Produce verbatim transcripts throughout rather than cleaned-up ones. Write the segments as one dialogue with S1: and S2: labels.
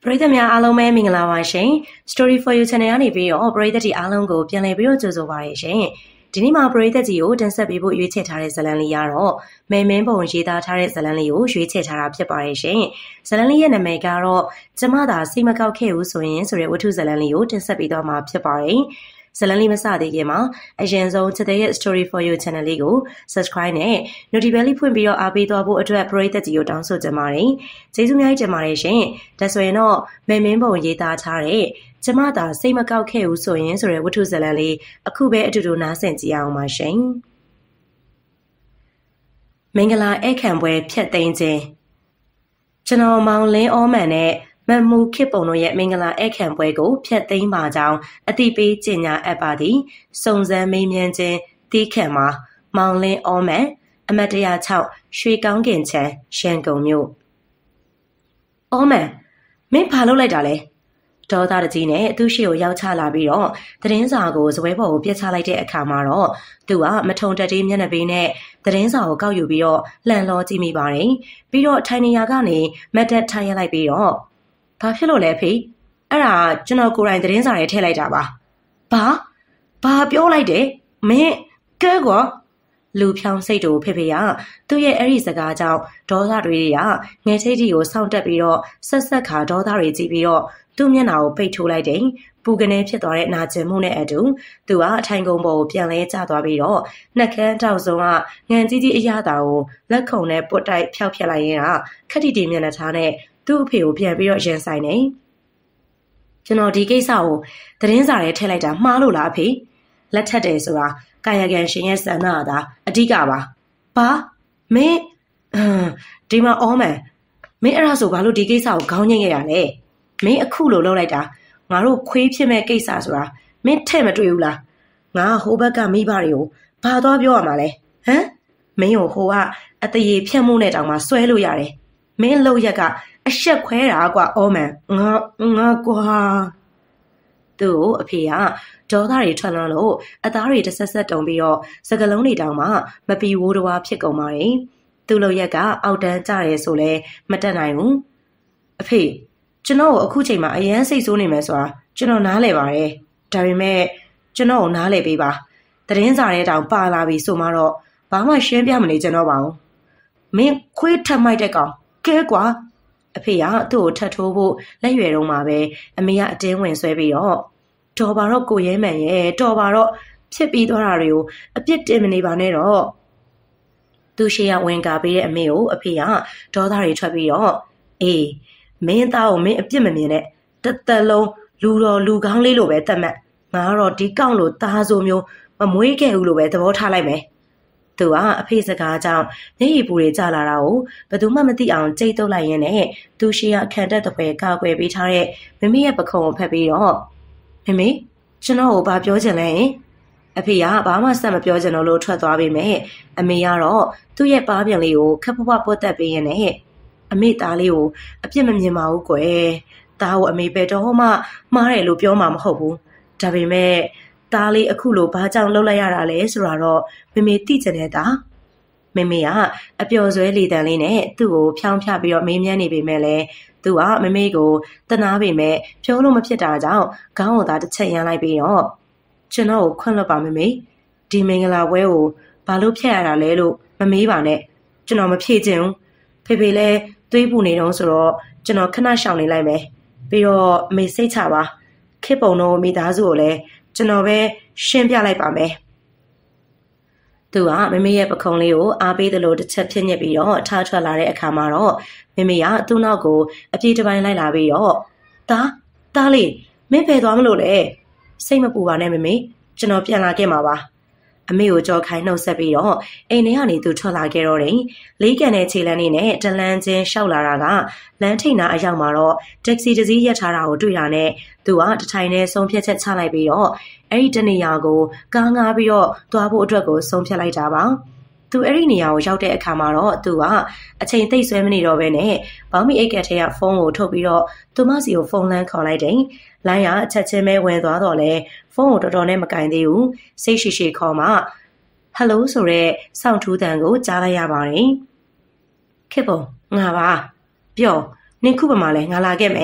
S1: ပရိသတ်များအားလုံးပဲမင်္ဂလာပါရှင် Story for You Channel ကနေပြီးတော့ပရိသတ်ကြီးအားလုံးကိုပြန်လည်ပြီးတော့ကြိုဆိုပါရရှင်ဒီနေ့မှာပရိသတ်ကြီးကိုတင်ဆက်ပေးဖို့ရွေးချယ်ထားတဲ့ဇာတ်လမ်းလေးကတော့မဲမင်းပုံရေးသားထားတဲ့ဇာတ်လမ်းလေးကိုရွေးချယ်ထားတာဖြစ်ပါရဲ့ရှင်ဇာတ်လမ်းလေးရဲ့နာမည်ကတော့ကျမသာစိတ်မကောက်ခဲ့ဘူးဆိုရင်ဆိုတဲ့ဝတ္ထုဇာတ်လမ်းလေးကိုတင်ဆက်ပေးတော့မှာဖြစ်ပါတယ်ဇာတ်လမ်းလေးမစသေးခင်မှာအရင်ဆုံးချစ်တဲ့ရဲ့ Story for You Channel လေးကို Subscribe နဲ့ Notification လေးဖွင့်ပြီးတော့အားပေးသွားဖို့အတွက်ပရိသတ်ကြီးကိုတောင်းဆိုချင်ပါတယ်ကျေးဇူးများကြီးတင်ပါတယ်ရှင်ဒါဆိုရင်တော့မဲမင်းပုံရေးသားထားတဲ့ကျမသာစိတ်မကောက်ခဲ့ဘူးဆိုရင်ဆိုတဲ့ဝတ္ထုဇာတ်လမ်းလေးအခုပဲအတူတူနားဆင်ကြည့်အောင်ပါရှင်မင်္ဂလာဧည့်ခံပွဲဖြတ်သိမ်းခြင်းကျွန်တော်မောင်လင်းအောမန်နဲ့မမူခေပုံတို့ရဲ့မင်္ဂလာဧည့်ခံပွဲကိုဖျက်သိမ်းပါကြောင်းအသိပေးကြေညာအပ်ပါသည်စုံစမ်းမေးမြန်းခြင်းတီးခန့်မှာမောင်လင်းအောမန်အမတ်တရာ၆ရွှေကောင်းကင်ချမ်းရန်ကုန်မြို့အောမန်မင်းဘာလုပ်လိုက်တာလဲဒေါသတကြီးနဲ့သူ့ရှိကိုရောက်ချလာပြီးတော့သတင်းစာကိုဇပွဲပေါ်ကိုပြစ်ချလိုက်တဲ့အခါမှာတော့သူကမထုံတက်သေးမျက်နှာပေးနဲ့သတင်းစာကိုကောက်ယူပြီးတော့လှန်လောကြည့်မိပါတယ်ပြီးတော့ထိုင်နေရာကနေမတ်တက်ထိုင်ရလိုက်ပြီးတော့ဘာဖြစ်လို့လဲဖေအဲ့ဒါကျွန်တော်ကိုယ်တိုင်သတင်းစာထဲထည့်လိုက်တာပါဘာဘာပြောလိုက်တယ်မင်းကဲကွာလူဖြောင်းစိတ်တို့ဖေဖေကသူ့ရဲ့အဲ့ဒီစကားကြောင့်ဒေါသတွေကငယ်ချိတ်တီကိုစောင့်တက်ပြီးတော့ဆက်ဆက်ခါဒေါသတွေကြည့်ပြီးတော့သူ့မျက်နှာကိုပိတ်ထိုးလိုက်တယ်ပူကနေဖြစ်သွားတဲ့နာကျင်မှုနဲ့အတူသူကအထိုင်ကုန်ပေါ်ကိုပြန်လဲကျသွားပြီးတော့နှက်ခမ်းတောက်ဆုံးကငံကြီးကြီးအရသာကိုလက်ခုံနဲ့ပုတ်တိုက်ဖျောက်ဖျက်လိုက်ရင်ကခက်တီတီမျက်နှာထားနဲ့သူ့အဖေကိုပြန်ပြီးတော့ရင်ဆိုင်နေကျွန်တော်ဒီကိစ္စကိုသတင်းစာထဲထည့်လိုက်တာမှားလို့လားအဖေလက်ထက်တယ်ဆိုတာကာယကံရှင်ရဲ့စံနာသာအဓိကပါဘာမင်းဒီမှာအောမန်မင်းအဲ့ဒါဆိုဘာလို့ဒီကိစ္စကိုခေါင်းငိမ့်ခဲ့ရလဲမင်းအခုလိုလုပ်လိုက်တာငါတို့ခွေးဖြစ်မဲ့ကိစ္စဆိုတာမင်းထဲ့မတွေ့ဘူးလားငါဟိုဘက်ကမိဘတွေကိုဘာသွားပြောရမှာလဲဟမ်မင်းကိုဟိုကအတရေဖြတ်မှုနဲ့တောင်မှဆွဲလို့ရတယ်မင်းလှုပ်ရက်ကအဆက်ခွဲတာကွာအောမန်ငါငါကွာသူ့အဖေကဒေါသတွေထွက်လွန်လို့အသားတွေတဆက်ဆက်တုံပြီးတော့စကလုံးတွေတောင်မှမပီဝိုးတဝါဖြစ်ကုန်ပါတယ်သူ့လှုပ်ရက်ကအောက်တန်းကျတယ်ဆိုလဲမတက်နိုင်ဘူးအဖေကျွန်တော်ကိုအခုချိန်မှာအရန်စိတ်ဆိုးနေမယ်ဆိုတာကျွန်တော်နားလည်ပါတယ်ဒါပေမဲ့ကျွန်တော်ကိုနားလည်ပေးပါသတင်းစာထဲတောင်ပါလာပြီဆိုမှတော့ဘာမှရှင်းပြမနေကျွန်တော်ပါဘူးမင်းခွေးထက်မိုက်တဲ့ကောင်ကဲကွာအဖေကသူ့ကိုထပ်ထိုးဖို့လက်ရွယ်တော့မှာပဲအမေကအတင်းဝင်ဆွဲပြီးတော့တော်ပါတော့ကိုရဲမှန်ရဲ့တော်ပါတော့ဖြစ်ပြီးသွားတာတွေကိုအပြစ်တင်မနေပါနဲ့တော့သူရှိရဝင်ကာပေးတဲ့အမေကိုအဖေကဒေါသတွေထွက်ပြီးတော့အေးမင်းသားကိုမင်းအပြစ်မမြင်နဲ့တသက်လုံးလူတော်လူကောင်းလေးလိုပဲသတ်မှတ်ငါကတော့ဒီကောင့်လို့သားဆိုမျိုးမမွေးခဲ့ဘူးလို့ပဲသဘောထားလိုက်မယ်သူကအဖေစကားကြောင့်မျက်ရည်ပူတွေကျလာတာကိုဘယ်သူမှမသိအောင်ကြိတ်တုပ်လိုက်ရင်းနဲ့သူရှိရခံတက်တဲ့ပွဲကာကွယ်ပေးထားတဲ့မမေရဲ့ပခုံးကိုဖက်ပြီးတော့မမေကျွန်တော်ကိုဘာပြောချင်လဲအဖေကဘာမှဆက်မပြောချင်တော့လို့ထွက်သွားပေမဲ့အမေကတော့သူ့ရဲ့ပါးပြန်လေးကိုခက်ဖွားဖွားပုတ်တက်ပေးရင်းနဲ့အမေသားလေးကိုအပြစ်မမြင်ပါဘူးကွယ်သားကိုအမေပဲတော့မှမှားတယ်လို့ပြောမှာမဟုတ်ဘူးဒါပေမဲ့သားလေးအခုလိုဘာကြောင့်လှုပ်လိုက်ရတာလဲဆိုတော့မမေသိချင်တဲ့သားမမေကအပျော်ဆွဲလေတံလေးနဲ့သူ့ကိုဖြောင်းဖြပြီးတော့မေးမြန်းနေပေမဲ့လည်းသူကမမေကိုတနာပေမဲ့ပြောလို့မဖြစ်တာကြောင့်ခေါင်းကိုသာတစ်ချက်ရမ်းလိုက်ပြီးတော့ကျွန်တော်ကိုခွန့်လွတ်ပါမမေဒီမင်္ဂလာပွဲကိုဘာလို့ဖျက်ရတာလဲလို့မမေးပါနဲ့ကျွန်တော်မဖြေချင်ဘူးဖေဖေလည်းသွေးပူနေတော့ဆိုတော့ကျွန်တော်ခဏရှောင်နေလိုက်မယ်ပြီးတော့အမေစိတ်ချပါခေပုံတော့မိသားစုကိုလည်းကျွန်တော်ပဲရှင်းပြလိုက်ပါမယ်သူကမမေရဲ့ပခုံးလေးကိုအားပေးသလိုတစ်ချက်ဖြစ်ညစ်ပြီးတော့ထားထွက်လာတဲ့အခါမှာတော့မမေကသူ့နောက်ကိုအပြေးတစ်ပိုင်းလိုက်လာပြီးတော့တားတားလေးမင်းဖယ်သွားမလို့လေစိတ်မပူပါနဲ့မမေကျွန်တော်ပြန်လာခဲ့မှာပါအမေကိုကြောခိုင်းနှုတ်ဆက်ပြီးတော့အိမ်ထဲကနေသူထွက်လာခဲ့တော့တယ်လေးကန်တဲ့ခြေလမ်းလေးနဲ့တလန်းချင်းရှောက်လာတာကလမ်းထိပ်နာအရောက်မှာတော့တက္ကစီတစ်စီးရပ်ထားတာကိုတွေ့တာနဲ့သူကတထိုင်နဲ့ဆုံးဖြတ်ချက်ချလိုက်ပြီးတော့အဲ့ဒီတနေရာကိုကားငားပြီးတော့သွားဖို့အတွက်ကိုဆုံးဖြတ်လိုက်တာပါသူအဲ့ဒီနေရာကိုရောက်တဲ့အခါမှာတော့သူကအချိန်သိပ်ဆွဲမနေတော့ဘဲနဲ့ဘောင်းမီအိတ်ကက်ထဲကဖုန်းကိုထုတ်ပြီးတော့သူမစီကိုဖုန်းလန်းခေါ်လိုက်တယ်လိုင်းကအချက်ချင်းပဲဝင်သွားတော့လဲဖုန်းကိုတော်တော်နဲ့မကင်သေးဘူးစိတ်ရှိရှိခေါ်မှဟယ်လိုဆိုရဲစောင့်ထူးတန်ကိုကြားလိုက်ရပါတယ်ခေပုံငါပါပြောနင်ခုပမာလဲငါလာခဲ့မယ်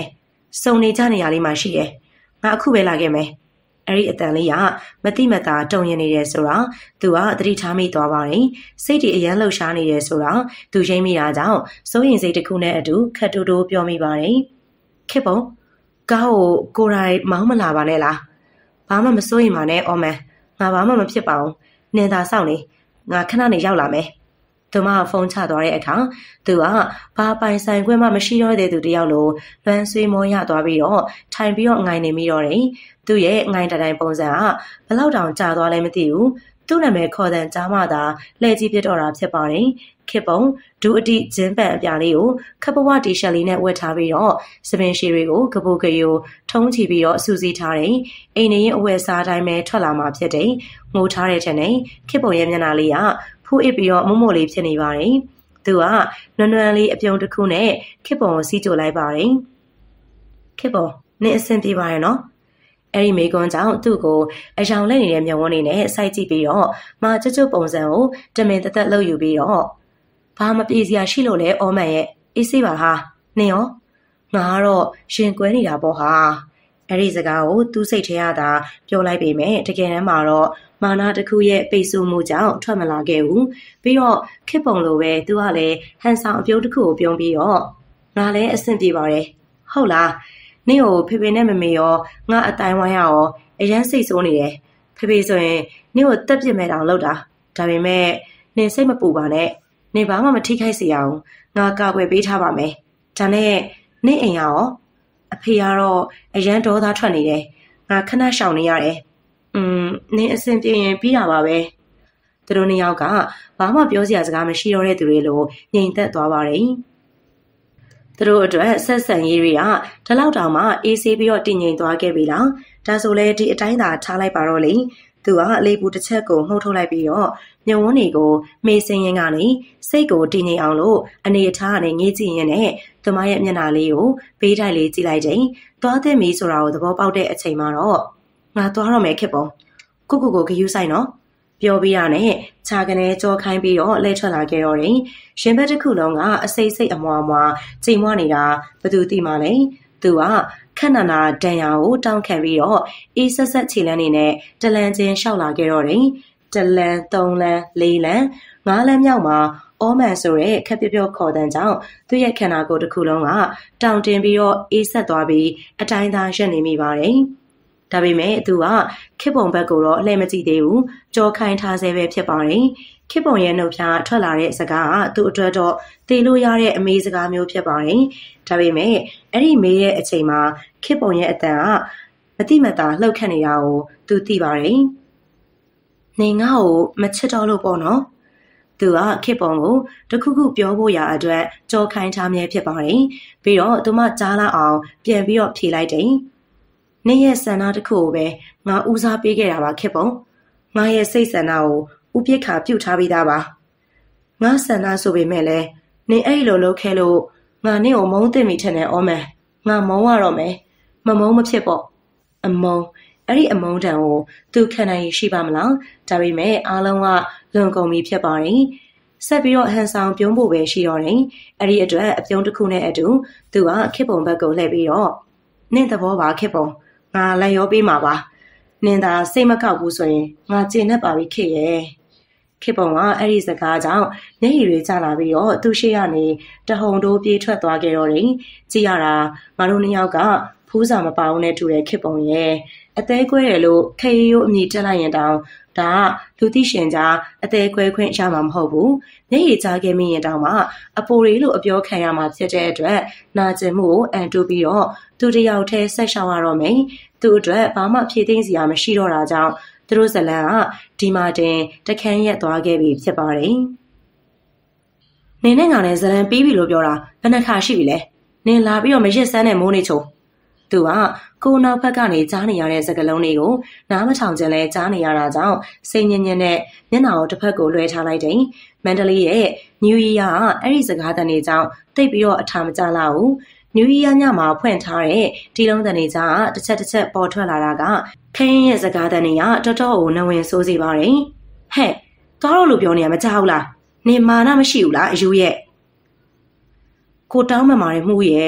S1: စုံနေကြနေရလေးမှရှိတယ်ငါအခုပဲလာခဲ့မယ်အဲ့ဒီအတန်လေးကမတိမတာတုံရင်နေတယ်ဆိုတာသူကသတိထားမိသွားပါတယ်စိတ်တွေအယမ်းလှုပ်ရှားနေတယ်ဆိုတာသူရိမ့်မိတာကြောင့်စိုးရင်စိတ်တစ်ခုနဲ့အတူခက်တူတူပြောမိပါတယ်ခေပုံကားကိုကိုယ်တိုင်မောင်းမလာပါနဲ့လားဘာမှမစိုးရင်ပါနဲ့အော်မန်ငါဘာမှမဖြစ်ပါဘူးနင်သာစောင့်နေငါခဏနေရောက်လာမယ်သူမဖုန်းချသွားတဲ့အခါသူကဘာပိုင်ဆိုင်ခွင့်မှမရှိတော့တဲ့သူတယောက်လိုလွမ်းဆွေးမောရသွားပြီးတော့ထိုင်ပြီးတော့ငိုင်နေမိတော့တယ်သူရဲ့ငိုင်တိုင်ပုံစံကဘလောက်တောင်ကြာသွားလဲမသိဘူးသူ့နာမည်ခေါ်တဲ့ကြားမှသာလှည့်ကြီးပြတော့တာဖြစ်ပါတယ်ခေပုံဒူအတိဂျင်းပန်အပြာလေးကိုခပ်ပဝတီရှက်လေးနဲ့ဝတ်ထားပြီးတော့စပင်ရှည်တွေကိုကပုတ်ကယိုထုံးချပြီးတော့စူးစီးထားတယ်အိမ်နေရင်အဝယ်စားတိုင်းပဲထွက်လာမှဖြစ်တယ်ငိုထားတဲ့ထက်နဲ့ခေပုံရဲ့မျက်နှာလေးကဖူးအစ်ပြီးတော့မုံမို့လေးဖြစ်နေပါတယ်သူကနွမ်းနွမ်းလေးအပြုံတစ်ခုနဲ့ခေပုံကိုစီးကြိုလိုက်ပါတယ်ခေပုံနင်အဆင်ပြေပါရဲ့နော်အဲ့ဒီမိကွန်းကြောင့်သူ့ကိုအယောင်လက်နေတဲ့မျက်ဝန်းလေးနဲ့စိုက်ကြည့်ပြီးတော့မကျွတ်ကျွတ်ပုံစံကိုတမင်တသက်လှုပ်ယူပြီးတော့ဘာမပြေစရာရှိလို့လဲအော်မန်ရဲ့အေးစေးပါဟာနင်ရောငါကတော့ရှင်ကွဲနေတာပေါ့ဟာအဲ့ဒီစကားကိုသူ့စိတ်ထဲကသာပြောလိုက်ပေမဲ့တကယ်တမ်းမှာတော့မာနာတစ်ခုရဲ့ပိတ်ဆို့မှုကြောင့်ထွက်မလာခဲ့ဘူးပြီးတော့ခစ်ပုံလိုပဲသူကလည်းဟန်ဆောင်အပြုံးတစ်ခုကိုပြုံးပြီးတော့ငါလည်းအဆင်ပြေပါတယ်ဟုတ်လားနင့်ကိုဖေဖေနဲ့မမေရောငါအတိုင်းဝိုင်းရောအရန်စိတ်ဆိုးနေတယ်ဖေဖေဆိုရင်နင့်ကိုတက်ပြစ်မဲ့တောင်လုပ်တာဒါပေမဲ့နင်စိတ်မပူပါနဲ့နင်ဘာမှမထိခိုက်စေရအောင်ငါကာကွယ်ပေးထားပါမယ်ဒါနဲ့နင့်အိမ်ရောအဖေကတော့အရန်ဒေါသထွက်နေတယ်ငါခဏရှောင်နေရတယ်อืมနင်အဆင်ပြေရင်ပြီးတာပါပဲသူတို့နှစ်ယောက်ကဘာမှပြောစရာစကားမရှိတော့တဲ့သူတွေလိုငြိမ်သက်သွားပါတယ်သူတို့အတွက်ဆက်ဆံရေးတွေကဒီလောက်တောင်မှအေးဆေးပြီးတော့တည်ငြိမ်သွားခဲ့ပြီလားဒါဆိုလဲဒီအတိုင်းသာထားလိုက်ပါတော့လေသူကအလေးပူတစ်ချက်ကိုမှုတ်ထုတ်လိုက်ပြီးတော့မြုံဝန်းတွေကိုမေးစင်းရင်းကနေစိတ်ကိုတည်ငြိမ်အောင်လို့အနေအထားနဲ့ငေးကြည့်ရင်းနဲ့သူမရဲ့မျက်နှာလေးကိုပေးတိုက်လေးကြည့်လိုက်ချိန်သွားတဲ့မီဆိုတာကိုသဘောပေါက်တဲ့အချိန်မှာတော့ငါသွားတော့မယ်ခက်ပုံကိုကိုကိုဂယူးဆိုင်နော်ပြောပြရနဲ့ခြာကနေကြောခိုင်းပြီးတော့လဲထွက်လာခဲ့တော့တယ်ရှင်ဘက်တစ်ခုလုံးကအစိတ်စိတ်အမွားမွားချိန်မွားနေတာဘသူသိမှလဲသူကခက်နန္နာဒန်ယာကိုတောင်းခံပြီးတော့အေးဆက်ဆက်ခြေလန်းနေနဲ့တလန်ချင်းလျှောက်လာခဲ့တော့တယ်တလန်သုံးလန်လေးလန်ငါးလန်မြောက်မှာအောမန်ဆိုတဲ့ခက်ပြပြခေါ်တဲ့ကြောင့်သူ့ရဲ့ခန္ဓာကိုယ်တစ်ခုလုံးကတောင်တင်ပြီးတော့အေးဆက်သွားပြီးအတိုင်းသားရက်နေမိပါတယ်ဒါပေမဲ့သူကခစ်ပုံဘက်ကိုတော့အလှည့်မကြည့်သေးဘူးကြောခိုင်းထားဆဲပဲဖြစ်ပါတယ်ခစ်ပုံရဲ့နှုတ်ဖြာထွက်လာတဲ့စကားကသူ့အတွက်တော့သိလို့ရတဲ့အမေးစကားမျိုးဖြစ်ပါတယ်ဒါပေမဲ့အဲ့ဒီမေးရဲ့အချိန်မှာခစ်ပုံရဲ့အတန်ကမတိမတာလှုပ်ခတ်နေတာကိုသူသိပါတယ်နေငါ့ကိုမချစ်တော့လို့ပေါ့နော်သူကခစ်ပုံကိုတခုခုပြောဖို့ရာအတွက်ကြောခိုင်းထားမြဲဖြစ်ပါတယ်ပြီးတော့သူမကြားလာအောင်ပြန်ပြီးတော့ဖြေလိုက်တယ်နေရဲ့ဆန္ဒတစ်ခုကိုပဲငါဦးစားပေးခဲ့တာပါခက်ပုံငါရဲ့စိတ်ဆန္ဒကိုဥပိ္ပခါပြုတ်ထားပြီးသားပါငါဆန္ဒဆိုပေမဲ့လည်းနေအဲ့လိုလုပ်ခဲ့လို့ငါနေကိုမုန်းသိမိထက်နဲ့အော်မယ်ငါမုန်းရတော့မယ်မမုန်းမဖြစ်ပေါ့အမုန်းအဲ့ဒီအမုန်းတန်ကိုသူခံနိုင်ရှိပါမလားဒါပေမဲ့အားလုံးကလွန်ကုန်ပြီဖြစ်ပါတယ်ဆက်ပြီးတော့ဟန်ဆောင်ပြုံးဖို့ပဲရှိတော့တယ်အဲ့ဒီအတွက်အပြုံးတစ်ခုနဲ့အတူသူကခစ်ပုံဘက်ကိုလှည့်ပြီးတော့နင့်သဘောပါခစ်ပုံငါလည်းရောပေးမှာပါနင်သာစိတ်မကောက်ဘူးဆိုရင်ငါကျင်နေပါပြီခေရဲ့ခေပုံကအဲ့ဒီစကားကြောင့်မျက်ရည်တွေကျလာပြီးတော့သူ့ရှိရနေတဟုန်တိုးပြေးထွက်သွားခဲ့တော့တယ်ကြည့်ရတာငါတို့နှစ်ယောက်ကဖူးစာမပါဘူးနဲ့တူတဲ့ခေပုံရဲ့အသေးကွဲတယ်လို့ခေရိုးအမြည်တက်လိုက်ရင်တောင်ဒါကလူသိရှင်ကြားအသေးကွဲခွင့်ရမှာမဟုတ်ဘူးမျက်ရည်ကျခဲ့မိရင်တောင်မှအပိုရီလို့အပြောခံရမှာဖြစ်တဲ့အတွက်နာကျင်မှုကိုအန်တူပြီးတော့သူတယောက်တည်းဆက်ရှောင်ရတော့မယ်သူ့အတွက်ဘာမှဖြည့်သိမ်းစရာမရှိတော့တာကြောင့်သူတို့ဇလန်ကဒီမှာတင်တခန်းရက်သွားခဲ့ပြီဖြစ်ပါတယ်နင်းနဲ့ငါနဲ့ဇလန်ပြီးပြီလို့ပြောတာဘယ်နှခါရှိပြီလဲနင်းလာပြီးတော့မရစ်စမ်းတဲ့မိုးနေချုံသူကကိုနောက်ဘက်ကနေကြားနေရတဲ့စကလုံးတွေကိုနားမထောင်ချင်လဲကြားနေရတာကြောင့်စိတ်ညစ်ညစ်နဲ့မျက်နှာကိုတစ်ဖက်ကိုလွှဲထားလိုက်တယ်မန္တလေးရဲ့ New Year ကအဲ့ဒီစကားတန်တွေကြောင့်တိတ်ပြီးတော့အထာမကျလာဘူး New Year ညမှာဖွင့်ထားတဲ့ဒီလုံးတန်တွေကြားကတစ်ချက်တစ်ချက်ပေါ်ထွက်လာတာကခင်းရဲ့စကားတန်တွေကတော်တော်ကိုနှဝင်ဆိုးစေပါတယ်ဟဲ့သွားတော့လို့ပြောနေရမကြောက်လားနေမာနမရှိဘူးလားအယူရဲ့ကိုတောင်းမှမာတဲ့မှုရဲ့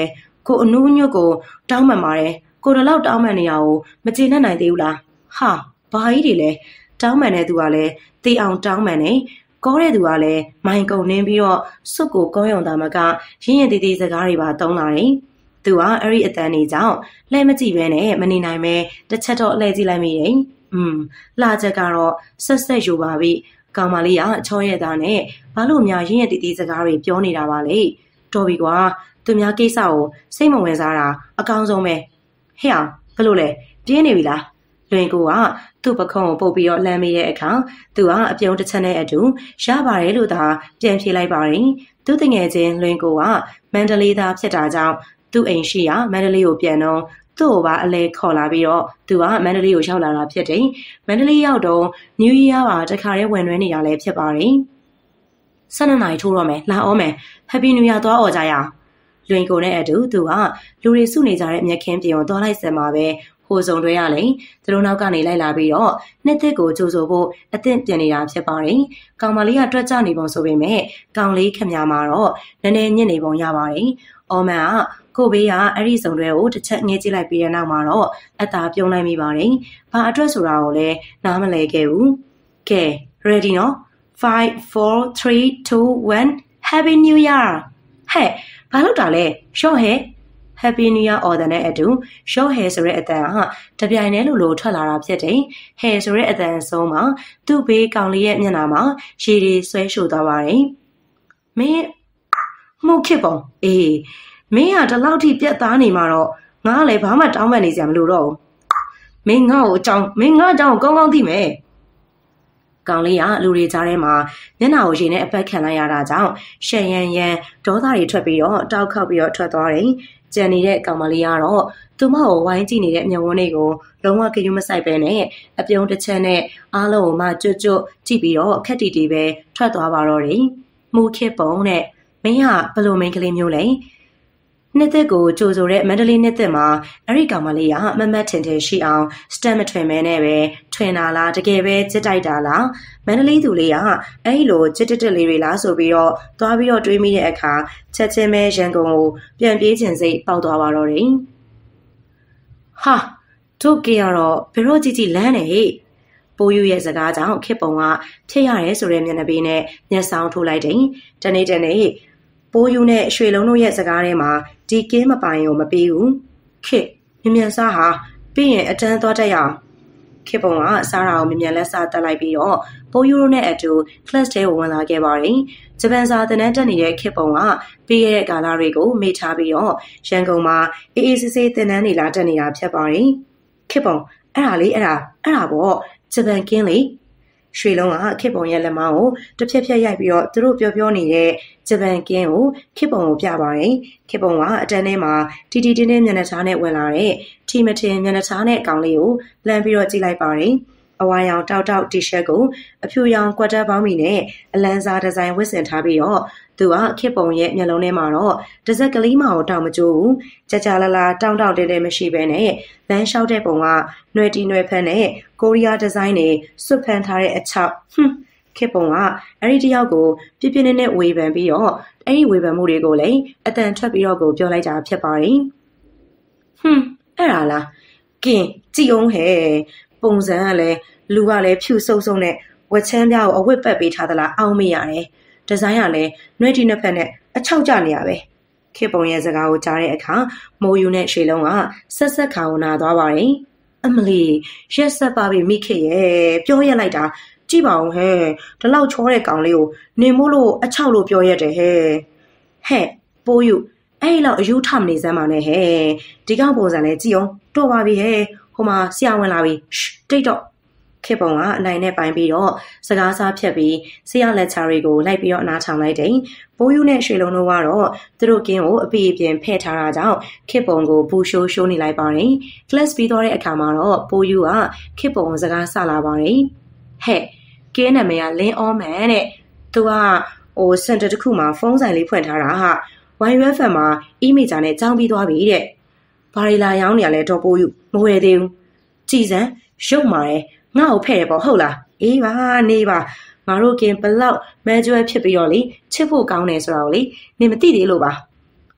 S1: ကိုအနူးညွတ်ကိုတောင်းမှန်ပါတယ်ကိုတလောက်တောင်းမှန်နေရကိုမကျေနပ်နိုင်သေးဘူးလားဟာဘာကြီးတွေလဲတောင်းမှန်တဲ့သူကလည်းတေးအောင်တောင်းမှန်နေကောတဲ့သူကလည်းမိုင်ကုန်နှင်းပြီးတော့စွတ်ကိုကောယုံတာမကရင်းရင်တီးတီးစကားတွေပါသုံးလာတယ်သူကအဲ့ဒီအတန်းနေကြောင့်လှဲမကြည့်ပဲနဲ့မနေနိုင်ပဲတစ်ချက်တော့လှဲကြည့်လိုက်မိတယ်อืมလှချက်ကတော့ဆက်ဆက်ယူပါပြီကောင်မလေးကချောရဲသားနဲ့ဘာလို့များရင်းရတီတီစကားတွေပြောနေတာပါလဲတော်ပြီကွာသူများကိစ္စကိုစိတ်မဝင်စားတာအကောင်းဆုံးပဲဟဲ့အောင်ဘလို့လဲပြင်းနေပြီလားလွင်ကိုကသူ့ပခုံးကိုပုတ်ပြီးတော့လှမ်းမိတဲ့အခါသူကအပြုံးတစ်ချက်နဲ့အတူရပါတယ်လို့သာပြန်ဖြေလိုက်ပါတယ်သူတငယ်ချင်းလွင်ကိုကမန္တလေးသားဖြစ်တာကြောင့်သူ့အိမ်ရှိရာမန္တလေးကိုပြန်တော့သူ့ကိုပါအလဲခေါ်လာပြီးတော့သူကမန္တလေးကိုရောက်လာတာဖြစ်တယ်။မန္တလေးရောက်တော့ New Year ပါတခါတည်းဝင်နှွှဲနေတာလည်းဖြစ်ပါတယ်။ဆယ်နှစ်နာရီထိုးတော့မယ်လာအောင်မယ် Happy New Year သွားអော်ကြရအောင်။လွင်ကိုနဲ့အတူသူကလူတွေစုနေကြတဲ့မြက်ခင်းပြင်ကိုသွားလိုက်စင်မှာပဲဟိုစုံတွဲရလေသူတို့နောက်ကနေလိုက်လာပြီးတော့နှစ်သက်ကိုကြိုဆိုဖို့အသင့်ပြင်နေတာဖြစ်ပါတယ်။ကောင်မလေးကတွက်ကြနေပုံဆိုပေမဲ့ကောင်လေးခမညာမှာတော့နည်းနည်းညစ်နေပုံရပါတယ်။အော်မန်ကကိုဘေးကအဲ့ဒီစုံတွေကိုတစ်ချက်ငဲကြည့်လိုက်ပြီးတဲ့နောက်မှာတော့အသာပြုံးလိုက်မိပါတယ်။ဘာအတွက်ဆိုတာကိုလည်းနားမလည်ခဲ့ဘူး။ကဲ ready နော် five four three two one Happy New Year ဟဲ့ဘာလို့တာလဲရှော့ဟဲ့ Happy New Year order နဲ့အတူရှော့ဟဲဆိုတဲ့အတန်ဟာတပြိုင်တည်းလိုလိုထွက်လာတာဖြစ်တယ်။ဟဲဆိုတဲ့အတန်အဆုံးမှာသူ့ဘေးကောင်လေးရဲ့မျက်နှာမှာရေတွေဆွဲရှို့သွားပါတယ်။မင်းမှုခစ်ပုံအေးမင်းကဒီလောက်ထိပြက်သားနေမှာတော့ငါလည်းဘာမှတောင်းပန်နေစရာမလိုတော့ဘူးမင်းငါ့ကိုအကြောင်းမင်းငါ့အကြောင်းကောင်းကောင်းသိမယ်ကောင်လေးကလူတွေကြားထဲမှာမျက်နှာကိုရေနဲ့အပတ်ခံလိုက်ရတာကြောင့်ရှက်ရန်ရန်ဒေါသတွေထွက်ပြီးတော့တောက်ခောက်ပြီးတော့ထွက်သွားတယ်ကြံနေတဲ့ကောင်မလေးကတော့သူမကိုဝိုင်းကြည့်နေတဲ့အမျက်ဝန်းတွေကိုလုံးဝကြွမဆိုင်ပဲနဲ့အပြုံးတစ်ချက်နဲ့အားလုံးကိုမှကျွတ်ကျွတ်ကြည့်ပြီးတော့ခက်တီတီပဲထွက်သွားပါတော့တယ်မှုခစ်ပုံနဲ့မင်းကဘလို့မိန်းကလေးမျိုးလဲနှစ်သက်ကိုကြိုဆိုတဲ့မန္တလေးနှစ်သက်မှာအဲ့ဒီကောင်မလေးကမမတ်ထင်ထင်ရှိအောင်စတက်မထွင်မဲနဲ့ပဲထွင်တာလားတကယ်ပဲကြစ်တိုက်တာလားမန္တလေးသူလေးကအဲ့ဒီလိုကြစ်တက်တက်လေးတွေလားဆိုပြီးတော့သွားပြီးတော့တွေးမိတဲ့အခါချက်ချင်းပဲရန်ကုန်ကိုပြန်ပြေးခြင်းစိတ်ပေါက်သွားပါတော့တယ်ဟာတို့ကြရတော့ဘယ်တော့ကြည့်ကြည့်လန်းနေဟဲ့ပိုးယူရဲ့စကားကြောင့်ခစ်ပုံကဖြစ်ရတယ်ဆိုတဲ့မျက်နှာပေးနဲ့မျက်စောင်းထိုးလိုက်တယ်တနေ့တနေ့ပိုးယူနဲ့ရွှေလုံးတို့ရဲ့စကားထဲမှာဒီကင်းမပိုင်ကိုမပေးဘူးခေမြ မြန်စားဟာပြီးရင်အတန်းသွားတက်ရအောင်ခေပုံကစားတာကိုမြ မြန်လက်စားတက်လိုက်ပြီးတော့ပိုးယူရိုနဲ့အတူ class ထဲကိုဝင်လာခဲ့ပါတယ်ဂျပန်စာသင်တန်းတက်နေတဲ့ခေပုံကပြီးရတဲ့ကာလတွေကိုမေ့ထားပြီးတော့ရန်ကုန်မှာအေးအေးဆေးဆေးသင်တန်းနေလာတက်နေတာဖြစ်ပါတယ်ခေပုံအဲ့ဒါလေးအဲ့ဒါအဲ့ဒါပေါ့ဂျပန်ကင်းလေးရွှေလုံးကခေပုံရဲ့လက်မကိုတစ်ဖြက်ဖြက်ရိုက်ပြီးတော့သူတို့ပြောပြောနေတဲ့ဂျပန်ကင်းကိုခေပုံကိုပြပါတယ်ခေပုံကအတန်းထဲမှာတီတီတင်းတင်းမျက်နှာသားနဲ့ဝင်လာတဲ့ထီမထင်မျက်နှာသားနဲ့ကောင်လေးကိုလှမ်းပြီးတော့ကြည့်လိုက်ပါတယ်အဝါရောင်တောက်တောက်တီရှပ်ကိုအဖြူရောင်ကွက်တာပေါင်းမီနဲ့အလန်းစားဒီဇိုင်းဝတ်ဆင်ထားပြီးတော့သူကခေပုံရဲ့မျက်လုံးထဲမှာတော့တစ်စက်ကလေးမအောင်တောင်မကျိုးဘူးကြကြလာလာတောင်းတောင်းတဲတဲမရှိဘဲနဲ့လမ်းလျှောက်တဲ့ပုံကຫນွယ်တီຫນွယ်ဖန်းနဲ့ကိုရီးယားဒီဇိုင်းတွေစွတ်ဖန်ထားတဲ့အချောက်ဟွန်းခေပုံကအဲ့ဒီတယောက်ကိုပြပြနဲ့နဲ့ဝေဖန်ပြီးတော့အဲ့ဒီဝေဖန်မှုတွေကိုလည်းအတန်ထွက်ပြီးတော့ကိုပြောလိုက်တာဖြစ်ပါတယ်ဟွန်းအဲ့ဒါလားကင်ကြည်အောင်ဟဲ့ပုံစံကလည်းလူကလည်းဖြူဆုပ်ဆုပ်နဲ့ဝက်ချမ်းပြားကိုအဝတ်ပတ်ပေးထားသလားအောင်းမိရတယ်ဒီဇိုင်းကလည်းနှွဲတီနှစ်ဖက်နဲ့အချောက်ကျနေရပဲခေပုံရဲ့စကားကိုကြားတဲ့အခါမိုးယူနဲ့ရွှေလုံးကဆက်ဆက်ခါကိုနာသွားပါတယ်အမလီရက်ဆက်ပါပြီမိခေရဲ့ပြောရလိုက်တာကြည့်ပါဦးဟဲ့ဒီလောက်ချောတဲ့ကောင်လေးကိုနေမို့လို့အချောက်လို့ပြောရတယ်ဟဲ့ဟဲ့ပိုးယူအဲ့လောက်အယူထမနေစမ်းပါနဲ့ဟဲ့ဒီကောင်ပုံစံလဲကြည့်အောင်တော်ပါပြီဟဲ့ဟိုမှာဆရာဝင်လာပြီတိတ်တော့ခေပုံကအနိုင်နဲ့ပိုင်းပြီးတော့စကားစားဖြတ်ပြီးဆရာလက်ချာတွေကိုလိုက်ပြီးတော့အနားထောင်လိုက်တယ်။ပိုးယူနဲ့ရွှေလုံးတို့ကတော့သူတို့ကင်းကိုအပြည့်အပြင်းဖဲ့ထားတာကြောင့်ခေပုံကိုဘူရှိုးရှိုးနေလိုက်ပါတယ်။ class ပြီးတော့တဲ့အခါမှာတော့ပိုးယူကခေပုံကိုစကားဆလာပါတယ်။ဟဲ့ကင်းနာမည်ကလင်းအောမန်တဲ့သူကဟိုစင်တာတစ်ခုမှာဖုန်းဆိုင်လေးဖွင့်ထားတာဟာ ဝိုင် ယူ အက်ဖ် မှာအီးမေးဂျာနဲ့ကြောင်းပြီးသွားပြီတဲ့။ဘာရီလာရောင်းနေရလဲတော့ပိုးယူမဝယ်သေးဘူး။ကြည်စံရုပ်မာတယ်ငါ့ကိုဖဲ့တယ်ပေါ့ဟုတ်လားအေးပါနေပါငါတို့ကင်ဘလောက်မဲကျွဲဖြစ်ပြီးတော့လေချစ်ဖို့ကောင်းတယ်ဆိုတာကိုလေနေမသိသေးလို့ပါ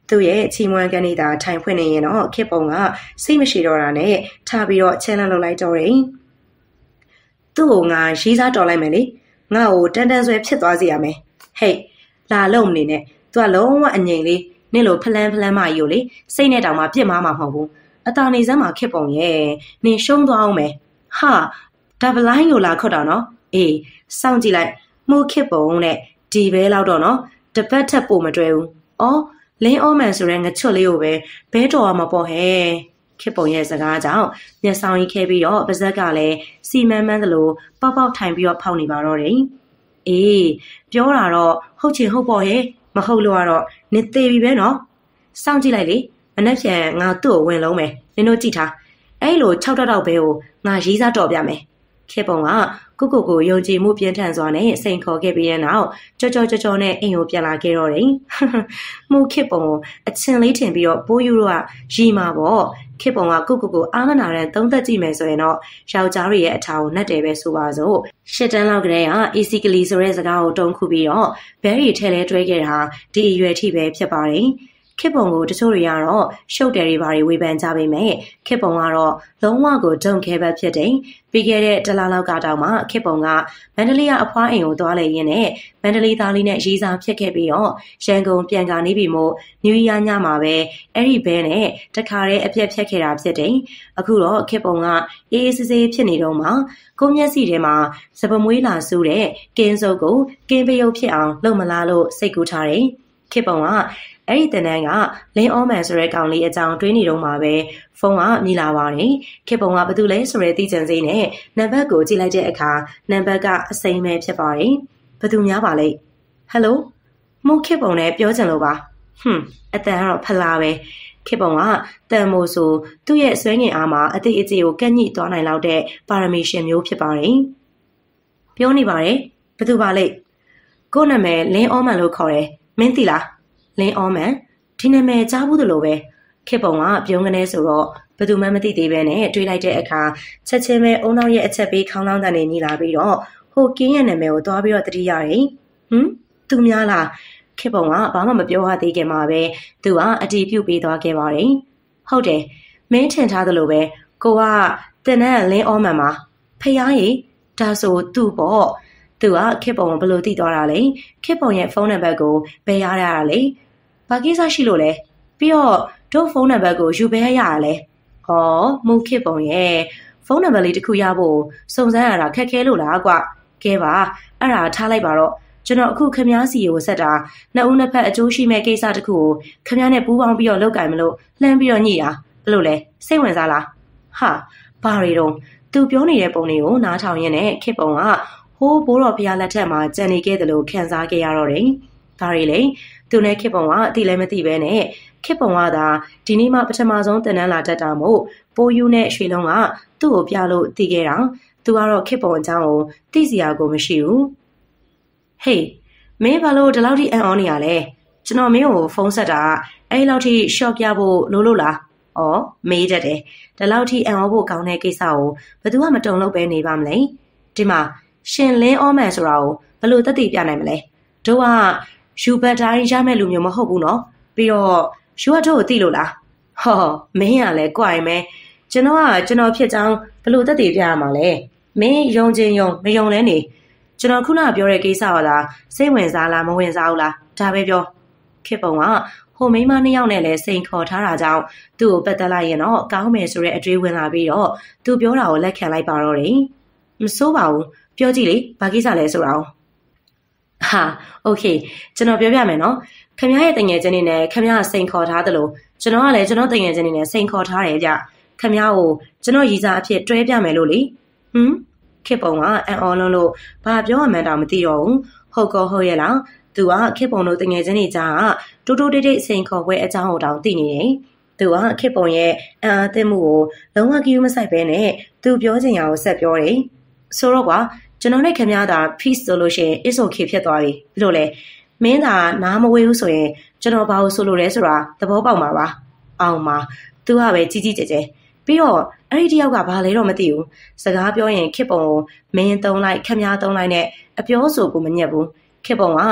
S1: သူ့ရဲ့ချီးမွမ်းကန်နေတာထိုင်ဖွင့်နေရင်တော့ခေပုံကစိတ်မရှိတော့တာနဲ့ထားပြီးတော့ချဲလန်းလုပ်လိုက်တော့တယ်သူ့ကိုငါရေးစားတော်လိုက်မယ်လေငါ့ကိုတန်တန်ဆွဲဖြစ်သွားစေရမယ်ဟေးလာလုံးမနေနဲ့သူကလုံးဝအငြိမ်လေးနင့်လိုဖလန်းဖလန်းမကြီးကိုလေစိတ်နဲ့တောင်မှပြစ်မှားမှာမဟုတ်ဘူးအတာနေစမ်းမှာခေပုံရဲ့နင်ရှုံးသွားအောင်မယ်ဟာဒါဗလိုင်းကိုလာခွတ်တော့နော်အေးစောင့်ကြည့်လိုက်မှုခေပုံနဲ့ဒီပဲလောက်တော့နော်တပတ်ထက်ပိုမတွဲဘူးအော်လင်းအောမန်ဆိုတဲ့ငချွတ်လေးကိုပဲဘဲတော်မှာပေါ့ဟဲ့ခေပုံရဲ့စကားကြောင့်မျက်စောင်းကြီးခဲပြီးတော့ပါဇက်ကလည်းစီမန်းမန်းသလိုပေါက်ပေါက်ထိုင်ပြီးတော့ဖောက်နေပါတော့တယ်အေးပြောတာတော့ဟုတ်ချင်ဟုတ်ပေါ့ဟဲ့မဟုတ်လို့ကတော့နင်သေးပြီပဲနော်စောင့်ကြည့်လိုက်လေမနှက်ဖြန်ငါသူ့ကိုဝင်လုံးမယ်နင်တို့ကြည့်ထားအဲ့လို၆တောက်တောက်ပဲကိုငါရေးစားတော်ပြမယ်ခေပုံကကိုကိုကိုယုံကြည်မှုပြင်းထန်စွာနဲ့စိန်ခေါ်ခဲ့ပြီးတဲ့နောက်ကြောကြောကြောကြောနဲ့အိမ်ကိုပြန်လာခဲ့တော့တယ်။မှုခေပုံကိုအချင်းလေးထင်ပြီးတော့ဘိုးယူတို့ကရီမာပေါ့ခေပုံကကိုကိုကိုအာမနာတဲ့သုံးသက်ကြည့်မယ်ဆိုရင်တော့ယောက်ျားတွေရဲ့အထာကိုနှက်တယ်ပဲဆိုပါစို့ရှစ်တန်းလောက်ကလေးက easily ဆိုတဲ့စကားကိုတုံးခုပြီးတော့ဘဲရီထဲလဲတွဲခဲ့တာဒီအရွယ်ထိပဲဖြစ်ပါတယ်။ခေပုံကိုတချို့တွေကတော့ရှုပ်တယ်တွေဘာတွေဝေဖန်ကြပေမဲ့ခေပုံကတော့လုံးဝကိုဒုံခဲပဲဖြစ်တယ်ပြီးခဲ့တဲ့တလားလောက်ကတော့မှခေပုံကမန္တလေးကအဖွားအိမ်ကိုသွားလေရင်းနဲ့မန္တလေးသားလေးနဲ့ရေးစားဖြစ်ခဲ့ပြီးတော့ရန်ကုန်ပြန်ကာနေပြီမို့နယူးရီးယားညမှာပဲအဲ့ဒီဘဲနဲ့တခါတည်းအပြက်ဖြတ်ခဲ့တာဖြစ်တယ်အခုတော့ခေပုံကအေးအေးဆေးဆေးဖြစ်နေတော့မှကိုမျက်စိထဲမှာစပမွေးလာဆူတဲ့ကင်းစုပ်ကိုကင်းပယုတ်ဖြစ်အောင်လုပ်မလားလို့စိတ်ကူးထားတယ်ခေပုံကအဲ့ဒီတန်းတန်းကလင်းအောမန်ဆိုတဲ့ကောင်လေးအကြောင်းတွေးနေတော့မှပဲဖုန်းကမြည်လာပါတယ်ခေပုံကဘာတူလဲဆိုတဲ့သိချင်စိနဲ့နံပါတ်ကိုကြည့်လိုက်တဲ့အခါနံပါတ်ကအစိမ်းပဲဖြစ်ပါတယ်ဘာတူများပါလဲဟယ်လိုမုတ်ခေပုံနဲ့ပြောချင်လို့ပါဟွန်းအတန်ကတော့ဖလားပဲခေပုံကတန်မို့ဆိုသူ့ရဲ့ဆွဲငင်အားမှာအတိတ်အကြေကိုကန့်ညှိသွားနိုင်လောက်တဲ့ပါရမီရှင်မျိုးဖြစ်ပါတယ်ပြောနေပါတယ်ဘာတူပါလဲကို့နာမည်လင်းအောမန်လို့ခေါ်တယ်မင်းသိလားလင်းအောမန်ဒီနာမည်ကြားဘူးသလိုပဲခေပုံကပြုံးကနေဆိုတော့ဘယ်သူမှမသိသေးပဲနဲ့တွေးလိုက်တဲ့အခါချက်ချင်းပဲအုံနောက်ရဲ့အချက်ပေးခေါင်းလောင်းတန်နေညီလာပြီးတော့ဟိုကင်းရဲ့နာမည်ကိုသွားပြီးတော့တတိရတယ်ဟမ်သူများလားခေပုံကဘာမှမပြောရသေးခင်မှာပဲသူကအတီးပြုတ်ပေးသွားခဲ့ပါတယ်ဟုတ်တယ်မင်းထင်ထားသလိုပဲကိုကတင်တဲ့လင်းအောမန်မှာဖះကြီးဒါဆိုသူ့ပေါ့သူကခေပုံကိုဘယ်လိုသိသွားတာလဲခေပုံရဲ့ဖုန်းနံပါတ်ကိုဘယ်ရရတာလဲဘာကိစ္စရှိလို့လဲပြီးတော့တို့ဖုန်းနံပါတ်ကိုယူပေးရရတာလဲဟောမူခေပုံရဲ့ဖုန်းနံပါတ်လေးတစ်ခုရဖို့စုံစမ်းရတာခက်ခဲလို့လားကွကဲပါအဲ့ဒါထားလိုက်ပါတော့ကျွန်တော်အခုခမားစီကိုဆက်တာနှစ်ဦးနှစ်ဖက်အကျိုးရှိမဲ့ကိစ္စတစ်ခုကိုခမားနဲ့ပူးပေါင်းပြီးတော့လုပ်ကြိုင်မလို့လှမ်းပြီးတော့ညှိတာဘယ်လိုလဲစိတ်ဝင်စားလားဟာဘာတွေတော့သူပြောနေတဲ့ပုံလေးကိုနားထောင်ရင်းနဲ့ခေပုံကဟိုးဘိုးတော်ဖျားလက်ထက်မှာကြံနေခဲ့တယ်လို့ခံစားခဲ့ရတော့တယ်။ဒါတွေလေသူနဲ့ခေပုံကအတိလည်းမသိပဲနဲ့ခေပုံကသာဒီနေ့မှပထမဆုံးတင်နန်းလာတတ်တာမို့ပိုးယူနဲ့ရွှေလုံးကသူ့ကိုပြလို့သိခဲ့တာသူကတော့ခေပုံအကြောင်းကိုသိစရာကိုမရှိဘူး။ဟေးမင်းဘာလို့ဒီလောက်ထိအံ့ဩနေရလဲကျွန်တော်မင်းကိုဖုန်းဆက်တာအဲ့လောက်ထိရှော့ပြဖို့လို့လို့လား။အော်မေးတတ်တယ်ဒီလောက်ထိအံ့ဩဖို့ကောင်းတဲ့ကိစ္စကိုဘယ်သူမှမတုံ့လို့ပဲနေပါမလဲ။ဒီမှာရှင်လင်းအောမန်ဆိုတာကိုဘယ်လိုသက်သေပြနိုင်မလဲတို့ကယူဘတ်တိုင်းရမဲ့လူမျိုးမဟုတ်ဘူးနော်ပြီးတော့ယူကတို့ကိုသိလို့လားဟောမင်းကလည်းကြွိုင်မဲကျွန်တော်ကကျွန်တော်ဖြစ်ကြောင်းဘယ်လိုသက်သေပြရမှာလဲမင်းယုံချင်းယုံမယုံလဲနေကျွန်တော်ခုနပြောတဲ့ကိစ္စကလားစိတ်ဝင်စားလားမဝင်စားဘူးလားဒါပဲပြောခေပုံကဟိုမိန်းမနှစ်ယောက်နဲ့လည်းစိန်ခေါ်ထားတာကြောင့်သူ့ကိုပတ်သက်လိုက်ရင်တော့ကောင်းမယ်ဆိုတဲ့အတွေးဝင်လာပြီးတော့သူပြောတာကိုလက်ခံလိုက်ပါတော့တယ်မစိုးပါဘူးပြောကြည့်လေဘာကိစ္စလဲဆိုတာဟာโอเคကျွန်တော်ပြောပြမယ်နော်ခင်ဗျားရဲ့တငယ်ချင်းတွေနဲ့ခင်ဗျားစိန်ခေါ်ထားသလိုကျွန်တော်ကလည်းကျွန်တော်တငယ်ချင်းတွေနဲ့စိန်ခေါ်ထားတယ်ကြခင်ဗျားကိုကျွန်တော်ရည်စားအဖြစ်တွဲပြမယ်လို့လေဟမ်ခေပုံကအန်အော်လုံးလို့ဘာပြောမှန်းတောင်မသိတော့ဘူးဟုတ်ကောဟုတ်ရဲ့လားသူကခေပုံတို့တငယ်ချင်းတွေကြားကတိုးတိုးတိတ်တိတ်စိန်ခေါ်ပွဲအကြောင်းကိုတောင်သိနေတယ်သူကခေပုံရဲ့အံအားသင့်မှုကိုလုံးဝကြည့်မဆိုင်ပဲနဲ့သူပြောချင်ရကိုဆက်ပြောတယ်ဆိုတော့ကွာကျွန်တော်နဲ့ခင်ဗျားသာ peace ဆိုလို့ရှိရင် is okay ဖြစ်သွားပြီဘယ်လိုလဲမင်းသာနားမဝေးဘူးဆိုရင်ကျွန်တော်ဘာလို့ဆိုလို့လဲဆိုတာသဘောပေါက်မှာပါအောင်ပါသူကပဲကြီးကြီးကျယ်ကျယ်ပြီးတော့အဲ့ဒီတယောက်ကဘာလဲတော့မသိဘူးစကားပြောရင်ခေပုံကိုမင်းသုံးလိုက်ခင်ဗျားသုံးလိုက်နဲ့အပြောဆိုကိုမညက်ဘူးခေပုံက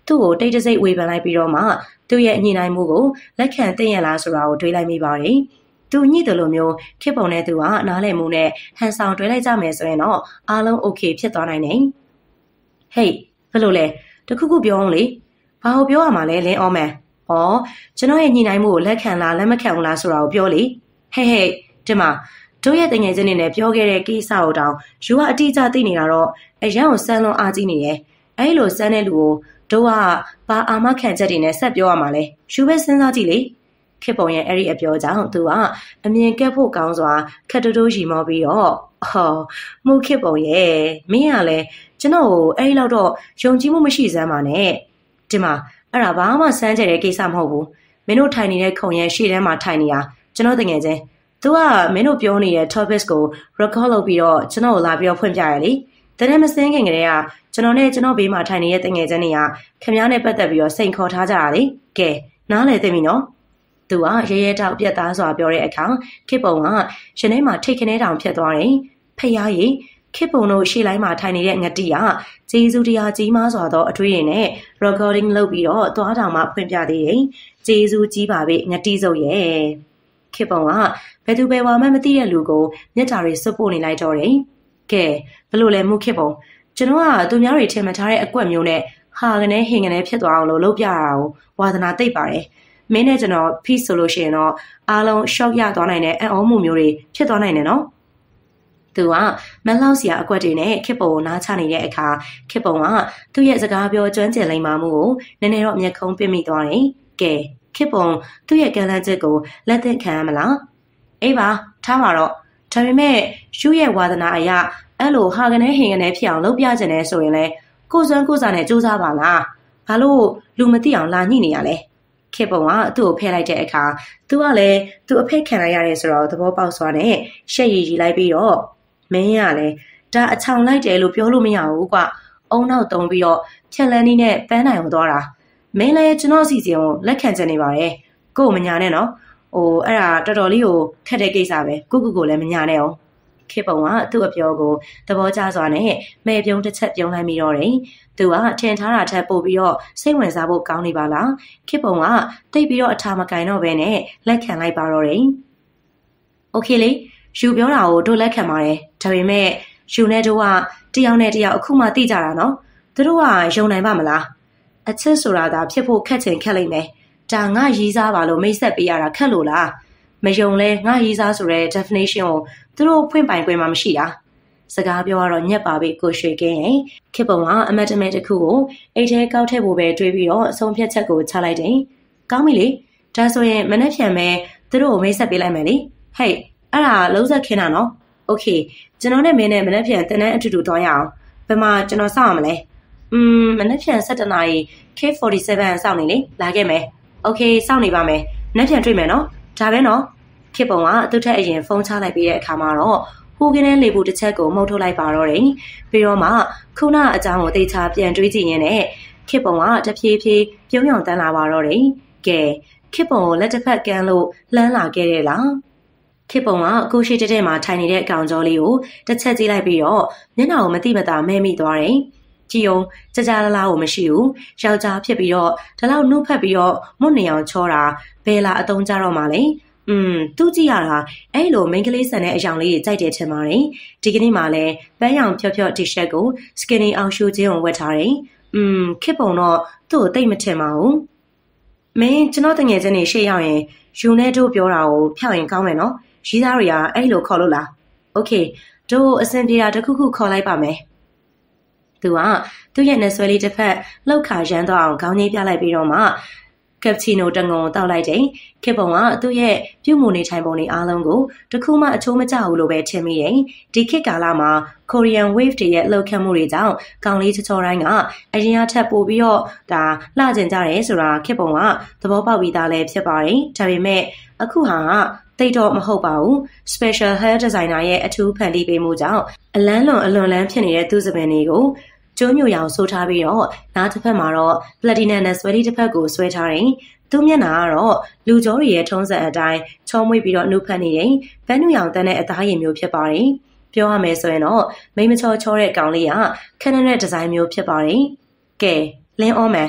S1: သူ့ကိုတိတ်တဆိတ်ဝေဖန်လိုက်ပြီးတော့မှသူ့ရဲ့ညှိနှိုင်းမှုကိုလက်ခံသိရလားဆိုတာကိုတွေးလိုက်မိပါတယ်။သူညှိတယ်လို့မျိုးခေပုံနဲ့သူကနားလည်မှုနဲ့ဟန်ဆောင်တွဲလိုက်ကြမယ်ဆိုရင်တော့အားလုံး okay ဖြစ်သွားနိုင်တယ်။ဟေးဘယ်လိုလဲတခုခုပြောအောင်လေဘာကိုပြောရမှာလဲလင်းအောမန်။ဩကျွန်တော်ရဲ့ညှိနှိုင်းမှုကိုလက်ခံလားလက်မခံဘူးလားဆိုတာကိုပြောလေ။ဟေးဟေးဒီမှာတို့ရဲ့တငယ်ချင်းတွေနဲ့ပြောခဲ့တဲ့ကိစ္စကိုတောင်ယူကအတိအကျသိနေတာတော့အရန်ကိုစမ်းလွန်အားကြီးနေရဲ့။အဲ့လိုစမ်းတဲ့လူကိုတို့ကဘာအာမခံချက်တွေနဲ့ဆက်ပြောရမှာလဲ။ယူပဲစဉ်းစားကြည့်လေ။ခေပုံရဲ့အဲ့ဒီအပြောကြောင့်သူကအမြင်ကက်ဖို့ကောင်းစွာခက်တိုးတိုးရီမောပြီးတော့ဟောမှုခေပုံရဲ့မင်းကလည်းကျွန်တော်ကိုအဲ့ဒီလောက်တော့ယုံကြည်မှုမရှိစမ်းပါနဲ့ဒီမှာအဲ့ဒါဘာမှစမ်းကြတဲ့ကိစ္စမဟုတ်ဘူးမင်းတို့ထိုင်နေတဲ့ခုံရဲ့ရှေ့ထဲမှာထိုင်နေတာကျွန်တော်တကယ်ချင်းသူကမင်းတို့ပြောနေတဲ့ topics ကို record လုပ်ပြီးတော့ကျွန်တော်ကိုလာပြီးတော့ဖွင့်ပြရလေတနေ့မစင်းခင်ကလေးကကျွန်တော်နဲ့ကျွန်တော်ဘေးမှာထိုင်နေတဲ့တငယ်ချင်းတွေကခင်ဗျားနဲ့ပတ်သက်ပြီးတော့စိန်ခေါ်ထားကြတာလေကဲနားလည်သိပြီနော်သူကရဲရဲတောက်ပြက်သားစွာပြောတဲ့အခါခေပုံကရှင်ထဲမှာထိတ်ခနဲတောင်ဖြစ်သွားတယ်ဖျားရည်ခေပုံတို့ရှေ့လိုက်မှာထိုင်နေတဲ့ငတိကဂျေဇူတရားကြီးမားစွာသောအထွေးရည်နဲ့ recording လုပ်ပြီးတော့သွားတောင်မှဖွင့်ပြသေးတယ်ဂျေဇူကြီးပါပဲငတိစုပ်ရဲ့ခေပုံကဘယ်သူဘယ်ဝါမှမသိတဲ့လူကိုမျက်တာတွေစွပ်ပို့နေလိုက်တော့တယ်ကဲဘလို့လဲမှုခေပုံကျွန်တော်ကသူများတွေထင်မှတ်ထားတဲ့အကွက်မျိုးနဲ့ဟာကနေဟင်ကနေဖြစ်သွားအောင်လို့လုပ်ပြရတာကိုဝါသနာသိပ်ပါတယ်မင်းနဲ့ကျွန်တော် peace ဆိုလို့ရှိရင်တော့အားလုံး shock ရသွားနိုင်တဲ့အံ့ဩမှုမျိုးတွေဖြစ်သွားနိုင်တယ်နော်သူကမလောက်စရာအကွက်တွေနဲ့ခေပုံကိုနားချနေတဲ့အခါခေပုံကသူ့ရဲ့စကားပြောကျွမ်းကျင်လိမ္မာမှုကိုနည်းနည်းတော့အမျက်ခုံးပစ်မိသွားတယ်ကဲခေပုံသူ့ရဲ့ကံလန့်ချက်ကိုလက်သင့်ခံရမလားအေးပါထားပါတော့ဒါပေမဲ့ရှုရဲ့ဝါသနာအရာအဲ့လိုဟာကနေဟင်ကနေဖြစ်အောင်လုပ်ပြကြတယ်ဆိုရင်လေကိုစွမ်းကိုစားနဲ့စူးစမ်းပါလားဘာလို့လူမသိအောင်လာညှိနေရလဲခေပုံကသူ့ကိုဖဲလိုက်တဲ့အခါသူကလည်းသူ့အဖိတ်ခံလိုက်ရတယ်ဆိုတော့သဘောပေါက်စွာနဲ့ရှက်ရည်ရီလိုက်ပြီးတော့မင်းရလည်းဒါအချောင်လိုက်တယ်လို့ပြောလို့မရဘူးကွအုံနောက်တုံးပြီးတော့ဖြက်လန်းနီးနဲ့ပန်းနိုင်အောင်သွားတာမင်းလည်းကျွန်တော်စီစဉ်ကိုလက်ခံချင်နေပါတယ်ကို့မညာနဲ့နော်ဟိုအဲ့ဒါတော်တော်လေးကိုခက်တဲ့ကိစ္စပဲကိုကိုကိုလည်းမညာနဲ့အောင်ခေပုံကသူ့အပြောကိုသဘောကျစွာနဲ့မဲပြုံးတစ်ချက်ပြုံးလိုက်ပြီးတော့တယ်သူကထင်ထားတာထက်ပိုပြီးတော့စိတ်ဝင်စားဖို့ကောင်းနေပါလားခေပုံကတိတ်ပြီးတော့အထာမကင်တော့ပဲနဲ့လက်ခံလိုက်ပါတော့တယ်โอเคလေယူပြောတာကိုတို့လက်ခံပါတယ်ဒါပေမဲ့ယူနဲ့တို့ကတယောက်နဲ့တယောက်အခုမှသိကြတာနော်သူတို့ကယုံနိုင်ပါမလားအချစ်ဆိုတာဒါဖြစ်ဖို့ခက်ချင်ခက်လိမ့်မယ်ဒါငါရီးစားပါလို့မိတ်ဆက်ပေးရတာခက်လို့လားမယုံလဲငါရီးစားဆိုတဲ့ definition ကိုသူတို့ဖွင့်ပိုင်ခွင့်မှမရှိတာစကားပြောတော့ညက်ပါပြီကိုရွှေကင်းရင်ခေပုံကအမတ်တမဲတစ်ခုကိုအိတ်ထဲကောက်ထည့်ဖို့ပဲတွေးပြီးတော့အဆုံးဖြတ်ချက်ကိုချလိုက်တယ်ကောင်းပြီလေဒါဆိုရင်မနေ့ဖြန်မဲသူတို့ကိုမိတ်ဆက်ပေးလိုက်မယ်လေဟဲ့အဲ့ဒါလုံးဆက်ခင်းတာနော်โอเคကျွန်တော်နဲ့မင်းနဲ့မနေ့ဖြန်တန်းတန်းအတူတူသွားရအောင်ဘယ်မှာကျွန်တော်စောင့်ရမလဲอืมမနေ့ဖြန်sevenနာရီ K forty-seven စောင့်နေလေလာခဲ့မယ်โอเคစောင့်နေပါမယ်မနေ့ဖြန်တွေ့မယ်နော်ဒါပဲနော်ခေပုံကသူ့ထက်အရင်ဖုန်းချလိုက်ပြီးတဲ့အခါမှာတော့ဟိုကင်းနဲ့လေပူတစ်ချက်ကိုမှုတ်ထုတ်လိုက်ပါတော့တယ်ပြီးတော့မှခုနအကြောင်းကိုသိချပြန်တွေးကြည့်ရင်းနဲ့ခေပုံကတဖြည်းဖြည်းပြုံးရောင်တန်းလာပါတော့တယ်ကဲခေပုံကိုလက်တစ်ဖက်ကမ်းလို့လှမ်းလာခဲ့တယ်လားခေပုံကကိုရှိတဲ့တဲ့မှာထိုင်နေတဲ့အကောင်ကျော်လေးကိုတစ်ချက်ကြည့်လိုက်ပြီးတော့မျက်နှာကိုမတိမတာမဲမိသွားတယ်ကြည်ုံကြကြလာလာကိုမရှိဘူးယောက်ျားဖြစ်ပြီးတော့ဒါလောက်နှုတ်ဖက်ပြီးတော့မွတ်နေအောင်ချောတာဘယ်လာအတုံးကြတော့မှလဲอืมသူကြည့်ရတာအဲ့လိုမိန်းကလေးဆန်တဲ့အယောင်လေးကြီးကြိုက်တယ်ထင်ပါတယ်ဒီကနေ့မှလည်းပန်းရောင်ဖြော့ဖြော့ T-shirt ကို skinny အောင်ရှူခြင်းကိုဝတ်ထားတယ်อืมခေပုံတော့သူ့ကိုတိတ်မထင်ပါဘူးမင်းကျွန်တော်တငယ်ချင်းတွေရှေ့ရောက်ရင်ယူနဲ့တို့ပြောတာကိုဖျောက်ရင်ကောင်းမယ်နော်ရီးသားတွေကအဲ့လိုခေါ်လို့လားโอเคတို့အဆင်ပြေတာတခုခုခေါ်လိုက်ပါမယ်သူကသူ့ရဲ့နှဆွဲလေးတစ်ဖက်လှုပ်ခါရမ်းတော့အောင်ခေါင်းကြီးပြလိုက်ပြီးတော့မှကပ်ချီနိုတငုံတောက်လိုက်တယ်ခေပုံကသူ့ရဲ့ပြုတ်မှုနေထိုင်ပုံတွေအားလုံးကိုတခုမှအချိုးမကျဘူးလို့ပဲထင်မိတယ်ဒီခေတ်ကာလမှာ Korean wave တွေရဲ့လှုပ်ခတ်မှုတွေကြောင့်ကောင်လေးချောချောတိုင်းကအရင်အထက်ပို့ပြီးတော့ဒါလှကျင်ကြတယ်ဆိုတာခေပုံကသဘောပေါက်ပြီးသားလည်းဖြစ်ပါတယ်ဒါပေမဲ့အခုဟာကတိတ်တော့မဟုတ်ပါဘူး special hair designer ရဲ့အထူးဖန်တီးပေးမှုကြောင့်အလန်းလွန်အလွန်လန်းဖြစ်နေတဲ့သူ့စပင်တွေကိုကျိုးညိုရောင်ဆိုးထားပြီးတော့နားတစ်ဖက်မှာတော့ platinum နဲ့ sweaty တစ်ဖက်ကိုဆွဲထားတယ်သူ့မျက်နှာကတော့လူကြောတွေရဲ့ထုံးစံအတိုင်းချောမွေ့ပြီးတော့နှုတ်ဖက်နေတယ်ဘန်းနူရောင်တန်းတဲ့အသားရည်မျိုးဖြစ်ပါတယ်ပြောရမယ်ဆိုရင်တော့မိမချောချောတဲ့ကောင်လေးကခက်နေတဲ့ဒီဇိုင်းမျိုးဖြစ်ပါတယ်ကဲလင်းအောမန်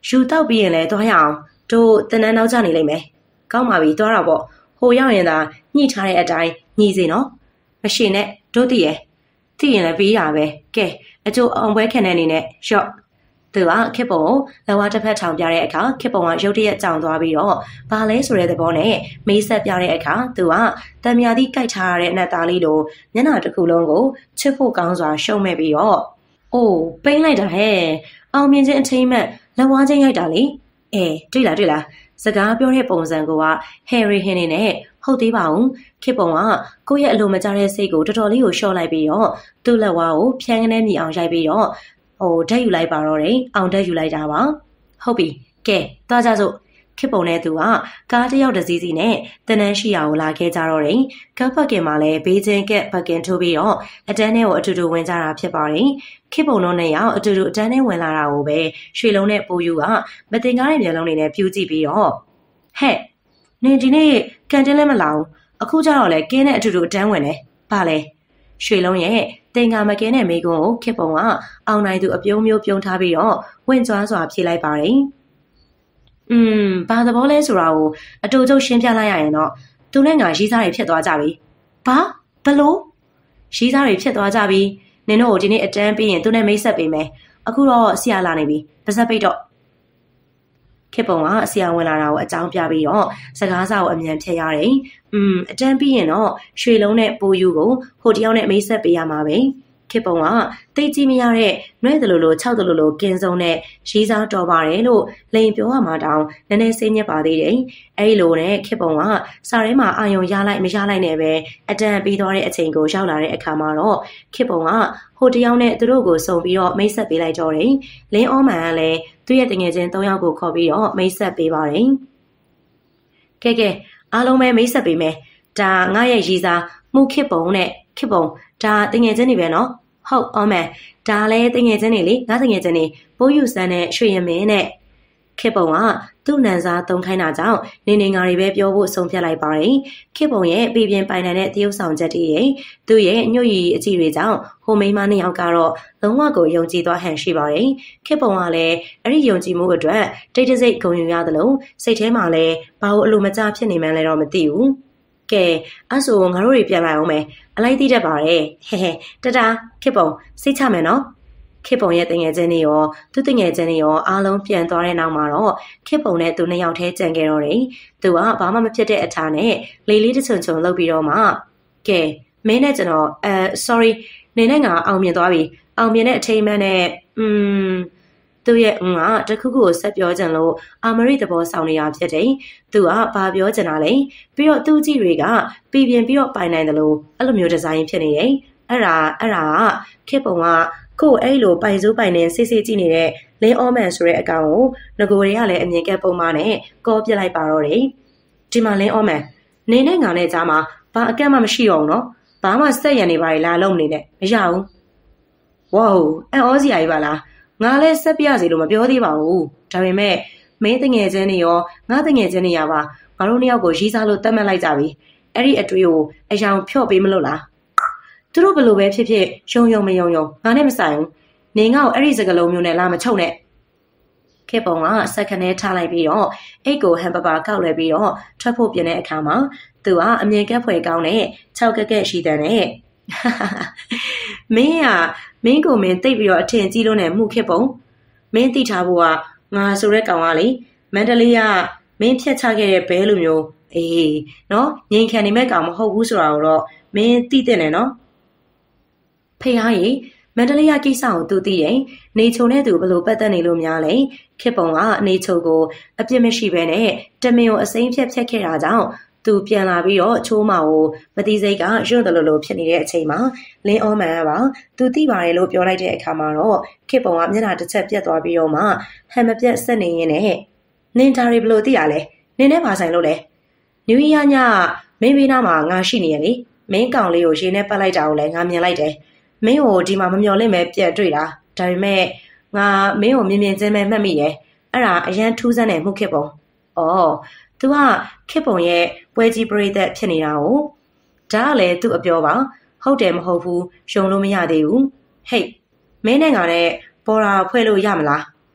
S1: ယူတောက်ပြီးရင်လည်းသွားရအောင်တို့တနန်းနောက်ကျနေလိမ့်မယ်ကောင်းပါပြီသွားတော့ပေါ့ဟိုရောက်ရင်သာညှိထားတဲ့အတိုင်းညှိစေနော်မရှိနဲ့တို့သိရဲ့သိရင်လည်းပြီးတာပဲကဲအကျိုးအောင်ပွဲခင်တဲ့အနေနဲ့ရှော့သူကခစ်ပုံကိုလက်ဝါးတစ်ဖက်ထောင်ပြတဲ့အခါခစ်ပုံကရုတ်တရက်ကြောင်သွားပြီးတော့ဘာလဲဆိုတဲ့သဘောနဲ့မေးဆက်ပြတဲ့အခါသူကတံမြာသီးကြိုက်ထားရတဲ့အနက်သားလေးလိုမျက်နှာတစ်ခုလုံးကိုချစ်ဖို့ကောင်းစွာရှုံမဲ့ပြီးတော့အိုးပိမ့်လိုက်တာဟဲ့အောင်မြင်ခြင်းအထိမ်းမဲ့လက်ဝါးချင်းရိုက်တာလေအဲတွေ့လားတွေ့လားစကားပြောတဲ့ပုံစံကဟယ်ရီဟင်းနေနဲ့ဟုတ်သေးပါဘူးခစ်ပုံကကိုယ့်ရဲ့အလိုမကျတဲ့စိတ်ကိုတော်တော်လေးကိုရှော့လိုက်ပြီးတော့သူ့လက်ဝါးကိုဖြန်းကနေမြည်အောင်ရိုက်ပြီးတော့ဟိုဓာတ်ယူလိုက်ပါတော့တယ်အောင်ဓာတ်ယူလိုက်တာပါဟုတ်ပြီကဲသွားကြစို့ခစ်ပုံနဲ့သူကကားတစ်ယောက်တစ်စီးစီနဲ့တနန်းရှိရာကိုလာခဲ့ကြတော့တယ်ကပ်ပတ်ကင်မှာလည်းဘေးချင်းကက်ပတ်ကင်ထိုးပြီးတော့အတန်းထဲကိုအတူတူဝင်ကြတာဖြစ်ပါတယ်ခစ်ပုံတို့နဲ့ရောက်အတူတူအတန်းထဲဝင်လာတာကိုပဲရွှေလုံးနဲ့ပိုးယူကမတင်ကားတဲ့မျက်လုံးတွေနဲ့ပြူးကြည့်ပြီးတော့ဟဲ့နင်ဒီနေ့ကန်တင်းလည်းမလာဘူးအခုကျတော့လေကင်းနဲ့အတူတူအတန်းဝင်တယ်ဘာလဲရွှေလုံးရဲ့တင်ကာမကင်းတဲ့မိကွန်းကိုခစ်ပုံကအောင်နိုင်သူအပြုံးမျိုးပြုံးထားပြီးတော့ဝင့်ကြွားစွာဖြေလိုက်ပါတယ်อืมဘာသဘောလဲဆိုတာကိုအတူတူရှင်းပြလိုက်ရရင်တော့သူနဲ့ငါရီးစားတွေဖြစ်သွားကြပြီဘာဘလို့ရီးစားတွေဖြစ်သွားကြပြီနင်တို့ကိုဒီနေ့အတန်းပြီးရင်သူနဲ့မိတ်ဆက်ပေးမယ်အခုတော့ဆရာလာနေပြီပါစပ်ပိတ်တော့ခစ်ပုံကဆရာဝင်လာတာကိုအကြောင်းပြပြီးတော့စကားစာကိုအမြန်ဖြတ်ရတယ်อืมအတန်းပြီးရင်တော့ရွှေလုံးနဲ့ပိုးယူကိုဟိုတယောက်နဲ့မိတ်ဆက်ပေးရမှာပဲခစ်ပုံကတိတ်ကြည့်မရတဲ့နှွဲ့တလူလိုခြောက်တလူလိုကင်းစုံနဲ့ရီးစားတော်ပါတယ်လို့လိန်ပြောရမှာတောင်နည်းနည်းစိတ်ညစ်ပါသေးတယ်အဲဒီလိုနဲ့ခစ်ပုံကစာထဲမှာအာယုံရလိုက်မရလိုက်နဲ့ပဲအတန်းပြီးသွားတဲ့အချိန်ကိုရောက်လာတဲ့အခါမှာတော့ခစ်ပုံကဟိုတယောက်နဲ့သူတို့ကိုစုံပြီးတော့မိတ်ဆက်ပေးလိုက်တော့တယ်လင်းအောမန်ကလည်းသူ့ရဲ့တငယ်ချင်း၃ယောက်ကိုခေါ်ပြီးတော့မိတ်ဆက်ပေးပါတယ်ကဲကဲအားလုံးပဲမိတ်ဆက်ပေးမယ်ဒါငါရဲ့ရီးစားမှုခစ်ပုံနဲ့ခစ်ပုံဒါတငယ်ချင်းတွေပဲနော်ဟုတ်အော်မန်ဒါလည်းတငယ်ချင်းတွေလေငါတငယ်ချင်းတွေပိုးယူစမ်းနဲ့ရွှေရမင်းနဲ့ခေပုံကသူ့နန်စားသုံးခိုင်းတာကြောင့်နေနေငါတွေပဲပြောဖို့ဆုံးဖြတ်လိုက်ပါတယ်ခေပုံရဲ့ပြည်ပြင်းပိုင်နိုင်တဲ့တရုပ်ဆောင်ချက်တွေရဲ့သူ့ရဲ့ညှို့ရီအကြည့်တွေကြောင့်ဟိုမိန်းမနှစ်ယောက်ကတော့လုံးဝကိုယုံကြည်သွားဟန်ရှိပါတယ်ခေပုံကလည်းအဲ့ဒီယုံကြည်မှုအတွက်တိတ်တဆိတ်ဂုဏ်ယူရသလိုစိတ်ထဲမှာလည်းဘာလို့အလိုမကျဖြစ်နေမှန်းလဲတော့မသိဘူးကဲအဲ့ဆိုငါတို့တွေပြန်လာအောင်မယ်အလိုက်သိတတ်ပါတယ်ဟဲဟဲတတာခေပုံစိတ်ချမယ်နော်ခေပုံရဲ့တငယ်ချင်းတွေရောသူတငယ်ချင်းတွေရောအားလုံးပြန်သွားတဲ့နောက်မှာတော့ခေပုံနဲ့သူနှစ်ယောက်တည်းကြံခဲ့တော့တယ်သူကဘာမှမဖြစ်တဲ့အထားနဲ့လေးလေးတချုံချုံလုပ်ပြီးတော့မှကဲမင်းနဲ့ကျွန်တော်အဲ sorry နေနဲ့ငါအောင်မြင်သွားပြီအောင်မြင်တဲ့အထိမ်းအမှန်နဲ့อืมသူ့ရဲ့ငါတခုခုကိုဆက်ပြောကြလို့အာမရိသဘောဆောင်နေတာဖြစ်တယ်။သူကဘာပြောချင်တာလဲ။ပြီးတော့သူ့ကြည့်တွေကပြည်ပြင်းပြီးတော့ပိုင်နိုင်တယ်လို့အဲ့လိုမျိုးဒီဇိုင်းဖြစ်နေတယ်။အဲ့ဒါအဲ့ဒါခေပုံကကို့အဲ့လိုပိုင်စိုးပိုင်နေစစ်စစ်ကြည့်နေတဲ့လင်းအောမန်ဆိုတဲ့အကောင်ကိုငကိုတွေကလည်းအမြင်ကက်ပုံမှနဲ့ကောပြလိုက်ပါတော့တယ်။ဒီမှာလင်းအောမန်နေနဲ့ငါနဲ့ကြားမှာဘာအကန့်မှမရှိတော့ဘူးနော်။ဘာမှစက်ရံနေပါလေလာလုံးနေနဲ့မရဘူး။ဝေါအန်အောစရာကြီးပါလား။ငါလည်းဆက်ပြစီလို့မပြောသေးပါဘူးဒါပေမဲ့မင်းတငယ်ချင်းတွေရောငါတငယ်ချင်းတွေရပါငါတို့နှစ်ယောက်ကိုရီးစားလို့တတ်မှတ်လိုက်ကြပြီအဲ့ဒီအတွေ့ကိုအယောင်ဖြော့ပေးမလို့လားသူတို့ဘလို့ပဲဖြစ်ဖြစ်ယုံယုံမယုံယုံငါနဲ့မဆိုင်ဘူးနေငါ့ကိုအဲ့ဒီစကလုံးမျိုးနဲ့လာမချုပ်နဲ့ခေပုံကစက္ကနဲထားလိုက်ပြီးတော့အိတ်ကိုဟန်ပပါကောက်လဲပြီးတော့ထွက်ဖို့ပြင်တဲ့အခါမှာသူကအမြင်ကက်ဖွယ်ကောင်းတဲ့ခြောက်ကက်ကက်ရှိတဲ့နဲ့မင်းကမင်းကိုမင်းတိတ်ပြီးတော့အထင်ကြီးလို့နဲ့မှုခစ်ပုံမင်းသိထားဖို့ကငါဆိုတဲ့ကောင်ကလေမန္တလေးကမင်းဖြတ်ချခဲ့တဲ့ဘဲလိုမျိုးအေးနော်ငိန်ခံနေမဲ့ကောင်မဟုတ်ဘူးဆိုတာကိုတော့မင်းသိတဲ့နဲ့နော်ဖေဟာကြီးမန္တလေးကကိစ္စကိုသူသိရင်နေချုံနဲ့သူဘလို့ပတ်သက်နေလို့များလဲခစ်ပုံကနေချုံကိုအပြစ်မရှိဘဲနဲ့တမင်ကိုအစိမ့်ဖြတ်ဖြတ်ခဲ့တာကြောင့်သူပြန်လာပြီးတော့ချိုးမောင်ကိုမတိစိတ်ကရွတ်တယ်လို့လို့ဖြစ်နေတဲ့အချိန်မှာလင်းအောမန်ကပါသူသိပါတယ်လို့ပြောလိုက်တဲ့အခါမှာတော့ခေပုံကမျက်နှာတစ်ချက်ပြတ်သွားပြီးတော့မှဟန်မပြတ်ဆက်နေရင်းနဲ့နင်ဒါရီဘလို့သိရလဲနင်နဲ့ပါဆိုင်လို့လဲနယူးယားညမင်းဘေးနားမှာငါရှိနေရလေမင်းကောင်လေးကိုရေနဲ့ပတ်လိုက်တာကိုလည်းငါမြင်လိုက်တယ်မင်းကိုဒီမှာမမျော်လင့်ပဲပြတ်တွေ့တာဒါပေမဲ့ငါမင်းကိုမြင်မြင်ချင်းပဲမှတ်မိရဲ့အဲ့ဒါအရန်ထူးဆန်းတဲ့မှုခေပုံဩသူကခေပုံရဲ့ပွဲကြီးပရိသတ်ဖြစ်နေတာကိုဒါကလည်းသူ့အပြောပါဟုတ်တယ်မဟုတ်ဘူးယုံလို့မရသေးဘူးဟေ့မင်းနဲ့ငါနဲ့ပေါ်တာဖွဲ့လို့ရမလားသူ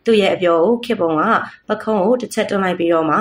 S1: သူ့ရဲ့အပြောကိုခေပုံကပခုံးကိုတစ်ချက်တွန်းလိုက်ပြီးတော့မှ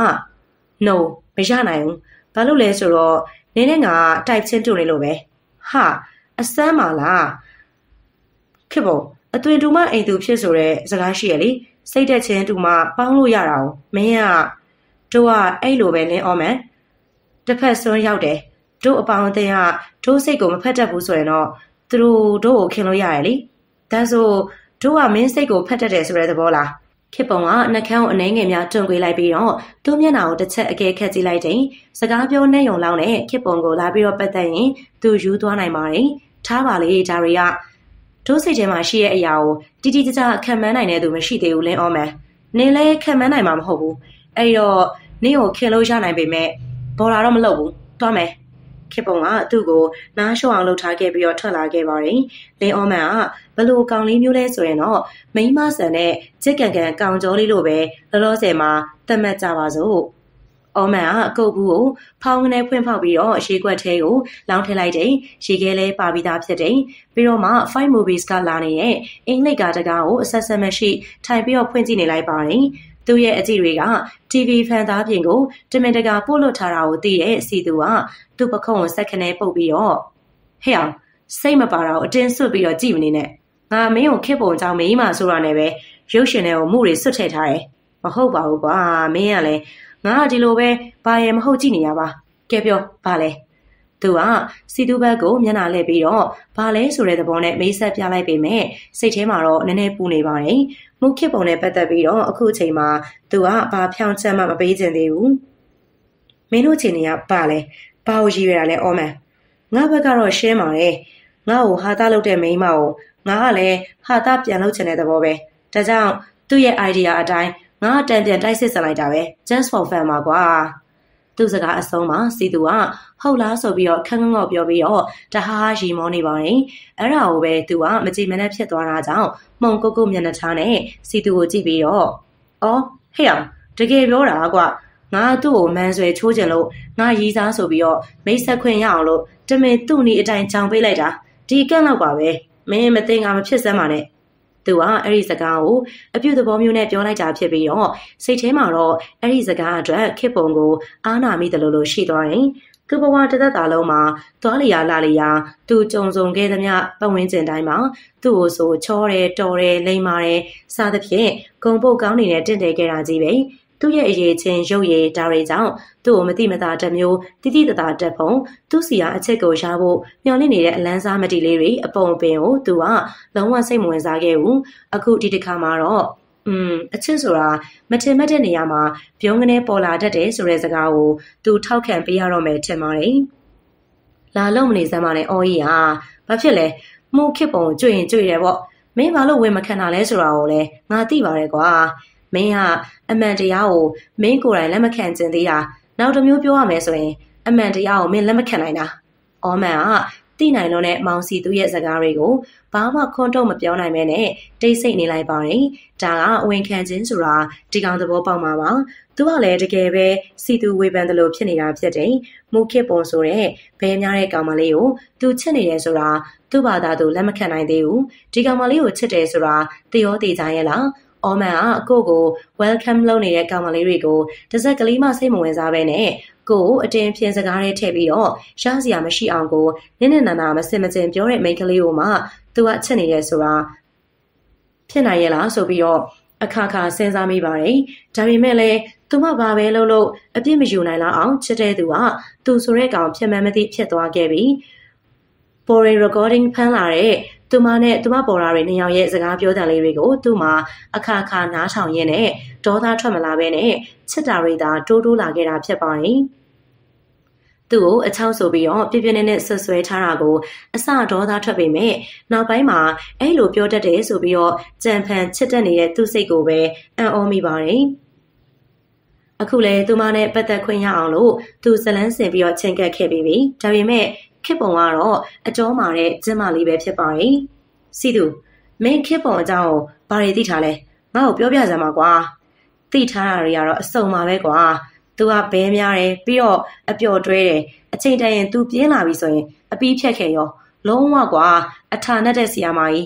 S1: no မရနိုင်ဘူးဘာလို့လဲဆိုတော့နင်းနဲ့ငါတိုက်ချင်းတူနေလို့ပဲဟာအစမ်းပါလားခေပုံအသွင်တူမအိမ်သူဖြစ်ဆိုတဲ့စကားရှိရလေစိတ်တက်ချင်းတူမပေါင်းလို့ရတာ哦မင်းကတို့ကအဲ့လိုပဲလင်းအောင်မယ်တစ်ဖက်စွန်းရောက်တယ်တို့အပေါင်းအသင်းကတို့စိတ်ကိုမဖက်တတ်ဘူးဆိုရင်တော့သူတို့တို့ကိုခင်လို့ရတယ်လေဒါဆိုတို့ကမင်းစိတ်ကိုဖက်တတ်တယ်ဆိုတဲ့သဘောလားခေပုံကနှကန်းကိုအနှဲငယ်များတွန့်ကွေးလိုက်ပြီးတော့သူ့မျက်နှာကိုတစ်ချက်အကဲခတ်ကြည့်လိုက်တဲ့စကားပြောနဲ့ယုံလောင်းနဲ့ခေပုံကိုလာပြီးတော့ပတ်သက်ရင်သူယူသွားနိုင်ပါတယ်ထားပါလေဒါတွေကတို့စိတ်ထဲမှာရှိတဲ့အရာကိုတိတိကျကျခံမှန်းနိုင်တဲ့သူမရှိသေးဘူးလင်းအောင်မယ်နင်းလည်းခံမှန်းနိုင်မှာမဟုတ်ဘူးအဲ့တော့နင်းကိုခင်လို့ရနိုင်ပေမဲ့ဘော်လာတော့မလုပ်ဘူးသွားမယ်ခေပုံကသူ့ကိုနားလျှော့အောင်လှုပ်ထားခဲ့ပြီးတော့ထွက်လာခဲ့ပါတယ်လင်းအောင်မန်ကဘလို့ကောင်လေးမျိုးလဲဆိုရင်တော့မိန်းမဆန်တဲ့ချစ်ကန်ကန်ကောင်ကျော်လေးလိုပဲလောလောဆယ်မှာသတ်မှတ်ကြပါစို့အော်မန်ကအကုတ်ဘူးကိုဖောင်းကနေဖွင့်ဖောက်ပြီးတော့ရေခွက်ထဲကိုလောင်းထည့်လိုက်တယ်ရေခဲလဲပါပြီးသားဖြစ်တယ်ပြီးတော့မှ five movies ကလာနေတဲ့အင်္ဂလိပ်ကားတကားကိုအဆက်ဆက်မရှိထိုင်ပြီးတော့ဖွင့်ကြည့်နေလိုက်ပါတယ်သူ့ရဲ့အကြည့်တွေက တီဗီ ဖန်သားပြင်ကိုတမင်တကာပို့လွတ်ထားတာကိုသိတဲ့စီသူကသူ့ပခုံးကိုဆက်ခနဲပုတ်ပြီးတော့ဟဲ့အောင်စိတ်မပါတော့အတင်းဆွတ်ပြီးတော့ကြည့်မနေနဲ့ငါမင်းကိုခစ်ပုံကြောင့်မင်းမဆိုတာနဲ့ပဲရုပ်ရှင်တွေကိုမှုတွေဆွတ်ထည့်ထားတယ်မဟုတ်ပါဘူးကွာမင်းကလည်းငါကဒီလိုပဲဘာရဲမဟုတ်ကြည့်နေရပါကဲပြောဘာလဲသူကစီတူဘက်ကိုမျက်နှာလှည့်ပြီးတော့ဘာလဲဆိုတဲ့သဘောနဲ့မိတ်ဆက်ပြလိုက်ပေမဲ့စိတ်ထဲမှာတော့နည်းနည်းပူနေပါတယ်မုခစ်ပုံနဲ့ပတ်သက်ပြီးတော့အခုချိန်မှာသူကဘာဖြောင်းချက်မှမပေးချင်သေးဘူးမင်းတို့ချိန်နေကဘာလဲဘာကိုရည်ရတာလဲအော်မန်ငါဘက်ကတော့ရှင်းပါတယ်ငါ့ကိုဟာသားလုပ်တဲ့မိန်းမကိုငါကလည်းဟာသားပြန်လုပ်ချင်တဲ့သဘောပဲဒါကြောင့်သူ့ရဲ့ idea အတိုင်းငါတန်ပြန်တိုက်စစ်စလိုက်တာပဲ just for fun ပါကွာသူ့စကားအဆုံးမှာစီသူကဟုတ်လားဆိုပြီးတော့ခန်းခန်းငေါ့ပြောပြီးတော့တဟားရီမောနေပါတယ်အဲ့ဒါကိုပဲသူကမကြည်မနှက်ဖြစ်သွားတာကြောင့်မှုံကုတ်ကုတ်မျက်နှာထားနဲ့စီသူကိုကြည့်ပြီးတော့အော်ဟဲ့အောင်တကယ်ပြောတာကွာငါသူ့ကိုမန်းဆွဲချိုးချင်လို့ငါရီးစားဆိုပြီးတော့မိတ်ဆက်ခွင့်ရအောင်လို့တမင်သူ့နီအတိုင်းကြောင်ပေးလိုက်တာဒီကန့်လောက်ပါပဲမင်းမသိငါမဖြစ်စမ်းပါနဲ့သူကအဲ့ဒီစကားကိုအပြုသဘောမျိုးနဲ့ပြောလိုက်တာဖြစ်ပြီးတော့စိတ်ထဲမှာတော့အဲ့ဒီစကားအတွက်ခစ်ပုံကိုအားနာမိတယ်လို့လို့ရှိသွားတယ်သူ့ဘဝတစ်သက်တာလုံးမှာသွားလျာလာလျာသူကြုံစုံခဲ့သမျှပတ်ဝန်းကျင်တိုင်းမှာသူ့ကိုဆိုချောတယ်တော်တယ်လိမ္မာတယ်စသဖြင့်ဂုံပုတ်ကောင်းနေတဲ့တင့်တယ်ခဲ့တာကြီးပဲသူ့ရဲ့အရေးချင်းရုပ်ရည်ဒါတွေကြောင့်သူ့ကိုမတိမတာတမျိုးတိတိတတာတက်ဖို့သူ့စီကအချက်ကိုရဖို့မျှော်လင့်နေတဲ့အလန်းစားမတီလေးတွေအပုံပင်ကိုသူကလုံးဝစိတ်မဝင်စားခဲ့ဘူးအခုဒီတစ်ခါမှာတော့อืมအချစ်ဆိုတာမထင်မှတ်တဲ့နေရာမှာပြုံးကနေပေါ်လာတတ်တယ်ဆိုတဲ့စကားကိုသူထောက်ခံပေးရတော့မယ်ထင်ပါတယ်လာလုံးမနေစမ်းပါနဲ့အော်ကြီးဟာဘာဖြစ်လဲမှုခစ်ပုံကြွရင်ကြွတယ်ပေါ့မင်းဘာလို့ဝင်မခံတာလဲဆိုတာကိုလည်းငါသိပါတယ်ကွာမင်းကအမှန်တရားကိုမင်းကိုယ်တိုင်လက်မခံကျင်သေးတာနောက်တစ်မျိုးပြောရမယ်ဆိုရင်အမှန်တရားကိုမင်းလက်မခံနိုင်တာအော်မန်ကသိနိုင်လို့နဲ့မောင်စီသူရဲ့စကားတွေကိုဘာမှခွန်းတုံမပြောနိုင်မဲနဲ့တိတ်ဆိတ်နေလိုက်ပါတယ်ဒါကအဝင်ခံခြင်းဆိုတာဒီကောင်သဘောပေါက်မှာပါသူကလည်းတကယ်ပဲစီသူဝေဖန်တယ်လို့ဖြစ်နေတာဖြစ်တယ်မူခစ်ပုံဆိုတဲ့ဘဲများတဲ့ကောင်မလေးကိုသူချစ်နေတယ်ဆိုတာသူ့ဘာသာသူလက်မခံနိုင်သေးဘူးဒီကောင်မလေးကိုချစ်တယ်ဆိုတာသိရောသိကြရဲ့လားအော်မန်ကကိုကို welcome လုပ်နေတဲ့ကောင်မလေးတွေကိုတစ်စက်ကလေးမှစိတ်မဝင်စားပဲနဲ့ကိုကိုအတင်းဖြင်းစကားတွေထည့်ပြီးတော့ရှားစရာမရှိအောင်ကိုနင်းနေနာနာမစင်မစင်ပြောတဲ့မိန်းကလေးကိုမှသူကချစ်နေရဲဆိုတာဖြစ်နိုင်ရဲ့လားဆိုပြီးတော့အခါခါစဉ်းစားမိပါတယ်ဒါပေမဲ့လည်းသူမဘာပဲလုပ်လို့အပြစ်မယူနိုင်လောက်အောင်ချစ်တဲ့သူကသူဆိုတဲ့ကောင်ဖြစ်မှန်းမသိဖြစ်သွားခဲ့ပြီပေါ်ရင် recording ဖမ်းလာတဲ့သူမနဲ့သူမပေါ်လာတဲ့နှစ်ယောက်ရဲ့စကားပြောတန်လေးတွေကိုသူမအခါခါနားထောင်ရင်းနဲ့ဒေါသထွက်မလာဘဲနဲ့ချစ်တာတွေသာတိုးတိုးလာခဲ့တာဖြစ်ပါတယ်သူ့ကိုအချောက်ဆိုပြီးတော့ပြပြနေနဲ့ဆွဆွဲထားတာကိုအစဒေါသထွက်ပေမဲ့နောက်ပိုင်းမှာအဲ့လိုပြောတတ်တယ်ဆိုပြီးတော့ကြံဖန်ချစ်တတ်နေတဲ့သူ့စိတ်ကိုပဲအံ့ဩမိပါတယ်အခုလေသူမနဲ့ပတ်သက်ခွင့်ရအောင်လို့သူဇလန်းစင်ပြီးတော့ချိန်ကပ်ခဲ့ပြီးပြီဒါပေမဲ့ခစ်ပုံကတော့အကျော်မာတဲ့ကျင်းမလေးပဲဖြစ်ပါတယ်စီသူမင်းခစ်ပုံအကြောင်းကိုဘာတွေသိထားလဲငါ့ကိုပြောပြစမ်းပါကွာသိထားတာတွေကတော့အစုံပါပဲကွာသူကဘဲများတယ်ပြီးတော့အပျော်တွဲတယ်အချိန်တန်ရင်သူပြင်းလာပြီဆိုရင်အပီးဖြတ်ခဲ့ရောလုံးဝကွာအထာနဲ့တဲ့ဆီယာမကြီးသူ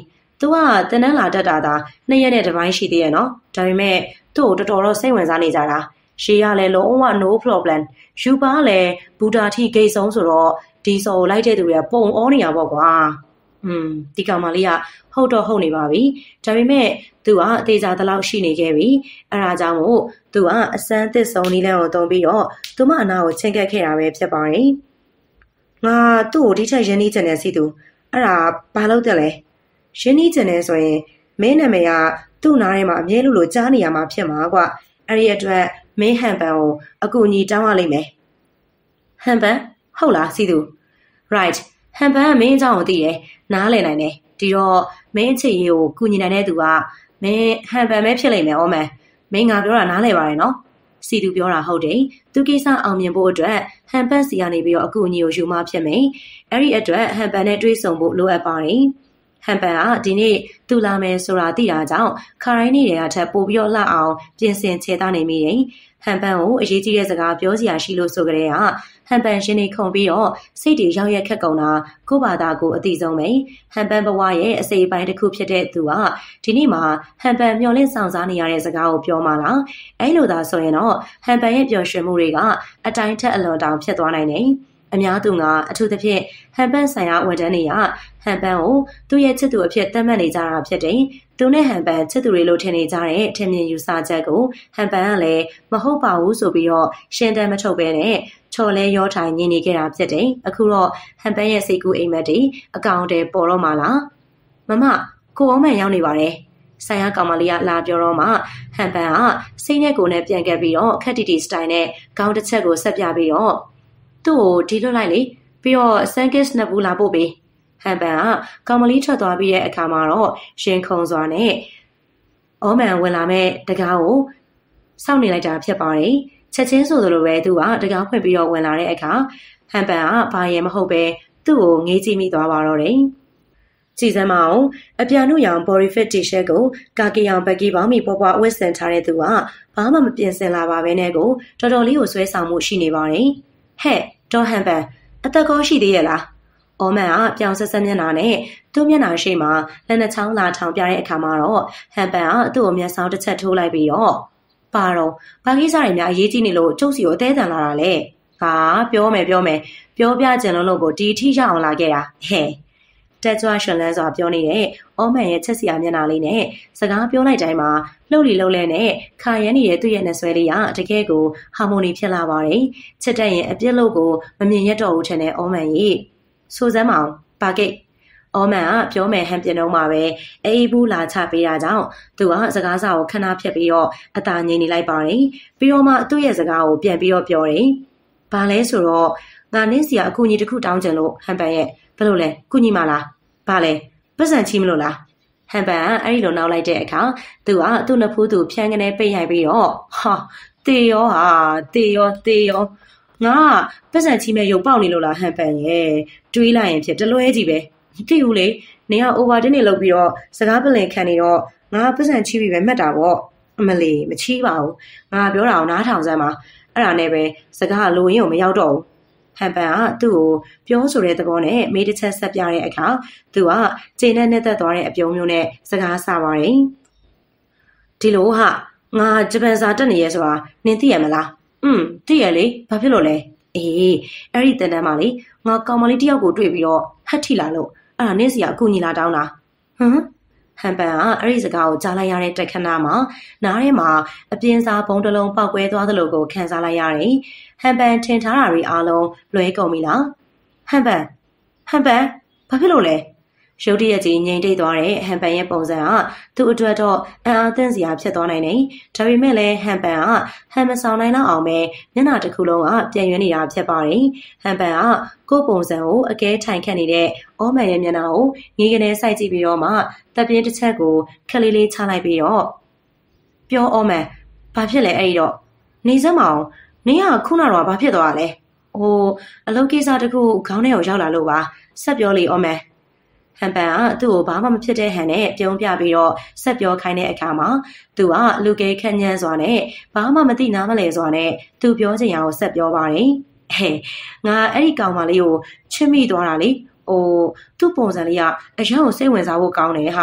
S1: तूကတနန်းလာတက်တာသာနှစ်ရက်နဲ့တစ်ပိုင်းရှိသေးရဲ့နော်ဒါပေမဲ့သူ့ကိုတော်တော်တော့စိတ်ဝင်စားနေကြတာရှေးကလည်းလုံးဝ no problem ယူပါလည်းဘူတာထိဂိတ်ဆုံးဆိုတော့ဒီစော်ကိုလိုက်တဲ့သူတွေကပုံအောနေရပေါ့ကွာอืมဒီကောင်မလေးကဟုတ်တော့ဟုတ်နေပါပြီဒါပေမဲ့သူကအသေးစားတလောက်ရှိနေခဲ့ပြီအဲဒါကြောင့်မို့သူကအစမ်းသစ်ဆုံးနီးလန်းကိုတုံးပြီးတော့သူမအနာကိုချင်းကပ်ခဲ့တာပဲဖြစ်ပါတယ်ငါသူ့ကိုဒီထက်ရင်းနှီးချင်တယ်စီသူအဲ့ဒါဘာလို့တက်လဲရင်းနှီးချင်တယ်ဆိုရင်မင်းနာမည်ကသူ့နားထဲမှာအမြဲလို့လို့ကြားနေရမှာဖြစ်မှာကွအဲ့ဒီအတွက်မင်းဟန်ပန်ကိုအကူအညီတောင်းရလိမ့်မယ်ဟန်ပန်ဟုတ်လားစီသူ right ဟန်ပန်ကမင်းအကြောင်းကိုသိတယ်နားလည်နိုင်တယ်ဒီတော့မင်းအခြေရေးကိုကူညီနိုင်တဲ့သူကမင်းဟန်ပန်ပဲဖြစ်လိမ့်မယ်ဩမယ်မင်းငါပြောတာနားလည်ပါတယ်နော်စီသူပြောတာဟုတ်တယ်သူကိစ္စအောင်မြင်ဖို့အတွက်ဟန်ပန်စီကနေပြီးတော့အကူအညီကိုယူမှဖြစ်မယ်အဲ့ဒီအတွက်ဟန်ပန်နဲ့တွေ့ဆုံဖို့လိုအပ်ပါတယ်ဟန်ပန်ကဒီနေ့သူလာမယ်ဆိုတာသိတာကြောင့်ခါရိုင်းနေတဲ့ထက်ပိုပြီးတော့လှအောင်ပြင်ဆင်ခြေသားနေမိတယ်ဟန်ပန်ကိုအရေးကြီးတဲ့စကားပြောစရာရှိလို့ဆိုကြတဲ့ကဟန်ပန်ရှင်နေခုံပြီးတော့စိတ်တွေရောက်ရက်ခက်ကုန်တာကိုယ့်ဘာသာကိုအတိဆုံးပဲဟန်ပန်ဘဝရဲ့အစိပ်ပိုင်းတစ်ခုဖြစ်တဲ့သူကဒီနေ့မှာဟန်ပန်မျောလင့်ဆောင်စားနေရတဲ့စကားကိုပြောမှလားအဲ့လိုသာဆိုရင်တော့ဟန်ပန်ရဲ့ပျော်ရွှင်မှုတွေကအတိုင်းထက်အလွန်တောင်ဖြစ်သွားနိုင်တယ်အများသူကအထူးသဖြင့်ဟန်ပန်ဆိုင်ရာဝန်ထမ်းတွေကဟန်ပန်ကိုသူ့ရဲ့ချစ်သူအဖြစ်သတ်မှတ်နေကြတာဖြစ်တယ်။သူနဲ့ဟန်ပန်ချစ်သူတွေလို့ထင်နေကြတဲ့ထင်မြင်ယူဆချက်ကိုဟန်ပန်ကလည်းမဟုတ်ပါဘူးဆိုပြီးတော့ရှင်းတမ်းမထုတ်ဘဲနဲ့ချော်လဲရောထိုင်နေနေခဲ့တာဖြစ်တယ်။အခုတော့ဟန်ပန်ရဲ့စိတ်ကူးအိမ်မက်တွေအကောင့်တွေပေါ်တော့မှလား။မမကိုအောင်မှန်ရောက်နေပါတယ်။ဆိုင်ရာကောင်မလေးကလာပြောတော့မှဟန်ပန်ကစိတ်နဲ့ကိုယ်နဲ့ပြန်ကပ်ပြီးတော့ခက်တီတီစတိုင်နဲ့ခေါင်းတစ်ချက်ကိုဆက်ပြပြီးတော့သူ့ကိုဒီလွတ်လိုက်လေပြီးတော့ဆန်ကစ်နှစ်ဘူးလာပို့ပေးဟန်ပန်ကကောင်မလေးထွက်သွားပြီးတဲ့အခါမှာတော့ရှင်ခုံစွာနဲ့အောမန်ဝင်လာမဲ့တကားကိုစောင့်နေလိုက်တာဖြစ်ပါတယ်ချက်ချင်းဆိုသလိုပဲသူကတကားဖွင့်ပြီးတော့ဝင်လာတဲ့အခါဟန်ပန်ကဘာရင်မဟုတ်ပဲသူ့ကိုငေးကြည့်မိသွားပါတော့တယ်ကြည်စမ်းမအောင်အပြန်တို့ရောင် body fit t-shirt ကိုကာကီရောင်ဘက်ကီပေါင်းမီပွားပွားဝတ်ဆင်ထားတဲ့သူကဘာမှမပြင်ဆင်လာပါဘဲနဲ့ကိုတော်တော်လေးကိုဆွဲဆောင်မှုရှိနေပါတယ်ဟဲ့ဒေါ်ဟန်ပန်အသက်ကောရှိသေးရဲ့လားအော်မန်ကပြောင်ဆက်ဆက်မျက်နှာနဲ့သူ့မျက်နှာရှိမှလက်နှချောင်းလာထောင်ပြတဲ့အခါမှာတော့ဟန်ပန်ကသူ့ကိုမျက်စောင်းတစ်ချက်ထိုးလိုက်ပြီးတော့ပါတော့ဘာကိစ္စတွေများအရေးကြီးနေလို့ကျုပ်စီကိုအသေးတန်လာတာလဲဟာပြောမယ်ပြောမယ်ပြောပြကြင်လုံးလို့ကိုဒီအထိရအောင်လာခဲ့တာဟဲ့တက်ကြွရှင်လန်းစွာပြောနေတဲ့အော်မန်ရဲ့ချက်စီယာမျက်နှာလေးနဲ့စကားပြောလိုက်တိုင်းမှာလှုပ်လီလှုပ်လဲနဲ့ခါရမ်းနေတဲ့သူ့ရဲ့နှဆွဲလေးကတကယ်ကိုဟာမိုနီဖြစ်လာပါတယ်ချစ်တဲ့ရင်အပြစ်လို့ကိုမမြင်ရတော့ဘူးထင်တဲ့အော်မန်ကြီးဆိုစမ်းမအောင်ပါကိတ်အော်မန်ကပြောမယ်ဟန်ပြင်းတော့မှာပဲအေးဘူးလာချပေးတာကြောင့်သူကစကားစာကိုခဏဖြတ်ပြီးတော့အသာငြိမ်နေလိုက်ပါတယ်ပြီးတော့မှသူ့ရဲ့စကားကိုပြန်ပြီးတော့ပြောတယ်ဘာလဲဆိုတော့ငါနင်းစီကအကူအညီတစ်ခုတောင်းချင်လို့ဟန်ပန်ရဲ့ဘယ်လိုလဲကူညီမလားဘာလဲပတ်စံချီးမလို့လားဟန်ပန်ကအဲ့ဒီလိုနောက်လိုက်တဲ့အခါသူကသူ့နှစ်ဖူးသူဖြန်းကနေပိတ်ရိုက်ပြီးတော့ဟာတေရောဟာတေရောတေရောငါပတ်စံချီးမဲ့ရုပ်ပေါက်နေလို့လားဟန်ပန်ရဲ့တွေးလိုက်ရင်ဖြစ်တလွဲကြီးပဲမသိဘူးလေနေက overtin နေလုပ်ပြီးတော့စကားပလင်ခံနေတော့ငါပတ်စံချီးပြီးပဲမှတ်တာပေါ့အမလီမချီးပါဘူးငါပြောတာကိုနားထောင်စမ်းပါအဲ့ဒါနဲ့ပဲစကားလိုရင်းကိုမရောက်တော့ဘူးဟန်ပန်ကသူ့ကိုပြောဆိုတဲ့သဘောနဲ့မေးတစ်ချက်ဆက်ပြတဲ့အခါသူကခြေနဲ့နှက်သက်သွားတဲ့အပြုံးမျိုးနဲ့စကားဆပါတယ်ဒီလိုဟာငါဂျပန်စာတက်နေရဲဆိုတာနင်သိရမလားอืมသိရလေဘာဖြစ်လို့လဲအေးအဲ့ဒီတန်တန်းမလေးငါကောင်မလေးတယောက်ကိုတွေ့ပြီးတော့ဟတ်ထိလာလို့အဲ့ဒါနင့်စီကအကူညီလာတောင်းတာဟမ်ဟန်ပန်ကအဲ့ဒီစကားကိုကြားလိုက်ရတဲ့တက်ခဏမှာနားထဲမှာအပြင်းစားဘုံတစ်လုံးပေါက်ကွဲသွားသလိုကိုခံစားလိုက်ရတယ်ဟန်ပန်ထင်ထားတာတွေအားလုံးလွဲကုန်ပြီလားဟန်ပန်ဟန်ပန်ဘာဖြစ်လို့လဲရုတ်တရက်ကြီးငြိမ်တိတ်သွားတဲ့ဟန်ပန်ရဲ့ပုံစံကသူ့အတွက်တော့အံ့အားသင့်စရာဖြစ်သွားနိုင်တယ်ဒါပေမဲ့လည်းဟန်ပန်ကဟန်မဆောင်နိုင်တော့အောင်ပဲမျက်နှာတစ်ခုလုံးကပြန်ရွေးနေတာဖြစ်ပါတယ်ဟန်ပန်ကကိုယ့်ပုံစံကိုအကဲထိုင်ခတ်နေတဲ့အောမန်ရဲ့မျက်နှာကိုငေးကနေစိုက်ကြည့်ပြီးတော့မှတပ်ပြင်းတစ်ချက်ကိုခက်လေးလေးချလိုက်ပြီးတော့ပြောအောမန်ဘာဖြစ်လဲအဲ့ဒီတော့နေစမ်းမအောင်နင်ကခုနကတော့ဘာဖြစ်သွားလဲဟိုအလုပ်ကိစ္စတခုခေါင်းထဲကိုရောက်လာလို့ပါဆက်ပြောလေအောမန်ဟန်ပန်ကသူ့ကိုဘာမှမဖြစ်တဲ့ဟန်နဲ့ပြုံးပြပြီးတော့ဆက်ပြောခိုင်းတဲ့အခါမှာသူကလူကဲခက်ညံ့စွာနဲ့ဘာမှမသိနားမလဲစွာနဲ့သူပြောချင်ရအောင်ဆက်ပြောပါတယ်ဟဲ့ငါအဲ့ဒီကောင်မလေးကိုချစ်မိသွားတာလေဟိုသူ့ပုံစံလေးကအရန်ကိုစိတ်ဝင်စားဖို့ကောင်းတယ်ဟာ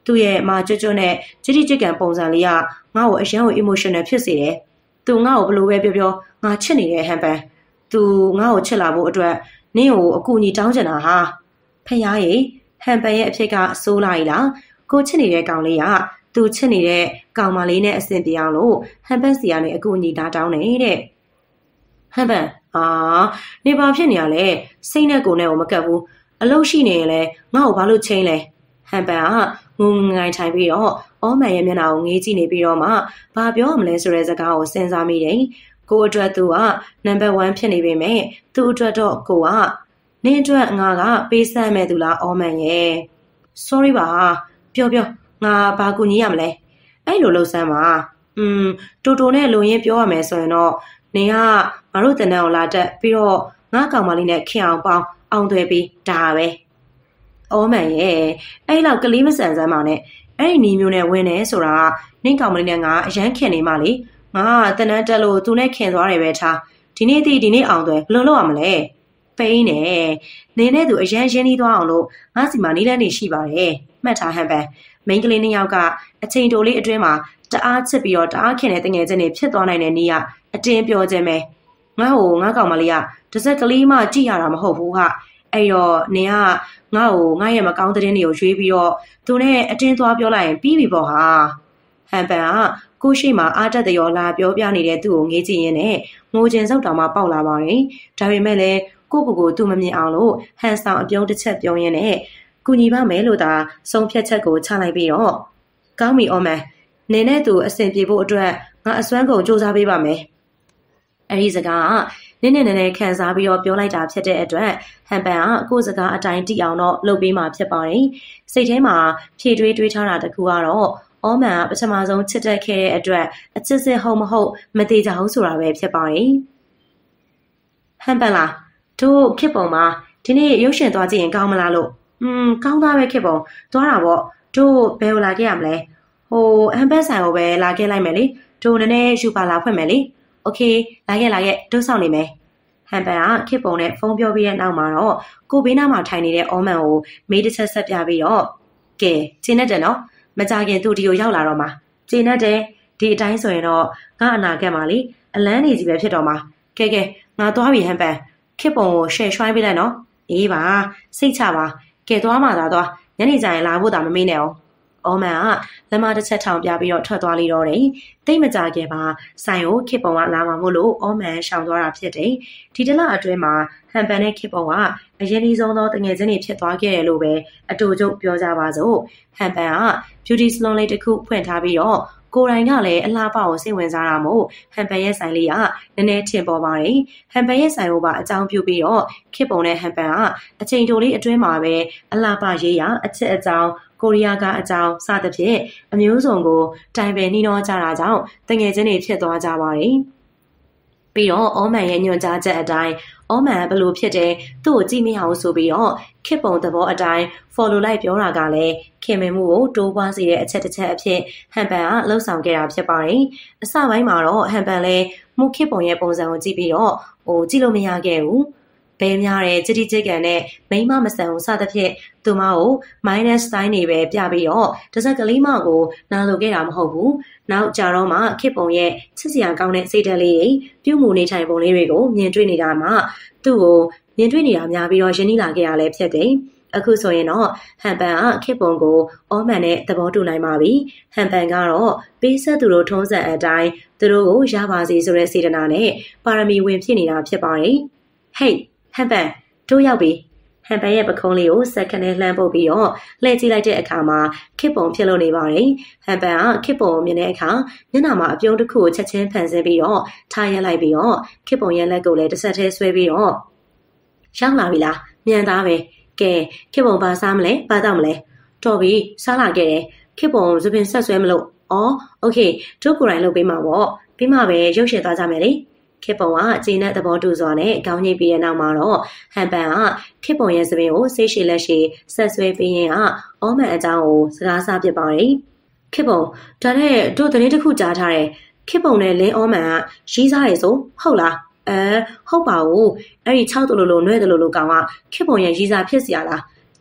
S1: သူ့ရဲ့မာကျွတ်ကျွတ်နဲ့ကြည်ကြည်ကြည်ကန်ပုံစံလေးကငါ့ကိုအရန်ကို emotional ဖြစ်စေတယ်သူငါ့ကိုဘလို့ပဲပြောပြောငါချစ်နေတဲ့ဟန်ပန်သူငါ့ကိုချစ်လာဖို့အတွက်နင့်ကိုအကူအညီတောင်းချင်တာဟာဖះရေဟန်ပန်ရဲ့အဖြစ်ကဆိုးလာ E လားကိုချစ်နေတဲ့ကောင်လေးကသူချစ်နေတဲ့ကောင်မလေးနဲ့အဆင်ပြေအောင်လို့ဟန်ပန်စီကနေအကူအညီတားတောင်းနေတဲ့ဟန်ပန်အာနေပါဖြစ်နေရလဲစိတ်နဲ့ကိုယ်နဲ့ကိုမကပ်ဘူးအလုပ်ရှိနေရင်လဲငါ့ကိုဘာလို့ချင်းလဲဟန်ပန်ကငုံငိုင်ထိုင်ပြီးတော့အောမန်ရဲ့မျက်နှာကိုငေးကြည့်နေပြီးတော့မှဘာပြောမလဲဆိုတဲ့စကားကိုစဉ်းစားမိတယ်ကိုအတွက်သူကနံပါတ်oneဖြစ်နေပေမဲ့သူ့အတွက်တော့ကိုကနင်းအတွက်ငါကပေးဆမ်းမဲ့သူလားအောမန်ရဲ့ sorry ပါပြောပြောငါဘာကူညီရမလဲအဲ့လိုလှုပ်ဆမ်းပါอืมတူတူနဲ့လုံရင်ပြောရမယ်ဆိုရင်တော့နင်ကငါတို့တန်းတန်းကိုလာတက်ပြီးတော့ငါကောင်မလေးနဲ့ခင်အောင်ပေါင်းအောင်သွဲပြီးဒါပဲအော်မန်ရဲ့အဲ့လောက်ကလေးမဆန်စမ်းပါနဲ့အဲ့ဒီနီမျိုးနဲ့ဝင်နေဆိုတာနင့်ကောင်မလေးနဲ့ငါအရန်ခင်နေမှလေငါတန်းတန်းတက်လို့သူနဲ့ခင်သွားတယ်ပဲထားဒီနေ့တည်းဒီနေ့အောင်သွဲဘယ်လိုလုပ်ရမလဲပိန်းနေနေနဲ့သူအရန်ရင်းနှီးသွားအောင်လို့ငါစီမှာနီးလန်းနေရှိပါတယ်မှတ်ထားဟန်ပန်မိန်းကလေးနှစ်ယောက်ကအချိန်တိုလေးအတွင်းမှာတအားချစ်ပြီးတော့တအားခင်တဲ့တငယ်ချင်းတွေဖြစ်သွားနိုင်တဲ့နေ့ကအတင်းပြောခြင်းပဲငါ့ကိုငါကောင်မလေးကတစ်စက်ကလေးမှကြည့်ရတာမဟုတ်ဘူးဟာအဲ့တော့နင်ကငါ့ကိုငါရဲ့မကောင်းတဲ့တင်းတွေကိုရွေးပြီးတော့သူနဲ့အတင်းသွားပြောလိုက်ရင်ပြီးပြီပေါ့ဟာဟန်ပန်ကကိုရှိမှအားတက်တရောလာပြောပြနေတဲ့သူ့ကိုငေးကြည့်ရင်းနဲ့ငိုချင်စောက်တောင်မှပေါက်လာပါတယ်ဒါပေမဲ့လည်းကိုကိုကိုသူ့မမြင်အောင်လို့ဟန်ဆောင်အပြုံးတစ်ချက်ပြုံးရင်းနဲ့ကူညီပါမယ်လို့သာဆုံးဖြတ်ချက်ကိုချလိုက်ပြီးတော့ကောင်းပြီအော်မန်နေနဲ့သူအဆင်ပြေဖို့အတွက်ငါအစွမ်းကုန်စူးစမ်းပေးပါမယ်အဲ့ဒီစကားကနည်းနည်းနည်းနည်းခံစားပြီးတော့ပြောလိုက်တာဖြစ်တဲ့အတွက်ဟန်ပန်ကကိုယ်စကားအတိုင်းတိအောင်တော့လုပ်ပေးမှဖြစ်ပါတယ်စိတ်ထဲမှာဖြည့်တွေးတွေးထားတာတခုကတော့အော်မန်ကပထမဆုံးချစ်တတ်ခဲ့တဲ့အတွက်အချစ်စစ်ဟုတ်မဟုတ်မသေးကြဘူးဆိုတာပဲဖြစ်ပါတယ်ဟန်ပန်လားတို့ခေပုံမှာဒီနေ့ရုပ်ရှင်သွားကြည့်ရင်ကောင်းမလားလို့อืมကောင်းသားပဲခေပုံသွားတာပေါ့တို့ဘယ်လိုလာခဲ့ရမလဲဟိုဟန်ပန်ဆိုင်ကိုပဲလာခဲ့လိုက်မယ်လေတို့နည်းနည်းယူပါလာဖွင့်မယ်လေโอเคလာခဲ့လာခဲ့တို့ဆောင်နေမယ်ဟန်ပန်ကခေပုံနဲ့ဖုန်းပြောပြီးတဲ့နောက်မှာတော့ကိုဘေးနားမှာထိုင်နေတဲ့အောမန်ကိုမေးတစ်ချက်ဆက်ပြပြီးတော့ကဲကျင်းနဲ့တယ်နော်မကြခင်သူဒီကိုရောက်လာတော့မှာကျင်းနဲ့တယ်ဒီအတိုင်းဆိုရင်တော့ငါအနာဂတ်မှာလေအလန်းနေကြီးပဲဖြစ်တော့မှာကဲကဲငါသွားပြီဟန်ပန်ခေပုံကိုရှယ်ရွှိုင်းပေးလိုက်နော်အေးပါစိတ်ချပါကဲသွားမှသာသွားညနေကျရင်လာဖို့တာမမေ့နဲ့အောင်အော်မန်ကလက်မတစ်ချက်ထောင်ပြပြီးတော့ထွက်သွားလိတော့တယ်တိတ်မကြခင်မှာဆိုင်ကိုခေပုံကလာမှာမို့လို့အော်မန်ရှောင်သွားတာဖြစ်တယ်ဒီတလအတွင်းမှာဟန်ပန်နဲ့ခေပုံကအရင်ဒီဆုံးသောတငယ်ချင်းတွေဖြစ်သွားခဲ့တယ်လို့ပဲအတူတူပြောကြပါစို့ဟန်ပန်က beauty salon လေးတစ်ခုဖွင့်ထားပြီးတော့ကိုယ်တိုင်ကလည်းအလားပါကိုစိတ်ဝင်စားတာမို့ဟန်ပန်ရဲ့ဆိုင်လေးကနည်းနည်းထင်ပေါ်ပါတယ်ဟန်ပန်ရဲ့ဆိုင်ကိုပါအကြောင်းပြုပြီးတော့ခေပုံနဲ့ဟန်ပန်ကအချိန်တိုလေးအတွင်းမှာပဲအလားပါရေးရအချက်အကြောင်းကိုရီးယားကအကြောင်းစသဖြင့်အမျိုးစုံကိုတိုင်ပင်နှီးနှောကြတာကြောင့်တငယ်ချင်းတွေဖြစ်သွားကြပါတယ်ပြီးတော့အောမန်ရဲ့ညွှန်ကြားချက်အတိုင်းအောမန်ဘလို့ဖြစ်တယ်သူ့ကိုကြည့်မရအောင်ဆိုပြီးတော့ခေပုံသဘောအတိုင်း follow လိုက်ပြောတာကလည်းခင်မင်မှုကိုတိုးပွားစေတဲ့အချက်တစ်ချက်အဖြစ်ဟန်ပန်ကလှုပ်ဆောင်ခဲ့တာဖြစ်ပါတယ်အစပိုင်းမှာတော့ဟန်ပန်လည်းမှုခေပုံရဲ့ပုံစံကိုကြည့်ပြီးတော့ဟိုကြည့်လို့မရခဲ့ဘူးဘဲများတဲ့ကြည်ကြည်ကန်နဲ့မိမမဆန်ဘူးစသဖြင့်သူမကို minus sign တွေပဲပြပြီးတော့တစ်စက်ကလေးမကိုနာလိုခဲ့တာမဟုတ်ဘူးနောက်ကြတော့မှခေပုံရဲ့ချစ်စရာကောင်းတဲ့စိတ်ဓာတ်လေးတွေပြုမှုနေထိုင်ပုံလေးတွေကိုမြင်တွေ့နေတာမှသူ့ကိုမြင်တွေ့နေတာများပြီးတော့ယဉ်နီးလာခဲ့ရလဲဖြစ်တယ်အခုဆိုရင်တော့ဟန်ပန်ကခေပုံကိုအောမန်နဲ့သဘောတူနိုင်ပါပြီဟန်ပန်ကတော့ပေးဆက်သူတို့ထုံးစံအတိုင်းသူတို့ကိုရပါစီဆိုတဲ့စေတနာနဲ့ပါရမီဝင်ဖြစ်နေတာဖြစ်ပါတယ်ဟေးဟန်ပန်တို့ရောက်ပြီဟန်ပန်ရဲ့ပခုံးလေးကိုစက္ကန့်နဲ့လှမ်းပုတ်ပြီးတော့လှည့်ကြည့်လိုက်တဲ့အခါမှာခေပုံဖြစ်လို့နေပါတယ်ဟန်ပန်ကခေပုံကိုမြင်တဲ့အခါမျက်နှာမှာအပြုံးတစ်ခုကိုချက်ချင်းဖန်ဆင်းပြီးတော့ထားရက်လိုက်ပြီးတော့ခေပုံရဲ့လက်ကိုလည်းတစ်ဆက်တည်းဆွဲပြီးတော့ရောက်လာပြီလားမြန်သားပဲကဲခေပုံဘာစားမလဲဘာတောက်မလဲတော်ပြီစားလာခဲ့တယ်ခေပုံစပင်ဆက်ဆွဲမလို့အော်โอเคတို့ကိုယ်တိုင်လုပ်ပေးမှာပေါ့ပြီးမှပဲရုပ်ရှင်သွားကြမယ်လေခေပုံကဂျင်းနဲ့သဘောတူစွာနဲ့ခေါင်းညိတ်ပြီးတဲ့နောက်မှာတော့ဟန်ပန်ကခေပုံရဲ့စပင်ကိုစိတ်ရှိလက်ရှိဆက်ဆွဲပြီးရင်ကအောမန်အကြောင်းကိုစကားစားပြပါတယ်ခေပုံဒါနဲ့တို့သတင်းတစ်ခုကြားထားတယ်ခေပုံနဲ့လင်းအောမန်ကရီးစားရယ်ဆိုဟုတ်လားအဲဟုတ်ပါဘူးအဲ့ဒီ၆တလူလိုနွဲ့တလူလိုကောင်ကခေပုံရဲ့ရီးစားဖြစ်စရာလား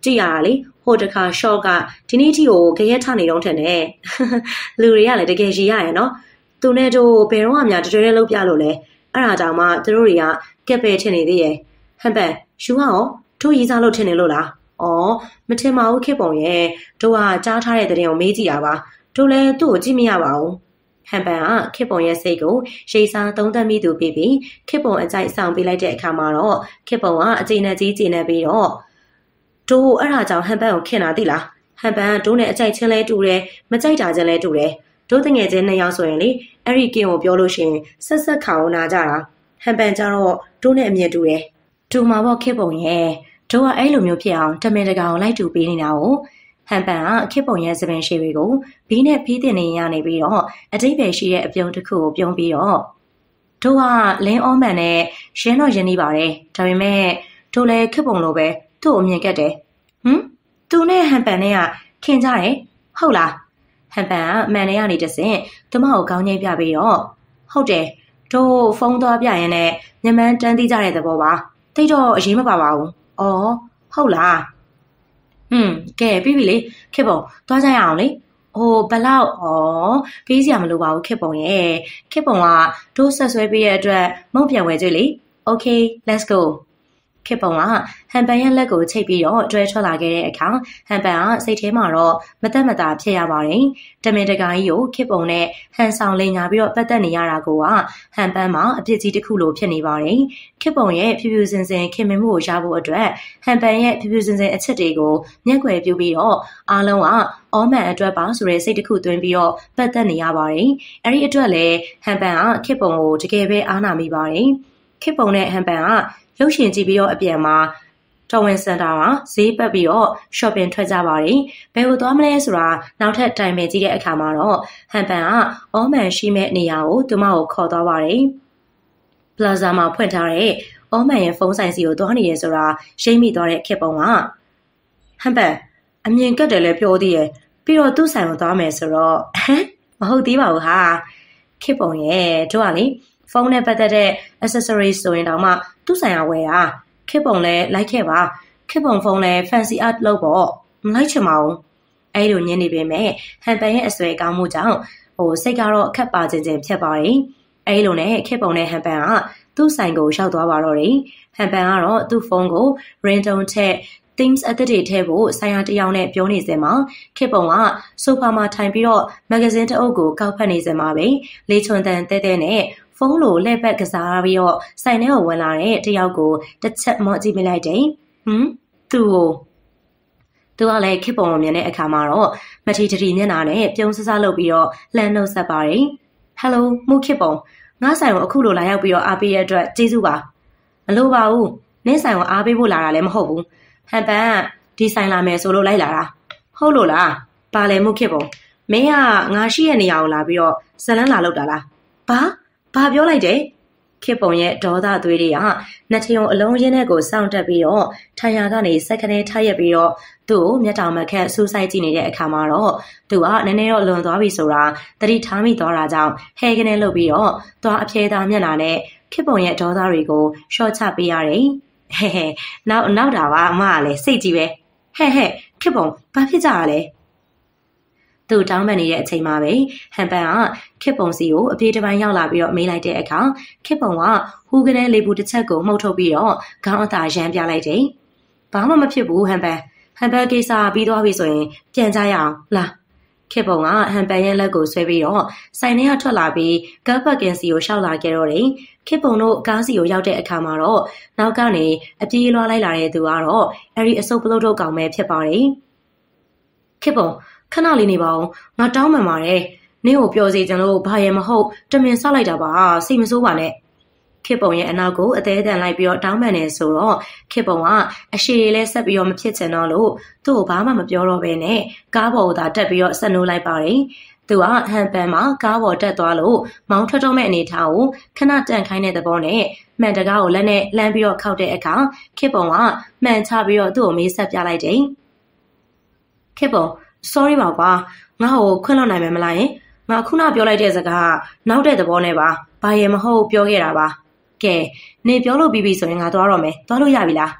S1: ကြည့်ရတာလေဟိုတခါ short ကဒီနေ့ထိကိုကြရက်ထနေတော့ထင်တယ်လူတွေကလည်းတကယ်ရည်ရရဲ့နော်သူနဲ့တို့ဘယ်တော့မှများတတွဲလုံးပြလို့လဲအဲ့ဒါကြောင့်မှသူတို့တွေကကက်ပဲထင်နေသေးရဲ့ဟမ်ပန်ရှူကရောတို့ရေးစားလို့ထင်နေလို့လားအော်မထင်ပါဘူးခေပုံရဲ့တို့ကကြားထားတဲ့တဲ့ရင်ကိုမေးကြည့်တာပါတို့လည်းသူ့ကိုကြည့်မရပါဘူးဟမ်ပန်ကခေပုံရဲ့စိတ်ကိုရိတ်စားသုံးသပ်မိသူပြီးပြီးခေပုံအကြိုက်ဆောင်ပေးလိုက်တဲ့အခါမှာတော့ခေပုံကအကျဉ်းနဲ့ကြီးကျဉ်းနေပြီးတော့တို့အဲ့ဒါကြောင့်ဟမ်ပန်ကိုခင်တာသိလားဟမ်ပန်တို့နဲ့အကြိုက်ချင်းလဲတူတယ်မကြိုက်တာချင်းလဲတူတယ်တို့တငယ်ချင်းနှစ်ယောက်ဆိုရင်လေအဲ့ဒီကင်ကိုပြောလို့ရှိရင်ဆက်ဆက်ခါအောင်နာကြတာဟမ်ပန်ကြတော့တို့နဲ့အမြင်တူတယ်တူမှာပေါ့ခေပုံရဲ့တို့ကအဲ့လိုမျိုးဖြစ်အောင်တမင်တကာကိုလိုက်တူပေးနေတာကိုဟမ်ပန်ကခေပုံရဲ့သပင်ရှိတွေကိုဘီးနဲ့ဖီးတင်နေရနေပြီးတော့အတိတ်ပဲရှိတဲ့အပြုံးတစ်ခုကိုပြုံးပြီးတော့တို့ကလင်းအောမန်နဲ့ရင်းတော့ရင်းနေပါတယ်ဒါပေမဲ့တို့လည်းခေပုံလိုပဲသူ့အမြင်ကက်တယ်ဟမ်သူနဲ့ဟမ်ပန်နဲ့ကခင်ကြတယ်ဟုတ်လားဟမ်ပန်ကမန်နဲ့ကနေတဆင့်သူမကိုကောင်းငိမ့်ပြပြီးတော့ဟုတ်တယ်တို့ဖုန်းသွားပြရင်လည်းညမန်းတန်းသိကြတဲ့သဘောပါတိတ်တော့အရေးမပါပါဘူးအော်ဟုတ်လားอืมကဲပြီးပြီလေခေပုံသွားကြရအောင်လေဟိုဘလောက်ဩပေးစရာမလိုပါဘူးခေပုံရဲ့ခေပုံကတို့ဆက်ဆွဲပေးတဲ့အတွက်မုတ်ပြန်ဝဲကြွေလေ Okay let's goခေပုံကဟန်ပန်ရဲ့လက်ကိုချိတ်ပြီးတော့တွဲထွက်လာခဲ့တဲ့အခါဟန်ပန်ကစိတ်ထဲမှာတော့မသက်မသာဖြစ်ရပါတယ်တမင်တကာကြီးကိုခေပုံနဲ့ဟန်ဆောင်လိန်ညာပြီးတော့ပတ်သက်နေရတာကိုကဟန်ပန်မှာအပြစ်ကြီးတစ်ခုလိုဖြစ်နေပါတယ်ခေပုံရဲ့ဖြူဖြူစင်စင်ခင်မင်မှုကိုရဖို့အတွက်ဟန်ပန်ရဲ့ဖြူဖြူစင်စင်အချက်တွေကိုမျက်ွယ်ပြုပြီးတော့အားလုံးကအောမန်အတွက်ပါဆိုတဲ့စိတ်တစ်ခုသွင်းပြီးတော့ပတ်သက်နေရပါတယ်အဲ့ဒီအတွက်လည်းဟန်ပန်ကခေပုံကိုတကယ်ပဲအားနာမိပါတယ်ခေပုံနဲ့ဟန်ပန်ကရုပ်ရှင်ကြည့်ပြီးတော့အပြန်မှာတော်ဝင်စင်တာမှာဈေးပတ်ပြီးတော့ shopping ထွက်ကြပါတယ်။ဘယ်ကိုသွားမလဲဆိုတာနောက်ထပ်တိုင်ပင်ကြည့်တဲ့အခါမှာတော့ဟန်ပန်ကအောမန်ရှိမဲ့နေရာကိုသူမကိုခေါ်သွားပါတယ်။ Plaza မှာဖွင့်ထားတဲ့အောမန်ရဲ့ဖုန်းဆိုင်စီကိုသွားနေရဆိုတာရိပ်မိသွားတဲ့ခေပုံကဟန်ပန်အမြင်ကတ်တယ်လည်းပြောသေးရဲ့ပြီးတော့သူ့ဆိုင်ကိုသွားမယ်ဆိုတော့ဟမ်မဟုတ်သေးပါဘူးဟာခေပုံရဲ့တို့ကလေဖုန်းနဲ့ပတ်သက်တဲ့ accessories ဆိုရင်တောင်မှသူ့ဆိုင်ရာဝယ်တာခေပုံလဲလိုက်ခဲ့ပါခေပုံဖုန်းလဲ fancy art လုပ်ပေါ့မလိုက်ချင်ပါဘူးအဲ့လိုညင်းနေပေမဲ့ဟန်ပန်ရဲ့အစွဲကောင်းမှုကြောင့်ဟိုစိတ်ကတော့အခက်ပါခြင်းခြင်းဖြစ်ပါတယ်အဲ့လိုနဲ့ခေပုံနဲ့ဟန်ပန်ကသူ့ဆိုင်ကိုရောက်သွားပါတော့တယ်ဟန်ပန်ကတော့သူ့ဖုန်းကို ringtone ထက် themes အသစ်တွေထည့်ဖို့ဆိုင်ရာတယောက်နဲ့ပြောနေစင်မှာခေပုံကဆိုဖာမှာထိုင်ပြီးတော့မဂ္ဂဇင်းတစ်အုပ်ကိုကောက်ဖတ်နေစင်မှာပဲလေချွန်တန်တဲတဲနဲ့ဖုန်းလိုလက်ဘက်ကစားပြီးတော့ဆိုင်ထဲကိုဝင်လာတဲ့တယောက်ကိုတစ်ချက်မော့ကြည့်မိလိုက်တယ်ဟမ်သူ့ကိုသူကလည်းခေပုံကိုမြင်တဲ့အခါမှာတော့မထီထီမျက်နှာနဲ့ပြုံးဆဆလုပ်ပြီးတော့လှမ်းနှုတ်ဆက်ပါတယ်ဟယ်လိုမူခေပုံငါဆိုင်ကိုအခုလိုလာရောက်ပြီးတော့အားပေးရတဲ့အတွက်ကျေးဇူးပါမလိုပါဘူးနင်းဆိုင်ကိုအားပေးဖို့လာတာလည်းမဟုတ်ဘူးဟန်ပန်ကဒီဆိုင်လာမယ်ဆိုလို့လိုက်လာတာဟုတ်လို့လားပါလေမူခေပုံမင်းကငါရှိရဲ့နေရာကိုလာပြီးတော့ဇလန်းလာလောက်တာလားဘာဘာပြောလိုက်တယ်ခေပုံရဲ့ဒေါသသွေးတွေကနှစ်ထယုံအလုံးရင်းတဲ့ကိုစောင့်တက်ပြီးတော့ထိုင်ရာကနေစက်ကနေထားရက်ပြီးတော့သူ့ကိုမျက်တောင်မခက်စူးစိုက်ကြည့်နေတဲ့အခါမှာတော့သူကနည်းနည်းတော့လွန်သွားပြီဆိုတာသတိထားမိသွားတာကြောင့်ဟဲကနေလှုပ်ပြီးတော့သွားအဖြဲသားမျက်နှာနဲ့ခေပုံရဲ့ဒေါသတွေကိုရှော့ချပေးရတယ်ဟဲဟဲနောက်နောက်တာပါအမကလည်းစိတ်ကြီးပဲဟဲဟဲခေပုံဘာဖြစ်ကြတာလဲသူတောင်းပန်နေတဲ့အချိန်မှာပဲဟန်ပန်ကခေပုံစီကိုအပြေးတစ်ပိုင်းရောက်လာပြီးတော့မေးလိုက်တဲ့အခါခေပုံကဟူးကနေလေးဘူးတစ်ချက်ကိုမှုတ်ထုတ်ပြီးတော့ခေါင်းအသာရမ်းပြလိုက်တယ်။ဘာမှမဖြစ်ဘူးဟန်ပန်ဟန်ပန်ကိစ္စပြီးသွားပြီဆိုရင်ပြန်ကြရအောင်လားခေပုံကဟန်ပန်ရဲ့လက်ကိုဆွဲပြီးတော့ဆိုင်ထဲကထွက်လာပြီးကပ်ပတ်ကင်စီကိုရှောက်လာခဲ့တော့တယ်။ခေပုံတို့ကားစီကိုရောက်တဲ့အခါမှာတော့နောက်ကနေအပြေးလွှားလိုက်လာတဲ့သူကတော့အဲဒီအစုပ်ပလုတ်ထုတ်ကောင်ပဲဖြစ်ပါတယ်။ခေပုံခဏလေးနေပါဦးငါတောင်းပန်ပါတယ်နင့်ကိုပြောစီကြလို့ဘာရမဟုတ်တမင်ဆောက်လိုက်တာပါစိတ်မဆိုးပါနဲ့ခေပုံရဲ့အနောက်ကိုအသေးအတန်လိုက်ပြီးတော့တောင်းပန်နေဆိုတော့ခေပုံကအရှိရလဲဆက်ပြီးတော့မဖြစ်ချင်တော့လို့သူ့ကိုဘာမှမပြောတော့ဘဲနဲ့ကားပေါ်ကိုသာတက်ပြီးတော့ဆက်နိုးလိုက်ပါတယ်သူကဟန်ပန်မှာကားပေါ်တက်သွားလို့မောင်းထွက်တော့မဲ့အနေထားကိုခဏတန်ခိုင်းတဲ့သဘောနဲ့မှန်တကားကိုလက်နဲ့လှမ်းပြီးတော့ခောက်တဲ့အခါခေပုံကမှန်ချပြီးတော့သူ့ကိုမေးဆက်ပြလိုက်တယ်ခေပုံsorry ပါကွာငါ့ကိုခွင့်လွှတ်နိုင်မယ်မလားယင်ငါခုနပြောလိုက်တဲ့စကားနောက်တဲ့သဘောနဲ့ပါဘာရမဟုတ်ပြောခဲ့တာပါကဲနေပြောလို့ပြီးပြီဆိုရင်ငါသွားတော့မယ်သွားလို့ရပြီလား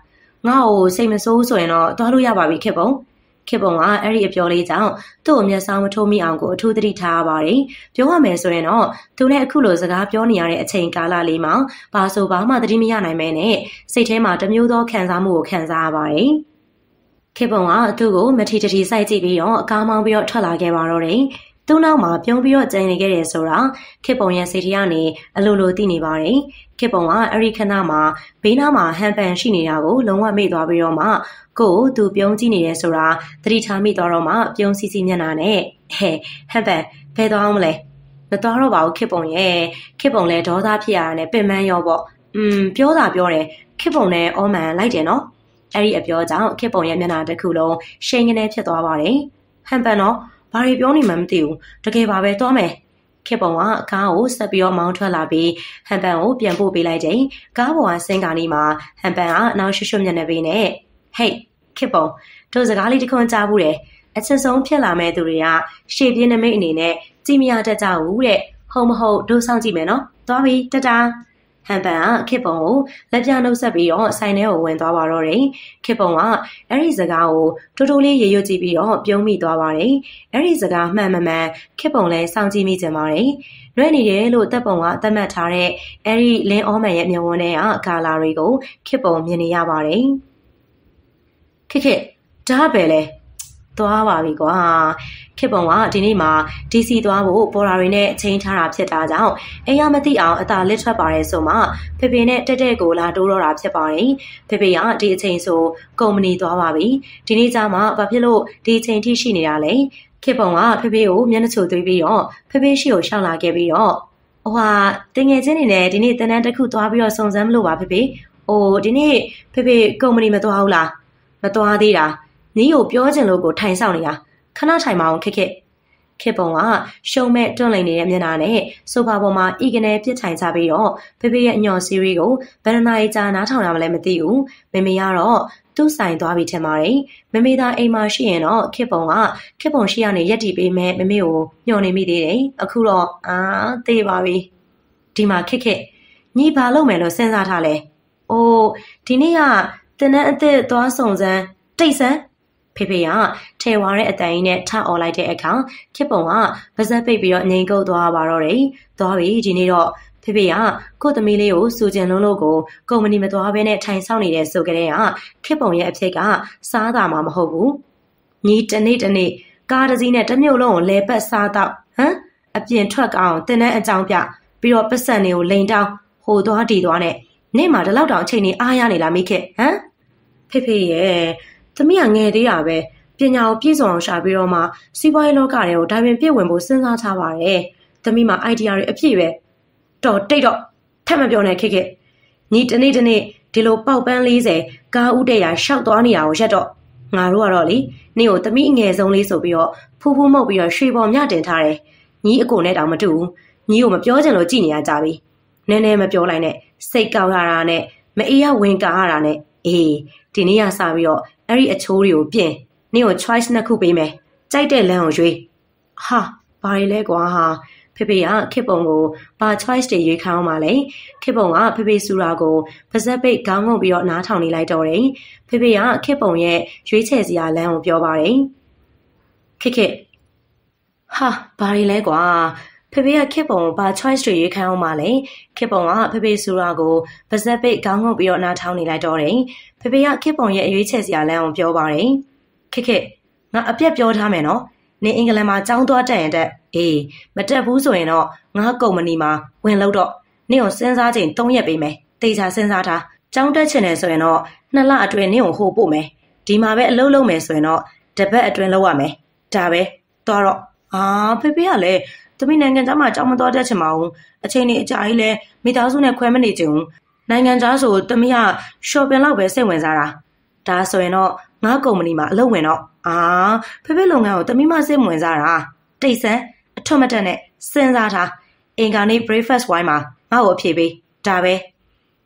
S1: ငါ့ကိုစိတ်မဆိုးဆိုရင်တော့သွားလို့ရပါပြီခေပုံခေပုံကအဲ့ဒီအပြောလေးကြောင့်သူ့ကိုမျက်စောင်းမထိုးမိအောင်ကိုအထူးသတိထားရပါတယ်ပြောရမယ်ဆိုရင်တော့သူနဲ့အခုလိုစကားပြောနေရတဲ့အချိန်ကာလလေးမှာဘာဆိုဘာမှသတိမရနိုင်မဲနဲ့စိတ်ထဲမှာတမျိုးသောခံစားမှုကိုခံစားရပါတယ်ခေပုံကသူ့ကိုမထီတထီစိုက်ကြည့်ပြီးတော့အကားမောင်းပြီးတော့ထွက်လာခဲ့ပါတော့တယ်သူ့နောက်မှာပြုံးပြီးတော့ကြံနေခဲ့တယ်ဆိုတာခေပုံရဲ့စိတ်ထဲကနေအလိုလိုသိနေပါတယ်ခေပုံကအဲ့ဒီခဏမှာဘေးနားမှာဟန်ပန်ရှိနေတာကိုလုံးဝမေ့သွားပြီးတော့မှကိုကိုသူပြုံးကြည့်နေတယ်ဆိုတာသတိထားမိသွားတော့မှပြုံးစီစီမျက်နှာနဲ့ဟဲဟန်ပန်ဖဲသွားအောင်မလဲမသွားတော့ပါဘူးခေပုံရဲ့ခေပုံလဲဒေါသဖြစ်ရတာနဲ့ပင်ပန်းရောပေါ့อืมပြောတာပြောတယ်ခေပုံနဲ့အော်မန်လိုက်တယ်နော်အဲ့ဒီအပြောကြောင့်ခေပုံရဲ့မျက်နှာတစ်ခုလုံးရှိန်ကနေဖြစ်သွားပါတယ်ဟန်ပန်တော့ဘာတွေပြောနေမှမသိဘူးတကယ်ပါပဲသွားမယ်ခေပုံကကားကိုဆက်ပြီးတော့မောင်းထွက်လာပြီးဟန်ပန်ကိုပြန်ပို့ပေးလိုက်ချိန်ကားပေါ်ကဆင်းကာနီမှာဟန်ပန်ကနောက်ရွှွှွှမျက်နှာပေးနဲ့ဟေးခေပုံတို့စကားလေးတစ်ခွန်းကြားဘူးတယ်အချက်ဆုံးဖြစ်လာမဲ့သူတွေကရှေ့ပြင်းနမိတ်အနေနဲ့ကြည်မရတတ်ကြဘူးတဲ့ဟုတ်မဟုတ်တို့စောင့်ကြည့်မယ်နော်သွားပြီတတာဟန်ပန်ကခေပုံကိုလက်ပြနှုတ်ဆက်ပြီးတော့ဆိုင်ထဲကိုဝင်သွားပါတော့တယ်ခေပုံကအဲ့ဒီစကားကိုတိုးတိုးလေးရေရွတ်ကြည့်ပြီးတော့ပြုံးမိသွားပါတယ်အဲ့ဒီစကားမှန်မှန်မှန်ခေပုံလည်းစောင့်ကြည့်မိကြပါတယ်လွဲ့နေတယ်လို့တပ်ပုံကသတ်မှတ်ထားတဲ့အဲ့ဒီလင်းအောမန်ရဲ့မျက်ဝန်းထဲကကာလာတွေကိုခေပုံမြင်နေရပါတယ်ခေခေဒါပဲလေသွားပါပြီကွာခေပုံကဒီနေ့မှာ ဒီ စီ သွားဖို့ပေါ်တာတွေနဲ့ချိန်ထားတာဖြစ်တာကြောင့်အိမ်ရမသိအောင်အသာလစ်ထွက်ပါတယ်ဆိုမှဖေဖေနဲ့တက်တက်ကိုလာတိုးတော့တာဖြစ်ပါတယ်ဖေဖေကဒီအချိန်ဆိုကုမ္ပဏီသွားပါပြီဒီနေ့ကျမှဘာဖြစ်လို့ဒီအချိန်ထိရှိနေတာလဲခေပုံကဖေဖေကိုမျက်နှာချိုသွေးပြီးတော့ဖေဖေရှိကိုရှောက်လာခဲ့ပြီးတော့ဟိုဟာတင်ငယ်ချင်းနေနဲ့ဒီနေ့တန်းတန်းတစ်ခုသွားပြီးတော့စုံစမ်းမလို့ပါဖေဖေဟိုဒီနေ့ဖေဖေကုမ္ပဏီမသွားဘူးလားမသွားသေးတာနီးကိုပြောချင်လို့ကိုထိုင်ဆောင်နေတာခဏထိုင်မအောင်ခက်ခက်ခေပုံကရှုံမဲ့တွန့်လိန်နေတဲ့မျက်နှာနဲ့ဆိုဖာပေါ်မှာဤကနေပြစ်ထိုင်ချပြီးတော့ဖေဖေရဲ့အညော်စီရီကိုဘယ်နှနာရီကြာနားထောင်ရမလဲမသိဘူးမမေကတော့သူ့ဆိုင်သွားပြီးထင်ပါတယ်မမေသားအိမ်မှာရှိရင်တော့ခေပုံကခေပုံရှိရနေရက်တီပေးမဲ့မမေကိုညှော်နေမိသေးတယ်အခုတော့အာသေးပါပြီဒီမှာခက်ခက်ညီဘာလုပ်မယ်လို့စဉ်းစားထားလဲအိုးဒီနေ့ကတင်တဲ့အစ်စ်သွားစုံစမ်းတိတ်ဆန်းဖေဖေကထဲဝါတဲ့အတန်ကြီးနဲ့ထအော်လိုက်တဲ့အခါခေပုံကပါဇက်ပိတ်ပြီးတော့ငိန်ကုတ်သွားပါတော့တယ်။သွားပြီဒီနေ့တော့ဖေဖေကကိုသမီးလေးကိုစူကျင်လုံးလို့ကိုကုမ္ပဏီမသွားဘဲနဲ့ထိုင်ဆောင်နေတဲ့ဆိုကြတဲ့ကခေပုံရဲ့အဖြစ်ကစားတာမှမဟုတ်ဘူး။ညီတနေ့တနေ့ကားတစ်စီးနဲ့တစ်မြုပ်လုံးကိုလဲပတ်စားတော့ဟမ်အပြင်ထွက်ကောင်းတင်တဲ့အကြောင်းပြပြီးတော့ပတ်စံတွေကိုလိန်တောင်းဟိုသွားတီသွားနဲ့နေ့မှာဒီလောက်တောင်အချိန်ကြီးအားရနေလားမိခေဟမ်ဖေဖေရဲ့သမီးကငယ်သေးတာပဲပညာကိုပြည့်စုံအောင်ရှာပြီးတော့မှစီးပွားရေးလောကတွေကိုဒါပင်ပြည့်ဝင်ဖို့စဉ်းစားထားပါတယ်။သမီးမှာ idea တွေအပြည့်ပဲ။တော်တိတ်တော့ထပ်မပြောနဲ့ခေခေ။ညီတနေ့တနေ့ဒီလိုပေါက်ပန်း၄၀ကားဥတဲ့ရရှောက်သွားနေတာကိုရက်တော့ငါတို့ကတော့လေနင့်ကိုသမီးအငယ်ဆုံးလေးဆိုပြီးတော့ဖူးဖူးမှုတ်ပြီးတော့ရွှေပေါ်မြတင်ထားတယ်။ညီအကိုနဲ့တောင်မတူဘူး။ညီကိုမပြောချင်လို့ကြည်နေရကြပြီ။နည်းနည်းမပြောလိုက်နဲ့စိတ်ကောက်ရတာနဲ့မအေးရဝင်ကားရတာနဲ့အေးဒီနေ့ကစပြီးတော့အဲ့ဒီအချိုးတွေကိုပြင်နင့်ကို choice နှစ်ခုပေးမယ်ကြိုက်တဲ့လမ်းကိုရွေးဟာဘာတွေလဲကွာဟာဖေဖေကခေပုံကိုဘာ choice တွေရွေးခိုင်းအောင်ပါလဲခေပုံကဖေဖေစူရာကိုပါဇက်ပိတ်ခေါင်းငုံပြီးတော့နားထောင်နေလိုက်တော့တယ်ဖေဖေကခေပုံရဲ့ရွေးချယ်စရာလမ်းကိုပြောပါတယ်ခေခေဟာဘာတွေလဲကွာဖေဖေကခေပုံဘာ choice တွေရွေးခိုင်းအောင်ပါလဲခေပုံကဖေဖေစူရာကိုပါဇက်ပိတ်ခေါင်းငုံပြီးတော့နားထောင်နေလိုက်တော့တယ်ဖေဖေကခေပုံရဲ့အရွေးချယ်စရာလမ်းကိုပြောပါတယ်ခေခေငါအပြက်ပြောထားမယ်နော်နင်အင်္ဂလန်မှာကျောင်းသွားတက်ရင်တက်အေးမတက်ဘူးဆိုရင်တော့ငါကုမ္ပဏီမှာဝင်လို့တော့နင့်ကိုစဉ်းစားချိန်၃ရက်ပေးမယ်တေချာစဉ်းစားထားကျောင်းတက်ချင်တယ်ဆိုရင်တော့နှစ်လအတွင်းနင့်ကိုဟိုပို့မယ်ဒီမှာပဲအလုပ်လုပ်မယ်ဆိုရင်တော့တပတ်အတွင်းလုပ်ရမယ်ဒါပဲသွားတော့အာဖေဖေကလည်းသမီးနိုင်ငံသားမှာကျောင်းမသွားတတ်ချင်ပါဘူးအချိန်ကြီးအကြာကြီးလဲမိသားစုနဲ့ခွဲမနေချင်ဘူးနိုင်ငံသားဆိုသမီးက shopping လောက်ပဲစိတ်ဝင်စားတာဒါဆိုရင်တော့ငါကုမ္ပဏီမှာအလုပ်ဝင်တော့အာဖေဖေလုပ်ငန်းကိုသမီးမစိတ်ဝင်စားတာတိတ်ဆန်းအထွတ်မတက်နဲ့စဉ်းစားထားအင်္ဂါနေ့ breakfast wine မှာငါ့ကိုအဖြေပေးဒါပဲ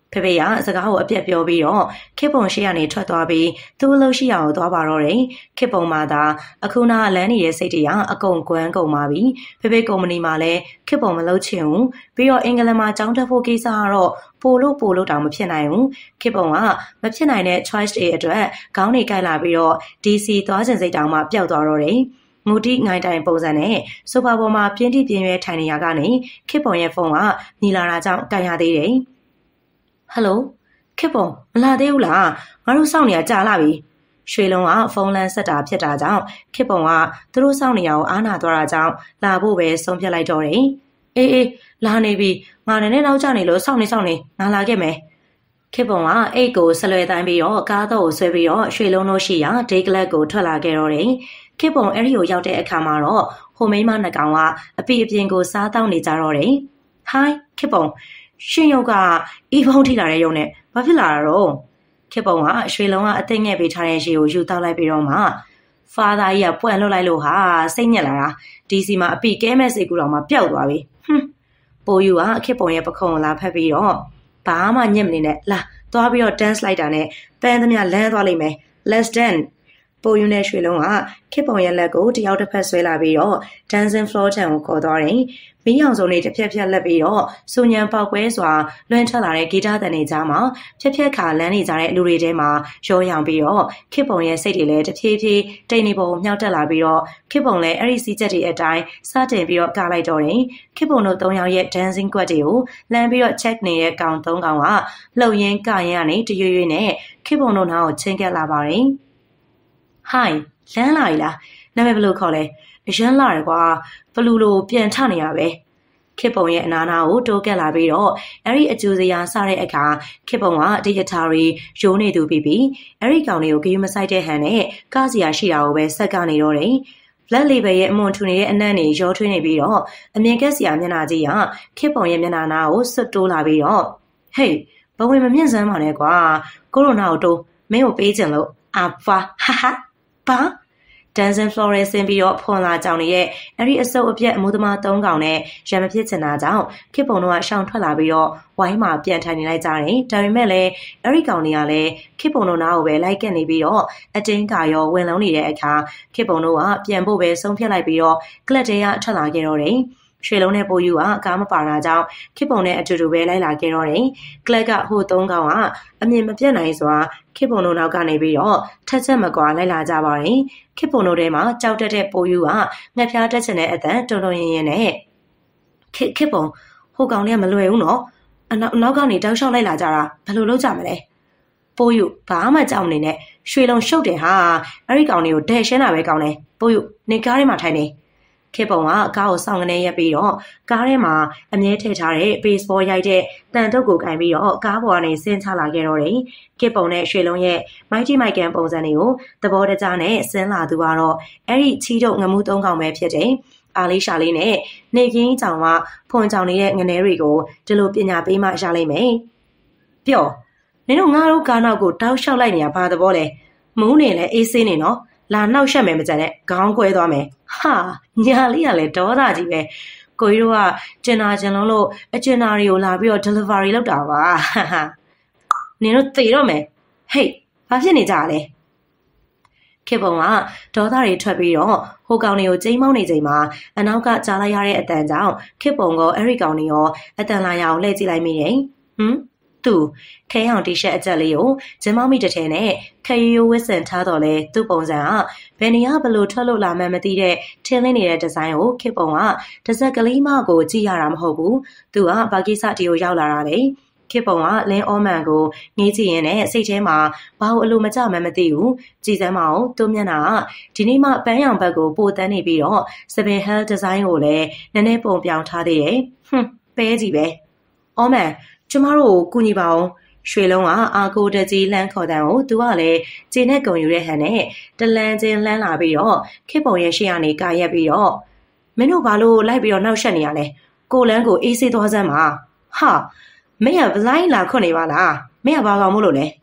S1: ဖေဖေကစကားကိုအပြက်ပြောပြီးတော့ခေပုံရှိကနေထွက်သွားပြီးသူ့အလုပ်ရှိရအောင်သွားပါတော့တယ်ခေပုံမှာသာအခုနာလန်းနေတဲ့စိတ်တွေကအကုန်ကွမ်းကုန်ပါပြီဖေဖေကုမ္ပဏီမှာလည်းခေပုံမလုပ်ချင်ဘူးပြီးတော့အင်္ဂလန်မှာကျောင်းတက်ဖို့ကိစ္စကတော့ပို့လို့ပို့လို့တောင်မဖြစ်နိုင်ဘူးခေပုံကမဖြစ်နိုင်တဲ့ choice တွေအတွက်ခေါင်းတွေကင်လာပြီးတော့ ဒီ စီ သွားခြင်းစိတ်တောင်မှပျောက်သွားတော့တယ်ငူတီငိုင်းတိုင်ပုံစံနဲ့ဆိုဖာပေါ်မှာပြင်းတိပြင်းရဲထိုင်နေရကနေခေပုံရဲ့ဖုန်းကညီလာတာကြောင့်ကန်ရသေးတယ်ဟယ်လိုခေပုံမလာသေးဘူးလားငါတို့စောင့်နေရကြာလာပြီရွှေလုံးကဖုန်းလန်းဆက်တာဖြစ်တာကြောင့်ခေပုံကသူတို့စောင့်နေရအောင်အားနာသွားတာကြောင့်လာဖို့ပဲဆုံးဖြတ်လိုက်တော့တယ်အေးအေးလာနေပြီငါနဲ့နဲ့နောက်ကျနေလို့စောင့်နေစောင့်နေငါလာခဲ့မယ်ခေပုံကအိတ်ကိုဆလွယ်တိုင်းပြီးတော့ကားတော့ကိုဆွဲပြီးတော့ရွှေလုံးတို့ရှိရာဒေးကလပ်ကိုထွက်လာခဲ့တော့တယ်ခေပုံအဲ့ဒီကိုရောက်တဲ့အခါမှာတော့ဟိုမိန်းမနှစ်ကောင်ကအပိအပြင်ကိုစားတောင်းနေကြတော့တယ်ဟိုင်းခေပုံရှင်ရုပ်ကအီးဖုံးထိလာတဲ့ရုံနဲ့ဘာဖြစ်လာတာတော့ခေပုံကရွှေလုံးကအသိငဲ့ပေးထားတဲ့ရေကိုယူတောက်လိုက်ပြီးတော့မှဖာသားကြီးကပွန့်လွတ်လိုက်လို့ဟာစိတ်ညစ်လာတာဒီစီမှာအပိကဲမဲ့စိတ်ကူတော့မှပျောက်သွားပြီဟွန်းပိုယူကခေပုံရဲ့ပခုံးလာဖက်ပြီးတော့ဘာမှညစ်မနေနဲ့လာသွားပြီးတော့ dance လိုက်တာနဲ့ပန်းသမျှလမ်းသွားလိမ့်မယ် let's danceပိုယူနဲ့ရွှေလုံးကခေပုံရဲ့လက်ကိုတယောက်တစ်ဖက်ဆွဲလာပြီးတော့ dancing floor ထံကိုခေါ်သွားတယ်မင်းအောင်စုံနေတစ်ဖြက်ဖြက်လက်ပြီးတော့စူညံပေါက်ကွဲစွာလွှမ်းထွက်လာတဲ့ဂီတတန်တွေကြားမှာဖြက်ဖြက်ခါလမ်းနေကြတဲ့လူတွေထဲမှာရောရောင်ပြီးတော့ခေပုံရဲ့စိတ်တွေလည်းတဖြည်းဖြည်းတိတ်နေပုံမြောက်တက်လာပြီးတော့ခေပုံလည်းအဲ့ဒီစီးချက်တွေအတိုင်းစတင်ပြီးတော့ကလိုက်တော့တယ်ခေပုံတို့သုံးယောက်ရဲ့ dancing ကွက်တွေကိုလမ်းပြီးတော့ check နေတဲ့ကောင်သုံးကောင်ကလှုပ်ရင်းကရင်းကနေတရွရွနဲ့ခေပုံတို့နားကိုချင်းကပ်လာပါတယ်ဟိုင်းလမ်းလာ E လားနာမည်ဘယ်လိုခေါ်လဲအရန်လာတယ်ကွာဘလူလိုပြန်ထနေရပဲခေပုံရဲ့အနာနာကိုတိုးကက်လာပြီးတော့အဲ့ဒီအကျိုးစရာစတဲ့အခါခေပုံကဒီဂီတာရီရိုးနေသူပြီးပြီးအဲ့ဒီကောင်လေးကိုဂီမဆိုင်တဲ့ဟန်နဲ့ကစရာရှိတာကိုပဲဆက်ကနေတော့တယ်လက်လေးပဲရဲ့အမွန်ထူနေတဲ့အနံ့တွေရောထွေးနေပြီးတော့အမြင်ကက်စရာမျက်နှာကြီးကခေပုံရဲ့မျက်နှာနာကိုဆွတ်တိုးလာပြီးတော့ဟေးဘဝင်မမြင့်စမ်းပါနဲ့ကွာကိုရိုနာကိုတိုးမင်းကိုပေးချင်လို့အာဖာဟာဟာပါ dancing floor ဆင်းပြီးတော့ဖွန်လာကြောင်ရဲ့အဲ့ဒီအစုပ်အပြက်အမိုးသမားသုံးကောင်နဲ့ရံမဖြစ်ချင်တာကြောင့်ခေပုံတို့ကရှောင်ထွက်လာပြီးတော့ဝိုင်းမှာပြန်ထိုင်နေလိုက်ကြတယ်ဒါပေမဲ့လည်းအဲ့ဒီကောင်တွေကလည်းခေပုံတို့နားကိုပဲလိုက်ကက်နေပြီးတော့အတင်းကာရောဝင်လုံးနေတဲ့အခါခေပုံတို့ကပြန်ဖို့ပဲဆုံးဖြတ်လိုက်ပြီးတော့ကလပ်တဲကထွက်လာခဲ့တော့တယ်ရွှေလုံးနဲ့ပိုယူကကားမပါတာကြောင့်ခေပုံနဲ့အတူတူပဲလိုက်လာခဲ့တော့တယ်။ကလပ်ကဟိုသုံးကောင်ကအမြင်မပြတ်နိုင်စွာခေပုံတို့နောက်ကနေပြီးတော့ထက်ချက်မကွာလိုက်လာကြပါတယ်။ခေပုံတို့ထဲမှာကြောက်တက်တဲ့ပိုယူကငှက်ဖျားတက်ချင်တဲ့အတန်တုံတုံရင်ရင်နဲ့ခေခေပုံဟိုကောင်လေးကမလွယ်ဘူးနော်။အနောက်နောက်ကနေတောက်လျှောက်လိုက်လာကြတာဘယ်လိုလုပ်ကြမလဲ။ပိုယူဘာမှကြောက်မနေနဲ့ရွှေလုံးရှုပ်တယ်ဟာအဲ့ဒီကောင်လေးကိုဒဲရှင်းတာပဲကောင်းတယ်။ပိုယူနေကားထဲမှာထိုင်နေခေပုံကကားကိုစောင့်ကနေရက်ပြီးတော့ကားထဲမှာအမြဲထည့်ထားတဲ့ baseball ရိုက်တဲ့တန်တုပ်ကိုကင်ပြီးတော့ကားပေါ်ကနေဆင်းချလာခဲ့တော့တယ်ခေပုံနဲ့ရွှေလုံးရဲ့ Mighty Michael ပုံစံတွေကိုသဘောတကျနဲ့ဆင်းလာသူကတော့အဲ့ဒီချီးတုပ်ငမှုသုံးကောင်ပဲဖြစ်တယ်အာလေးရှာလေးနဲ့နေကင်းကြောင်ကဖွန်ကြောင်နေတဲ့ငနဲတွေကိုဒီလိုပညာပေးမှရလိမ့်မယ်ပြော့နင်တို့ငါတို့ကားနောက်ကိုတောက်လျှောက်လိုက်နေရဘာသဘောလဲမူးနေလဲအေးဆေးနေနော်လာနှောက်ရှက်မယ်မကြတဲ့ခေါင်းကွဲသွားမယ်ဟာညာလေးကလည်းဒေါသကြီးပဲကိုကြီးတို့ကကျင်နာကျင်လုံးလို့အကျင်နာတွေကိုလာပြီးတော့ delivery လုပ်တာပါဟာနင်တို့သေတော့မယ်ဟေးဘာဖြစ်နေကြလဲခေပုံကဒေါသတွေထွက်ပြီးတော့ဟိုကောင်တွေကိုကျိမ်းမောင်းနေချိန်မှာအနောက်ကကြားလိုက်ရတဲ့အတန်ကြောင့်ခေပုံကအဲ့ဒီကောင်တွေရောအတန်လာရအောင်လှည့်ကြည့်လိုက်မိတယ်ဟမ်သူခဲအောင်တီရှပ်အကျက်လေးကိုဂျင်းမောင်းမိတစ်ထဲနဲ့ခရီးရိုးဝစ်ဆန်ထားတော့လဲသူ့ပုံစံကဘယ်နေရာဘလို့ထွက်လို့လာမှန်းမသိတဲ့ထင်းလင်းနေတဲ့ဒီဇိုင်းကိုခေပုံကတစ်စက်ကလေးမကိုကြည့်ရတာမဟုတ်ဘူးသူကဘာကိစ္စတီကိုရောက်လာတာလေခေပုံကလင်းအောမန်ကိုငေးကြည့်ရင်နဲ့စိတ်ထဲမှာဘာလို့အလိုမကျမှန်းမသိဘူးကြည်စမ်းမအောင်သူ့မျက်နှာကဒီနေ့မှပန်းရောင်ဘက်ကိုပိုတန်းနေပြီးတော့စပင်ဟဲဒီဇိုင်းကိုလည်းနည်းနည်းပုံပြောင်ထားသေးတယ်ဟွန်းပဲကြီးပဲအောမန်ကျမတို့ကိုကူညီပါအောင်ရွှေလုံးကအာကိုတကြီးလှမ်းခေါ်တဲ့ကိုသူကလည်းခြေနဲ့ကုံယူတဲ့ဟန်နဲ့တလန်းချင်းလှမ်းလာပြီးတော့ခေပုံရဲ့ရှေ့ကနေကာရက်ပြီးတော့မင်းတို့ဘာလို့လိုက်ပြီးတော့နှောက်ရှက်နေရလဲကိုလန်းကိုအေးဆေးသွားစမ်းပါဟာမင်းကဘလိုင်းလာခွနေပါလားမင်းကဘာကောင်မို့လို့လဲ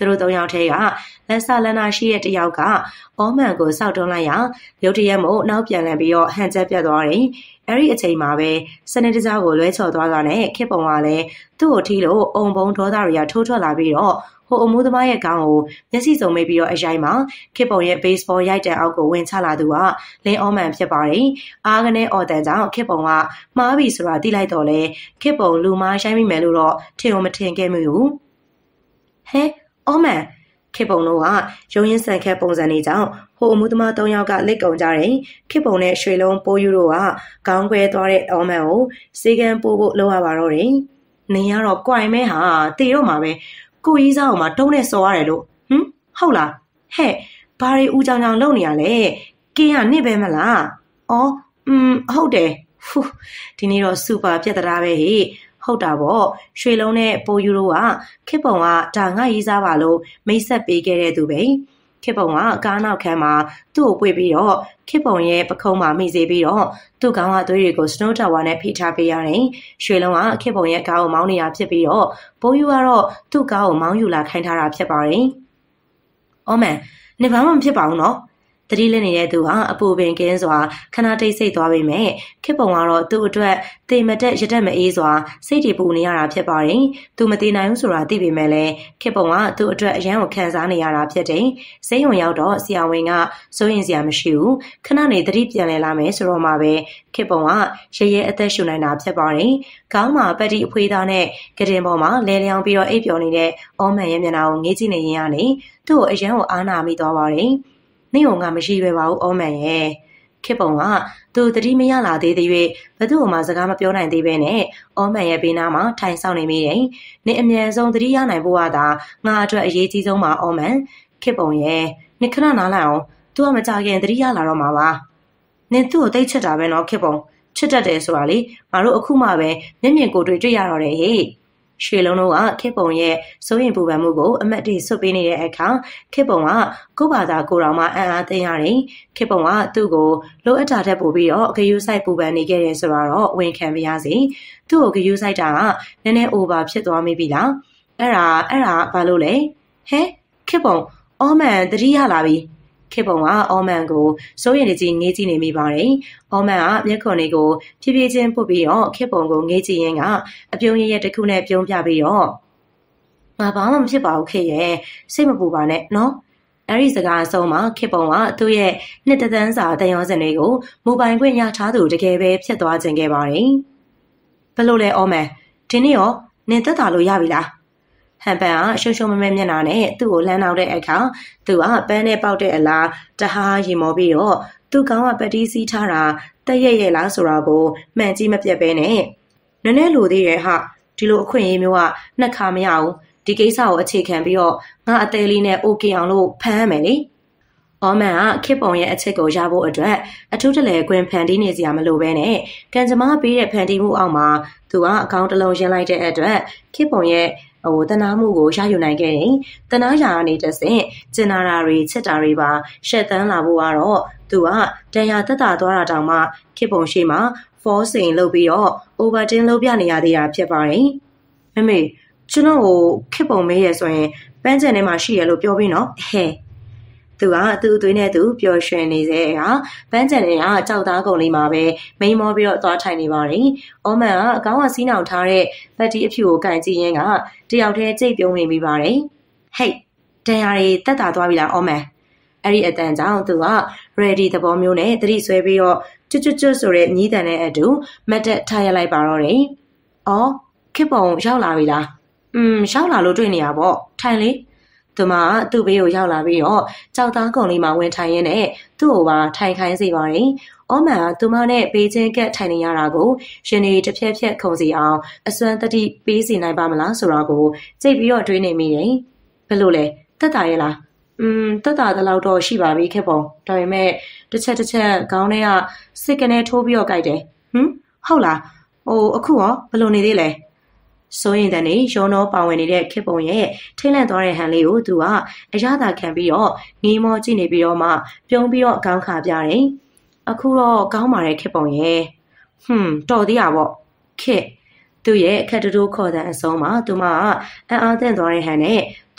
S1: သူတို့သုံးယောက်ထဲကလက်ဆလန်နာရှိတဲ့တယောက်ကအောမန်ကိုစောက်တွန်းလိုက်ရရုတ်တရက်မို့နောက်ပြန်လည်ပြီးတော့ဟန်ချက်ပြတ်သွားတယ်။အဲ့ဒီအချိန်မှာပဲစနစ်တကျကိုလွဲချော်သွားတာနဲ့ခေပုံကလည်းသူ့ကိုထီလို့အုံပုံဒေါသတွေကထိုးထွက်လာပြီးတော့ဟိုအမိုးသမားရဲ့ခေါင်းကိုမျက်စိစုံမိပြီးတော့အရိုက်မှာခေပုံရဲ့ baseball ရိုက်တံအောက်ကိုဝင်ချလာသူကလင်းအောမန်ဖြစ်ပါတယ်။အားကနေအော်တန်ကြောင့်ခေပုံကမှားပြီဆိုတာသိလိုက်တော့လေခေပုံလူမားရှိုင်းမိမယ်လို့တော့ထင်အောင်မထင်ခဲ့မိဘူး။ဟဲအောမန်ခေပုံတို့ကရုံရင်းဆန်ခက်ပုံစံတွေကြောင့်ဟိုအမှုသမား၃ယောက်ကလက်ကုံကြတယ်ခေပုံနဲ့ရွှေလုံးပိုးယူတို့ကခေါင်းခွဲသွားတဲ့အောမန်ကိုစေကံပိုးဖို့လုပ်ရပါတော့တယ်နင်ကတော့ကြွိုင်မဲဟာတေတော့မှာပဲကိုကြီးစားအောင်မှာတုံးနဲ့စော်ရတယ်လို့ဟမ်ဟုတ်လားဟဲ့ဘာတွေဦးကြောင်ကြောင်လုပ်နေရလဲကင်းကနစ်ပဲမလားအော်อืมဟုတ်တယ်ဖူးဒီနေ့တော့စူပါပြတ်တာပဲဟေ့ဟုတ်တာပေါ့ရွှေလုံးနဲ့ပိုယူတို့ကခေပုံကဒါငါရေးစားပါလို့မိတ်ဆက်ပေးခဲ့တဲ့သူပဲခေပုံကကားနောက်ခန်းမှာသူ့ကိုပွေပြီးတော့ခေပုံရဲ့ပခုံးမှာမိစေပြီးတော့သူ့ခေါင်းကသွေးတွေကိုစနိုးတာဝါနဲ့ဖိထားပေးရတယ်ရွှေလုံးကခေပုံရဲ့ကားကိုမောင်းနေရဖြစ်ပြီးတော့ပိုယူကတော့သူ့ကားကိုမောင်းယူလာခိုင်းထားတာဖြစ်ပါတယ်အော်မန်နေဘာမှမဖြစ်ပါဘူးနော်တတိလက်နေတဲ့သူဟာအပူပင်ကင်းစွာခဏတိတ်ဆိတ်သွားပေမဲ့ခေပုံကတော့သူ့အတွက်တေမတက်ရတက်မအေးစွာစိတ်တည်ပူနေရတာဖြစ်ပါတယ်။သူမတည်နိုင်ဘူးဆိုတာသိပေမဲ့လည်းခေပုံကသူ့အတွက်အရန်ကိုခံစားနေရတာဖြစ်တယ်။စိတ်ဝင်ရောက်တော့ဆရာဝန်ကစိုးရင်စရာမရှိဘူး။ခဏနေတတိပြန်လဲလာမယ်ဆိုတော့မှပဲခေပုံကရရဲအသက်ရှူနိုင်တာဖြစ်ပါတယ်။ခေါင်းမှာပတ်တီအဖွေးသားနဲ့ကတင်ပေါ်မှာလဲလျောင်းပြီးတော့အိပ်ပျော်နေတဲ့အောမန်ရဲ့မျက်နှာကိုငေးကြည့်နေရင်ကနေသူ့ကိုအရန်ကိုအားနာမိသွားပါတယ်။နေုံကမရှိပဲပါဘူးအောမန်ရဲ့ခေပုံကသူတတိမရလာသေးသေး၍ဘသူ့မှစကားမပြောနိုင်သေးပဲနဲ့အောမန်ရဲ့ဘေးနားမှာထိုင်ဆောင်နေမိတယ်။နေအမြန်ဆုံးတတိရနိုင်ဖို့ကသာငါအတွက်အရေးကြီးဆုံးပါအောမန်ခေပုံရဲ့နေခဏနားလိုက်အောင်သူကမကြခင်တတိရလာတော့မှာပါ။နင်သူ့ကိုတိတ်ချက်တာပဲနော်ခေပုံချစ်တတ်တယ်ဆိုတာလေငါတို့အခုမှပဲမျက်မြင်ကိုယ်တွေ့တွေ့ရတော့တယ်ဟေ့ရွှေလုံးတို့ကခေပုံရဲ့စိုးရင်ပူပန်မှုကိုအမတ်တဆွတ်ပေးနေတဲ့အခါခေပုံကကိုယ့်ဘာသာကိုယ်တော်မှအံ့အားသင့်ရတယ်ခေပုံကသူ့ကိုလိုအပ်တာထက်ပိုပြီးတော့ဂယုစိုက်ပူပန်နေခဲ့တယ်ဆိုတော့ဝန်ခံပါရစေသူ့ကိုဂယုစိုက်တာကနည်းနည်း over ဖြစ်သွားမိပြီလားအဲ့ဒါအဲ့ဒါဘာလို့လဲဟဲခေပုံအော်မန်တတိယလာပြီခေပုံကအော်မန်ကိုစိုးရင်တကြီးငေးကြည့်နေမိပါတယ်။အော်မန်ကမျက်ခွန်လေးကိုဖြည်းဖြည်းချင်းပုတ်ပြီးတော့ခေပုံကိုငေးကြည့်ရင်းကအပြုံးရရဲ့တစ်ခုနဲ့ပြုံးပြပြီးတော့ငါဘာမှမဖြစ်ပါဘူးခေရဲ့စိတ်မပူပါနဲ့နော်။အဲဒီစကားအဆုံးမှာခေပုံကသူ့ရဲ့နှစ်တသန်းစာတန်ရောစင်တွေကိုမိုဘိုင်ခွင့်ရထားသူတကယ်ပဲဖြစ်သွားခြင်းခဲ့ပါတယ်။ဘယ်လိုလဲအော်မန်ဒီနေ့ရောနင်သက်သာလို့ရပြီလားဟန်ပန်ကရှုံရှုံမမဲမျက်နှာနဲ့သူ့ကိုလှမ်းနောက်တဲ့အခါသူကပန်းနဲ့ပေါက်တဲ့အလားတဟားရီမောပြီးတော့သူ့ကောင်းကပတိစီးထားတာတက်ရက်ရဲ့လားဆိုတာကိုမှန်ကြည့်မပြတ်ပဲနဲ့နည်းနည်းလိုသေးရဲ့ဟာဒီလိုအခွင့်အရေးမျိုးကနှစ်ခါမရဘူးဒီကိစ္စကိုအခြေခံပြီးတော့ငါအသေးလေးနဲ့ okay အောင်လို့ဖမ်းရမယ်လေအော်မန်ကခေပုံရဲ့အချက်ကိုရဖို့အတွက်အထူးတလဲကွင်းဖန်တီးနေစရာမလိုပဲနဲ့ကန်ကြမပေးတဲ့ဖန်တီးမှုအောက်မှာသူကအကောင့်တစ်လုံးရင်းလိုက်တဲ့အတွက်ခေပုံရဲ့ဟိုတနာမှုကိုရယူနိုင်ခဲ့ရင်တနာရာကနေတဆင့်ကျင်နာတာတွေချက်တာတွေပါရှက်တန်းလာဖို့ကတော့သူကတန်ရာတက်တာသွားတာတောင်မှခေပုံရှိမှာ forcing လုပ်ပြီးတော့ overtin လုပ်ပြနေရသေးတာဖြစ်ပါတယ်မမေကျွန်တော်ကိုခေပုံမေးရဆိုရင်ပန်းချန်ထဲမှာရှိရလို့ပြောပြီးနော်ဟဲ့သူကသူ့အသွေးနဲ့သူပျော်ရွှင်နေစေဟာပန်းချန်ထဲကကြောက်သားကုံလေးမှာပဲမိန်မောပြီးတော့သွားထိုင်နေပါတယ်။အော်မန်ကအကောင်းကစီးနှောင်ထားတဲ့ဗတ်တီအဖြူကိုကန်ကြည့်ရင်းကတယောက်တည်းကြိတ်ပြုံးနေမိပါတယ်။ဟိတ်တန်ရာတွေတက်တာသွားပြီလားအော်မန်အဲ့ဒီအတန်ကြောင့်သူက ready သဘောမျိုးနဲ့သတိဆွဲပြီးတော့ကျွတ်ကျွတ်ကျွတ်ဆိုတဲ့ညီးတန်တဲ့အတူမတ်တက်ထားရလိုက်ပါတော့တယ်။အော်ခေပုံရောက်လာပြီလား။อืมရောက်လာလို့တွေ့နေရပေါ့ထိုင်လေသူမသူ့ဘေးကိုရောက်လာပြီးတော့ကြောက်သားကုံလေးမှာဝင်ထိုင်ရင်းနဲ့သူ့ကိုပါထိုင်ခိုင်းစေပါတယ်။အော်မန်ကသူမနဲ့ဘေးချင်းကက်ထိုင်နေရတာကိုရှင်နေတစ်ဖြက်ဖြက်ခုံစီအောင်အစွမ်းတတိပေးစီနိုင်ပါမလားဆိုတာကိုကြိတ်ပြီးတော့တွေးနေမိတယ်။ဘယ်လိုလဲတက်တာရဲ့လား။อืมတက်တာတလောက်တော့ရှိပါပြီခေပုံ။ဒါပေမဲ့တစ်ချက်တစ်ချက်ခေါင်းထဲကစစ်ကနေထိုးပြီးတော့ကြိုက်တယ်။ဟမ်ဟုတ်လား။ဟိုအခုရောဘယ်လိုနေသေးလဲ။ဆိုရင်တည်းနေရောနောပါဝင်နေတဲ့ခေပုံရဲ့ထိတ်လန့်သွားတဲ့ဟန်လေးကိုသူကအရသာခံပြီးတော့ငေးမောကြည့်နေပြီးတော့မှပြုံးပြီးတော့ခေါင်းခါပြတယ်။အခုတော့ကောင်းပါတယ်ခေပုံရဲ့။ဟွန်းတော်သေးရပေါ့ခေသူ့ရဲ့အခက်တူတူခေါ်တဲ့အဆုံးမှာသူမအံ့အားသင့်သွားတဲ့ဟန်နဲ့သူ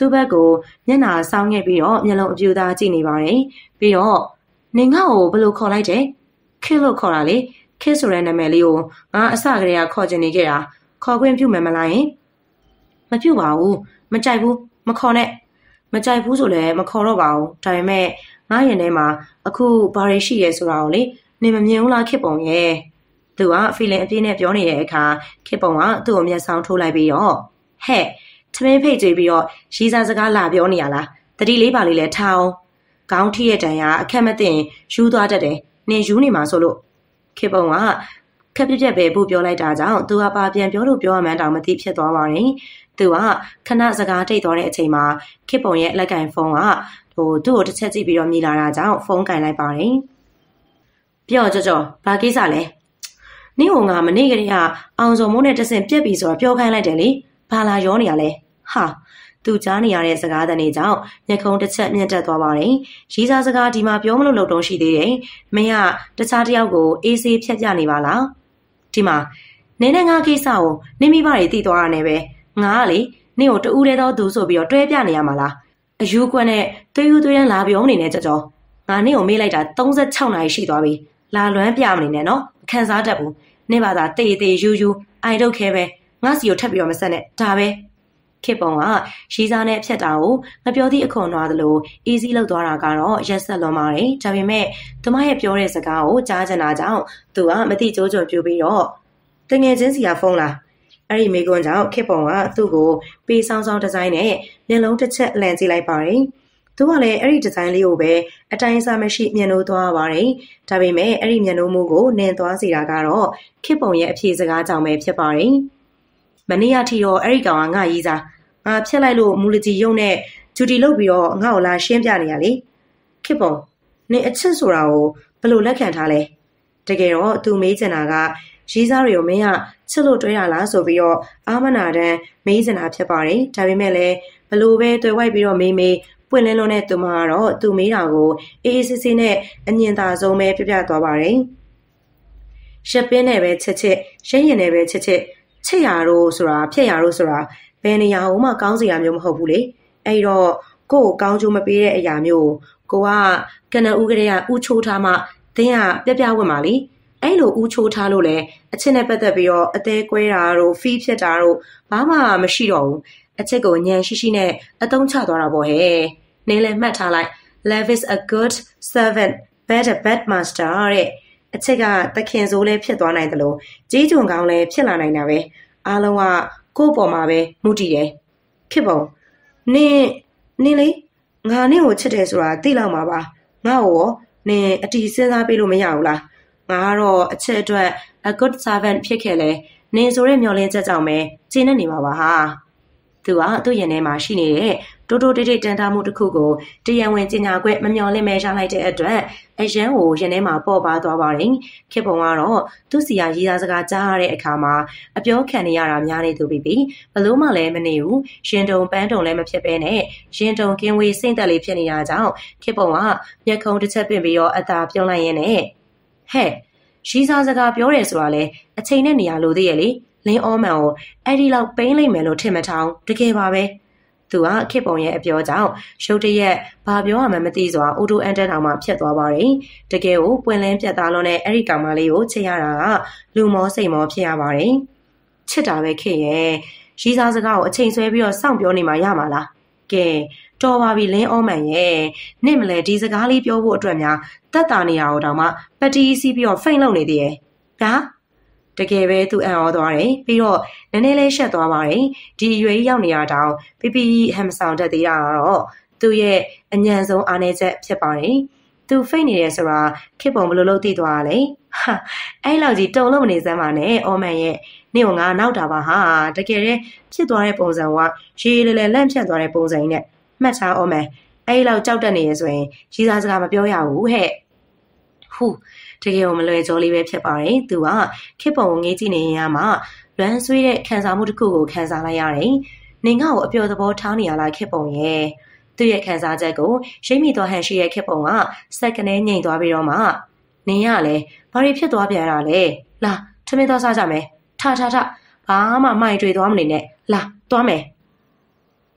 S1: သူ့ဘက်ကိုမျက်နှာဆောင်းခဲ့ပြီးတော့မျက်လုံးအပြူသားကြည့်နေပါတယ်ပြီးတော့နေငါ့ကိုဘယ်လိုခေါ်လိုက်တဲ့ခေလို့ခေါ်တာလေခေဆိုတဲ့နာမည်လေးကိုငါအစကတည်းကခေါ်ချင်နေခဲ့တာခေါ်ခွင့်ပြုမယ်မလားယင်မပြုပါဘူးမကြိုက်ဘူးမခေါ်နဲ့မကြိုက်ဘူးဆိုလည်းမခေါ်တော့ပါဘူးဒါပေမဲ့ငါရင်ထဲမှာအခုဘာတွေရှိရဲဆိုတာကိုလေနေမမြင်ဘူးလားခေပုံရဲ့သူကဖီလင်အပြည့်နဲ့ပြောနေတဲ့အခါခေပုံကသူ့ကိုမျက်စောင်းထိုးလိုက်ပြီးတော့ဟဲ့သမင်းဖိတ်ကြွေးပြီးတော့ရီစာစကားလာပြောနေရလားတတိလေးပါလေးလဲထားအောင်ခေါင်းထိရဲ့တန်ရအခက်မသိယူသွားတတ်တယ်နင်ယူနေမှာဆိုလို့ခေပုံကခက်ပြက်ပြက်ပဲပို့ပြောလိုက်တာကြောင့်သူကပါပြန်ပြောလို့ပြောမှန်းတောင်မသိဖြစ်သွားပါတယ်သူကခဏစကားတိတ်သွားတဲ့အချိန်မှာခေပုံရဲ့လက်ကင်ဖုန်းကဟိုသူ့ကိုတစ်ချက်ကြည့်ပြီးတော့မြည်လာတာကြောင့်ဖုန်းကင်လိုက်ပါတယ်ပြောကြောကြောဘာကိစ္စလဲနင့်ဟိုငါမနေ့ကတည်းကအောင်စုံမိုးနဲ့တဆင်ပြက်ပြီဆိုတော့ပြောခိုင်းလိုက်တယ်လေဘာလာရောနေရလဲဟာသူကြားနေရတဲ့စကားတန်တွေကြောင့်မျက်ခုံးတစ်ချက်မြင့်တက်သွားပါတယ်ရီးစားစကားဒီမှာပြောမလို့လုံတုံးရှိသေးတယ်မင်းကတခြားတယောက်ကိုအေးဆေးဖြတ်ပြနေပါလားဒီမှာနင်းနဲ့ငါကိစ္စကိုနင်းမိဘတွေတည်သွားတာနဲ့ပဲငါကလေနင့်ကိုတူးတဲတော့သူဆိုပြီးတော့တွဲပြနေရမှာလားအယူကွက်နဲ့သွေးယူသွေးရန်လာပြောနေနေကြောကြောငါနင့်ကိုမေးလိုက်တာသုံး၆နာရီရှိသွားပြီလာလွမ်းပြမနေနဲ့နော်မခံစားတတ်ဘူးနင့်ဘာသာတေးတေးယူယူအိုင်တော့ခဲပဲငါစီကိုထပ်ပြီးတော့မဆက်နဲ့ဒါပဲခေပုံကရီးစားနဲ့ဖြတ်တာကိုမပြောသည့်အခွန်သွားသလို easy လောက်သွားတာကတော့ရက်ဆက်လွန်ပါတယ်ဒါပေမဲ့သူမရဲ့ပြောတဲ့စကားကိုကြားချင်တာကြောင့်သူကမတိကျိုးကြွပြူပြီးတော့တငယ်ချင်းစီကဖုန်းလာအဲ့ဒီမိကွန်းကြောင့်ခေပုံကသူ့ကိုပေးဆောင်ဆောင်ဒီဇိုင်းနဲ့မျက်လုံးတစ်ချက်လန်ကြည့်လိုက်ပါတယ်သူကလည်းအဲ့ဒီဒီဇိုင်းလေးကိုပဲအတိုင်းအစားမရှိမျက်နှိုးသွားပါတယ်ဒါပေမဲ့အဲ့ဒီမျက်နှိုးမှုကိုနင်သွားစေတာကတော့ခေပုံရဲ့အဖြေစကားကြောင့်ပဲဖြစ်ပါတယ်မနေ့ကထီတော့အဲ့ဒီကောင်ကငါရီးစားငါဖြတ်လိုက်လို့မူလကြီးရုံနဲ့ဂျူတီလုပ်ပြီးတော့ငါ့ကိုလာရှင်းပြနေရလေခေပုံနင်အချစ်ဆိုတာကိုဘယ်လိုလက်ခံထားလဲတကယ်တော့သူမေးချင်တာကရီးစားတွေကိုမင်းကချစ်လို့တွဲရလားဆိုပြီးတော့အာမနာတန်းမေးချင်တာဖြစ်ပါတယ်ဒါပေမဲ့လည်းဘလို့ပဲတွေ့ဝိုက်ပြီးတော့မေးမေးပွင့်လင်းလုံးနဲ့သူမကတော့သူမေးတာကိုအေးအေးဆေးဆေးနဲ့အမြင်သာဆုံးပဲပြပြသွားပါတယ်ရှက်ပင်းနဲ့ပဲချစ်ချစ်ရှင်းရင်နဲ့ပဲချစ်ချစ်ချစ်ရတော့ဆိုတာဖြက်ရတော့ဆိုတာဘယ်နေရာမှကောင်းစရာမျိုးမဟုတ်ဘူးလေအဲ့တော့ကိုယ့်ကိုကောင်းချိုးမပေးတဲ့အရာမျိုးကိုကကနဦးကလေးကဥချိုးထားမှသင်ကပြပြဝတ်ပါလေအဲ့လိုဥချိုးထားလို့လေအချစ်နဲ့ပတ်သက်ပြီးတော့အသေးကွဲတာတို့ဖီးဖြစ်တာတို့ဘာမှမရှိတော့ဘူးအချစ်ကိုညံရှိရှိနဲ့အသုံးချသွားတာပေါ့ဟဲ့နင်းလည်းမှတ်ထားလိုက် love is a good servant but a bad master တဲ့အချစ်ကတခင်ဆိုးလဲဖြစ်သွားနိုင်တယ်လို့ကြီးကျုံကောင်းလဲဖြစ်လာနိုင်တာပဲအားလုံးကကိုယ့်ပေါ်မှာပဲမူတည်တယ်ဖြစ်ပုံနင်းနင်းလေငါနင့်ကိုချစ်တယ်ဆိုတာသိလောက်မှာပါငါ့ကိုနင်းအတီးစဉ်းစားပေးလို့မရဘူးလားငါကတော့အချစ်အတွက် a good servant ဖြစ်ခဲ့လဲနင်းဆိုတဲ့မျောလင်းချက်ကြောင့်ပဲကျင်းနေနေမှာပါဟာသူကသူ့ရင်ထဲမှာရှိနေတဲ့တိုးတိုးတိတ်တိတ်တန်တာမှုတစ်ခုကိုတရံဝင်ကျင်ညာခွဲ့မမျော်လင့်မဲရလိုက်တဲ့အတွက်အရန်ကိုရင်ထဲမှာပေါ်ပါသွားပါတယ်ခေပုံကတော့သူ့စီယာရေးသားစကားကြားရတဲ့အခါမှာအပြောခံနေရတာများနေသူပြီးပြီးဘလို့မှလည်းမနေဘူးရင်တုံပန်းတုံလည်းမဖြစ်ပဲနဲ့ရင်တုံကင်းဝေးစိမ့်သက်လေးဖြစ်နေတာကြောင့်ခေပုံကမျက်ခုံးတစ်ချက်ပင်ပြီးတော့အသာပြုံးလိုက်ရင်းနဲ့ဟဲ့ရေးသားစကားပြောတယ်ဆိုတာလေအချိန်နဲ့နေရာလိုသေးရဲ့လေလင်းအောမန်ကိုအဲ့ဒီလောက်ပိန်းလိုက်မယ်လို့ထင်မထောင်တကယ်ပါပဲသူကခေပုံရဲ့အပြောကြောင့်ရုတ်တရက်ဘာပြောရမှမသိစွာအိုတိုအန်တက်တောင်မှဖြတ်သွားပါတယ်တကယ်ကိုပွင့်လင်းပြတ်သားလုံးနဲ့အဲ့ဒီကောင်မလေးကိုချစ်ရတာကလူမောစိတ်မောဖြစ်ရပါတယ်ချစ်တာပဲခေရဲ့ရီးစားစကားကိုအချိန်ဆွဲပြီးတော့စောင့်ပြောနေမှရမှာလားကဲတော်ပါပြီလင်းအောမန်ရဲ့နင့်မလဲဒီစကားလေးပြောဖို့အတွက်များတက်တာနေရအောင်တောင်မှပတီးစီးပြီးတော့ဖိတ်လုံနေသေးရဲ့ဒါတကယ်ပဲသူအံ့ဩသွားတယ်ပြီးတော့နည်းနည်းလေးရှက်သွားပါတယ်ဒီအရွယ်ရောက်နေရတောင်ပြပြဟမ်ဆောင်တက်သေးတာတော့သူ့ရဲ့အညံဆုံးအားနည်းချက်ဖြစ်ပါတယ်သူဖိတ်နေတယ်ဆိုတာခေပုံဘလို့လို့သိသွားရလဲဟာအဲ့လောက်ကြီးတုံလို့မနေစမ်းပါနဲ့အော်မန်ရဲ့နင့်ကငါနောက်တာပါဟာတကယ်တည်းဖြစ်သွားတဲ့ပုံစံကရေလေလေလန့်ဖြတ်သွားတဲ့ပုံစံနဲ့မှတ်ချအော်မန်အဲ့လောက်ကြောက်တတ်နေရဆိုရင်ရီးစားစကားမပြောရဘူးဟဲ့ဟူတကယ်ကိုမလွယ်ကြောလေးပဲဖြစ်ပါတယ်သူကခေပုံကိုငေးကြည့်နေရင်မှလွမ်းဆွေးတဲ့ခံစားမှုတစ်ခုကိုခံစားလိုက်ရတယ်နင်ငါ့ကိုအပျော်သဘောထားနေရလားခေပုံရဲ့သူ့ရဲ့ခံစားချက်ကိုရိပ်မိသွားဟန်ရှိရဲ့ခေပုံကစက်ကနေငိမ်သွားပြီးတော့မှနင်ရလဲဘာတွေဖြစ်သွားပြန်တာလဲလာထမင်းသွားစားကြမယ်ထထထဘာမှမိုင်တွေသွားမနေနဲ့လာသွားမယ်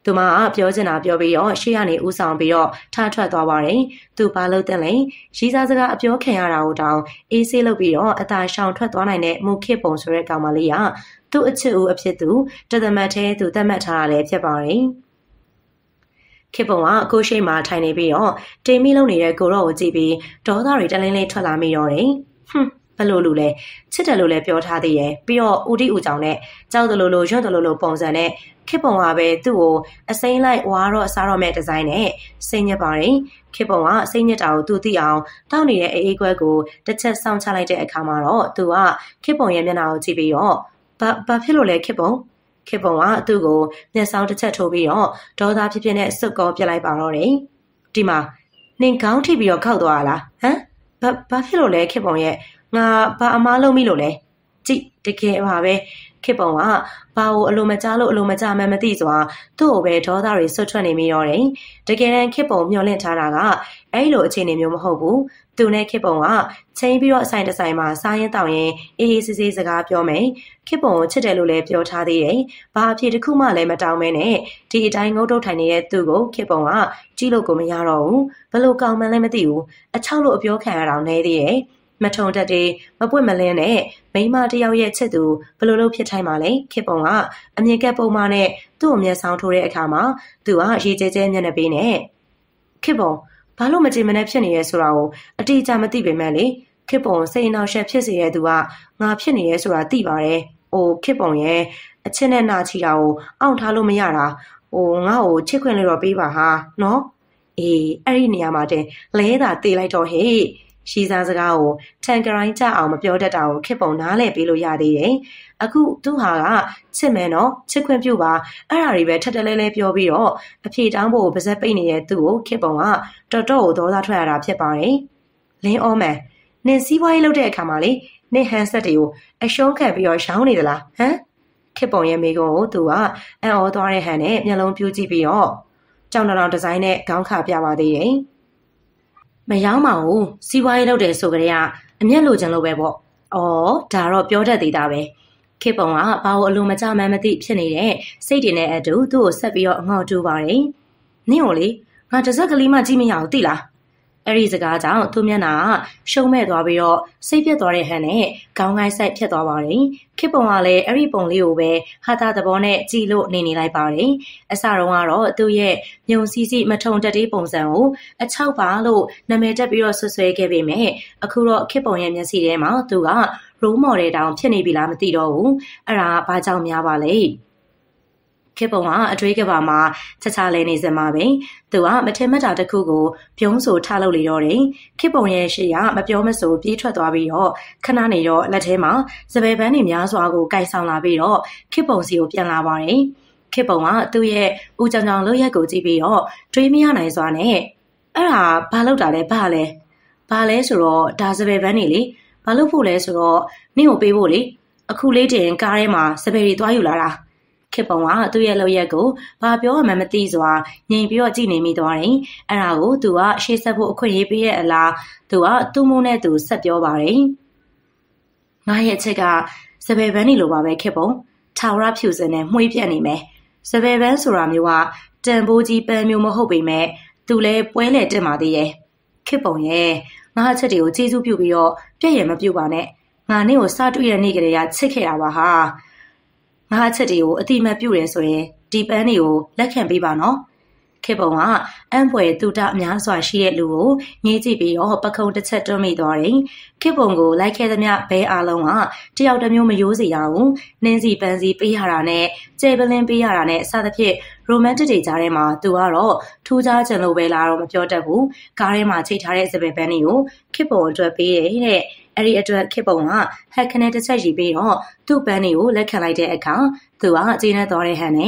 S1: သူမကပြောချင်တာပြောပြီးတော့ရှေ့ကနေဦးဆောင်ပြီးတော့ထားထွက်သွားပါတယ်။သူဘာလို့တဲ့လဲရီစားစကားအပြောခံရတာကိုတောင်အေးဆေးလုပ်ပြီးတော့အသာရှောင်ထွက်သွားနိုင်တဲ့မူခေပုံဆိုတဲ့ကောင်မလေးကသူ့အချစ်ဦးအဖြစ်သူတသမတ်သေးသူသတ်မှတ်ထားတာလည်းဖြစ်ပါတယ်။ခေပုံကကိုရှိမှထိုင်နေပြီးတော့တိမ်မိလုံးနေတဲ့ကိုတော့ကိုကြည့်ပြီးဒေါသတွေတလင်းလေးထွက်လာမိတော့တယ်။ဟွန်းဘလို့လူလဲချစ်တယ်လို့လည်းပြောထားသေးရဲ့ပြီးတော့ဦးတီဦးကြောင့်နဲ့ကြောက်တယ်လို့လို့ရွတ်တယ်လို့လို့ပုံစံနဲ့ခေပုံကပဲသူ့ကိုအစိမ့်လိုက်ဝါတော့အစားတော့မဲ့ဒီဇိုင်းနဲ့စိတ်ညစ်ပါတယ်ခေပုံကစိတ်ညစ်တာကိုသူသိအောင်တောက်နေတဲ့အေးအေးခွဲကိုတစ်ချက်စောင့်ချလိုက်တဲ့အခါမှာတော့သူကခေပုံရဲ့မျက်နှာကိုကြည့်ပြီးတော့ဘာဘာဖြစ်လို့လဲခေပုံခေပုံကသူ့ကိုမျက်စောင်းတစ်ချက်ထိုးပြီးတော့ဒေါသဖြစ်ဖြစ်နဲ့စွတ်ကောပြလိုက်ပါတော့တယ်ဒီမှာနင်ခေါင်းထိပ်ပြီးတော့ခောက်သွားလားဟမ်ဘာဘာဖြစ်လို့လဲခေပုံရဲ့ငါဘာအမားလုံးမိလို့လဲကြည့်တကယ်ပါပဲခေပုံကဘာကိုအလိုမကြားလို့အလိုမကြားမှမသိစွာသူ့ကိုပဲဒေါသတွေဆွတ်ထွက်နေမိတော့တယ်တကယ်တမ်းခေပုံမျောလင့်ထားတာကအဲ့လိုအခြေအနေမျိုးမဟုတ်ဘူးသူနဲ့ခေပုံကချိန်ပြီးတော့အဆိုင်တဆိုင်မှာစားရင်တောင်းရင်အေးအေးဆေးဆေးစကားပြောမယ်ခေပုံကိုချစ်တယ်လို့လည်းပြောထားသေးတယ်ဘာအဖြစ်တစ်ခုမှလည်းမတောင်းမဲနဲ့ဒီအတိုင်းငုတ်တုတ်ထိုင်နေတဲ့သူ့ကိုခေပုံကကြည့်လို့ကိုမရတော့ဘူးဘလို့ကောင်းမှန်းလည်းမသိဘူးအချောက်လို့အပြောခံရတာနေသေးတယ်မထုံတက်တယ်မပွင့်မလင်းနဲ့မိန်းမတယောက်ရဲ့ချစ်သူဘလို့လို့ဖြစ်ထိုင်ပါလဲခေပုံကအမြင်ကက်ပုံမနဲ့သူ့ကိုမျက်စောင်းထိုးတဲ့အခါမှာသူကရေကျဲကျဲမျက်နှာပေးနဲ့ခေပုံဘာလို့မကြည်မနဲ့ဖြစ်နေရဲဆိုတာကိုအတိအကျမသိပေမဲ့လေခေပုံစိတ်အနှောက်အယှက်ဖြစ်စေတဲ့သူကငါဖြစ်နေရဲဆိုတာသိပါတယ်။အိုခေပုံရဲ့အချစ်နဲ့နာချီတာကိုအောင့်ထားလို့မရတာဟိုငါ့ကိုချစ်ခွင့်လို့တော့ပေးပါဟာနော်။အေးအဲ့ဒီနေရာမှာတင်လဲတာတေးလိုက်တော့ဟဲ့ရှိစားစကားကိုထန်ကရိုင်းကြအောင်မပြောတတ်တာကိုခေပုံနားလဲပေးလို့ရသေးတယ်။အခုသူ့ဟာကချစ်မယ်နော်ချစ်ခွင့်ပြုပါအဲ့ဒါတွေပဲထက်တလဲလဲပြောပြီးတော့အဖြေတောင်းဖို့ပါဇက်ပိတ်နေတဲ့သူ့ကိုခေပုံကတော်တော်ကိုဒေါသထွက်ရတာဖြစ်ပါတယ်။လင်းအောမန်နင်စီးပွားရေးလုပ်တဲ့အခါမှာလေနင်ဟန်ဆက်တွေကိုအရှုံးခံပြီးတော့ရောင်းနေသလားဟမ်ခေပုံရဲ့မိကုံကိုသူကအံ့ဩသွားတဲ့ဟန်နဲ့မျက်လုံးပြူးကြည့်ပြီးတော့ကြောင်တောင်ဒီဇိုင်းနဲ့ခေါင်းခါပြပါသေးတယ်။မရောင်းပါဘူးစီးပွားရေးလုပ်တယ်ဆိုကြတဲ့အမျက်လိုချင်လို့ပဲပေါ့။အော်ဒါတော့ပြောတတ်သေးတာပဲ။ခေပုံကဘာလို့အလိုမကျမှန်းမသိဖြစ်နေတဲ့စိတ်တွေနဲ့အတူသူ့ကိုဆက်ပြီးတော့အငေါ့တူပါတယ်။နင့်ကိုလေငါတစ်စက်ကလေးမှကြည့်မရဘူးသိလား။အဲ့ဒီစကားကြောင့်သူ့မျက်နှာကရှုံးမဲ့သွားပြီးတော့စိတ်ပြတ်သွားတဲ့ဟန်နဲ့ခေါင်းကိုင်းဆိုင်ဖြစ်သွားပါတယ်။ခေပုံကလည်းအဲ့ဒီပုံလေးကိုပဲဟာတာသဘောနဲ့ကြည့်လို့နေနေလိုက်ပါတယ်။အစတုန်းကတော့သူ့ရဲ့မြုံစီစီမထုံတက်တဲ့ပုံစံကိုအချောက်ပါလို့နာမည်တက်ပြီးတော့ဆွဆွဲခဲ့ပေမဲ့အခုတော့ခေပုံရဲ့မျက်စိထဲမှာသူကရိုးမော်တဲ့တောင်ဖြစ်နေပြီလားမသိတော့ဘူး။အဲ့ဒါဘာကြောင့်များပါလဲ။ခေပုံကအတွေးကဘာမှာချချလဲနေစမှာပဲသူကမထင်မှတ်တာတစ်ခုကိုပြုံးဆိုထားလို့လေတော့တယ်ခေပုံရဲ့ရှေ့ကမပြောမဆိုပြေးထွက်သွားပြီးတော့ခဏနေတော့လက်ထဲမှာစပယ်ပန်းတွေများစွာကိုကိုက်ဆောင်လာပြီးတော့ခေပုံစီကိုပြန်လာပါတယ်ခေပုံကသူ့ရဲ့ဦးကြောင်ကြောင်လှရက်ကိုကြည့်ပြီးတော့တွေးမရနိုင်စွာနဲ့အဲ့ဒါဘာလုပ်တာလဲဘာလဲဘာလဲဆိုတော့ဒါစပယ်ပန်းတွေလေဘာလုပ်ဖို့လဲဆိုတော့နင့်ကိုပေးဖို့လေအခုလေးတင်ကားထဲမှာစပယ်တွေသွားယူလာတာခေပုံကသူ့ရဲ့လှရက်ကိုဘာပြောမှမသိစွာငြိမ်ပြီးတော့ကြည့်နေမိသွားတယ်။အဲ့ဒါကိုသူကရှေ့ဆက်ဖို့အခွင့်အရေးပေးရဲ့အလားသူကသူ့မိုးနဲ့သူဆက်ပြောပါတယ်။ငါရဲ့ချက်ကစပယ်ပန်းနေလိုပါပဲခေပုံထာဝရဖြူစင်နဲ့မှွေးပြက်နေမယ်။စပယ်ပန်းဆိုတာမျိုးကတန်ဖိုးကြီးပန်းမျိုးမဟုတ်ပေမဲ့သူလည်းပွဲလေတက်ပါသေးရဲ့။ခေပုံရဲ့ငါအချက်တွေကိုကျေးဇူးပြုပြီးတော့ပြည့်ရမပြုပါနဲ့။ငါနေ့ကိုစတွေ့ရနေ့ကလေးကချစ်ခဲ့တာပါဟာ။ငါအချက်တွေကိုအတိမတ်ပြုတယ်ဆိုရင်ဒီပန်းတွေကိုလက်ခံပေးပါနော်ခေပုံကအံ့ဖွယ်တူတာအများစွာရှိတဲ့လူကိုငေးကြည့်ပြီးတော့ပခုံးတစ်ချက်တွန်းမိသွားတယ်ခေပုံကိုလိုက်ခဲ့သမျှဘဲအားလုံးကတယောက်တစ်မျိုးမယိုးစေရဘူးနင်းစီပန်းစီပေးရတာနဲ့ကျဲပလင်းပေးရတာနဲ့အစသဖြင့်ရိုမန်တစ်တွေကြားထဲမှာသူကတော့ထူးခြားချင်လို့ပဲလားတော့မပြောတတ်ဘူးကားထဲမှာချိတ်ထားတဲ့စပယ်ပန်းတွေကိုခေပုံအတွက်ပေးတယ်တဲ့အဲ့ဒီအတွက်ခေပုံကဟက်ခနဲ့တစ်ချက်ရီပြီးတော့သူ့ပန်းတွေကိုလက်ခံလိုက်တဲ့အခါသူကကျေးနဲ့သွားတဲ့ဟန်နဲ့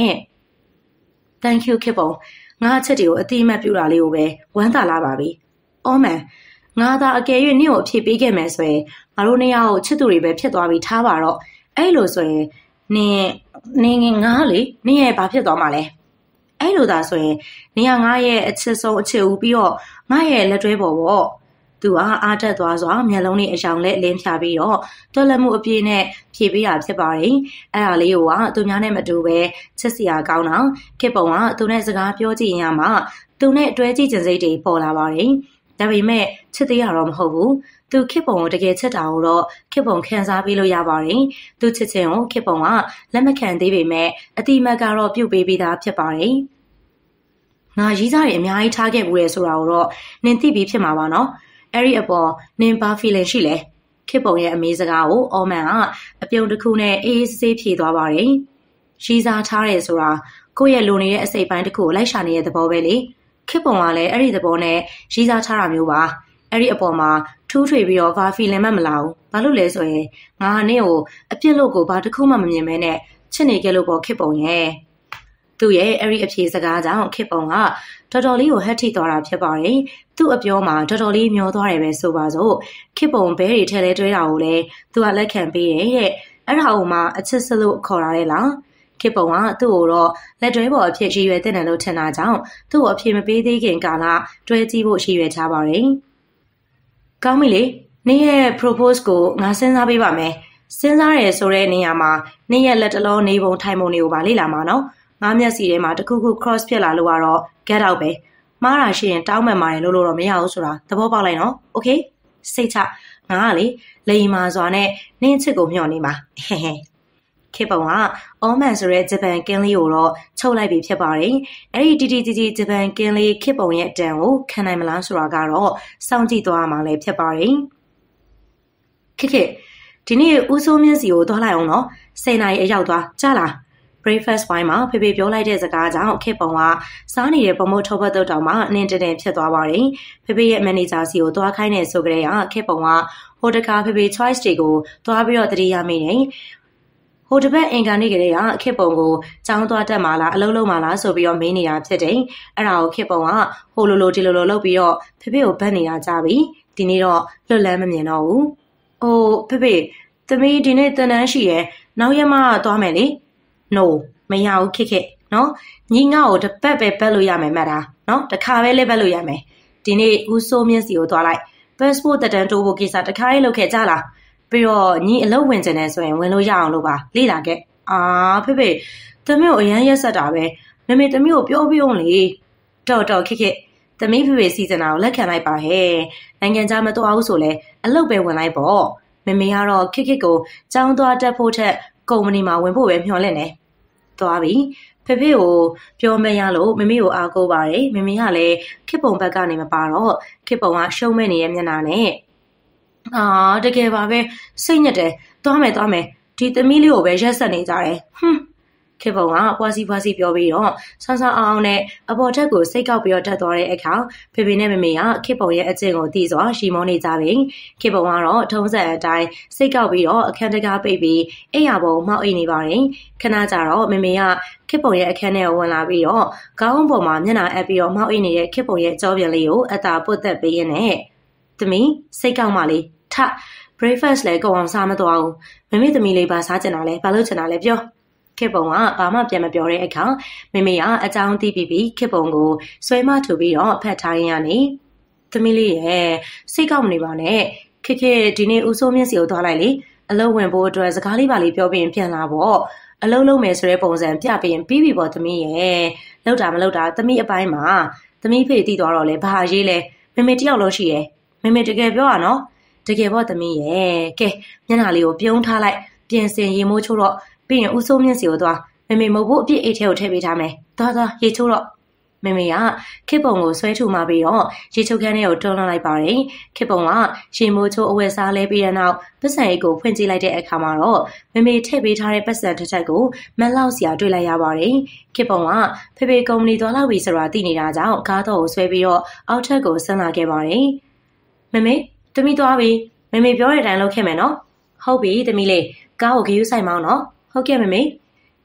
S1: Thank you ခေပုံငါအချက်တွေကိုအတိအမှတ်ပြုတာလေးကိုပဲဝမ်းသာလာပါပြီ။အော်မန်ငါသာအကယ်၍နင့်ကိုအဖြစ်ပေးခဲ့မယ်ဆိုရင်ငါတို့နှစ်ယောက်ချစ်သူတွေပဲဖြစ်သွားပြီးထားပါတော့အဲ့လိုဆိုရင်နင်နင်ငါလေနင်ရဲ့ဘာဖြစ်သွားမှာလဲအဲ့လိုသာဆိုရင်နင်ကငါရဲ့အချစ်ဆုံးအချစ်ဦးပြီးတော့ငါရဲ့လက်တွဲပေါ်ပေါ့သူကအားတက်သွားစွာမျက်လုံးလေးအယောင်နဲ့လင်းဖြာပြီးတော့တော်လက်မှုအပြည့်နဲ့ဖြည့်ပေးတာဖြစ်ပါတယ်။အဲ့ဒါလေးကသူများနဲ့မတူပဲချစ်စရာကောင်းတာခေပုံကသူနဲ့စကားပြောကြည့်ရင်မှသူနဲ့တွဲကြည့်ခြင်းစိတ်တွေပေါ်လာပါတယ်။ဒါပေမဲ့ချစ်သေးရတော့မဟုတ်ဘူး။သူခေပုံကိုတကယ်ချစ်တာကိုတော့ခေပုံခံစားပေးလို့ရပါတယ်။သူချစ်ခြင်းကိုခေပုံကလက်မခံသေးပေမဲ့အတိမတ်ကတော့ပြုတ်ပေးပြီးသားဖြစ်ပါတယ်။ငါရေးစားတွေအများကြီးထားခဲ့ဘူးလေဆိုတာကိုတော့နင်သိပြီးဖြစ်မှာပါနော်။အဲ့ဒီအပေါ်နင်ဘာ feeling ရှိလဲခေပုံရဲ့အမေစကားကိုအော်မန်ကအပြုံတစ်ခုနဲ့အေးအေးဆေးဆေးဖြေသွားပါတယ်။ရေးစားထားတယ်ဆိုတာကိုယ့်ရဲ့လိုနေတဲ့အစိပ်ပိုင်းတစ်ခုကိုလိုက်ရှာနေတဲ့သဘောပဲလေခေပုံကလည်းအဲ့ဒီသဘောနဲ့ရေးစားထားတာမျိုးပါအဲ့ဒီအပေါ်မှာထူးထွေပြီးတော့ဘာ feeling မှမလာဘူးဘာလို့လဲဆိုရင်ငါနဲ့ကိုအပြစ်လို့ကိုဘာတစ်ခုမှမမြင်မဲနဲ့ချစ်နေကြလို့ပေါ့ခေပုံရဲ့သူ့ရဲ့အဲ့ဒီအဖြေစကားကြောင့်ခေပုံကတော်တော်လေးကိုဟက်ထိသွားတာဖြစ်ပါတယ်သူ့အပြောမှာတော်တော်လေးမျောသွားတယ်ပဲဆိုပါစို့ခေပုံဘဲတွေထဲလဲတွဲတာကိုလည်းသူကလက်ခံပေးတယ်တဲ့အဲ့ဒါကိုမှအချစ်စလို့ခေါ်ရတယ်လားခေပုံကသူ့ကိုတော့လက်တွဲပေါ်အဖြစ်ရည်ရွယ်တဲ့တယ်လို့ထင်တာကြောင့်သူ့ကိုအဖြစ်မပေးသေးခင်ကာလတွဲကြည့်ဖို့ရည်ရွယ်ထားပါတယ်။ကောင်းပြီလေ။နေ့ရဲ့ propose ကိုငါစဉ်းစားပေးပါမယ်။စဉ်းစားရဲဆိုတဲ့နေရာမှာနေ့ရဲ့လက်တလုံးနေပုံထိုင်ပုံတွေကိုပါလေ့လာမှာနော်။ငါမျက်စီထဲမှာတခုခု cross ဖြစ်လာလို့ကတော့ get out ပဲ။မှားတာရှိရင်တောင်းပန်ပါတယ်လို့လို့တော့မရဘူးဆိုတာသဘောပေါက်လိုက်နော်။ Okay စိတ်ချငါကလေလိမ်မာစွာနဲ့နင်းချစ်ကိုမျှော်နေမှာ။ဟဲဟဲခေပုံကအောမန်ဆိုတဲ့ဂျပန်ကင်းလေးကိုတော့ချုပ်လိုက်ပြီဖြစ်ပါတယ်။အဲ့ဒီတီတီတီဂျပန်ကင်းလေးခေပုံရဲ့အတန်ကိုခံနိုင်မလားဆိုတာကတော့စောင့်ကြည့်သွားမှာလည်းဖြစ်ပါတယ်။ခေခေဒီနေ့ဦးစိုးမြင့်စီကိုသွားလိုက်အောင်နော်။၁၀နာရီအရောက်သွားကြားလား။ breakfast wine မှာဖေဖေပြောလိုက်တဲ့စကားကြောင့်ခေပုံကစားနေတဲ့ပုံမထုတ်ဘတ်တုတ်တောင်မှအနှင်းတင်တင်ဖြစ်သွားပါတယ်။ဖေဖေရဲ့ manager စီကိုသွားခိုင်းနေဆိုကြတဲ့ကခေပုံကဟိုတကာဖေဖေ choice တွေကိုသွားပြီးတော့တတိယမိနေဟိုတပတ်အင်ကန်နေကြတဲ့ကခေပုံကိုចောင်းသွားတက်မှာလားအလုံးလုံးမှာလားဆိုပြီးတော့မေးနေတာဖြစ်တယ်။အဲ့ဒါကိုခေပုံကဟိုလိုလိုဒီလိုလိုလုပ်ပြီးတော့ဖေဖေကိုဗတ်နေတာကြပြီ။ဒီနေ့တော့လွတ်လန်းမမြင်တော့ဘူး။အိုးဖေဖေသမီးဒီနေ့တန်တန်းရှိရယ်နောက်ရက်မှသွားမယ်လေ။ No မရဘူးခေခေနော်။ညီငါ့ကိုတပတ်ပဲပတ်လို့ရမယ်မှတ်တာနော်။တခါပဲလေးပတ်လို့ရမယ်။ဒီနေ့ဦးစိုးမြင့်စီကိုသွားလိုက်။ passport တက်တန်းတိုးဖို့ကိစ္စတခါလေးလုပ်ခဲ့ကြလား။ပြီးတော့ညီအလုပ်ဝင်ကျင်နေဆိုရင်ဝင်လို့ရအောင်လို့ပါလေ့လာခဲ့အာဖေဖေသမီးကိုအရန်ရက်ဆက်တာပဲမမေသမီးကိုပြောပြအောင်လေတော်တော်ခက်ခက်သမီးဖေဖေစီစဉ်တာကိုလက်ခံလိုက်ပါဟဲ့နိုင်ငံခြားမတော်ဘူးဆိုလဲအလုပ်ပဲဝင်လိုက်ပေါ့မမေကတော့ခက်ခက်ကိုចောင်းသွားတက်ဖို့ထက်ကုမ္ပဏီမှာဝင်ဖို့ပဲမျှော်လင့်နေသွားပြီဖေဖေကိုပြောမရလို့မမေကိုအားကိုးပါတယ်မမေကလည်းခစ်ပုံဘက်ကနေမပါတော့ခစ်ပုံကရှုံးမဲ့နေတဲ့မျက်နှာနဲ့အာတကယ်ပါပဲစိတ်ညစ်တယ်သွားမယ်သွားမယ်ဒီသမီးလေးကိုပဲရက်ဆက်နေကြတယ်ဟွန်းခေပုံကပွားစီပွားစီပြောပြီးတော့ဆန်းဆန်းအောင်နဲ့အပေါ်ထက်ကိုစိတ်ကောက်ပြီးတော့တက်သွားတဲ့အခါဖေဖေနဲ့မမေကခေပုံရဲ့အကျင့်ကိုသိစွာရှီမောနေကြပြီခေပုံကတော့ထုံးစံအတိုင်းစိတ်ကောက်ပြီးတော့အခန်းတကားပိတ်ပြီးအိယာပုံမှောက်အိတ်နေပါတယ်ခဏကြာတော့မမေကခေပုံရဲ့အခန်းထဲကိုဝင်လာပြီးတော့ခေါင်းပေါ်မှာမျက်နှာအပ်ပြီးတော့မှောက်အိတ်နေတဲ့ခေပုံရဲ့ကြောပြင်လေးကိုအသာပုတ်သက်ပေးရင်းနဲ့သမီးစိတ်ကောက်မှလေးထ breakfast လဲကုန်အောင်စားမသွားဘူးမမေသမီးလေးပါစားချင်တာလဲဘာလို့ချင်တာလဲပြောခေပုံကဘာမှပြန်မပြောတဲ့အခါမမေကအကြောင်းသိပြီးပြီးခေပုံကိုဆွဲမထူပြီးတော့ဖတ်ထားရင်းကနေသမီးလေးရဲ့စိတ်ကောက်မနေပါနဲ့ခေခေဒီနေ့ဦးစိုးမြင့်စီကိုသွားလိုက်လေအလုပ်ဝင်ဖို့အတွက်စကားလေးပါလေးပြောပြီးရင်ပြန်လာပေါ့အလုပ်လုပ်မယ်ဆိုတဲ့ပုံစံပြပြီးရင်ပြီးပြီပေါ့သမီးရဲ့လောက်တာမလောက်တာသမီးအပိုင်းမှာသမီးဖေတည်သွားတော့လေဘာရေးလဲမမေတယောက်လို့ရှိရယ်မမေတကယ်ပြောရနော်တကယ်ပေါ့သမီးရဲ့ကဲမျက်နှာလေးကိုပြုံးထားလိုက်ပြင်ဆင်ရေမိုးချိုးတော့ပြီးရင်ဦးစိုးမြင့်စီကိုသွားမမေမဟုတ်ဘူးအပြစ်အိတ်ထဲကိုထည့်ပေးထားမယ်သွားသွားရေချိုးတော့မမေကခေပုံကိုဆွဲထူမှပြီးတော့ရေချိုးခန်းထဲကိုတွန်းလှန်လိုက်ပါတယ်ခေပုံကရေမိုးချိုးအဝတ်စားလဲပြီးတဲ့နောက်ပတ်စံအိတ်ကိုဖွင့်ကြည့်လိုက်တဲ့အခါမှာတော့မမေထည့်ပေးထားတဲ့ပတ်စံတစ်ချက်ကိုမက်လောက်စရာတွေ့လိုက်ရပါတယ်ခေပုံကဖေဖေကုမ္ပဏီသွားလောက်ပြီဆိုတာသိနေတာကြောင့်ကားတော့ကိုဆွဲပြီးတော့အောက်ထပ်ကိုဆင်းလာခဲ့ပါတယ်မမေသမီးသွားပြီမမေပြောတဲ့အတိုင်းလုပ်ခဲ့မယ်နော်ဟုတ်ပြီသမီးလေးကားကိုဂယူးဆိုင်မောင်းနော်ဟုတ်ကဲ့မမေ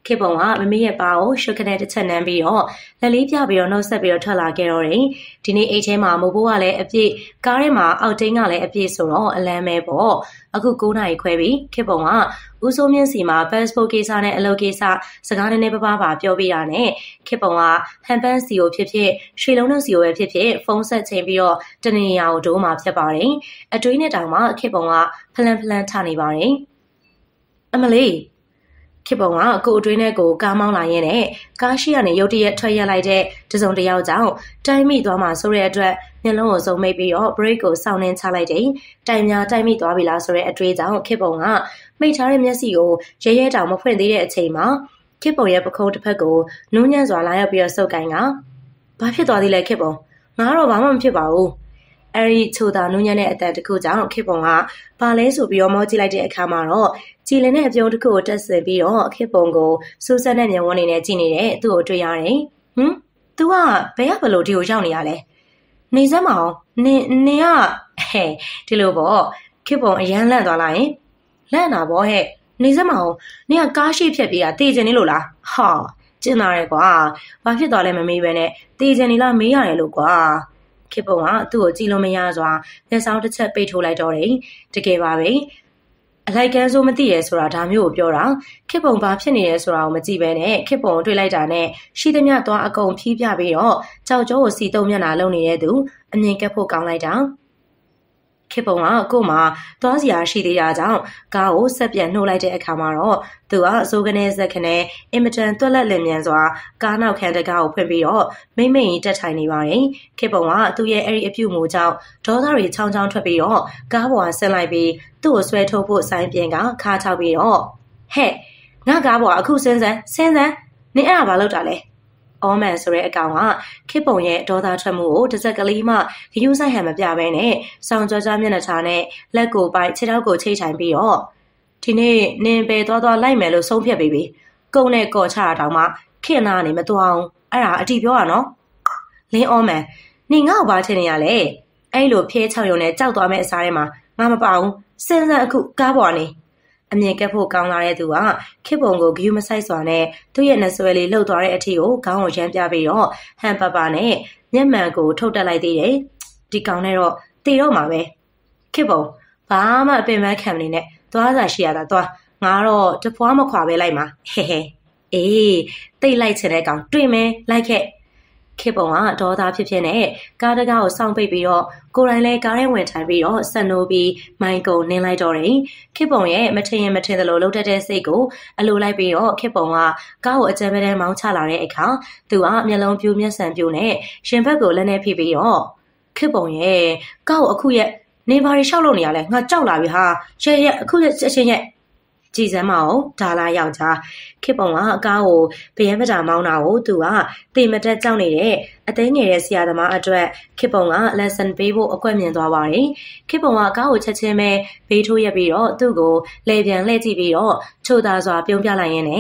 S1: ခေပုံကမမေရဲ့ပါကိုရှုပ်ခနဲ့တစ်ချက်နှမ်းပြီးတော့လက်လေးပြပြီးတော့နှုတ်ဆက်ပြီးတော့ထွက်လာခဲ့တော့တယ်ဒီနေ့အိတ်ထဲမှာမိုးဘိုးကလည်းအပြည့်ကားထဲမှာအောက်တင်းကလည်းအပြည့်ဆိုတော့အလန်းပဲပေါ့အခု၉နာရီခွဲပြီးခေပုံကဦးစိုးမြင့်စီမှာ passport ကိစ္စနဲ့အလုပ်ကိစ္စစကားနည်းနည်းပါးပါးပါပြောပြတာနဲ့ခေပုံကဟန်ပန်းစီကိုဖြစ်ဖြစ်ရွှေလုံးနှုတ်စီကိုပဲဖြစ်ဖြစ်ဖုန်းဆက်ချိန်ပြီးတော့တနေရာကိုဒိုးမှာဖြစ်ပါတယ်အတွေးနဲ့တောင်မှခေပုံကဖလန်ဖလန်ထနေပါတယ်အမလေးခေပုံကကိုအတွင်းနဲ့ကိုကားမောင်းလာရင်းနဲ့ကားရှိကနေရုတ်တရက်ထွက်ရက်လိုက်တဲ့တစုံတစ်ယောက်ကြောင့်တိုင်းမိသွားမှဆိုတဲ့အတွက်မျက်လုံးကိုစုံမိတ်ပြီးတော့ break ကိုစောင့်နှင်းချလိုက်တယ်တိုင်များတိုင်းမိသွားပြီလားဆိုတဲ့အတွေးကြောင့်ခေပုံကမိတ်ထားတဲ့မျက်စိကိုရဲရဲတောင်မဖွင့်သေးတဲ့အချိန်မှာခေပုံရဲ့ပခုံးတစ်ဖက်ကိုနူးညံ့စွာလာရောက်ပြီးတော့စုပ်ကိုင်းကဘာဖြစ်သွားသေးလဲခေပုံငါတော့ဘာမှမဖြစ်ပါဘူးအဲ့ဒီချိုတာနူးညံ့တဲ့အတန်တစ်ခုကြောင့်ခေပုံကဘာလဲဆိုပြီးတော့မောကြည့်လိုက်တဲ့အခါမှာတော့ကြည်လင်တဲ့အပြုံးတစ်ခုကိုတက်ဆင်ပြီးတော့ခေပုံကိုစူးစမ်းတဲ့မျက်ဝန်းနဲ့ကြည့်နေတဲ့သူ့ကိုတွေ့ရတယ်ဟမ် तू ကဘယ်ကဘလို့ဒီကိုရောက်နေရလဲနေစမ်းမအောင်နင်နင်ကဟဲ့ဒီလိုပေါ့ခေပုံအရန်လန့်သွားလိုက်ရင်လန့်တာပေါ့ဟဲ့နေစမ်းမအောင်နင်ကကားရှိဖြတ်ပြီးတာတေးချင်နေလို့လားဟာကျင်လာတယ်ကွာဘာဖြစ်သွားလဲမမေးပဲနဲ့တေးချင်နေလားမေးရတယ်လို့ကွာခေပုံကသူ့ကိုကြည့်လို့မရစွာလက်ဆောင်တစ်ချက်ပိတ်ထိုးလိုက်တော့တယ်တကယ်ပါပဲအလိုက်ကန်းဆိုးမသိရဲဆိုတာဒါမျိုးကိုပြောတာခေပုံဘာဖြစ်နေရဲဆိုတာကိုမကြည့်ပဲနဲ့ခေပုံကိုတွေ့လိုက်တာနဲ့ရှိသမျှသွားအကုန်ဖြီးပြပြီးတော့ကြောက်ကြောကိုစီတုံမျက်နှာလုံနေတဲ့သူအမြင်ကက်ဖို့ကောင်းလိုက်တာခေပုံကကို့မှာသွားစရာရှိသေးတာကြောင့်ကားကိုဆက်ပြန်နှိုးလိုက်တဲ့အခါမှာတော့သူကအစိုးကနေဇက်ခနဲ့အင်မတန်တွက်လက်လင်မြန်စွာကားနောက်ခံတကားကိုဖွင့်ပြီးတော့မိမ့်မိန်တက်ထိုင်နေပါတယ်ခေပုံကသူ့ရဲ့အဲ့ဒီအပြုတ်မှုကြောင့်ဒေါသတွေချောင်းချောင်းထွက်ပြီးတော့ကားပေါ်ကဆင်းလိုက်ပြီးသူ့ကိုဆွဲထုတ်ဖို့ဆိုင်ပြင်ကခါချောက်ပြီးတော့ဟဲ့ငါကားပေါ်ကအခုဆင်းစမ်းဆင်းစမ်းနင်အဲ့ဒါဘာလုပ်တာလဲအော်မန်ဆိုတဲ့အကောင်ကခေပုံရဲ့ဒေါသထွက်မှုကိုတစ်စက်ကလေးမှဂယုဆိုင်ဟန်မပြဘဲနဲ့စောင်းကြွကြွမျက်နှာထားနဲ့လက်ကိုပိုက်ခြေထောက်ကိုချိတ်ထိုင်ပြီးတော့ဒီနေ့နင်ပဲသွားသွားလိုက်မယ်လို့ဆုံးဖြတ်ပြီးပြီကုန်းနဲ့ကော်ချတာတောင်မှခင်နာနေမသွားအောင်အဲ့ဒါအတီပြောရနော်လင်းအော်မန်နင်ငါ့ကိုဘာထင်နေရလဲအဲ့လိုဖျဲချောက်ရုံနဲ့ကြောက်သွားမဲ့အစားထဲမှာငါမပါဘူးစဉ်းစားအခုကားပေါ်နေအမြင်ကက်ဖို့ကောင်းလာတဲ့သူကခေပုံကိုဂယုမဆိုင်စွာနဲ့သူ့ရဲ့နှဆွဲလေးလှုပ်သွားတဲ့အထီကိုခေါင်းကိုရမ်းပြပြီးတော့ဟန်ပပနဲ့မျက်မှန်ကိုထုတ်တက်လိုက်သေးတယ်ဒီကောင်နဲ့တော့တေတော့မှာပဲခေပုံဘာမှအပင်ပန်းခံနေနဲ့သွားစားရှိရတာသွားငါတော့တဖွားမခွာပဲလိုက်မှာဟဲဟဲအေးတိတ်လိုက်ချင်တဲ့ကောင်တွေ့မယ်လိုက်ခဲ့ခေပုံကဒေါသဖြစ်ဖြစ်နဲ့ကားတကားကိုစောင့်ပိတ်ပြီးတော့ကိုယ်တိုင်လည်းကားထဲဝင်ထိုင်ပြီးတော့ဆက်နိုးပြီးမိုင်းကုံနင်းလိုက်တော့တယ်ခေပုံရဲ့မထင်ရင်မထင်သလိုလှုပ်တတ်တဲ့စိတ်ကိုအလိုလိုက်ပြီးတော့ခေပုံကကားကိုအကြမ်းပဲတမ်းမောင်းချလာတဲ့အခါသူကမျက်လုံးပြူးမျက်စံပြူးနဲ့ရှင်ဘက်ကိုလက်နဲ့ဖိပြီးတော့ခေပုံရဲ့ကားကိုအခုရက်နေပါရီလျှောက်လို့နေရလဲငါကြောက်လာပြီဟာရဲရဲအခုရက်ချက်ချင်းရက်ကြည်စမ်းမအောင်ဒါလာယောက်ျားခေပုံကအကားကိုဗယံပတာမောင်းတာကိုသူကတေမတက်ကြောက်နေတဲ့အသိငယ်တဲ့ဆရာသမားအတွက်ခေပုံက lesson ပေးဖို့အကွက်မြင်သွားပါတယ်ခေပုံကအကားကိုချက်ချင်းပဲဘေးထိုးရက်ပြီးတော့သူ့ကိုလေပြန်လှည့်ကြည့်ပြီးတော့ချိုသားစွာပြုံးပြလိုက်ရင်းနဲ့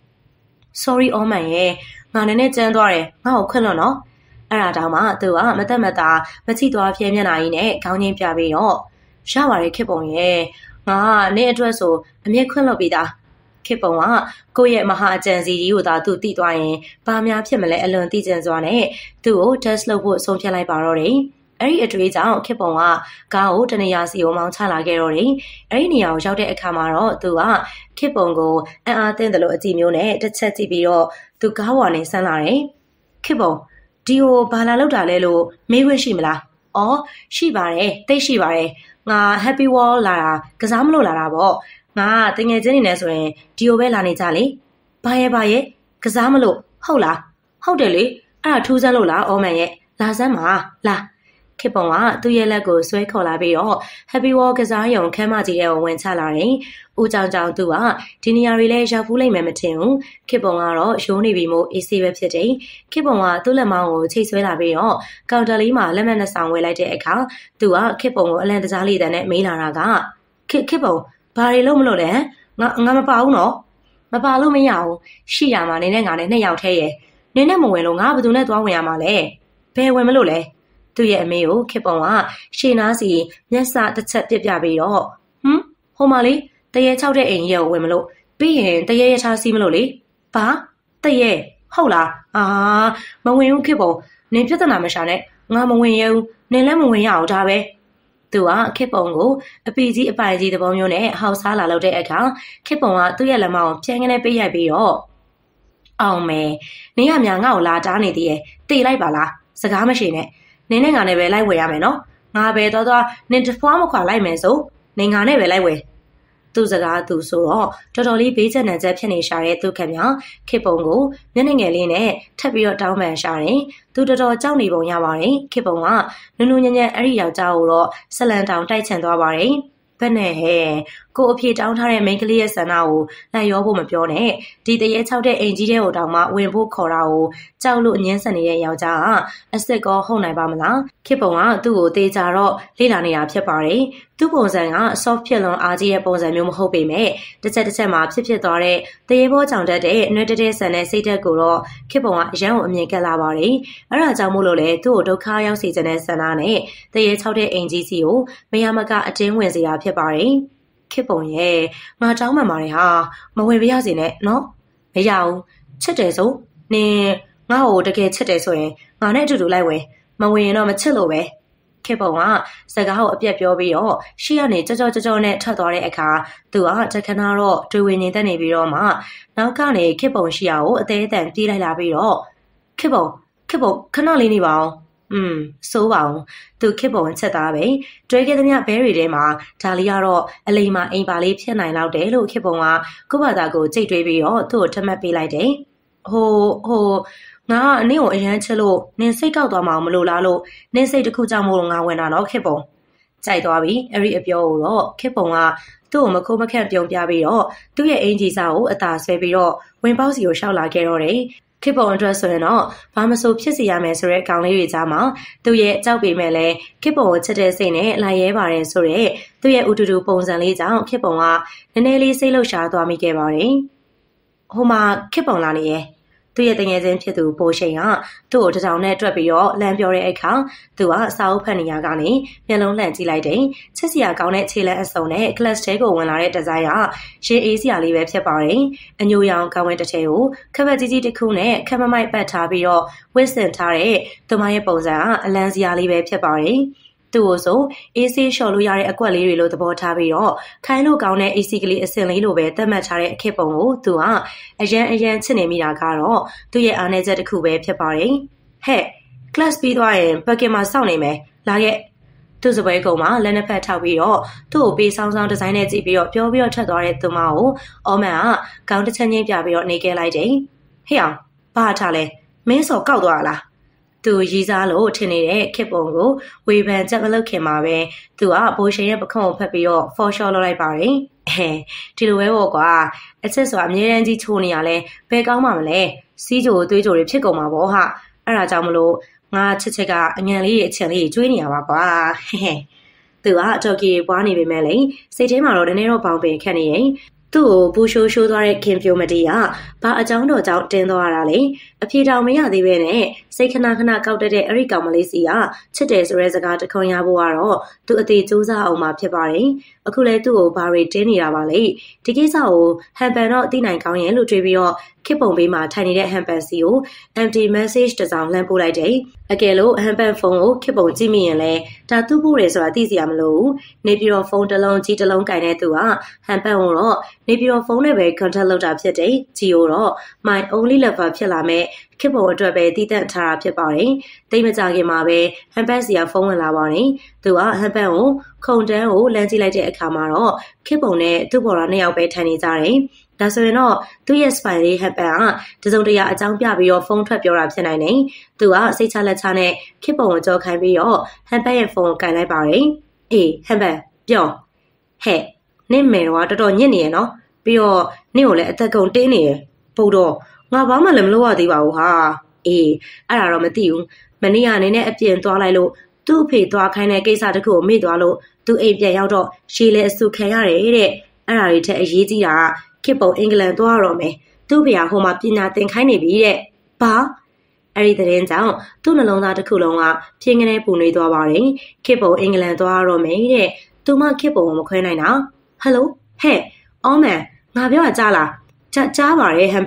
S1: sorry အော်မန်ရဲ့ငါနည်းနည်းကြမ်းသွားတယ်ငါ့ကိုခွင့်လွှတ်နော်အဲ့ဒါတောင်မှသူကမသက်မသာမချိသွားဖြဲမျက်နှာကြီးနဲ့ခေါင်းချင်းပြပြီးတော့ရပါတယ်ခေပုံရဲ့ငါနင့်အတွက်ဆိုအမြဲခွင့်လွှတ်ပြီးသားခေပုံကကိုယ့်ရဲ့မဟာအကြံစီကြီးကိုသာသူသိသွားရင်ဘာများဖြစ်မလဲအလွန်သိကျင်စွာနဲ့သူ့ကို test လုပ်ဖို့ဆုံးဖြတ်လိုက်ပါတော့တယ်အဲ့ဒီအတွေ့အကြောင်းခေပုံကကားကိုတနေရာစီကိုမောင်းချလာခဲ့တော့တယ်အဲ့ဒီနေရာကိုရောက်တဲ့အခါမှာတော့သူကခေပုံကိုအံ့အားသင့်တယ်လို့အကြည့်မျိုးနဲ့တစ်ချက်ကြည့်ပြီးတော့သူကားပေါ်နေဆန်းလာတယ်ခေပုံဒီကိုဘာလာလောက်တာလဲလို့မေးခွင့်ရှိမလားအော်ရှိပါတယ်သိရှိပါတယ်ငါ happy wall လာတာကစားမလို့လာတာပေါ့ငါတငယ်ချင်းနေနေဆိုရင်ဒီကိုပဲလာနေကြလေဘာရဲ့ဘာရဲ့ကစားမလို့ဟုတ်လားဟုတ်တယ်လေအဲ့ဒါထူးဆန်းလို့လားအော်မန်ရဲ့လာစမ်းပါလာခေပုံကသူ့ရဲ့လက်ကိုဆွဲခေါ်လာပြီးတော့ happy wall ကစားရုံခမ်းမကြီးရဲ့ဝင်ချလာတယ်ဦးကြောင်ကြောင်သူကဒီနေရာတွေလဲရောက်ဖူးလိုက်မယ်မထင်ဘူးခေပုံကတော့ရိုးနေပြီမို့အေးဆေးပဲဖြစ်တယ်ခေပုံကသူ့လက်မောင်းကိုချိတ်ဆွဲလာပြီးတော့ကောင်တာလေးမှာလက်မှတ်နဲ့ဆောင်ဝဲလိုက်တဲ့အခါသူကခေပုံကိုအလန့်တကြားလေးတန်းနဲ့မေးလာတာကခေခေပုံဘာတွေလို့မလို့လဲငါငါမပါဘူးနော်မပါလို့မရဘူးရှိရမှာနေနဲ့ငါနဲ့နှစ်ယောက်ထဲရဲ့နင်းနဲ့မဝင်လို့ငါဘယ်သူနဲ့သွားဝင်ရမှာလဲဘယ်ဝင်မလို့လဲသူ့ရဲ့အမေကိုခေပုံကရှေ့နားစီမျက်စတစ်ချက်ပြပြပြီးတော့ဟမ်ဟိုမလေးတရေချောက်တဲ့အိမ်ကြီးကိုဝင်မလို့ပြီးရင်တရေရထားစီးမလို့လေဘာတည့်ရဲ့ဟုတ်လားအာမဝင်ဘူးခေပုံနင်ပြဿနာမရှာနဲ့ငါမဝင်ရဘူးနင်လည်းမဝင်ရအောင်ဒါပဲသူကခေပုံကိုအပီကြီးအပိုင်ကြီးသဘောမျိုးနဲ့ဟောက်စားလာလို့တဲ့အခါခေပုံကသူ့ရဲ့လက်မအောင်ပြန်ကနေပေးရိုက်ပြီးတော့အောင်မယ်နင်ကများငါ့ကိုလာတားနေသေးရဲ့တေလိုက်ပါလားစကားမရှိနဲ့နင်နဲ့ငါနဲ့ပဲလိုက်ဝယ်ရမယ်နော်ငါပဲတော့တော့နင်တဖွားမခွာလိုက်မယ်ဆိုနင်ငါနဲ့ပဲလိုက်ဝယ်သူစကားသူဆိုတော့တော်တော်လေးဘေးကျန်တဲ့ချက်ဖြစ်နေရှာတဲ့သူခင်ဗျာခေပုံကိုမျက်နှာငယ်လေးနဲ့ထပ်ပြီးတော့တောင်းပန်ရှာတယ်သူတော်တော်ကြောက်နေပုံရပါတယ်ခေပုံကနုနုညံ့ညံ့အဲ့ဒီယောက်ျားကိုတော့ဆလန်တောင်တိုက်ချန်သွားပါတယ်ဘယ်နဲ့ဟဲ့ကိုအဖေတောင်းထားတဲ့မိန်းကလေးရဲ့ဆန္ဒကိုလိုက်ရောဖို့မပြောနဲ့ဒီတရေချောက်တဲ့အိမ်ကြီးတဲ့ဟိုတောင်မှဝင်ဖို့ခေါ်တာကိုကြောက်လို့အငင်းဆန်နေတဲ့ယောက်ျားကအစ်စ်ကောဟုတ်နိုင်ပါမလားခေပုံကသူ့ကိုတေးကြတော့လေ့လာနေတာဖြစ်ပါတယ်သူ့ပုံစံက soft ဖြစ်လွန်အားကြီးတဲ့ပုံစံမျိုးမဟုတ်ပေမဲ့တစ်ချက်တစ်ချက်မှာဖြစ်ဖြစ်သွားတဲ့တရေဘောကြောင်တက်တဲ့နှွေးတဲတဲဆန်တဲ့စိတ်ဓာတ်ကိုတော့ခေပုံကအရန်ကိုအမြင်ကက်လာပါတယ်အဲ့ဒါကြောင့်မို့လို့လေသူ့ကိုဒုက္ခရောက်စေတဲ့ဆန္ဒနဲ့တရေချောက်တဲ့အိမ်ကြီးစီကိုမရမကအတင်းဝင်စေတာဖြစ်ပါတယ်ခေပုံရဲ့ငါတောင်းမှန်ပါတယ်ဟာမဝင်ပြရစေနဲ့နော်မရဘူးချစ်တယ်ဆိုနင်ငါ့ကိုတကယ်ချစ်တယ်ဆိုရင်ငါနဲ့အတူတူလိုက်ဝင်မဝင်ရင်တော့မချစ်လို့ပဲခေပုံကစကားကိုအပြက်ပြောပြီးတော့ရှေ့ကနေကြောကြောကြောကြောနဲ့ထွက်သွားတဲ့အခါသူကတခဏတော့တွေ့ဝင်နေတဲ့နေပြီးတော့မှနောက်ကနေခေပုံရှိရာကိုအသေးအတန်ပြေးလိုက်လာပြီးတော့ခေပုံခေပုံခဏလေးနေပါအောင်อืมစိုးပါအောင်သူခေပုံချက်သားပဲတွဲခဲ့သမျှဘဲတွေထဲမှာဒါလေးကတော့အလိမ်မာအိမ်ပါလေးဖြစ်နိုင်လောက်တယ်လို့ခေပုံကကိုယ့်ဘာသာကိုကြိတ်တွေးပြီးတော့သူ့ကိုထမှတ်ပေးလိုက်တယ်ဟိုဟိုငါကအနည်းကိုအရန်ချစ်လို့နင်စိတ်ကောက်သွားမှမလို့လားလို့နင်စိတ်တစ်ခုကြောင့်မို့လို့ငါဝင်တာနော်ခေပုံကြိုက်သွားပြီအဲ့ဒီအပြောကိုတော့ခေပုံကသူ့ကိုမခိုးမခန့်ပြုံပြပြီးတော့သူ့ရဲ့အင်ဂျီစာကိုအသာဆွဲပြီးတော့ဝင်ပေါက်စီကိုရှောက်လာခဲ့တော့တယ်ခေပုံအတွက်ဆိုရင်တော့ဘာမဆိုဖြစ်စီရမယ်ဆိုတဲ့အကောင်လေးတွေကြားမှာသူ့ရဲ့ကြောက်ပေမဲ့လည်းခေပုံကိုချစ်တဲ့စိတ်နဲ့လာရဲပါတယ်ဆိုတော့သူ့ရဲ့ဥတူတူပုံစံလေးကြောင့်ခေပုံကနည်းနည်းလေးစိတ်လှုပ်ရှားသွားမိခဲ့ပါတယ်ဟိုမှာခေပုံလာနေရဲ့သူ့ရဲ့တငယ်ချင်းဖြစ်သူပိုရှိန်ကသူ့ကိုတထောင်နဲ့တွက်ပြီးတော့လမ်းပြောတဲ့အခါသူကအစာအုပ်ဖတ်နေရကနေမျက်လုံးလှန်ကြည့်လိုက်တယ်ချစ်စရာကောင်းတဲ့ခြေလက်အစုံနဲ့ class ထဲကိုဝင်လာတဲ့ဒီဇိုင်းကရှင်းအေးစရာလေးပဲဖြစ်ပါတယ်အညိုရောင်ကောင်းဝင်တစ်ထည်ကိုခက်ခက်ကြီးကြီးတစ်ခုနဲ့ခက်မမိုက်ပတ်ထားပြီးတော့ဝစ်စင်ထားတဲ့သူမရဲ့ပုံစံကအလန်းစရာလေးပဲဖြစ်ပါတယ်သူ့ကိုဆိုအေးဆေးလျှော်လို့ရတဲ့အကွက်လေးတွေလို့သဘောထားပြီးတော့ခိုင်းလို့ကောင်းတဲ့ အေးစီ ကလေးအစင်လေးလိုပဲသတ်မှတ်ထားတဲ့အခက်ပုံကိုသူကအရန်အရန်ချစ်နေမိတာကတော့သူ့ရဲ့အားနည်းချက်တစ်ခုပဲဖြစ်ပါတယ်ဟဲ့ class ပြီးသွားရင်ဘက်ကင်မှာစောင့်နေမယ်လာခဲ့သူ့စပွဲကုံမှာလက်နှစ်ဖက်ထောက်ပြီးတော့သူ့ကိုပေးဆောင်ဆောင်ဒီဇိုင်းနဲ့ကြည့်ပြီးတော့ပြောပြီးတော့ထပ်သွားတဲ့သူမကိုအော်မန်ကကောင်းတစ်ချက်ချင်းပြပြီးတော့နေခဲ့လိုက်တယ်ဟေ့အောင်ဘာထားလဲမင်းစော်ကောက်သွားလားသူရီးစားလို့ထင်နေတဲ့ခေပုံကိုဝေဖန်ချက်မလုပ်ခင်မှာပဲသူကဘိုးရှင်ရဲ့ပခုံးကိုဖက်ပြီးတော့ for sure လုပ်လိုက်ပါတယ်အဲဒီလိုပဲပေါ့ကွာအချက်ဆိုအမြဲတမ်းကြီးချိုးနေရလဲဘယ်ကောင်းမှမလဲစီးကြိုသွေးကြိုတွေဖြစ်ကုန်မှာပေါ့ဟာအဲ့ဒါကြောင့်မလို့ငါချစ်ချက်ကအငန်လေးရဲ့အချင်လေးကျွေးနေရပါကွာဟဲ့သူကတော်ကီပွားနေပေမဲ့လေစိတ်ထဲမှာတော့နည်းနည်းတော့ပေါင်ပင်ခတ်နေရင်သူ့ကိုပူရှိုးရှိုးသွားတဲ့ခင်ပြိုမတီကဘာအကြောင်းတော်ကြောင့်တင်းသွားတာလဲအဖြေတောင်မရသေးပဲနဲ့စိတ်ခဏခဏကောက်တက်တဲ့အဲ့ဒီကောင်မလေးစီကချစ်တယ်ဆိုတဲ့စကားတခွန်ရဖို့ကတော့သူအသေးစူးစမ်းအောင်မှာဖြစ်ပါတယ်အခုလဲသူ့ကိုဘာတွေတင်းနေတာပါလဲဒီကိစ္စကိုဟန်ပန်တော့အသိနိုင်ကောင်းရဲ့လို့တွေးပြီးတော့ခစ်ပုံပေးမှာထိုင်နေတဲ့ဟန်ပန်စီကို empty message တစ်စောင်လှမ်းပို့လိုက်တယ်အကယ်လို့ဟန်ပန်ဖုန်းကိုခစ်ပုံကြည့်မိရင်လဲဒါသူ့ပို့တယ်ဆိုတာသိစရာမလိုဘူးနေပြီးတော့ဖုန်းတစ်လုံးကြီးတစ်လုံးကင်တဲ့သူကဟန်ပန်ကိုတော့နေပြီးတော့ဖုန်းနဲ့ပဲ contact လုပ်တာဖြစ်တယ်ဂျီကိုတော့ my only lover ဖြစ်လာမဲ့ခေတ်ပုံအတွက်ပဲတည်တံ့ထားတာဖြစ်ပါတယ်။တိတ်မကြခင်မှာပဲဟန်ပန်စီကဖုန်းဝင်လာပါတယ်။သူကဟန်ပန်ကိုခုံတန်းကိုလမ်းကြည့်လိုက်တဲ့အခါမှာတော့ခေတ်ပုံနဲ့သူ့ပေါ်တာနှစ်ယောက်ပဲထိုင်နေကြတယ်။ဒါဆိုရင်တော့သူ့ရဲ့ spy လေးဟန်ပန်ကတစုံတရာအကြောင်းပြပြီးတော့ဖုန်းထွက်ပြောတာဖြစ်နိုင်တယ်။သူကစိတ်ချလက်ချနဲ့ခေတ်ပုံကိုကြောခိုင်းပြီးတော့ဟန်ပန်ရဲ့ဖုန်းကိုကင်လိုက်ပါတယ်။အေးဟန်ပန်ပြောဟဲ့နင့်မယ်တော့တော်တော်ညစ်နေရနော်။ပြီးတော့နင့်ကိုလည်းအသက်ကုန်တင်းနေရပို့တော့ငါဘာမှလည်းမလုပ်ရသေးပါဘူးဟာအေးအဲ့ဒါတော့မသိဘူးမနေ့ကနေနဲ့အပြင်သွားလိုက်လို့သူ့အဖေသွားခိုင်းတဲ့ကိစ္စတခုကိုမေ့သွားလို့သူအိမ်ပြန်ရောက်တော့ရှေးလဲအဆူခံရတယ်တဲ့အဲ့ဒါတွေထက်အရေးကြီးတာခေတ်ပုံအင်္ဂလန်သွားတော့မယ်သူ့ဖေကဟိုမှာပညာသင်ခိုင်းနေပြီတဲ့ဘာအဲ့ဒီသတင်းကြောင့်သူ့နှလုံးသားတစ်ခုလုံးကပြင်းကနေပူနေသွားပါတယ်ခေတ်ပုံအင်္ဂလန်သွားတော့မယ်တဲ့သူမခေတ်ပုံကိုမခွဲနိုင်တာဟယ်လိုဟဲ့အော်မန်ငါပြောတာကြားလားကြားကြားပါတယ်ဟမ်ပန်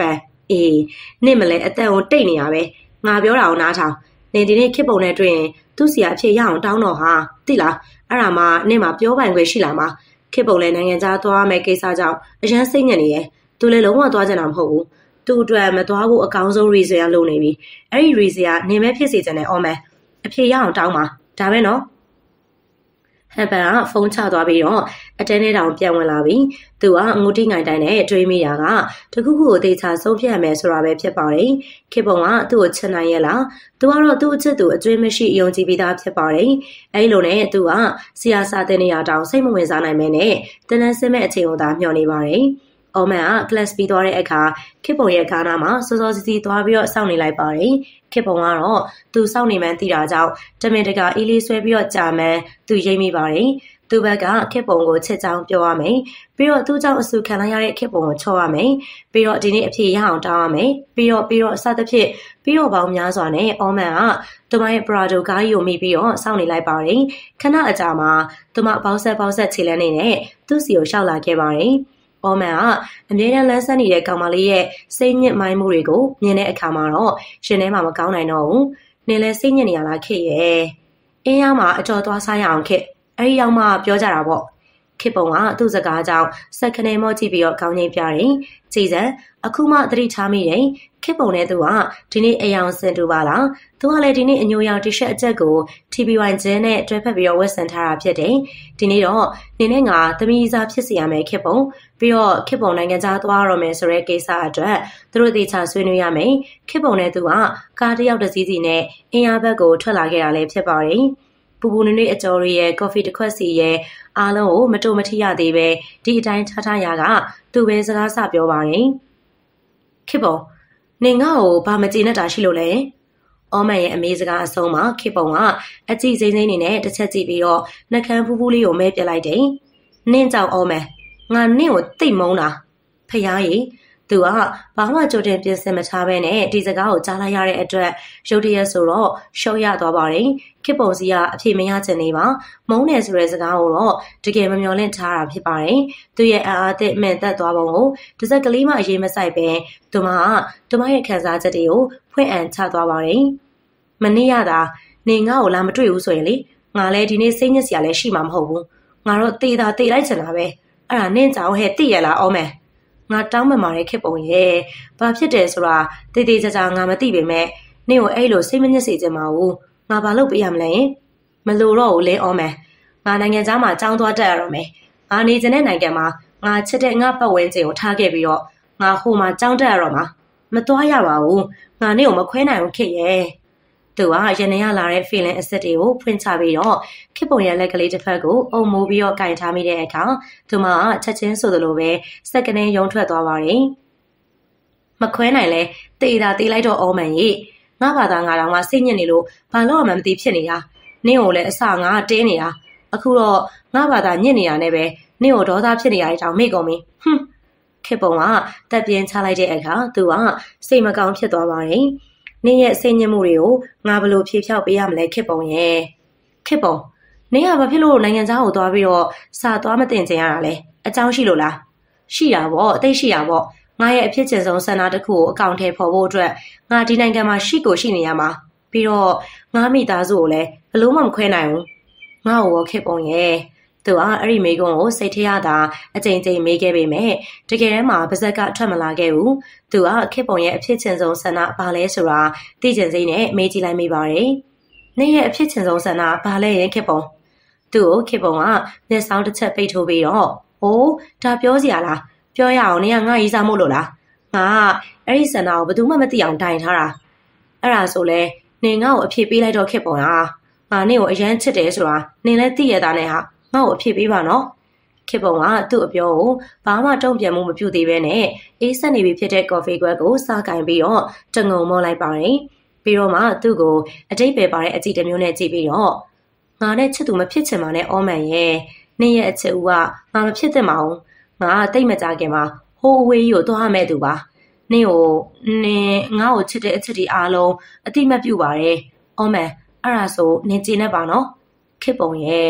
S1: အေးနင့်မလဲအတန်ကိုတိတ်နေရပဲငါပြောတာကိုနားထောင်နေဒီနေ့ခေပုံနဲ့တွေ့ရင်သူ့စီအဖြစ်ရအောင်တောင်းတော့ဟာသိလားအဲ့ဒါမှနင့်မှာပြောပိုင်ခွင့်ရှိလာမှာခေပုံလဲနိုင်ငံခြားသွားမယ်ကိစ္စကြောင့်အရန်စိတ်ညစ်နေရဲ့သူလည်းလုံးဝသွားကြတာမဟုတ်ဘူးသူ့အတွက်မသွားဖို့အကောင်းဆုံး reason ကလုံးနေပြီအဲ့ဒီ reason ကနေမဲဖြစ်စေချင်တယ်အော်မယ်အဖြစ်ရအောင်တောင်းပါဒါပဲနော်ဟန်ပန်ကဖုန်းချသွားပြီးတော့အတဲနဲ့တောင်ပြန်ဝင်လာပြီးသူကငိုတိငိုင်တိုင်းနဲ့တွေးမိတာကတခုခုကိုသေချာဆုံးဖြတ်ရမယ်ဆိုတာပဲဖြစ်ပါတယ်ခေပုံကသူ့ကိုချစ်နိုင်ရဲ့လားသူကတော့သူ့အချစ်သူအကျွေးမရှိအယုံကြည်ပြီးသားဖြစ်ပါတယ်အဲဒီလိုနဲ့သူကဆရာစာတင်နေရတောင်စိတ်မဝင်စားနိုင်မဲနဲ့တင်းတန်းစင်းမဲ့အချိန်ကိုသာမျှော်နေပါတယ်အော်မန်က class ပြီးသွားတဲ့အခါခေပုံရဲ့ခါနာမှာစောစောစီစီသွားပြီးတော့စောင့်နေလိုက်ပါတယ်ခေပုံကတော့သူစောင့်နေမှန်းသိတာကြောင့်တမင်တကာအေးလေးဆွဲပြီးတော့ကြာမှန်းသူရိပ်မိပါတယ်သူဘက်ကခေပုံကိုချစ်ချောင်းပြောရမယ်ပြီးတော့သူ့ကြောင့်အဆူခံလိုက်ရတဲ့ခေပုံကိုချောရမယ်ပြီးတော့ဒီနေ့အဖြစ်ရအောင်တောင်းရမယ်ပြီးတော့ပြီးတော့အစသဖြင့်ပြီးတော့ပေါင်းများစွာနဲ့အော်မန်ကသူမရဲ့ပရာဒိုကားကြီးကိုမိပြီးတော့စောင့်နေလိုက်ပါတယ်ခဏအကြာမှာသူမပေါက်ဆက်ပေါက်ဆက်ခြေလန်းနေနဲ့သူ့စီကိုရှောက်လာခဲ့ပါတယ်အော်မန်ကအမြဲတမ်းလမ်းဆက်နေတဲ့ကောင်မလေးရဲ့စိတ်ညစ်မိုင်းမှုတွေကိုမြင်တဲ့အခါမှာတော့ရှင်ထဲမှာမကောင်းနိုင်တော့ဘူးနင်လည်းစိတ်ညစ်နေရလားခေရဲ့အင်းရောက်မှာအတော်သွားစားရအောင်ခေအဲ့ဒီရောက်မှပြောကြတာပေါ့ခေပုံကသူ့စကားကြောင့်စက်ခနေမော့ကြည့်ပြီးတော့ကောင်းငိမ့်ပြတယ်ကြည်စံအခုမှသတိထားမိတယ်ခေပုံနဲ့သူကဒီနေ့အယောင်စင်တူပါလားသူကလည်းဒီနေ့အညိုရောင်တီရှပ်အချက်ကို တီ ဗီ ဝိုင် ဂျင်းနဲ့တွဲဖက်ပြီးတော့ဝတ်ဆင်ထားတာဖြစ်တယ်ဒီနေ့တော့နင်းနဲ့ငါသမီးစားဖြစ်စီရမယ်ခေပုံပြီးတော့ခေပုံနိုင်ငံခြားသွားရမယ်ဆိုတဲ့ကိစ္စအတွက်သူတို့တေချာဆွေးနွေးရမယ်ခေပုံနဲ့သူကကားတစ်ယောက်တစ်စီးစီနဲ့အင်အားဘက်ကိုထွက်လာခဲ့တာလည်းဖြစ်ပါတယ်ပူပူနွေ့နွေ့အကျော်ရရဲ့ကော်ဖီတစ်ခွက်စီရဲ့အားလုံးကိုမတူမထီရသေးပဲဒီအတိုင်းထားထားရကသူပဲစကားစပြောပါတယ်ခေပုံနေငါ့ကိုဘာမကျေနပ်တာရှိလို့လဲအော်မန်ရဲ့အမေစကားအဆုံးမှာခေပုံကအကြည့်စိမ့်စိမ့်နေနဲ့တစ်ချက်ကြည့်ပြီးတော့နှကန်းဖူးဖူးလေးကိုမဲပြလိုက်တယ်နင့်ကြောင့်အော်မန်ငါနင့်ကိုတိတ်မုန်းတာဖျားရီသူကဘာမှကြိုတင်ပြင်ဆင်မထားဘဲနဲ့ဒီစကားကိုကြားလိုက်ရတဲ့အတွက်ရုတ်တရက်ဆိုတော့ရှုံးရသွားပါတယ်ခေပုံစီကအဖြေမရချင်နေပါမုန်းတယ်ဆိုတဲ့စကားကိုတော့တကယ်မမျှော်လင့်ထားတာဖြစ်ပါတယ်သူရဲ့အာအာသစ်မှန်သက်သွားပုံကိုတစ်စက်ကလေးမှအရေးမဆိုင်ပဲသူမကသူမရဲ့ခံစားချက်တွေကိုဖွင့်အံချသွားပါတယ်မနေ့ရတာနေငါ့ကိုလာမတွေ့ဘူးဆိုရင်လေငါလည်းဒီနေ့စိတ်ညစ်စရာလည်းရှိမှာမဟုတ်ဘူးငါတော့တေးတာတေးလိုက်ချင်တာပဲအဲ့ဒါနင့်ကြောင့်ဟဲ့သိရလားအော်မယ်ငါတောင်းပန်ပါတယ်ခေပုံရဲ့ဘာဖြစ်တယ်ဆိုတာတေးသေးချာချာငါမသိပေမဲ့နင့်ကိုအဲ့လိုစိတ်မညစ်စေချင်ပါဘူးငါဘာလုပ်ပေးရမလဲမလို့တော့ဘူးလေအော်မယ်ငါနိုင်ငံသားမှာကြောင်းသွားတက်ရတော့မယ်ငါနေချင်တဲ့နိုင်ငံမှာငါချစ်တဲ့ငါပတ်ဝန်းကျင်ကိုထားခဲ့ပြီးတော့ငါဟိုမှာကြောင်းတက်ရတော့မှာမသွားရပါဘူးငါနင့်ကိုမခွဲနိုင်ဘူးခေရဲ့သူကရနေရလာတဲ့ feeling အစစ်တွေကိုဖွင့်ချပြီးတော့ခေပုံရဲ့လက်ကလေးတစ်ဖက်ကိုအုံမိုးပြီးတော့ကင်ထားမိတဲ့အခါသူမကချက်ချင်းဆိုသလိုပဲစက်ကနေရုံထွက်သွားပါတယ်မခွဲနိုင်လဲတေးတာတေးလိုက်တော့အော်မန်ကြီးငါဘာသာငါတောင်မှစိတ်ညစ်နေလို့ဘာလို့မှမသိဖြစ်နေတာနင့်ကိုလည်းအစငါတင်းနေတာအခုတော့ငါဘာသာညစ်နေတာနဲ့ပဲနင့်ကိုဒေါသဖြစ်နေရတဲ့တောင်မေ့ကုန်ပြီဟွန်းခေပုံကတက်ပြင်းချလိုက်တဲ့အခါသူကစိတ်မကောင်းဖြစ်သွားပါတယ်နင့်ရဲ့စိတ်ညစ်မှုတွေကိုငါဘယ်လိုဖြေဖြောက်ပေးရမလဲခေပုံရဲ့ခေပုံနင့်ကဘာဖြစ်လို့နိုင်ငံသားကိုသွားပြီးတော့စာသွားမတင်ချင်ရတာလဲအကြောင်းရှိလို့လားရှိတာပေါ့အသိရှိတာပေါ့ငါရဲ့အဖြစ်ချင်ဆုံးဆန္ဒတစ်ခုကိုအကောင့်ထဲပေါ်ဖို့အတွက်ငါဒီနိုင်ငံမှာရှိကိုရှိနေရမှာပြီးတော့ငါမိသားစုကိုလည်းဘလို့မှမခွဲနိုင်ဘူးငါ့ကိုခေပုံရဲ့သူကအဲ့ဒီမိကုံကိုစိတ်ထရတာအကြိမ်ကြိမ်မေးခဲ့ပေမဲ့တကယ်တမ်းမှာပါဇက်ကထွက်မလာခဲ့ဘူးသူကခေပုံရဲ့အဖြစ်ချင်ဆုံးဆန္ဒဘာလဲဆိုတာသိချင်စိမ့်နဲ့မေးကြည့်လိုက်မိပါတယ်နင့်ရဲ့အဖြစ်ချင်ဆုံးဆန္ဒဘာလဲရဲ့ခေပုံသူ့ကိုခေပုံကမျက်စောင်းတစ်ချက်ပိတ်ထိုးပြီးတော့အိုးဒါပြောစရာလားပြောရအောင်နင်ကငါရေးစားမို့လို့လားငါအဲ့ဒီဆန္ဒကိုဘယ်သူမှမသိအောင်တိုင်ထားတာအဲ့ဒါဆိုလဲနင်ငါ့ကိုအဖြေပေးလိုက်တော့ခေပုံဟာငါနင့်ကိုအရန်ချစ်တယ်ဆိုတာနင်လည်းသိရတာနဲ့ဟာငါ့ကိုအဖြေပေးပါနော်ခေပုံကသူ့အပြောကိုဘာမှတုံ့ပြန်မှုမပြုသေးဘဲနဲ့အေးဆက်နေပြီဖြစ်တဲ့ကော်ဖီကွက်ကိုစားကင်ပြီးတော့တငုံမောလိုက်ပါတယ်ပြီးတော့မှသူ့ကိုအတိတ်ပဲပါတဲ့အကြည့်တစ်မျိုးနဲ့ကြည့်ပြီးတော့ငါနဲ့ချစ်သူမဖြစ်ချင်ပါနဲ့အော်မန်ရဲ့နင့်ရဲ့အချစ်ဦးကငါမဖြစ်သင့်ပါဘူးငါတိတ်မကြခင်မှာဟိုးဝေးကြီးကိုသွားမဲ့သူပါနင့်ကိုနင်ငါ့ကိုချစ်တဲ့အချစ်ဒီအားလုံးအတိမတ်ပြုပါတယ်အော်မန်အဲ့ဒါဆိုနင်ကျေနပ်ပါနော်ခေပုံရဲ့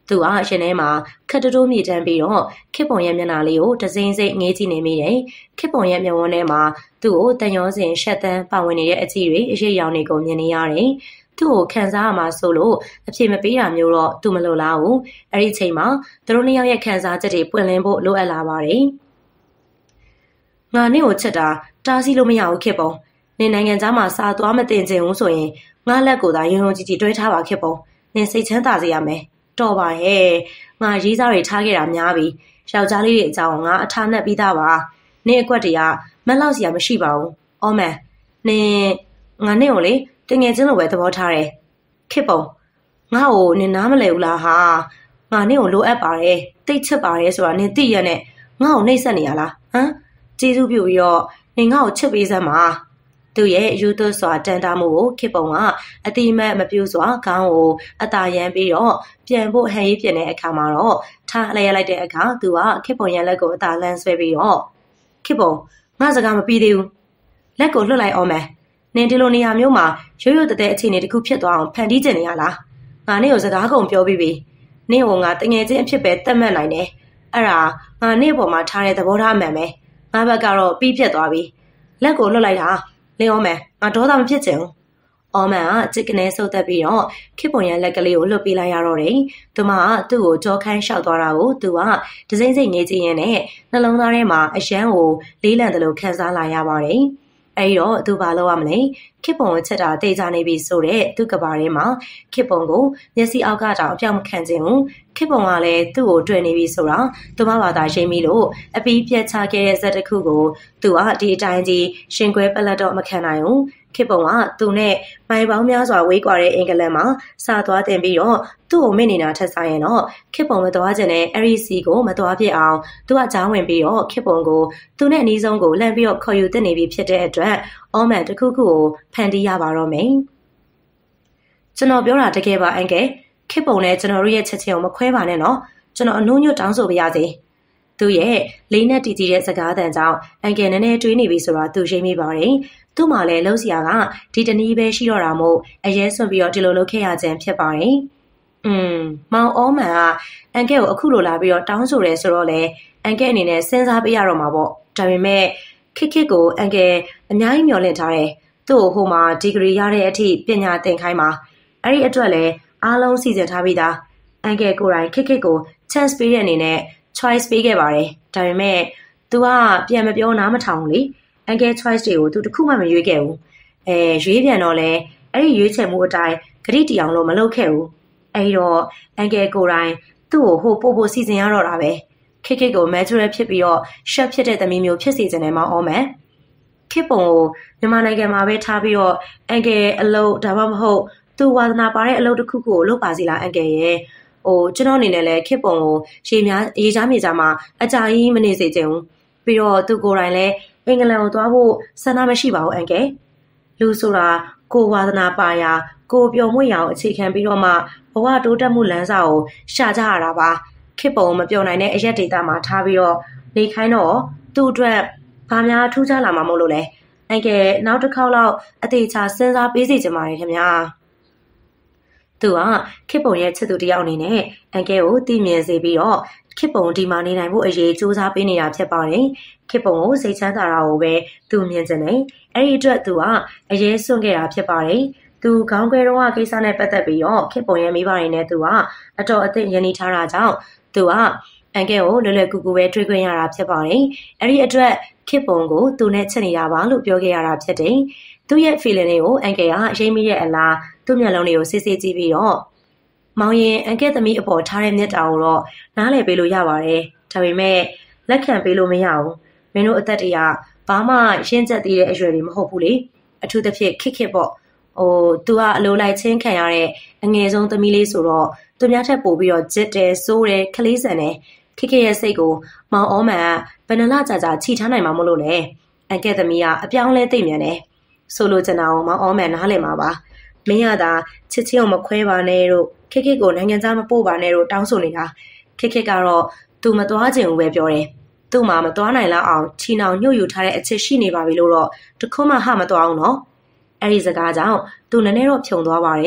S1: သူကရှင်ထဲမှာခက်တိုးမြေတန်းပြီးတော့ခေပုံရဲ့မျက်နှာလေးကိုတစိမ့်စိမ့်ငေးကြည့်နေမိတယ်ခေပုံရဲ့မျက်ဝန်းထဲမှာသူ့ကိုတန်ရောစင်ရှက်တန်းပါဝင်နေတဲ့အကြည့်တွေအရေးရောင်တွေကိုမြင်နေရတယ်သူ့ကိုခံစားရမှာဆိုလို့အပြေမပေးတာမျိုးတော့သူမလိုလားဘူးအဲ့ဒီချိန်မှာသူတို့နှစ်ယောက်ရဲ့ခံစားချက်တွေပွင့်လင်းဖို့လိုအပ်လာပါတယ်ငါနဲ့ကိုချက်တာတားဆီးလို့မရဘူးခေပုံနင်နိုင်ငံသားမှာစာသွားမတင်ချင်ဘူးဆိုရင်ငါလက်ကိုသာရုံရုံကြည်ကြည်တွဲထားပါခေပုံနင်စိတ်ချမ်းသာစေရမယ်တော်ပါရဲ့ငါရေးစားတွေထားခဲ့တာများပြီယောက်ျားလေးတွေအကြောင်းငါအထားနဲ့ပြီးသားပါနင်အကွက်တွေကမက်လောက်စရာမရှိပါဘူးအော်မန်နင်ငါနဲ့ကိုလေတငယ်ချင်းလိုပဲသဘောထားတယ်ခေပုံငါ့ကိုနင်နားမလဲဘူးလားဟာငါနဲ့ကိုလိုအပ်ပါတယ်တိတ်ချစ်ပါတယ်ဆိုတာနင်သိရနဲ့ငါ့ကိုနှိပ်စက်နေရလားဟမ်ကျေးဇူးပြုပြီးတော့နင်ငါ့ကိုချစ်ပေးစမ်းပါသူရဲ့ယူသွစွာတန်တားမှုကိုခေပုံကအတိမတ်မပြူစွာခေါင်းကိုအတာရန်ပြီးတော့ပြန်ဖို့ဟန်ရေးပြင်တဲ့အခါမှာတော့ထားလျက်လိုက်တဲ့အခါသူကခေပုံရဲ့လက်ကိုအတာလန်းဆွဲပြီးတော့ခေပုံငါစကားမပြီးသေးဘူးလက်ကိုလွတ်လိုက်အောင်မယ်နင်ဒီလိုနေရာမျိုးမှာရိုးရိုးတသက်အခြေအနေတစ်ခုဖြစ်သွားအောင်ဖန်တီးကျင်နေရလားငါနေ့ကိုစကားကုန်ပြောပြီးပြီနင့်ကိုငါတငယ်ချင်းအဖြစ်ပဲတတ်မှတ်နိုင်တယ်အဲ့ဒါငါနေ့ပေါ်မှာထားတဲ့သဘောထားမှန်ပဲငါဘက်ကတော့ပြီးပြတ်သွားပြီလက်ကိုလွတ်လိုက်တာလင်းအောင်မယ်ငါဒေါသမဖြစ်ချင်ဘူးအော်မန်ကจิตကနေဆုပ်သက်ပြီးတော့ခေပုံရဲ့လက်ကလေးကိုလွတ်ပေးလိုက်ရတော့တယ်သူမကသူ့ကိုကြောခိုင်းလျှောက်သွားတာကိုသူကဒစိမ့်စိမ့်ငေးကြည့်ရင်းနဲ့နှလုံးသားထဲမှာအယမ်းကိုလေးလံတယ်လို့ခံစားလာရပါတယ်အဲဒီတော့သူဘာလုပ်ရမလဲခေပုံကိုချက်တာတေးကြနေပြီဆိုတဲ့သူ့ကဘာထဲမှာခေပုံကိုမျက်စိအောက်ကတောင်အပြောင်းမခံခြင်းဘူးခေပုံကလည်းသူ့ကိုတွေ့နေပြီဆိုတာသူမဘာသာရှိမိလို့အပီးပြတ်ချခဲ့တဲ့ဇက်တစ်ခုကိုသူကဒီအတိုင်းကြီးရှင်ခွဲပလက်တော့မခံနိုင်ဘူးခေပုံကသူနဲ့မိုင်ပေါင်းများစွာဝေးကွာတဲ့အင်္ဂလန်မှာစာသွားတင်ပြီးတော့သူ့ကိုမိနေတာထက်ဆိုင်ရင်တော့ခေပုံမသွားခြင်းနဲ့အဲ့ဒီစီကိုမသွားဖြစ်အောင်သူကကြားဝင်ပြီးတော့ခေပုံကိုသူနဲ့အနီးဆုံးကိုလှမ်းပြီးတော့ခေါ်ယူတင်နေပြီဖြစ်တဲ့အတွက်အော်မန်တစ်ခုခုကိုဖန်တီးရပါတော့မယ်ကျွန်တော်ပြောတာတကယ်ပါအန်ကယ်ခေပုံနဲ့ကျွန်တော်တို့ရဲ့ချက်ချင်းကိုမခွဲပါနဲ့နော်ကျွန်တော်အနှုံးညွတ်တောင်းဆိုပါရစေသူရဲ့လေးနဲ့တည်ကြည်တဲ့စကားသံကြောင့်အန်ကယ်နည်းနည်းတွေးနေပြီဆိုတာသူရှိမိပါတယ်သူ့မှာလည်းလှုပ်ရှားကဒီတနည်းပဲရှိတော့တာမို့အရေးစွန့်ပြီးတော့ဒီလိုလုပ်ခဲ့ရခြင်းဖြစ်ပါတယ်။อืมမောင်အောမန်ကအန်ကဲကိုအခုလိုလာပြီးတော့တောင်းဆိုရဲဆိုတော့လေအန်ကဲအနေနဲ့စဉ်းစားပေးရတော့မှာပေါ့။ဒါပေမဲ့ခစ်ခစ်ကိုအန်ကဲအများကြီးမျှော်လင့်ထားတယ်။သူ့ကိုဟိုမှာဒီဂရီရတဲ့အထိပညာသင်ခိုင်းပါ။အဲ့ဒီအတွက်လည်းအားလုံးစီစဉ်ထားပြီးသား။အန်ကဲကိုယ်တိုင်ခစ်ခစ်ကို chance ပေးတဲ့အနေနဲ့ choice ပေးခဲ့ပါတယ်။ဒါပေမဲ့ तू ကပြန်မပြောနားမထောင်ဘူးလေ။ အန်ကဲ choice တွေကို तू တခုမှမရွေးခဲ့ဘူး။အဲရွေးပြန်တော့လဲအဲ့ဒီရွေးချယ်မှုအတိုင်းဂရိတီအောင်လို့မလုပ်ခဲ့ဘူး။အဲဒီတော့အန်ကဲကိုယ်တိုင်သူ့ကိုဟိုပို့ဖို့စီစဉ်ရတော့တာပဲ။ခစ်ခစ်ကို natural ဖြစ်ပြီးတော့ chef ဖြစ်တဲ့သမီးမျိုးဖြစ်စီခြင်းနဲ့မောင်းအောင်မယ်။ခစ်ပုံကိုမြန်မာနိုင်ငံမှာပဲထားပြီးတော့အန်ကဲအလုပ်ဒါမှမဟုတ်သူဝါသနာပါတဲ့အလုပ်တစ်ခုခုကိုလုပ်ပါစီလားအန်ကဲရဲ့။ဟိုကျွန်တော်အနေနဲ့လည်းခစ်ပုံကိုရေများရေချားမြေချားမှာအကြာကြီးမနေစေချင်ဘူး။ပြီးတော့သူကိုယ်တိုင်လည်းအင်္ဂလန်ကိုသွားဖို့ဆန္ဒမရှိပါဘူးအန်ကဲလူဆိုတာကိုဝါသနာပါရာကိုပျော်မွေ့ရာကိုအခြေခံပြီးတော့မှဘဝတိုးတက်မှုလမ်းစာကိုရှာကြရတာပါခေပုံမပျော်နိုင်တဲ့အရက်ဒေတာမှာထားပြီးတော့နေခိုင်းတော့သူ့အတွက်ဘာများထူးခြားလာမှာမဟုတ်လို့လဲအန်ကဲနောက်တစ်ခေါက်လောက်အသေးချာစဉ်းစားပေးစီချင်ပါတယ်ခင်ဗျာသူကခေပုံရဲ့ချစ်သူတယောက်အနေနဲ့အန်ကဲကိုသိမြင်စေပြီးတော့ခေပုံဒီမှာနေနိုင်ဖို့အရေးစူးစမ်းပေးနေတာဖြစ်ပါတယ်ခေပုံကိုစိတ်ချမ်းသာတာကိုပဲသူမြင်ချင်တယ်အဲ့ဒီအတွက်သူကအရေးစွန့်ခဲ့တာဖြစ်ပါတယ်သူခေါင်းခွဲတော့ကိစ္စနဲ့ပတ်သက်ပြီးတော့ခေပုံရဲ့မိဘတွေနဲ့သူကအတော်အသင့်ရင်းနှီးထားတာကြောင့်သူကအန်ကဲကိုလွယ်လွယ်ကူကူပဲတွေ့ခွင့်ရတာဖြစ်ပါတယ်အဲ့ဒီအတွက်ခေပုံကိုသူနဲ့ချစ်နေတာပါလို့ပြောခဲ့ရတာဖြစ်တယ်သူရဲ့ feeling တွေကိုအန်ကဲကရိပ်မိရဲ့အလားသူ့မျက်လုံးတွေကိုစစ်စစ်ကြည့်ပြီးတော့မောင်ရင်အန်ကဲသမီးအပေါ်ထားတဲ့မြတ်တာကိုတော့နားလည်ပေးလို့ရပါတယ်ဒါပေမဲ့လက်ခံပေးလို့မရဘူးမင်းတို့အသက်တရဘာမှရှင်းချက်သေးတဲ့အရွယ်တွေမဟုတ်ဘူးလေအထူးသဖြင့်ခစ်ခစ်ပေါ့ဟိုသူကအလိုလိုက်ချင်းခံရတဲ့အငယ်ဆုံးသမီးလေးဆိုတော့သူများထက်ပိုပြီးတော့ဂျစ်တယ်စိုးတယ်ခလေးဆန်တယ်ခစ်ခစ်ရဲ့စိတ်ကိုမောင်အောမန်ကဘယ်နှလကြာကြာခြိထားနိုင်မှာမလို့လဲအန်ကဲသမီးကအပြောင်းလဲသိမြန်တယ်ဆိုလိုချင်တာကိုမောင်အောမန်နားလည်မှာပါမင်းရတာချစ်ချင်းကိုမခွဲပါနဲ့တို့ခစ်ခစ်ကိုနိုင်ငံသားမပို့ပါနဲ့တို့တောင်းဆိုနေတာခစ်ခစ်ကတော့သူမသွားချင်ဘူးပဲပြောတယ်သူ့မှာမသွားနိုင်လောက်အောင်ချီနှောင်ညှို့ယူထားတဲ့အချစ်ရှိနေပါပြီလို့တော့တခုမှဟမသွားအောင်နော်အဲ့ဒီစကားကြောင့်သူနည်းနည်းတော့ဖြုံသွားပါတယ်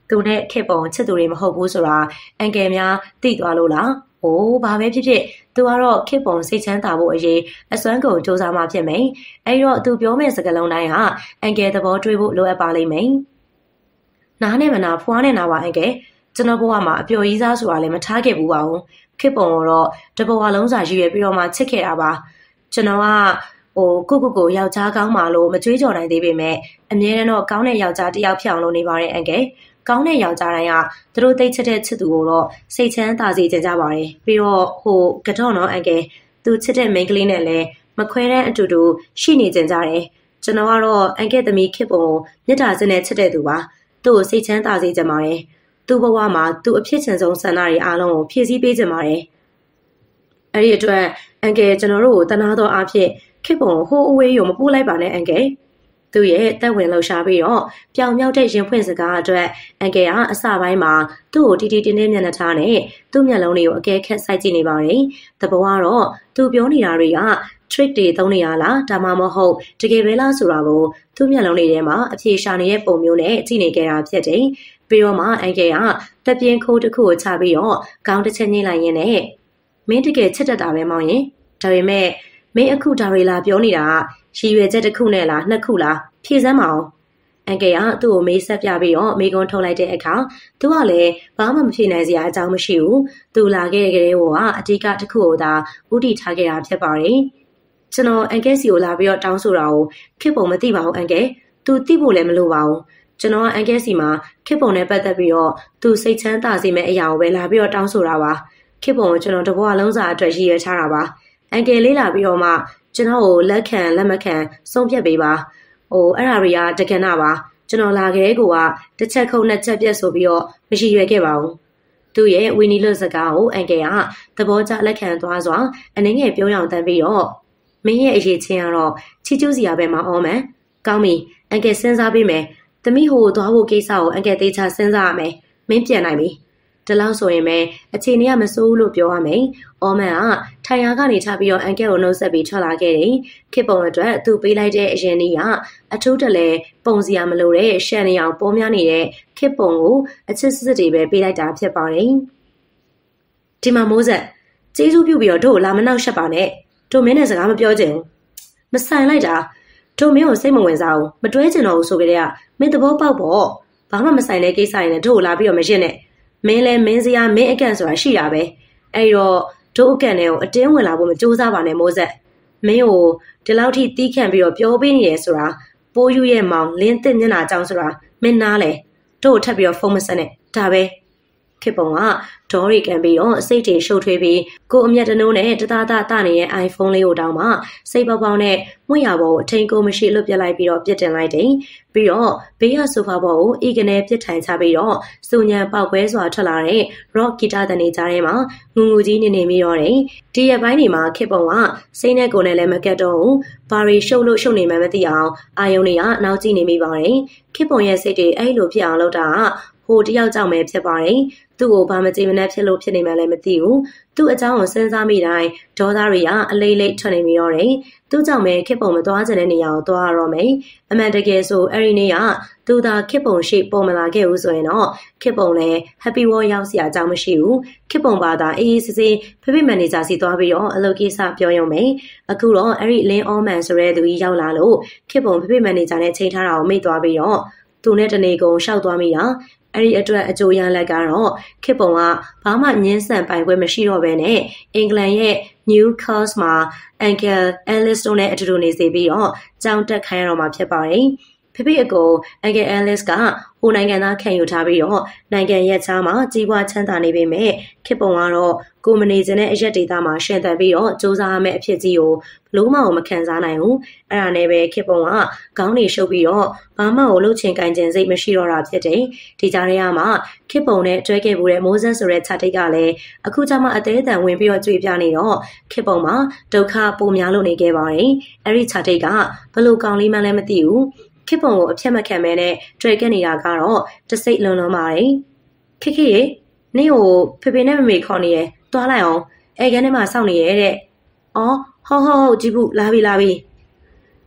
S1: သူနဲ့ခေပုံချစ်သူတွေမဟုတ်ဘူးဆိုတာအန်ကယ်များသိသွားလို့လား။အိုးဘာပဲဖြစ်ဖြစ်သူကတော့ခေပုံစိတ်ချမ်းသာဖို့အရေးအစွမ်းကုန်စူးစမ်းမှဖြစ်မယ်။အဲဒီတော့သူပြောမဲ့စကားလုံးတိုင်းဟာအန်ကယ်သဘောတွေ့ဖို့လိုအပ်ပါလိမ့်မယ်။နားနဲ့မနာဖွားနဲ့နာပါအန်ကယ်ကျွန်တော်ဘဝမှာအပျော်ကြီးစားဆိုတာလည်းမထားခဲ့ဘူးပါဘူး။ခေပုံတော့တဘဝလုံးစာရွေးပြီးတော့မှချစ်ခဲ့တာပါ။ကျွန်တော်ကဟိုကိုကိုကိုယောက်ျားကောင်းပါလို့မကြွေးကြော်နိုင်သေးပေမဲ့အမြဲတမ်းတော့ကောင်းတဲ့ယောက်ျားတစ်ယောက်ဖြစ်အောင်လုပ်နေပါတယ်အန်ကယ်ကောင်းတဲ့ယောက်ျားတိုင်းကသူတို့သိချစ်တဲ့ချစ်သူကိုတော့စိတ်ချမ်းသာစေချင်ကြပါတယ်ပြီးတော့ဟိုကတော့နော်အန်ကယ်သူချစ်တဲ့မိန်းကလေးနဲ့လည်းမခွဲတဲ့အတူတူရှိနေကြကြတယ်ကျွန်တော်ကတော့အန်ကယ်သမီးခေပုံကိုမြတ်တာစနဲ့ချစ်တဲ့သူပါသူ့ကိုစိတ်ချမ်းသာစေချင်ပါတယ်သူ့ဘဝမှာသူ့အဖြစ်ချင်ဆုံးဆန္ဒတွေအားလုံးကိုဖြည့်ဆည်းပေးချင်ပါတယ်အဲ့ဒီအတွက်အန်ကယ်ကျွန်တော်တို့ကိုတနာတော်အဖြစ်ခေပုံဟိုးအဝေးကိုမပို့လိုက်ပါနဲ့အန်ကယ်သူ့ရဲ့တက်ဝင်လှူရှားပြီးတော့ပျောင်မြောက်တဲ့ရင်ဖွင့်စကားအတွက်အန်ကယ်ကအစပိုင်းမှာသူ့ကိုတီတီတင်းတင်းမျက်နှာထားနဲ့သူ့မျက်လုံးတွေကိုအကဲခတ်စိုက်ကြည့်နေပါတယ်။တဘောကတော့သူပြောနေတာတွေက trick တွေသုံးနေရလားဒါမှမဟုတ်တကယ်ပဲလားဆိုတာကိုသူ့မျက်လုံးတွေထဲမှာအပြေရှာနေတဲ့ပုံမျိုးနဲ့ကြည့်နေကြတာဖြစ်တယ်။ပြီးတော့မှအန်ကယ်ကတပြင်းခိုးတစ်ခုကိုချပြီးတော့ခေါင်းတစ်ချက်ညှိလိုက်ရင်းနဲ့မင်းတကယ်ချစ်တတ်တာပဲမောင်ရင်ဒါပေမဲ့မင်းအခုဒါရီလာပြောနေတာကရည်ရွယ်ချက်တစ်ခုနဲ့လားနှစ်ခုလားဖြည့်စမ်းမအောင်အန်ကယ်ကသူ့ကိုမေးဆက်ပြပြီးတော့မိကွန်းထုတ်လိုက်တဲ့အခါသူကလည်းဘာမှမဖြေနိုင်စရာအကြောင်းမရှိဘူးသူလာခဲ့တဲ့ကလေးကအဓိကတစ်ခုကိုသာဥတီထားခဲ့တာဖြစ်ပါတယ်ကျွန်တော်အန်ကယ်စီကိုလာပြီးတော့တောင်းဆိုတာကိုခေပုံမသိပါဘူးအန်ကယ်သူသိဖို့လည်းမလိုပါဘူးကျွန်တော်ကအန်ကယ်စီမှာခေပုံနဲ့ပတ်သက်ပြီးတော့သူစိတ်ချမ်းသာစေမယ့်အရာကိုပဲလာပြီးတော့တောင်းဆိုတာပါခေပုံကိုကျွန်တော်တဘွားလုံးစာအတွက်ရည်ရွယ်ထားတာပါအန်ကယ်လေးလာပြီးတော့မှကျွန်တော်ကိုလက်ခံလက်မခံဆုံးဖြတ်ပေးပါဟိုအဲ့ဒါတွေကတကယ်နာပါကျွန်တော်လာခဲ့ကိုကတစ်ချက်ခုံနှစ်ချက်ပြက်ဆိုပြီးတော့မရှိရွယ်ခဲ့ပါဘူးသူ့ရဲ့ဝီနီလွတ်စကားကိုအန်ကယ်ကသဘောကျလက်ခံသွားစွာအနှင်းငယ်ပြောင်းအောင်တန်းပြီးတော့မင်းရဲ့အရေးချင်းကတော့ချီကျူးစရာပဲမအောင်မယ်ကောင်းပြီအန်ကယ်စဉ်းစားပေးမယ်သမီးဟိုသွားဖို့ကိစ္စကိုအန်ကယ်သေးချာစဉ်းစားရမယ်မင်းပြန်နိုင်ပြီဒီလောက်ဆိုရင်ပဲအခြေအနေကမစိုးဘူးလို့ပြောရမယ်။အော်မန်ကထိုင်ရာကနေထပြီးတော့အန်ကယ်ကိုနှုတ်ဆက်ပြီးထွက်လာခဲ့တယ်။ခေပုံအတွက်သူပေးလိုက်တဲ့အရင်ကြီးကအထူးတလဲပုံစရာမလိုတဲ့ရှန်နေအောင်ပေါ်များနေတဲ့ခေပုံကိုအချစ်စစ်တွေပဲပေးလိုက်တာဖြစ်ပါတယ်။ဒီမှာမိုးဆက်ကျေးဇူးပြုပြီးတော့တို့လာမနှောက်ရှက်ပါနဲ့။တို့မင်းနဲ့စကားမပြောချင်ဘူး။မဆိုင်လိုက်တာတို့မင်းကိုစိတ်မဝင်စားဘူး။မတွဲချင်တော့ဘူးဆိုကြတဲ့ကမင်းသဘောပေါက်ပေါ့။ဘာမှမဆိုင်တဲ့ကိစ္စရင်းနဲ့တို့လာပြီးတော့မရစ်နဲ့မင်းလဲမင်းစရာမင်းအကန့်ဆိုတာရှိတာပဲအဲ့တော့ဒုအကန့်တွေကိုအတင်းဝင်လာဖို့မကြိုးစားပါနဲ့မိုးဆက်မင်းကိုဒီလောက်ထိတီးခန့်ပြီးတော့ပြောပေးနေရဆိုတာပိုးယူရဲ့မောင်လင်းတစ်မျက်နှာကြောင်းဆိုတာမင်းနားလေတို့ထပ်ပြီးတော့ဖုန်းမဆက်နဲ့ဒါပဲခေပုံကဒေါ်ရီကန်ပြီးတော့စိတ်တွေရှုပ်ထွေးပြီးကိုအမျက်တနိုးနဲ့တသားသားတနေတဲ့ iPhone လေးကိုတောင်းမှစိတ်ပေါပေါနဲ့မွှေ့ရပေါ်ကိုအထင်ကိုမရှိလွတ်ပြလိုက်ပြီးတော့ပြစ်တင်လိုက်တယ်ပြီးတော့ဘေးရဆိုဖာပေါ်ကိုဤကနေပြစ်ထိုင်ချပြီးတော့စူညံပေါက်ကွဲစွာထွက်လာတဲ့ rock ဂီတတန်တွေကြားထဲမှာငူငူကြီးနေနေပြီးတော့တယ်ဒီရက်ပိုင်းတွေမှာခေပုံကစိတ်နဲ့ကိုယ်နဲ့လည်းမကတ်တော့ဘူးဘာရီရှုပ်လို့ရှုပ်နေမှမသိအောင်အာယုံတွေကနောက်ကြည့်နေမိပါတယ်ခေပုံရဲ့စိတ်တွေအဲ့လိုဖြစ်အောင်လုပ်တာကဟိုတယောက်ကြောင့်ပဲဖြစ်ပါတယ်သူ့ကိုဘာမကြည်မနှက်ဖြစ်လို့ဖြစ်နေမှလည်းမသိဘူးသူ့အကြောင်းကိုစဉ်းစားမိတိုင်းဒေါသတွေကအလေးလေးထွက်နေပြီးတော့တယ်သူ့ကြောင့်ပဲခေပုံမသွားချင်တဲ့နေရာကိုသွားရတော့မယ်အမှန်တကယ်ဆိုအဲ့ဒီနေ့ကသူသာခေပုံရှိပုံမလာခဲ့ဘူးဆိုရင်တော့ခေပုံလည်း happy wall ရောက်စရာအကြောင်းမရှိဘူးခေပုံပါတာအေးအေးဆေးဆေးဖေဖေမန်နေဂျာစီသွားပြီးတော့အလုပ်ကိစ္စပြောရုံပဲအခုတော့အဲ့ဒီလင်းအောမန်ဆိုတဲ့သူကြီးရောက်လာလို့ခေပုံဖေဖေမန်နေဂျာနဲ့ချိန်ထားတာကိုမိတ်သွားပြီးတော့သူနဲ့တနေကုန်ရှောက်သွားမိတာအဲ့ဒီအတွက်အကျိုးရလဒ်ကတော့ခေပုံကဘာမှညှင်းဆန်ပိုင်ခွင့်မရှိတော့ဘဲနဲ့အင်္ဂလန်ရဲ့ Newcastle မှာ Uncle Alice တို့နဲ့အတူတူနေစေပြီးတော့ကြောင်းတက်ခိုင်းရတော့မှာဖြစ်ပါတယ်ဖေဖေအကို Uncle Alice ကဟိုနိုင်ငံသားခံယူထားပြီးတော့နိုင်ငံရဲ့ချားမှာကြီးပွားချမ်းသာနေပေမဲ့ခေပုံကတော့ကိုမနေခြင်းနဲ့အရက်ဒေတာမှာရှင်သန်ပြီးတော့စူးစမ်းရမယ့်အဖြစ်ကြီးကိုဘလို့မှမခံစားနိုင်ဘူးအဲ့ဒါနဲ့ပဲခေပုံကခေါင်းတွေရှုပ်ပြီးတော့ဘာမှကိုလှုပ်ချင်ကင်ချင်စိတ်မရှိတော့တာဖြစ်တယ်ဒီကြားထဲမှာခေပုံနဲ့တွဲခဲ့မှုတဲ့မိုးဆက်ဆိုတဲ့ခြာတိတ်ကလည်းအခုကျမှအသေးအတန်ဝင်ပြီးတော့ကြွေပြနေတော့ခေပုံမှာဒုက္ခပိုများလို့နေခဲ့ပါတယ်အဲ့ဒီခြာတိတ်ကဘလို့ကောင်းလေးမှလည်းမသိဘူးခေပုံကိုအပြတ်မခံမဲနဲ့တွေ့ခဲ့နေတာကတော့တစိတ်လွန်လွန်ပါတယ်ခေခေရေနင့်ကိုဖေဖေနဲ့မမေခေါ်နေရဲသွားလိုက်အောင်အဲကန်းထဲမှာစောင့်နေရဲတဲ့အော်ဟုတ်ဟုတ်ဟုတ်ကြည့်ဘူးလာပြီလာပြီ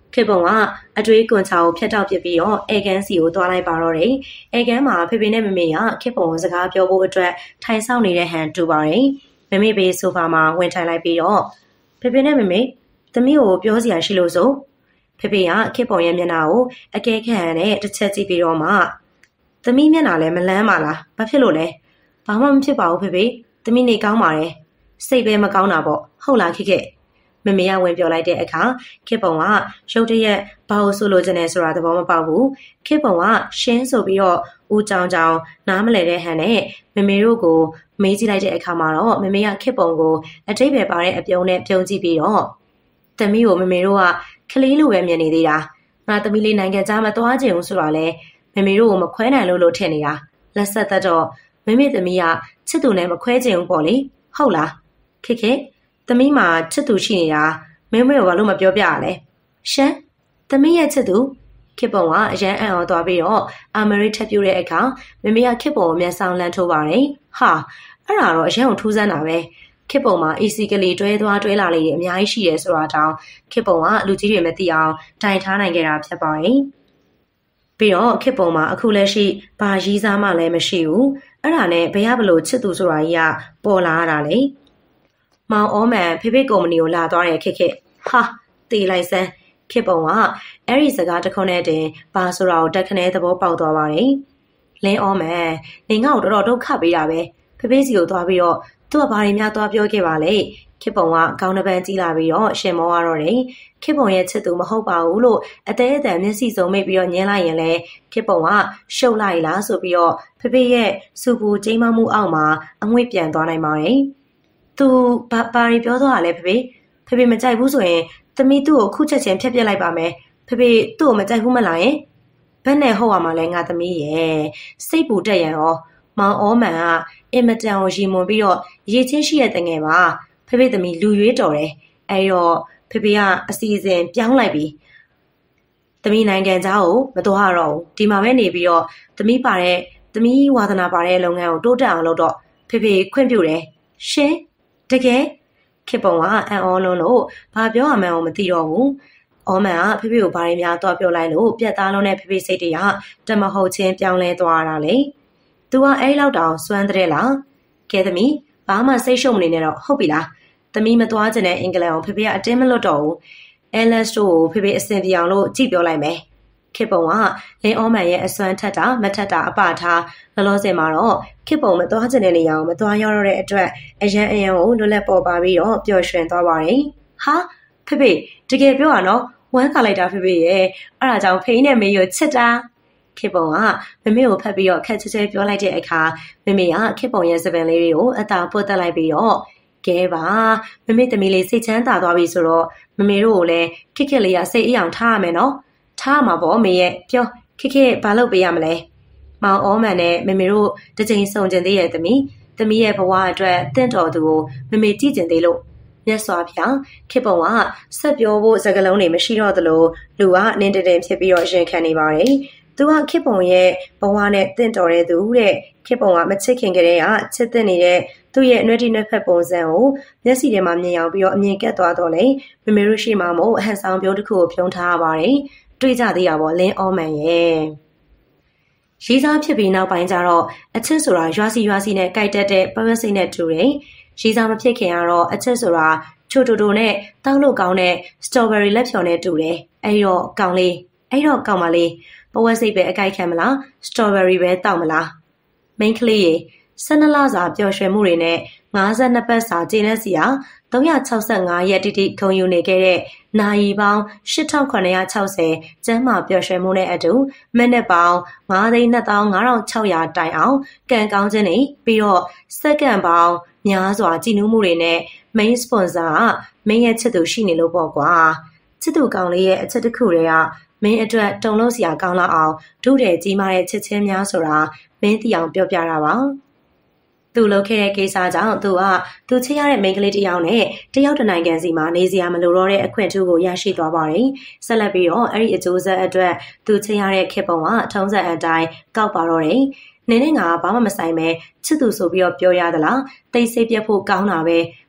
S1: ခေပုံကအတွေးကွန်ချာကိုဖျက်တောက်ပစ်ပြီးတော့အဲကန်စီကိုသွားလိုက်ပါတော့တယ်။အဲကန်မှာဖေဖေနဲ့မမေကခေပုံကိုစကားပြောဖို့အတွက်ထိုင်ဆောင်နေတဲ့ဟန်တူပါတယ်။မမေဘေးဆိုဖာမှာဝင်ထိုင်လိုက်ပြီးတော့ဖေဖေနဲ့မမေသမီးကိုပြောစရာရှိလို့ဆိုဖေဖေကခေပုံရဲ့မျက်နှာကိုအကဲခန့်နဲ့တစ်ချက်ကြည့်ပြီးတော့မှသမီးမျက်နှာလည်းမလန်းပါလား။ဘာဖြစ်လို့လဲ။ဘာမှမဖြစ်ပါဘူးဖေဖေ။သမီးနေကောင်းပါတယ်။စိတ်ပဲမကောင်းတာပေါ့။ဟုတ်လားခေခေမမေကဝင်ပြောလိုက်တဲ့အခါခေပုံကရုတ်တရက်ဘာလို့ဆိုလိုချင်တယ်ဆိုတာသဘောမပေါက်ဘူးခေပုံကရှင်းဆိုပြီးတော့ဦးကြောင်ကြောင်နားမလဲတဲ့ဟန်နဲ့မမေတို့ကိုမေးကြည့်လိုက်တဲ့အခါမှာတော့မမေကခေပုံကိုအတိတ်ပဲပါတဲ့အပြုံးနဲ့ပြုံးကြည့်ပြီးတော့သမီးကိုမမေတို့ကကလေးလိုပဲမြင်နေသေးတာငါသမီးလေးနိုင်ငံခြားမသွားချင်ဘူးဆိုတော့လေမမေတို့ကိုမခွဲနိုင်လို့လို့ထင်နေတာလက်ဆက်သက်တော့မမေသမီးကချစ်သူနဲ့မခွဲချင်ဘူးပေါ့လေဟုတ်လားခေခေသမီးမှာချစ်သူရှိနေတာမင်းမေကိုဘာလို့မပြောပြရလဲရှမ်းသမီးရဲ့ချစ်သူခေပုံကအရန်အံ့ဩသွားပြီးတော့အာမရီထပ်ပြတဲ့အခါမမေကခေပုံကိုမျက်စောင်းလန့်ထိုးပါတယ်ဟာအဲ့ဒါတော့အရန်ကိုထူးဆန်းတာပဲခေပုံမှာ easy ကလေးတွဲသွားတွဲလာလေးတွေအများကြီးရှိတယ်ဆိုတာတောင်ခေပုံကလူကြီးတွေမသိအောင်တိုင်ထားနိုင်ခဲ့တာဖြစ်ပါတယ်ပြီးတော့ခေပုံမှာအခုလက်ရှိဘာရီးစားမှလည်းမရှိဘူးအဲ့ဒါနဲ့ဘယ်ရဘလို့ချစ်သူဆိုတာကြီးကပေါ်လာရတာလေမောင်အောမန်ဖေဖေကုမ္ပဏီကိုလာသွားတယ်ခေခေဟာတေးလိုက်စမ်းခေပုံကအဲ့ဒီစကားတစ်ခုနဲ့တင်ဘာဆိုတာကိုတက်ခနဲသဘောပေါက်သွားပါတယ်လင်းအောမန်နေငါ့ကိုတော်တော်ဒုက္ခပေးတာပဲဖေဖေစီကိုသွားပြီးတော့သူ့ကဘာတွေများသွားပြောခဲ့ပါလဲခေပုံကကောင်းတစ်ပန်းကြီးလာပြီးတော့ရှင်မောရတော့တယ်ခေပုံရဲ့ချစ်သူမဟုတ်ပါဘူးလို့အသေးအတန်မျက်စိစုံမိတ်ပြီးတော့ညင်းလိုက်ရင်လေခေပုံကရှုပ်လိုက်လားဆိုပြီးတော့ဖေဖေရဲ့စူပူကျိမ်းမမှုအောက်မှာအငွေ့ပြန်သွားနိုင်ပါတယ်သူဘာဘာရီပြောသွားတာလဲဖေဖေဖေဖေမကြိုက်ဘူးဆိုရင်သမီးသူ့ကိုခုချက်ချင်းဖျက်ပြစ်လိုက်ပါမယ်ဖေဖေသူ့ကိုမကြိုက်ဘူးမလားယင်ဘယ်နဲ့ဟုတ်ရမှာလဲငါသမီးရဲ့စိတ်ပူတက်ရန်ရောမောင်အောမန်ကအင်မတန်ကိုရီမွန်ပြီးတော့ရေချင်းရှိတဲ့တငယ်ပါဖေဖေသမီးလူရွေးတော်တယ်အဲတော့ဖေဖေကအစီအစဉ်ပြောင်းလိုက်ပြီသမီးနိုင်ငံခြားကိုမသွားတော့ဘူးဒီမှာပဲနေပြီးတော့သမီးပါတဲ့သမီးဝါသနာပါတဲ့လုပ်ငန်းကိုတိုးတက်အောင်လုပ်တော့ဖေဖေခွင့်ပြုတယ်ရှင်တကယ်ခေပုံကအံ့ဩလုံးလို့ဘာပြောရမှန်းမသိတော့ဘူးအော်မန်ကဖေဖေကိုဘာတွေများတော့ပြောလိုက်လို့ပြက်သားလုံးနဲ့ဖေဖေစိတ်တွေကတမဟုတ်ချင်းပြောင်းလဲသွားတာလေသူကအဲ့လောက်တောင်စွမ်းတဲ့လားကဲသမီးဘာမှစိတ်ရှုပ်မနေနဲ့တော့ဟုတ်ပြီလားသမီးမသွားချင်တဲ့အင်္ဂလန်ကိုဖေဖေကအတင်းမလွတ်တော့ဘူးအဲလက်စ်တို့ကိုဖေဖေအဆင်ပြေအောင်လို့ကြည့်ပြောလိုက်မယ်ခေပုံကလင်းအောမန်ရဲ့အစွမ်းထက်တာမထက်တာအပထားလောလောဆယ်မှာတော့ခေပုံမသွားချင်တဲ့နေရာကိုမသွားရတော့တဲ့အတွက်အရန်အရန်ကိုလွတ်လပ်ပေါ်ပါပြီးတော့ပျော်ရွှင်သွားပါတယ်ဟာဖေဖေတကယ်ပြောရနော်ဝမ်းခါလိုက်တာဖေဖေရဲ့အဲ့ဒါကြောင့်ဖိန်းနဲ့မေကိုချစ်တာခေပုံကမမေကိုဖတ်ပြီးတော့ခက်ချဲချဲပြောလိုက်တဲ့အခါမမေကခေပုံရဲ့စပင်လေးတွေကိုအသာပုတ်တက်လိုက်ပြီးတော့ကဲပါမမေသမီးလေးစိတ်ချမ်းသာသွားပြီဆိုတော့မမေတို့ကိုလည်းခက်ခက်လေးရစိတ်အေးအောင်ထားရမယ်နော်ထားမှာပေါ့မေရဲ့ပြောခက်ခက်ဘာလုပ်ပေးရမလဲမောင်အောမန်နဲ့မမေတို့တစ်ချိန်စုံကျင်သေးရဲ့သမီးသမီးရဲ့ဘဝအတွက်တင့်တော်သူကိုမမေကြည့်ကျင်သေးလို့မြတ်စွာဘုရားခေပုံကဆက်ပြောဖို့စကားလုံးတွေမရှိတော့သလိုလူကနင်းတတင်ဖြစ်ပြီးတော့ရင်ခံနေပါတယ်သူကခေပုံရဲ့ဘဝနဲ့တင့်တော်တဲ့သူတဲ့ခေပုံကမချစ်ခင်ကြတဲ့ကချစ်တဲ့နေတဲ့သူ့ရဲ့အနှွက်တိနှွက်ဖက်ပုံစံကိုမျက်စိထဲမှာမြင်အောင်ပြီးတော့အမြင်ကက်သွားတော့လေမမေတို့ရှိမှမို့အဟန်ဆောင်ပြောတစ်ခုကိုဖြုံးထားရပါတယ်တွေ့ကြသေးတာပေါ့လင်းအောမန်ရဲ့ရေးစားဖြစ်ပြီးနောက်ပိုင်းကျတော့အချစ်ဆိုတာရွာစီရွာစီနဲ့ကြိုက်တက်တဲ့ပဝက်စိတ်နဲ့တူတယ်ရေးစားမဖြစ်ခင်ကတော့အချစ်ဆိုတာချိုတိုတိုနဲ့တောက်လို့ကောင်းတဲ့စတော်ဘယ်ရီလက်ဖြော်နဲ့တူတယ်အဲ့တော့ကောင်းလေးအဲ့တော့ကောင်းပါလေးပဝက်စိတ်ပဲအကြိုက်ခံမလားစတော်ဘယ်ရီပဲတောက်မလားမိန်းကလေးရေဆယ်နှစ်လစာပျော်ရွှင်မှုတွေနဲ့ငါးဆယ်နှစ်ပတ်စာကျင်းတဲ့စီဟာသုံးရာ၆၅ရက်တိတိခုံယူနေခဲ့တဲ့နာရီပေါင်းရှစ်ထောင်ခုနှစ်ရာခြောက်ဆယ်ကျန်းမာပျော်ရွှင်မှုနဲ့အတူမိနစ်ပေါင်းငါးသိန်းနှစ်သောင်းငါးထောင်ခြောက်ရာတိုင်အောင်ကံကောင်းခြင်းတွေပြီးတော့စက္ကန့်ပေါင်းများစွာကြည်နူးမှုတွေနဲ့ main sponsor ကမင်းရဲ့ချစ်သူရှိနေလို့ပေါ့ကွာချစ်သူကောင်လေးရဲ့အချက်တစ်ခုတည်းကမင်းအတွက်တုံလို့စရာကောင်းလောက်အောင်ဒုတဲ့ကြီးမားတဲ့ချစ်ချင်းများဆိုတာမင်းသိအောင်ပြောပြတာပါသူလုပ်ခဲ့တဲ့ကိစ္စကြောင့်သူကသူချစ်ရတဲ့မိန်းကလေးတစ်ယောက်နဲ့တယောက်တစ်နိုင်ငံစီမှာနေစရာမလိုတော့တဲ့အခွင့်အရေးကိုရရှိသွားပါတယ်။ဆက်လက်ပြီးတော့အဲ့ဒီအကျိုးဆက်အတွက်သူချစ်ရတဲ့ခေပုံကထုံးစံအတိုင်းကောက်ပါတော့တယ်။နင်းနဲ့ငါဘာမှမဆိုင်ပဲချစ်သူဆိုပြီးတော့ပြောရသလားတိတ်ဆိတ်ပြတ်ဖို့ကောင်းတာပဲ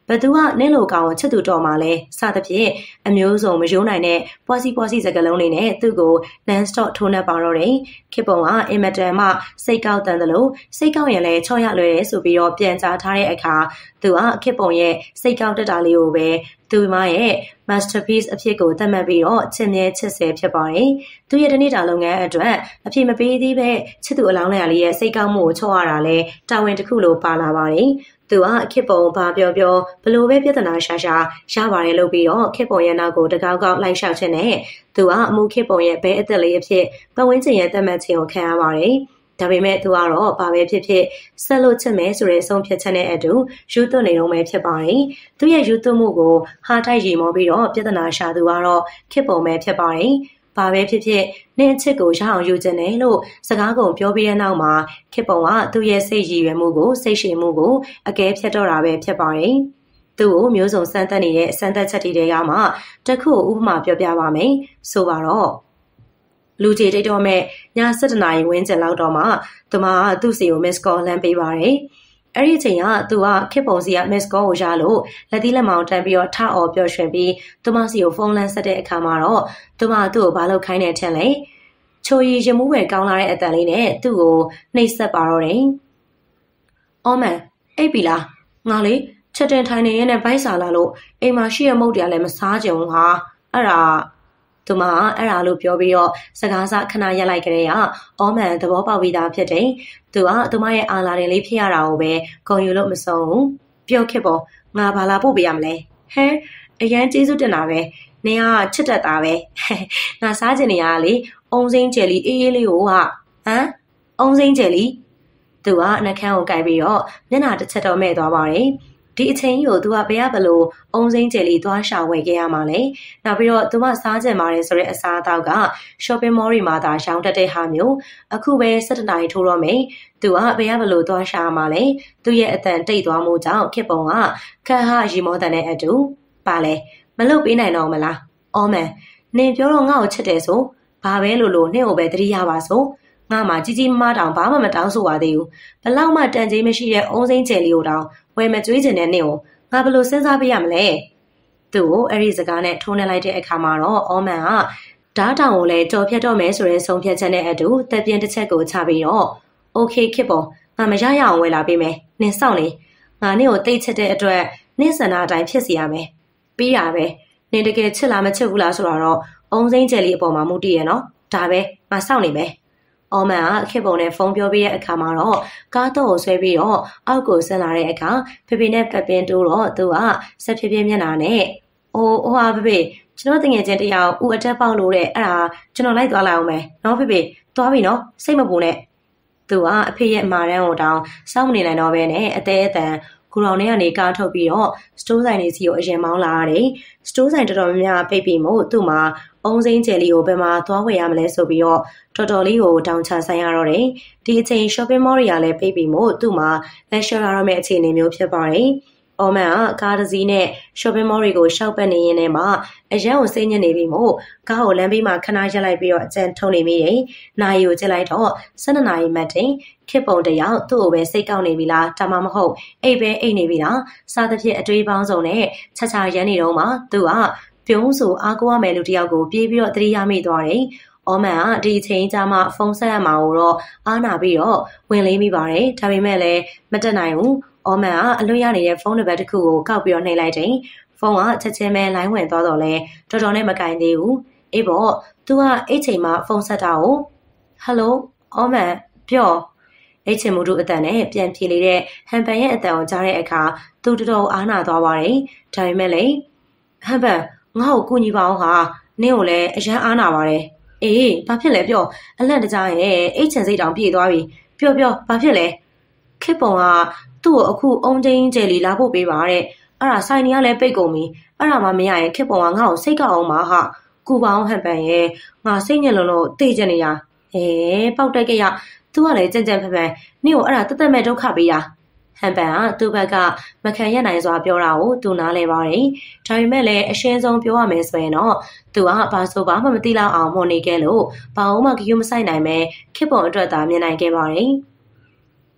S1: ဘသူကနင်းလိုကောင်ကိုချစ်သူတော်မှလဲစသဖြင့်အမျိုးစုံမယိုးနိုင်တဲ့ပွားစီပွားစီစကလုံးလေးနဲ့သူ့ကို non stop ထိုးနှက်ပါတော့တယ်ခေပုံကအင်မတန်မှစိတ်ကောက်တန်တယ်လို့စိတ်ကောက်ရင်လည်းချော့ရလွယ်တယ်ဆိုပြီးတော့ပြန်ကြားထားတဲ့အခါသူကခေပုံရဲ့စိတ်ကောက်တက်တာလေးကိုပဲသူမရဲ့ masterpiece အဖြစ်ကိုသတ်မှတ်ပြီးတော့ချစ်မြဲချစ်ဆဲဖြစ်ပါတယ်သူရဲ့တနေ့တာလုပ်ငန်းအတွက်အဖြစ်မပေးသေးပဲချစ်သူအလောင်းလိုက်ရလေးရဲ့စိတ်ကောက်မှုကိုချော့ရတာလဲတာဝန်တစ်ခုလိုပါလာပါတယ်သူကခေပုံဘာပြောပြောဘလို့ပဲပြဿနာရှာရှာရပါတယ်လို့ပြီးတော့ခေပုံရဲ့နောက်ကိုတကောက်ကောက်လိုက်လျှောက်ခြင်းနဲ့သူကအမှုခေပုံရဲ့ဘဲအသက်လေးအဖြစ်ပတ်ဝန်းကျင်ရဲ့သတ်မှတ်ခြင်းကိုခံရပါတယ်ဒါပေမဲ့သူကတော့ဘာပဲဖြစ်ဖြစ်ဆက်လို့ချစ်မယ်ဆိုတဲ့အဆုံးဖြတ်ချက်နဲ့အတူယူသွနေတော့မယ်ဖြစ်ပါတယ်သူရဲ့ယူသွမှုကိုဟာတိုက်ရီမောပြီးတော့ပြဿနာရှာသူကတော့ခေပုံပဲဖြစ်ပါတယ်ဘာပဲဖြစ်ဖြစ်နင့်အချစ်ကိုရအောင်ယူခြင်းနဲ့လို့စကားကုန်ပြောပြီးတဲ့နောက်မှာခေပုံကသူ့ရဲ့စိတ်ရည်ရွယ်မှုကိုစိတ်ရှည်မှုကိုအကဲဖြတ်တော့တာပဲဖြစ်ပါတယ်သူ့ကိုမျိုးစုံစမ်းသပ်နေတဲ့စမ်းသပ်ချက်တွေကမှတစ်ခုဥပမာပြောပြပါမယ်ဆိုပါတော့လူကြီးတိတ်တော့မဲ့ည၁၇နာရီဝန်းကျင်လောက်တော့မှသူမကသူ့စီကို miss call လှမ်းပေးပါတယ်အဲ့ဒီအချိန်ကသူကခေပုံစီက miss call ကိုရလို့လက်သီးလက်မောင်းတန်းပြီးတော့ထအော်ပျော်ရွှင်ပြီးသူမစီကိုဖုန်းလမ်းဆက်တဲ့အခါမှာတော့သူမသူ့ကိုဘာလုပ်ခိုင်းနေထင်လဲချိုရီရမှုပဲကောင်းလာတဲ့အတန်လေးနဲ့သူ့ကိုနှိပ်စက်ပါတော့တယ်အော်မန်အိပ်ပြီလားငါလေချက်တင်ထိုင်နေရတဲ့ဗိုက်စာလာလို့အိမ်မှာရှိရမုတ်တရားလည်းမစားကြုံဟာအဲ့ဒါသူမအဲ့ဒါလို့ပြောပြီးတော့စကားစခဏရက်လိုက်ကြတဲ့ကအော်မန်သဘောပေါက်ပြီးသားဖြစ်တယ်သူကသူမရဲ့အာလာတင်လေးဖြစ်ရတာကိုပဲဂုံယူလို့မဆုံးဘူးပြောခက်ပေါ့ငါဘာလာပို့ပေးရမလဲဟဲအရန်ကျေးဇူးတင်တာပဲနင်ကချစ်တတ်တာပဲငါစားချင်နေရလေအုံစိမ့်ကျယ်လီအေးအေးလေးကိုကဟမ်အုံစိမ့်ကျယ်လီသူကနှကန်းကိုကိုက်ပြီးတော့မျက်နှာတစ်ချက်တော့မဲ့သွားပါတယ်ဒီအချိန်ကြီးကိုသူကဘယ်ရဘလို့အုံစိမ့်ကျယ်လီသွားရှာဝယ်ခဲ့ရမှာလဲနောက်ပြီးတော့သူမစားကြင်ပါတယ်ဆိုတဲ့အစားအသောက်က shopping mall တွေမှာသာရောင်းတတ်တဲ့ဟာမျိုးအခုပဲ၁၇နာရီထိုးတော့မယ်သူကဘယ်ရဘလို့သွားရှာမှာလဲသူရဲ့အတန်တိတ်သွားမှုကြောင့်ခေပုံကခက်ဟရီမောတန်တဲ့အတူပါလဲမလုပ်ပေးနိုင်တော့မလားအော်မန်နင်ပြောတော့ငါ့ကိုချစ်တယ်ဆိုဘာပဲလို့လို့နှင့်ကိုပဲတတိယပါဆိုငါမှကြီးကြီးမားတောင်ဘာမှမတောင်းဆိုပါသေးဘူးဘလောက်မှတန်ကြေးမရှိတဲ့အုံစိမ့်ကျယ်လေးကိုတောင်ဝယ်မကြွေးချင်တဲ့နှင့်ကိုငါဘလို့စဉ်းစားပေးရမလဲသူ့ကိုအဲ့ဒီစကားနဲ့ထိုးနှက်လိုက်တဲ့အခါမှာတော့အော်မန်ကဓာတ်တောင်ကိုလည်းကြော်ဖြတ်တော့မယ်ဆိုတဲ့ဆုံးဖြတ်ချက်နဲ့အတူတက်ပြင်းတစ်ချက်ကိုချပြီးတော့โอเคခေပေါ်ငါမရရအောင်ဝယ်လာပေးမယ်နင်စောင့်လေငါနင့်ကိုတိတ်ချစ်တဲ့အတွက်နင့်စန္ဒအတိုင်းဖြစ်စီရမယ်ပြီးရပဲနင်တကယ်ချစ်လားမချစ်ဘူးလားဆိုတော့အုံစိမ့်ကျယ်လေးအပေါ်မှာမူတည်ရနော်ဒါပဲငါစောင့်နေမယ်အော်မန်ကခေပုံနဲ့ဖုန်းပြောပြတဲ့အခါမှာတော့ကားတော့ကိုဆွဲပြီးတော့အောက်ကိုဆင်းလာတဲ့အခါဖေဖေနဲ့ပတ်ပင်းတိုးတော့သူကဆက်ဖြည်းဖြည်းမျက်နှာနဲ့အိုးဟိုဟာဖေဖေကျွန်တော်တငယ်ချင်းတယောက်ဦးအတက်ပေါက်လို့တဲ့အဲ့ဒါကျွန်တော်လိုက်သွားလိုက်အောင်မယ်နော်ဖေဖေသွားပြီနော်စိတ်မပူနဲ့သူကအဖေရဲ့အမာတန်းကိုတောင်စောင့်မနေနိုင်တော့ဘဲနဲ့အသေးအတန်ကိုရောင်ထဲကနေကားထုတ်ပြီးတော့စတိုးဆိုင်တွေစီကိုအရင်မောင်းလာရတယ်စတိုးဆိုင်တော်တော်များများပိတ်ပြီးမို့သူ့မှာအုံစိမ့်ကျယ်လေးကိုဘယ်မှာသွားဝယ်ရမလဲဆိုပြီးတော့တော်တော်လေးကိုတောင်းချဆိုင်ရတော့တယ်ဒီအချိန် shopping mall တွေကလည်းပိတ်ပြီးမို့သူ့မှာလက်လျှော့ရတော့မယ့်အခြေအနေမျိုးဖြစ်ပါတယ်အော်မန်ကကားတစ်စီးနဲ့ shopping mall တွေကိုရှောက်ပတ်နေရင်းနဲ့မှအရန်ကိုစိတ်ညစ်နေပြီမို့ကားကိုလမ်းဘေးမှာခဏရက်လိုက်ပြီးတော့အကျန်ထုံနေမိတယ်။နာရီကိုကြည့်လိုက်တော့၁၂နာရီမှတ်တင်ခေပုံတယောက်သူ့ကိုပဲစိတ်ကောက်နေပြီလားဒါမှမဟုတ်အိတ်ပဲအိတ်နေပြီလားစားသဖြင့်အတွေးပေါင်းစုံနဲ့ချက်ချရမ်းနေတော့မှသူကပြုံးဆိုအားကိုးရမယ်လူတယောက်ကိုပြေးပြီးတော့သတိရမိသွားတယ်။အော်မန်ကဒီအချိန်ကြာမှဖုန်းဆက်ရမှာကိုတော့အားနာပြီးတော့ဝင်လေးမိပါတယ်။ဒါပေမဲ့လည်းမတက်နိုင်ဘူး။အော်မန်ကအလွတ်ရနေတဲ့ဖုန်းနံပါတ်တစ်ခုကိုကောက်ပြီးတော့နှိပ်လိုက်တယ်။ဖုန်းကချက်ချင်းပဲလိုင်းဝင်သွားတော့လဲတော်တော်နဲ့မကင်သေးဘူး။အေးပေါ့သူကအဲ့ချိန်မှာဖုန်းဆက်တာကိုဟယ်လိုအော်မန်ပြောအဲ့ချိန်မို့တို့အတန်နဲ့ပြန်ပြေလေတဲ့ဟန်ပန်ရဲ့အတန်ကိုကြားတဲ့အခါသူတော်တော်အားနာသွားပါတယ်။ဒါပေမဲ့လည်းဟန်ပန်ငါ့ကိုကူညီပါအောင်ဟာနင့်ကိုလည်းအရန်အားနာပါတယ်အေးဘာဖြစ်လဲပြောအလန့်တကြားရဲ့အိတ်ချင်စိတ်တောင်ပြေသွားပြီပြောပြောဘာဖြစ်လဲခေပုံကသူ့ကိုအခုအုံချင်းကျယ်လီလာဖို့ပေးပါတဲ့အဲ့ဒါဆိုင်နေရလဲပိတ်ကုန်ပြီအဲ့ဒါမှမရရင်ခေပုံကငါ့ကိုစိတ်ကောက်အောင်ပါဟာကူပါအောင်ဟန်ပန်ရဲ့ငါစိတ်ညစ်လုံးလို့တေးချင်နေရအေးပေါက်တက်ကြရသူကလည်းကြံ့ကြံ့ဖက်ဖက်နင့်ကိုအဲ့ဒါတက်တက်မဲ့ဒုက္ခပေးတာဟန်ပန်ကသူ့ဘက်ကမခံရနိုင်စွာပြောတာကိုသူနားလဲပါတယ်။ဒါပေမဲ့လည်းအရှင်းဆုံးပြောရမယ်ဆိုရင်တော့သူကဘာဆိုဘာမှမသိလောက်အောင်မှုန်နေခဲ့လို့ဘာမှဂရုမစိုက်နိုင်ပဲခေပုံအတွက်သာမြင်နိုင်ခဲ့ပါတယ်။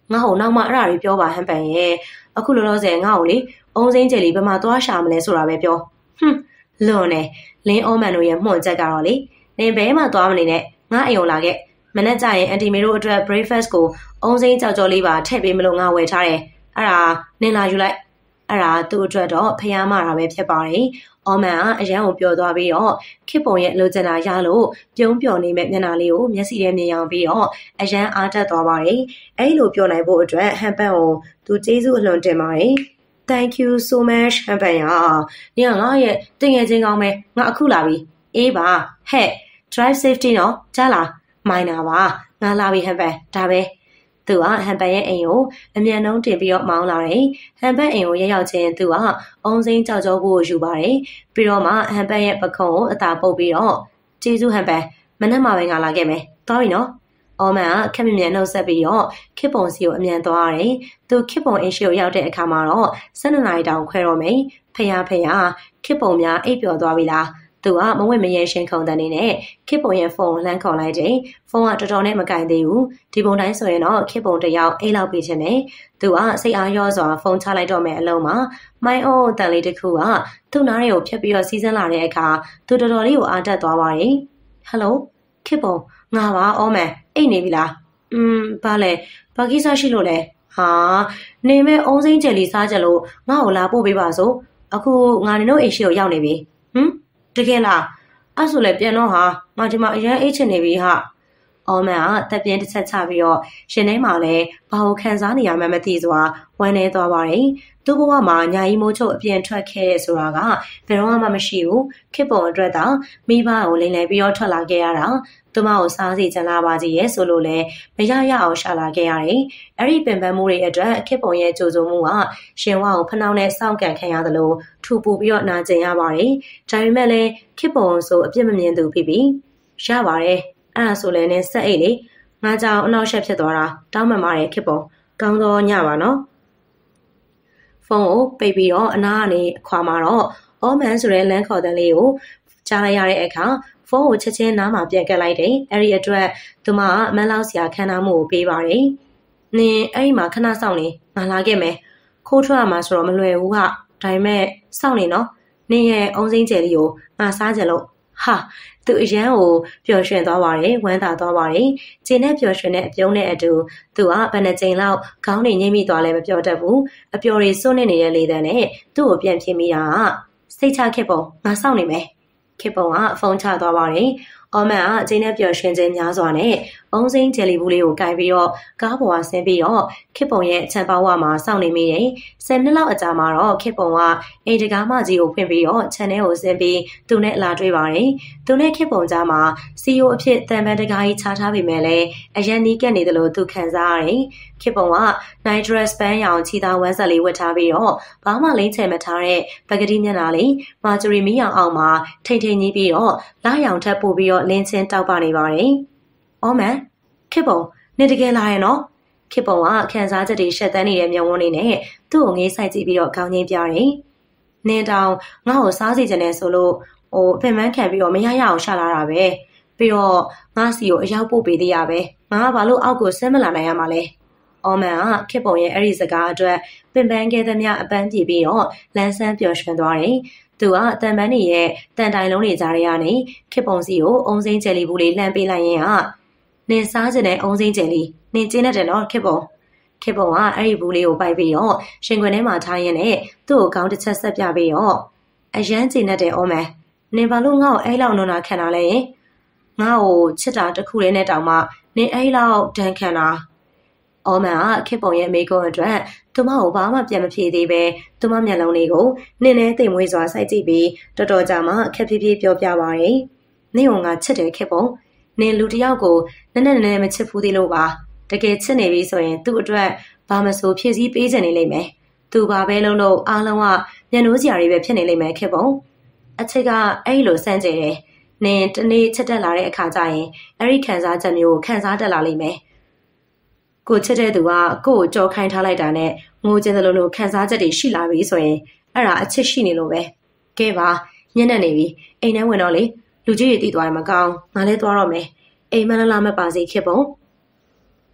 S1: ငါ့ကိုနောက်မှအဲ့ဒါတွေပြောပါဟန်ပန်ရဲ့အခုလောလောဆယ်ငါ့ကိုလေအုံးစိမ့်ကျယ်လီဘယ်မှာသွားရှာမလဲဆိုတာပဲပြောဟွန်းလွန်နေလင်းအောမန်တို့ရဲ့မှုန်ချက်ကတော့လေနင်ဘဲမှသွားမနေနဲ့ငါအိမ်ကိုလာခဲ့မနေ့ကျရင်အန်တီမေတို့အတွက် breakfast ကိုအုံးစိမ့်ကြောက်ကြောလေးပါထည့်ပေးမလို့ငါဝယ်ထားတယ်အဲ့ဒါနင်လာယူလိုက်အဲ့ဒါသူ့အတွက်တော့ဖျားမတာပဲဖြစ်ပါတယ်အော်မန်ကအရန်ကိုပျော်သွားပြီးတော့ခစ်ပုံရဲ့လိုချင်တာရလို့ပြုံးပျော်နေမဲ့မျက်နှာလေးကိုမျက်စိထဲမြင်အောင်ပြီးတော့အရန်အားတက်သွားပါတယ်အဲ့လိုပြောနိုင်ဖို့အတွက်ဟန်ပန်ကိုသူကျေးဇူးအလွန်တင်ပါတယ် Thank you so much ဟန်ပန်ရနေငါရဲ့တင်ငယ်ချင်းကောင်းပဲငါအခုလာပြီအေးပါဟဲ့ drive safety နော်ကြားလားမိုင်းနာပါငါလာပြီဟန်ပန်ဒါပဲသူကဟန်ပန်ရဲ့အိမ်ကိုအမြန်နှုံးတင်ပြီးတော့မောင်းလာတယ်။ဟန်ပန်အိမ်ကိုရောက်ရောက်ချင်းသူကအုံစိမ့်ကြောက်ကြောဖို့ယူပါတယ်။ပြီးတော့မှဟန်ပန်ရဲ့ပခုံးကိုအသာပုတ်ပြီးတော့ကျေးဇူးဟန်ပန်မနေ့မှပဲငါလာခဲ့မယ်။သွားပြီနော်။အော်မန်ကခက်မြမြန်နှုတ်ဆက်ပြီးတော့ခစ်ပုံစီကိုအမြန်သွားရတယ်။သူခစ်ပုံအိမ်ရှိကိုရောက်တဲ့အခါမှာတော့၁၂နာရီတောင်ခွဲတော့မယ်။ဖယားဖယားခစ်ပုံများအိပ်ပျော်သွားပြီလား။သူကမဝင့်မရဲရှင်းခုံတဲ့နေနဲ့ခစ်ပုံရဲ့ဖုန်းလှမ်းခေါ်လိုက်တယ်ဖုန်းကတော်တော်နဲ့မကင်သေးဘူးဒီပုံတိုင်းဆိုရင်တော့ခစ်ပုံတယောက်အိတ်လောက်ပြီးချင်တယ်သူကစိတ်အားရောစွာဖုန်းချလိုက်တော့မယ်အလုံးမှာမိုင်းအိုးတန်လေးတစ်ခုကသူ့နားတွေကိုဖြတ်ပြီးတော့စီးစင်းလာတဲ့အခါသူတော်တော်လေးကိုအားတက်သွားပါတယ်ဟယ်လိုခစ်ပုံငါပါအော်မန်အိတ်နေပြီလားอืมဘာလဲဘာကိစ္စရှိလို့လဲဟာနေမဲ့အုံးစိမ့်ကြယ်လီစားကြလို့ငါ့ကိုလာပို့ပေးပါစို့အခုငါနေတို့အိမ်ရှိကိုရောက်နေပြီဟမ်တကယ်လားအဲ့ဆိုလည်းပြန်တော့ဟာငါဒီမှာအရင်အိတ်ချင်နေပြီဟာအော်မန်ကတက်ပြင်းတစ်ချက်ချပြီးတော့ရှင်ထဲမှာလည်းဘာကိုခံစားနေရမှမသိစွာဝမ်းနေသွားပါတယ်သူ့ဘဝမှာညာကြီးမိုးချုပ်အပြင်ထွက်ခဲ့တဲ့ဆိုတာကဘယ်တော့မှမရှိဘူးခစ်ပုံအတွက်တော့မိဘကိုလိမ်လည်ပြီးတော့ထွက်လာခဲ့ရတာသူမကိုစားစီချင်လာပါကြီးရဲ့ဆိုလို့လည်းမရရအောင်ရှာလာခဲ့ရတယ်အဲ့ဒီပင်ပန်းမှုတွေအတွက်ခစ်ပုံရဲ့ကြိုးစုံမှုကရှင်ဝါကိုဖနှောင်းနဲ့စောင့်ကန်ခံရသလိုထူပူပြီးတော့နာကျင်ရပါတယ်ဒါပေမဲ့လည်းခစ်ပုံဆိုအပြစ်မမြင်သူဖြစ်ပြီးရပါတယ်အဲ့ဒါဆိုလည်းနဲ့ဆက်အိတ်လေငါကြောင့်အနောက်ရှက်ဖြစ်သွားတာတောင်းပန်ပါတယ်ခစ်ပုံကောင်းတော့ညပါနော်ဖုန်းကိုပိတ်ပြီးတော့အနားကနေခွာမှာတော့အော်မန်ဆိုတဲ့လမ်းခေါ်တဲ့လေးကိုကြားလိုက်ရတဲ့အခါဖုန်းကိုချက်ချင်းနားမှာပြန်ကပ်လိုက်တယ်အဲ့ဒီအတွက်သူမကမန်းလောက်စရာခံစားမှုကိုပေးပါတယ်နင်အဲ့ဒီမှာခဏစောင့်နေငါလာခဲ့မယ်ခိုးထွက်ရမှာဆိုတော့မလွယ်ဘူးဟာဒါပေမဲ့စောင့်နေနော်နင်ရဲ့အုံစိမ့်ကျယ်လေးကိုငါစားကြလို့ဟာသူအရန်ကိုပျော်ရွှင်သွားပါတယ်ဝမ်းသာသွားပါတယ်ကျင်းနဲ့ပျော်ရွှင်တဲ့အပြုံးနဲ့အတူသူကဘယ်နှကြိမ်လောက်ခေါင်းနေငိမ့်မိသွားလဲမပြောတတ်ဘူးအပျော်တွေစွန့်နေနေတဲ့လေတန်းနဲ့သူ့ကိုပြန်ဖြစ်မိတာကစိတ်ချခစ်ပုံငါစောင့်နေမယ်ခစ်ပုံကဖုန်းချသွားပါတယ်အော်မန်ကကျင်းနဲ့ပျော်ရွှင်ခြင်းများစွာနဲ့အုံးစိမ့်ဂျယ်လီဘူးလေးကိုကင်ပြီးတော့ကားပေါ်ကဆင်းပြီးတော့ခစ်ပုံရဲ့ချန်ပေါဝါမှာစောင့်နေမိတယ်ဆယ်နှစ်လောက်အကြာမှာတော့ခစ်ပုံကအိမ်တကားမကြီးကိုဖွင့်ပြီးတော့ခြံထဲကိုဆင်းပြီးသူနဲ့လာတွေ့ပါတယ်သူနဲ့ခစ်ပုံကြားမှာစီယိုအဖြစ်တန်ပန်တကားကြီးခြားထားပေမဲ့လည်းအရန်နီးကပ်နေတယ်လို့သူခံစားရတယ်ခစ်ပုံက night dress ပန်းရောင်ချီသားဝမ်းဆက်လေးဝတ်ထားပြီးတော့ဘာမှလိမ့်ချင်မထားတဲ့ပကတိမျက်နှာလေးမာဂျူရီမီရောင်အောင်မှာထိန်ထိန်ကြီးပြီးတော့လာရောင်ထပ်ပို့ပြီးတော့လင်းချင်းတောက်ပနေပါတယ်အော်မန်ခစ်ပုံနေတကယ်လာရဲ့နော်ခစ်ပုံကခံစားချက်တွေရှက်တန်းနေတဲ့မျက်ဝန်းလေးနဲ့သူ့ကိုငေးဆိုင်ကြည့်ပြီးတော့ခေါင်းငင်းပြတယ်။နင်းတောင်ငါ့ကိုစားစီချင်တယ်ဆိုလို့ဟိုအပင်ပန်းခံပြီးတော့မရရအောင်ရှာလာတာပဲ။ပြီးတော့ငါစီကိုအရောက်ပို့ပေးသေးရပဲ။ငါကဘာလို့အောက်ကိုဆင်းမလာနိုင်ရမှာလဲ။အော်မန်ကခစ်ပုံရဲ့အဲ့ဒီစကားအတွက်ပင်ပန်းခဲ့သမျှအပန်းပြေပြီးတော့လန်းဆန်းပျော်ရွှင်သွားတယ်။သူကတန်ပန်းနေရဲ့တန်တိုင်လုံးတွေကြားထဲကနေခစ်ပုံစီကိုအုံစိမ့်ဂျယ်လီဘူးလေးလှမ်းပေးလိုက်ရင်ကနင်စားကျင်တဲ့အုံစိမ့်ကျင်လေးနင်ကျင်းတဲ့နော်ခစ်ပုံခစ်ပုံကအဲ့ဒီဘူးလေးကိုပိုက်ပြီးတော့ရှင်ခွင်ထဲမှာထားရင်းနဲ့သူ့ကိုခေါင်းတစ်ချက်ဆက်ပြပြီးတော့အရန်ကျင်းတဲ့အော်မန်နင်ဘာလို့ငါ့ကိုအဲ့လောက်နုံနာခံတာလဲငါ့ကိုချစ်တာတစ်ခုလေးနဲ့တောင်မှနင်အဲ့လောက်ဒဏ်ခံတာအော်မန်ကခစ်ပုံရဲ့မိကုံအတွက်သူမကိုဘာမှပြန်မဖြေသေးပဲသူမမျက်လုံးလေးကိုနင်းနဲ့တိမ်မွေးစွာစိုက်ကြည့်ပြီးတော်တော်ကြာမှခက်ဖြည်းဖြည်းပြောပြပါတယ်နင့်ကငါချစ်တယ်ခစ်ပုံနင်လူတယောက်ကိုနည်းနည်းနည်းမချစ်ဘူးသေးလို့ပါတကယ်ချစ်နေပြီဆိုရင်သူ့အတွက်ဘာမဆိုဖြည့်ဆည်းပေးချင်နေလိမ့်မယ်သူဘာပဲလုပ်လို့အားလုံးကညနိုးစရာတွေပဲဖြစ်နေလိမ့်မယ်ခစ်ပုံအချစ်ကအဲ့လိုစမ်းကြတယ်နင်တနေ့ချစ်တက်လာတဲ့အခါကျရင်အဲ့ဒီခံစားချက်မျိုးကိုခံစားတက်လာလိမ့်မယ်ကိုချစ်တဲ့သူကကို့ကိုကြော်ခိုင်းထားလိုက်တာနဲ့ငိုချင်တယ်လို့လို့ခံစားချက်တွေရှိလာပြီဆိုရင်အဲ့ဒါအချစ်ရှိနေလို့ပဲကဲပါညံ့နေနေပြီအိမ်ထဲဝင်တော့လေလူကြီးတွေတည်သွားရင်မကောင်းငါလည်းသွားတော့မယ်အိမ်မလာလာမပါစေခစ်ပုံ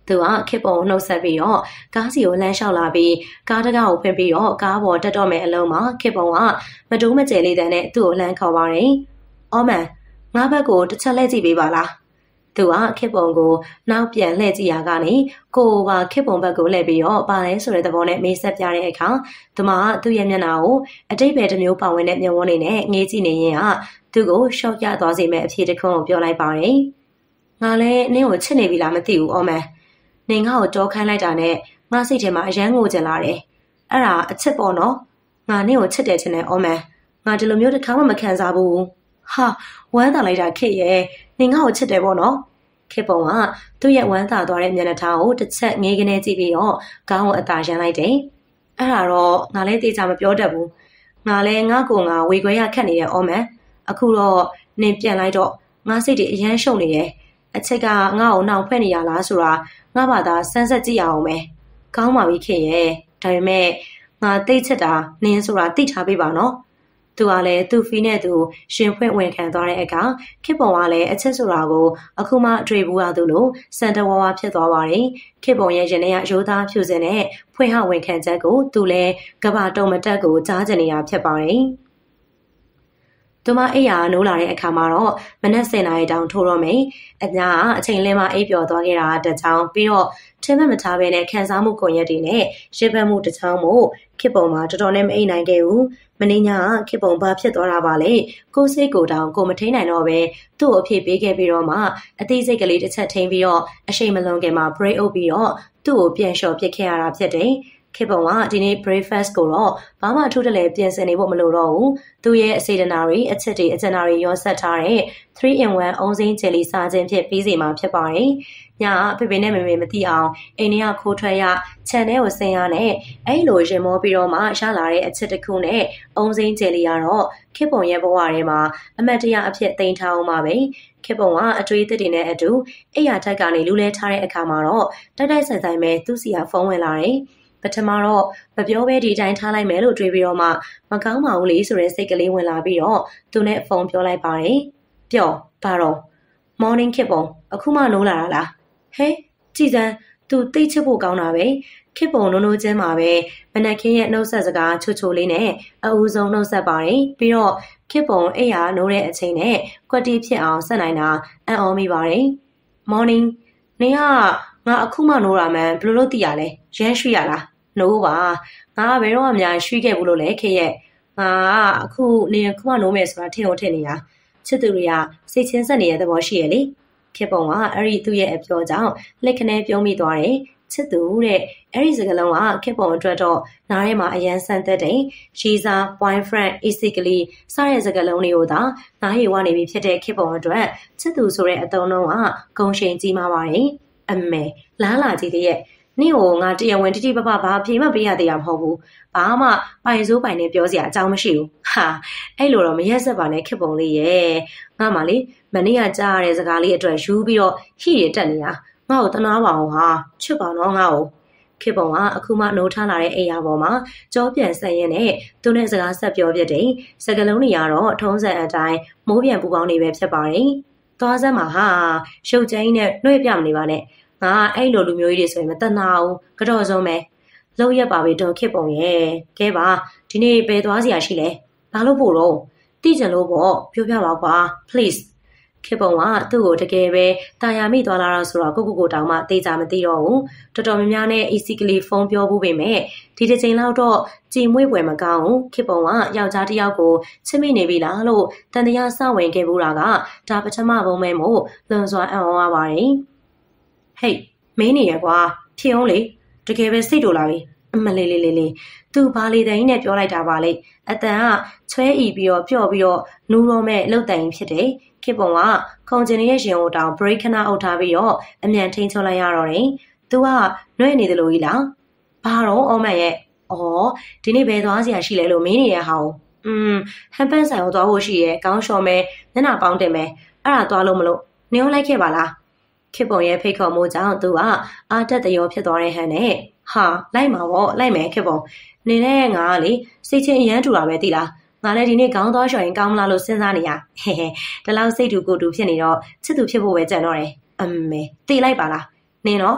S1: သူကခေပုံနှုတ်ဆက်ပြီးတော့ကားစီကိုလမ်းလျှောက်လာပြီးကားတကားကိုဖွင့်ပြီးတော့ကားပေါ်တက်တော့မယ်အလုံးမှာခေပုံကမတိုးမကျဲလေးတဲ့နဲ့သူ့ကိုလှမ်းခေါ်ပါတယ်။အော်မန်ငါဘက်ကိုတစ်ချက်လှည့်ကြည့်ပေးပါလား။သူကခေပုံကိုနောက်ပြန်လှည့်ကြည့်ရကနေကိုကခေပုံဘက်ကိုလှည့်ပြီးတော့ပါလဲဆိုတဲ့သဘောနဲ့မေးဆက်ပြတဲ့အခါသူမကသူ့ရဲ့မျက်နှာကိုအတိတ်ပဲတစ်မျိုးပါဝင်တဲ့မျက်ဝန်းလေးနဲ့ငေးကြည့်နေရင်ကသူ့ကိုရှော့ပြသွားစေမဲ့အဖြစ်တစ်ခုကိုပြောလိုက်ပါတယ်။ငါလည်းနင်းကိုချစ်နေပြီလားမသိဘူးအော်မန်နင်ငါ့ကိုတောခိုင်းလိုက်တာနဲ့ငါစိတ်ထဲမှာအယမ်းငိုကျင်လာတယ်။အဲ့ဒါအချစ်ပေါ့နော်။ငါနင့်ကိုချစ်တယ်ချင်တယ်အော်မန်ငါဒီလိုမျိုးတစ်ခါမှမခံစားဘူး။ဟာဝမ်းသာလိုက်တာခေရဲ့နင်ငါ့ကိုချစ်တယ်ပေါ့နော်။ခေပုံကသူ့ရဲ့ဝမ်းသာသွားတဲ့မျက်နှာထားကိုတစ်ချက်ငေးကနေကြည့်ပြီးတော့ခေါင်းကိုအသာရမ်းလိုက်တယ်။အဲ့ဒါတော့ငါလည်းတေချာမပြောတတ်ဘူး။ငါလည်းငါ့ကိုငါဝေခွဲရခက်နေတယ်အော်မန်အခုတော့နင်ပြန်လိုက်တော့ငါစိတ်တွေအယမ်းရှုပ်နေတယ်။အချက်ကငါ့ကိုနှောင်ဖွဲ့နေရလားဆိုတာငါဘာသာစမ်းဆက်ကြည့်ရအောင်မယ်။ကောင်းပါပြီခေရဲ့ဒါပေမဲ့ငါသိချစ်တာနင်းဆိုတာသိထားပေးပါနော်။သူကလည်းသူ့ဖီနဲ့သူရှင်ဖွင့်ဝင်ခံသွားတဲ့အခါခေပုံကလည်းအချစ်ဆိုတာကိုအခုမှတွေ့ဘူးရသူလို့စန်တဝါဝါဖြစ်သွားပါတယ်။ခေပုံရဲ့ရင်ထဲကရိုးသားဖြူစင်တဲ့ဖွင့်ဟဝင်ခံချက်ကိုသူလည်းကဘာတုံမတက်ကိုကြားကျင်နေတာဖြစ်ပါတယ်။သူမအိယာနိုးလာတဲ့အခါမှာတော့မနက်စင်နာရီတောင်ထိုးတော့မယ်။အညာအချိန်လင်းမှအိပ်ပျော်သွားခဲ့တာတချောင်းပြီးတော့ထင်းမမထားဘဲနဲ့ခံစားမှုကွန်ရက်တွေနဲ့ရှင်းပတ်မှုတချောင်းမို့ခေပုံမှာတော်တော်နဲ့မအိပ်နိုင်ခဲ့ဘူး။မင်းညာကခေပုံဘာဖြစ်သွားတာပါလဲ။ကိုယ်စိတ်ကိုတောင်ကိုမထိန်နိုင်တော့ပဲသူ့ကိုအဖြစ်ပေးခဲ့ပြီးတော့မှအသေးစိတ်ကလေးတစ်ချက်ထိန်ပြီးတော့အရှိန်မလွန်ခင်မှာ break up ပြီးတော့သူ့ကိုပြန်လျှော်ပစ်ခဲ့ရတာဖြစ်တယ်။ခေပုံကဒီနေ့ breakfast ကိုတော့ဘာမှထူးတလဲပြင်ဆင်နေဖို့မလိုတော့ဘူးသူရဲ့အစေတနာတွေအချက်တွေအကျဉ်းနာတွေရောဆက်ထားတဲ့ three in one အုံးစိမ်းဂျယ်လီစားခြင်းဖြစ်ပြီးစီမှာဖြစ်ပါတယ်ညဖေဖေနဲ့မေမေမသိအောင်အိမ်ထဲကခိုးထွက်ရခြံထဲကိုဆင်းရနဲ့အဲ့လိုရင်မောပြီးတော့မှရလာတဲ့အချက်တစ်ခုနဲ့အုံးစိမ်းဂျယ်လီကတော့ခေပုံရဲ့ဘဝထဲမှာအမတ်တရအဖြစ်တင်ထားအောင်ပါပဲခေပုံကအတွေးအသစ်တွေနဲ့အတူအိယာထက်ကနေလူလဲထားတဲ့အခါမှာတော့တိုက်တိုက်ဆိုင်ဆိုင်ပဲသူ့စီကဖုန်းဝင်လာတယ်ပထမတော့မပြောဘဲဒီတိုင်းထားလိုက်မယ်လို့တွေးပြီးတော့မှမကောင်းပါဘူးလေဆိုတဲ့စိတ်ကလေးဝင်လာပြီးတော့သူနဲ့ဖုန်းပြောလိုက်ပါတယ်။ပြောပါတော့ morning ခေပုံအခုမှနိုးလာတာလား။ဟဲကြည်စမ်းသူသိချစ်ဖို့ကောင်းတာပဲခေပုံနိုးနိုးချင်းမှာပဲမနက်ခင်းရဲ့နှုတ်ဆက်စကားချိုချိုလေးနဲ့အဦးဆုံးနှုတ်ဆက်ပါတယ်ပြီးတော့ခေပုံအိယာနိုးတဲ့အချိန်နဲ့ကွက်တီဖြစ်အောင်ဆက်နိုင်တာအံ့ဩမိပါတယ်။ morning နေကငါအခုမှနိုးတာမှန်ဘယ်လိုလုပ်သိရလဲရမ်းရွှေ့ရလားနိုးပါငါကဘယ်တော့မှများရွှေ့ခဲ့ဘူးလို့လဲခေရဲ့ငါကအခုနေအခုမှနိုးမယ်ဆိုတာထင်အောင်ထင်နေတာချစ်သူတွေကစိတ်ချင်းဆက်နေတဲ့သဘောရှိရဲ့လေခေပုံကအဲ့ဒီသူ့ရဲ့အပြောကြောင့်လက်ခနဲပြုံးမိသွားတယ်ချစ်သူတဲ့အဲ့ဒီစကားလုံးကခေပုံအတွက်တော့နားထဲမှာအရန်ဆန်းသက်တယ်ရီစာ boyfriend basically စတဲ့စကားလုံးတွေကိုသာနားရည်ဝနေပြီဖြစ်တဲ့ခေပုံအတွက်ချစ်သူဆိုတဲ့အသုံးလုံးကဂုံရှိန်ကြီးမားပါတယ်အမေလားလာကြီးတဲ့ရဲ့နင့်ကိုငါတရားဝင်တိတိပပဘာဖြေမှပေးရသေးတာမဟုတ်ဘူးဘာမှပိုင်စိုးပိုင်နဲ့ပြောစရာအကြောင်းမရှိဘူးဟာအဲ့လိုတော့မရက်ဆက်ပါနဲ့ခေပုံလေးရဲ့ငါမှလေမနေ့ကကြားရတဲ့စကားလေးအတွက်ယူပြီးတော့ဟိရတက်နေတာငါ့ကိုတနာပါအောင်ဟာချစ်ပါတော့ငါ့ကိုခေပုံကအခုမှနိုးထားလာတဲ့အိယာပေါ်မှာကြောပြန်ဆက်ရင်းနဲ့သူနဲ့စကားဆက်ပြောပြတဲ့စကားလုံးတွေကတော့ထုံးစံအတိုင်းမိုးပြန်ပူပေါင်းနေပဲဖြစ်ပါတယ်သွားစမ်းမှာဟာရှုပ်ကျင်းနဲ့နှွေ့ပြမနေပါနဲ့ငါအဲ့လိုလူမျိုးကြီးတွေဆိုရင်မတနာဘူးကတော့ဆုံးပဲလုံးရက်ပါပဲတော့ခေပုံရဲ့ကဲပါဒီနေ့ဘယ်သွားစရာရှိလဲဘာလို့ပို့တော့တိကျင်လို့ပေါ့ပြောပြပါကွာ please ခေပုံကသူ့ကိုတကယ်ပဲတာယာမိသွားလာတော့ဆိုတော့ကိုကိုကိုတောင်မှတေးကြမသိတော့ဘူးတော်တော်များများနဲ့ easy ကလေးဖုန်းပြောဖို့ပေမဲ့ဒီတစ်ချိန်လောက်တော့ကြည်မွေ့ပွဲမကောင်းဘူးခေပုံကယောက်ျားတစ်ယောက်ကိုချစ်မိနေပြီလားလို့တန်တရားစဝင်ခဲ့ဘူးတာကဒါပထမဘုံမဲမို့လွန်စွာအံ့ဩရပါတယ်ဟေးမင်းနေရကွာဖြစ်အောင်လေတကယ်ပဲစိတ်တူလာပြီအမလေးလေးလေးလေးသူဘာလေးတိုင်းနဲ့ပြောလိုက်တာပါလေအတန်ကချွဲဤပြီးတော့ပျော့ပြီးတော့နူးတော့မဲ့လှုပ်တိုင်ဖြစ်တယ်ခေပုံကခုံကျင်ရဲ့ရင်ကိုတောင် break ခဏအုပ်ထားပြီးတော့အမြန်ထိန်ချုံလိုက်ရတော့တယ်သူကနှွဲ့နေတယ်လို့ကြီးလားဘာတော့အော်မန်ရဲ့အော်ဒီနေ့ဘယ်သွားစရာရှိလဲလို့မင်းနေရဟောင်းอืมဟန်ပန်းဆိုင်ကိုသွားဖို့ရှိရဲ့ကောင်းလျှော်မဲညနာပေါင်းတင်မဲအဲ့ဒါသွားလို့မလို့နေအောင်လိုက်ခဲ့ပါလားခေပုံရဲ့ဖိတ်ခေါ်မှုကြောင့်သူကအာတက်တရောဖြစ်သွားတဲ့ဟန်နဲ့ဟာလိုက်မှာပေါ့လိုက်မယ်ခေပုံနေနဲ့ငါကလေစိတ်ချင်းအရန်တူတာပဲသိလားငါလည်းဒီနေ့ခေါင်းသွားလျှော်ရင်ကောင်းမလားလို့စဉ်းစားနေရဟဲဟဲဒီလောက်စိတ်တူကိုတူဖြစ်နေတော့ချစ်သူဖြစ်ဖို့ပဲကြံတော့တယ်အမေသိလိုက်ပါလားနင်းတော့မ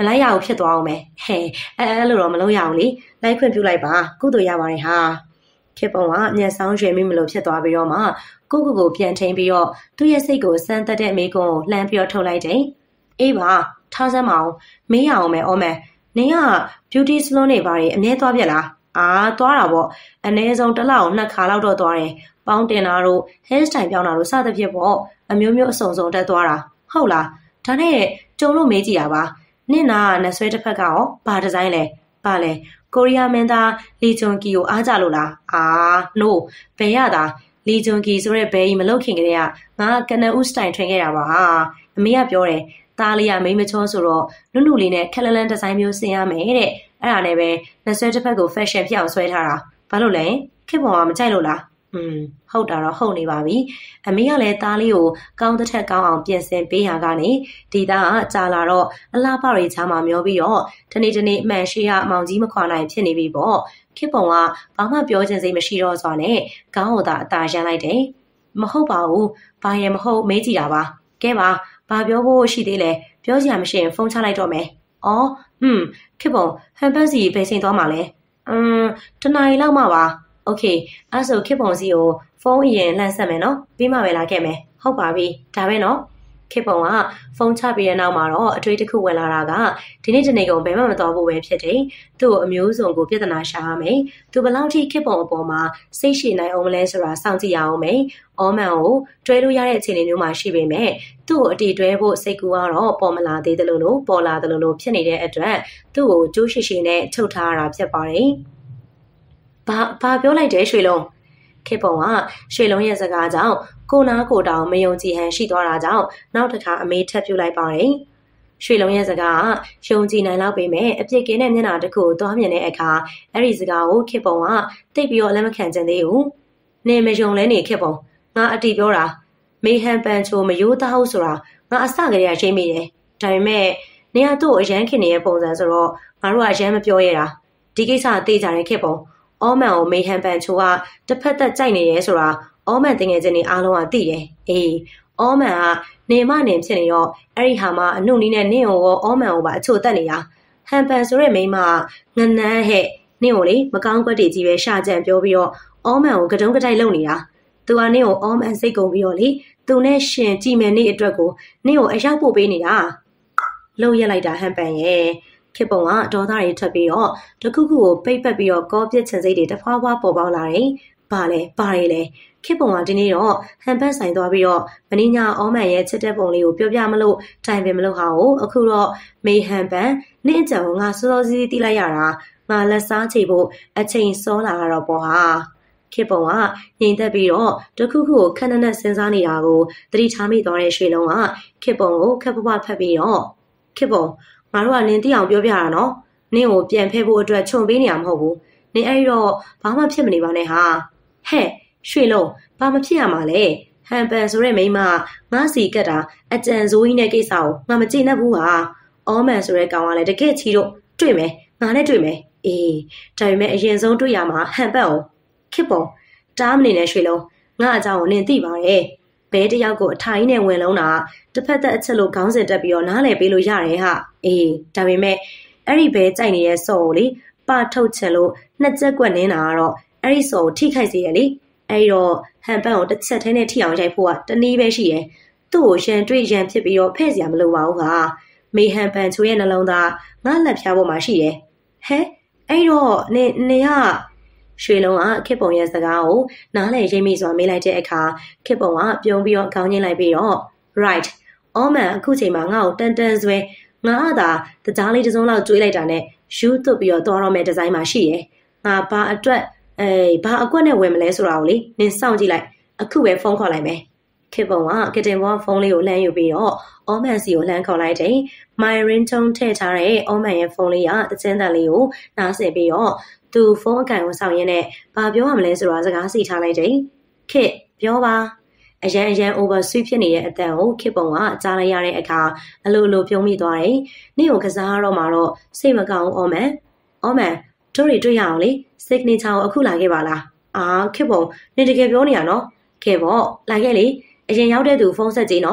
S1: လိုက်ရအောင်ဖြစ်သွားအောင်မယ်ဟဲ့အဲအဲ့လိုတော့မလုပ်ရအောင်လေလိုက်ခွင့်ပြုလိုက်ပါကုသိုလ်ရပါတယ်ဟာခေပုံကမျက်စောင်းရွှေမိမလို့ဖြစ်သွားပြီးတော့မှကိုကိုကိုပြန်ထိန်ပြီးတော့သူ့ရဲ့စိတ်ကိုစမ်းသက်တဲ့မိကွန်းကိုလှမ်းပြီးတော့ထုတ်လိုက်တယ်အေးပါထားစမ်းမအောင်မေးရအောင်မယ်အော်မယ်နင်က beauty salon တွေဘာတွေအမြဲသွားပြက်လားအာသွားတာပေါ့အနည်းဆုံးတစ်လောက်နှစ်ခါလောက်တော့သွားတယ်ပေါင်းတင်တာတို့ hair style ပြောင်းတာတို့စသဖြင့်ပေါ့အမျိုးမျိုးအစုံစုံတက်သွားတာဟုတ်လားဒါနဲ့ကြုံလို့မေးကြည့်တာပါနင့်နာနဆွဲတစ်ဖက်ကရောဘာဒီဇိုင်းလဲပါလဲကိုရီးယားမင်းသားလီဂျွန်ကီကိုအားကြလို့လားအာ no ဘယ်ရတာလီဂျွန်ကီဆိုတဲ့ဘဲကြီးမလုတ်ခင်ကလေးကငါကနဦးစတိုင်ထွင်ခဲ့တာပါဟာအမေကပြောတယ်သားလေးကမိမချောဆိုတော့နုနုလေးနဲ့ခက်လလန်ဒီဇိုင်းမျိုးဆင်ရမယ်တဲ့အဲ့ဒါနဲ့ပဲလက်ဆွဲတစ်ဖက်ကို fashion ဖြစ်အောင်ဆွဲထားတာဘာလို့လဲခေတ်ပေါ်ကမကြိုက်လို့လားอืมဟုတ်တာတော့ဟုတ်နေပါပြီအမေကလည်းသားလေးကိုကောင်းတစ်ထက်ကောင်းအောင်ပြင်ဆင်ပေးရကနေဒီသားကကြာလာတော့အလားပါတွေချာမှာမျောပြီးတော့တနေ့တနေ့အမှန်ရှိရအမောင်ကြီးမခွာနိုင်ဖြစ်နေပြီပေါ့ခေတ်ပုံကဘာမှပြောချင်စိတ်မရှိတော့စွာနဲ့ကောင်းဟောတာအသာရန်လိုက်တယ်မဟုတ်ပါဘူးဘာရင်မဟုတ်မေးကြည့်တာပါကဲပါဘာပြောဖို့ရှိသေးလဲပြောစရာမရှိရင်ဖုန်းချလိုက်တော့မယ်အော်ဟွန်းခေတ်ပုံဟန်ပတ်စီပဲချိန်သွားမှာလဲอืมတနားရီလောက်မှပါโอเคအဲ့ဆိုခေပုံစီကိုဖုန်းအရင်လှမ်းဆက်မယ်နော်ပြီးမှပဲလာခဲ့မယ်ဟုတ်ပါပြီဒါပဲနော်ခေပုံကဖုန်းချပြီးတဲ့နောက်မှာတော့အထွေးတစ်ခုဝင်လာတာကဒီနေ့ဒီနေ့ကုန်ဘယ်မှမတော်ဘူးပဲဖြစ်တယ်သူ့ကိုအမျိုးစုံကိုပြဿနာရှာရမယ်သူဘယ်လောက်ထိခေပုံအပေါ်မှာစိတ်ရှည်နိုင်အောင်မလဲဆိုတာစောင့်ကြည့်ရအောင်မယ်အော်မန်ကိုတွဲလို့ရတဲ့အခြေအနေမျိုးမှာရှိပေမဲ့သူ့ကိုအတီတွဲဖို့စိတ်ကူကတော့ပေါ်မလာသေးတယ်လို့လို့ပေါ်လာတယ်လို့လို့ဖြစ်နေတဲ့အတွက်သူ့ကိုကြိုးရှိရှိနဲ့ထုတ်ထားရတာဖြစ်ပါတယ်ဘာဘာပြောလိုက်တယ်ရွှေလုံးခေပုံကရွှေလုံးရဲ့စကားကြောင့်ကိုနာကိုတောင်မယုံကြည်ဟန်ရှိသွားတာကြောင့်နောက်တစ်ခါအမေထပ်ပြလိုက်ပါတယ်ရွှေလုံးရဲ့စကားကယုံကြည်နိုင်လောက်ပေမဲ့အပြစ်ကင်းတဲ့မျက်နှာတစ်ခုကိုသွားမြင်တဲ့အခါအဲ့ဒီစကားကိုခေပုံကတိတ်ပြီးတော့လက်မခံချင်သေးဘူးနေမယုံလဲနေခေပုံငါအတီပြောတာမေဟန်ပန်ချိုမယိုးသားဟုတ်ဆိုတာငါအစကတည်းကရှိမိတယ်ဒါပေမဲ့နေရသူ့ကိုအရန်ခင်နေတဲ့ပုံစံဆိုတော့ငါတို့ကအရန်မပြောရတာဒီကိစ္စအသေးကြတဲ့ခေပုံအော်မန်ကိုမေဟန်ပန်ချိုကတစ်ဖက်သက်ကြိုက်နေရဲဆိုတာအော်မန်တင်ငယ်ချင်းတွေအားလုံးကသိတယ်အေးအော်မန်ကနေမနေဖြစ်နေတော့အဲ့ဒီဟာမှာအနုနီးနဲ့နင့်ကိုရောအော်မန်ကိုပါအချို့တက်နေတာဟန်ပန်ဆိုတဲ့မိန်းမငနန်းဟဲ့နင့်ကိုလေမကောင်းကွက်တွေကြီးပဲရှာကြံပြောပြီးတော့အော်မန်ကိုကတုံးကတိုက်လုပ်နေတာသူကနင့်ကိုအော်မန်စိတ်ကုန်ပြီးတော့လေသူနဲ့ရှင်ကြည်မယ်နေ့အတွက်ကိုနင့်ကိုအရောက်ပို့ပေးနေတာလှုပ်ရက်လိုက်တာဟန်ပန်ရဲ့ခေပုံကဒေါသတွေထွက်ပြီးတော့တခုခုကိုပိတ်ပတ်ပြီးတော့ကောပြစ်ချင်စိတ်တွေတဖွာဖွာပေါ်ပေါက်လာတယ်။ဘာလဲဘာတွေလဲခေပုံကဒီနေ့တော့ဟန်ပတ်ဆိုင်သွားပြီးတော့မင်းညာအောမန်ရဲ့ချစ်တဲ့ပုံလေးကိုပြောပြမလို့တိုင်ပင်မလို့ဟာကိုအခုတော့မေဟန်ပန်နေ့အကြံကိုငါစောစောစီးစီးတီးလိုက်ရတာငါလက်စားချေဖို့အချိန်စောလာတော့ပေါ့ဟာခေပုံကငြိမ်သက်ပြီးတော့တခုခုကိုခဏနဲ့စဉ်းစားနေတာကိုသတိထားမိသွားတဲ့ရွှေလုံးကခေပုံကိုခက်ပပဖက်ပြီးတော့ခေပုံငါတို့ကနင်းတိအောင်ပြောပြတာနော်နင်းကိုပြန်ဖဲဖို့အတွက်ခြုံပေးနေရမှာမဟုတ်ဘူးနင်းအဲ့ဒီတော့ဘာမှဖြစ်မနေပါနဲ့ဟာဟဲ့ရွှေလုံးဘာမဖြစ်ရမှာလဲဟန်ပန်ဆိုတဲ့မိန်းမငါစီကတ်တာအကြံစိုးကြီးနဲ့ကိစ္စကိုငါမကြည့်နဲ့ဘူးဟာအောမန်ဆိုတဲ့ကောင်ကလည်းတကယ်ချီတော့တွေ့မယ်ငါနဲ့တွေ့မယ်အေးဒါပေမဲ့အရင်ဆုံးတွေ့ရမှာဟန်ပန်ကိုခစ်ပုံတားမနေနဲ့ရွှေလုံးငါအကြောင်းကိုနင်းသိပါတယ်ဘဲတယောက်ကိုအထိုင်းနဲ့ဝင်လုံးတာတစ်ဖက်သက်အချက်လို့ခေါင်းစဉ်တက်ပြီးတော့နားလည်ပေးလို့ရတယ်ဟာအေးဒါပေမဲ့အဲ့ဒီဘဲကြိုက်နေတဲ့စော်ကိုလေပထုတ်ချင်လို့နှစ်ချက်ကွက်နေတာကတော့အဲ့ဒီစော်ကိုထိခိုက်စေရလေအဲ့တော့ဟန်ပန်ကိုတစ်ချက်ထဲနဲ့ထိအောင်ရိုက်ဖို့ကတနည်းပဲရှိတယ်သူ့ကိုရန်တွေ့ရန်ဖြစ်ပြီးတော့ဖဲ့စရာမလိုပါဘူးကမေဟန်ပန်ချိုရဲ့နှလုံးသားငါလက်ဖြားပေါ်မှာရှိတယ်ဟဲအဲ့တော့နေနေကရွှေလုံးကခေပုံရဲ့စကားကိုနားလည်ရိပ်မိစွာမေးလိုက်တဲ့အခါခေပုံကပြုံးပြီးတော့ခေါင်းညှိလိုက်ပြီးတော့ right အော်မန်အခုချိန်မှာငါ့ကိုတန်တန်ဆွဲငါအသာတကြားလေးတစ်စုံလောက်ကျွေးလိုက်တာနဲ့ယူသွတ်ပြီးတော့သွားတော့မဲ့ဒီဇိုင်းမှာရှိရယ်ငါဘာအတွက်အဲဘာအကွက်နဲ့ဝယ်မလဲဆိုတာကိုလေနင်စောင့်ကြည့်လိုက်အခုပဲဖုန်းခေါ်လိုက်မယ်ခေပုံကကတင်ဘောဖုန်းလေးကိုလှမ်းယူပြီးတော့အော်မန်စီကိုလှမ်းခေါ်လိုက်တယ် my ringtone ထည့်ထားတဲ့အော်မန်ရဲ့ဖုန်းလေးကတချင်းတန်လေးကိုနားဆင်ပြီးတော့သူဖုန်းအကန့်ကိုစောင့်ရင်းနဲ့ဘာပြောရမလဲဆိုတာစကားစီထားလိုက်တယ်ခေပြောပါအရန်အရန် over sweet ဖြစ်နေတဲ့အတန်ကိုခေပုံကကြားလိုက်ရတဲ့အခါအလိုလိုပြုံးမိသွားတယ်။နေ့ကိုကစားတော့မှတော့စိတ်မကောင်းအော်မန်။အော်မန်တို့တွေတွေ့ရအောင်လေ signature ကိုအခုလာခဲ့ပါလား။အာခေပုံနေတကယ်ပြောနေရနော်။ခေပေါ့လာခဲ့လေအရင်ရောက်တဲ့သူဖုန်းဆက်ကြည့်နော်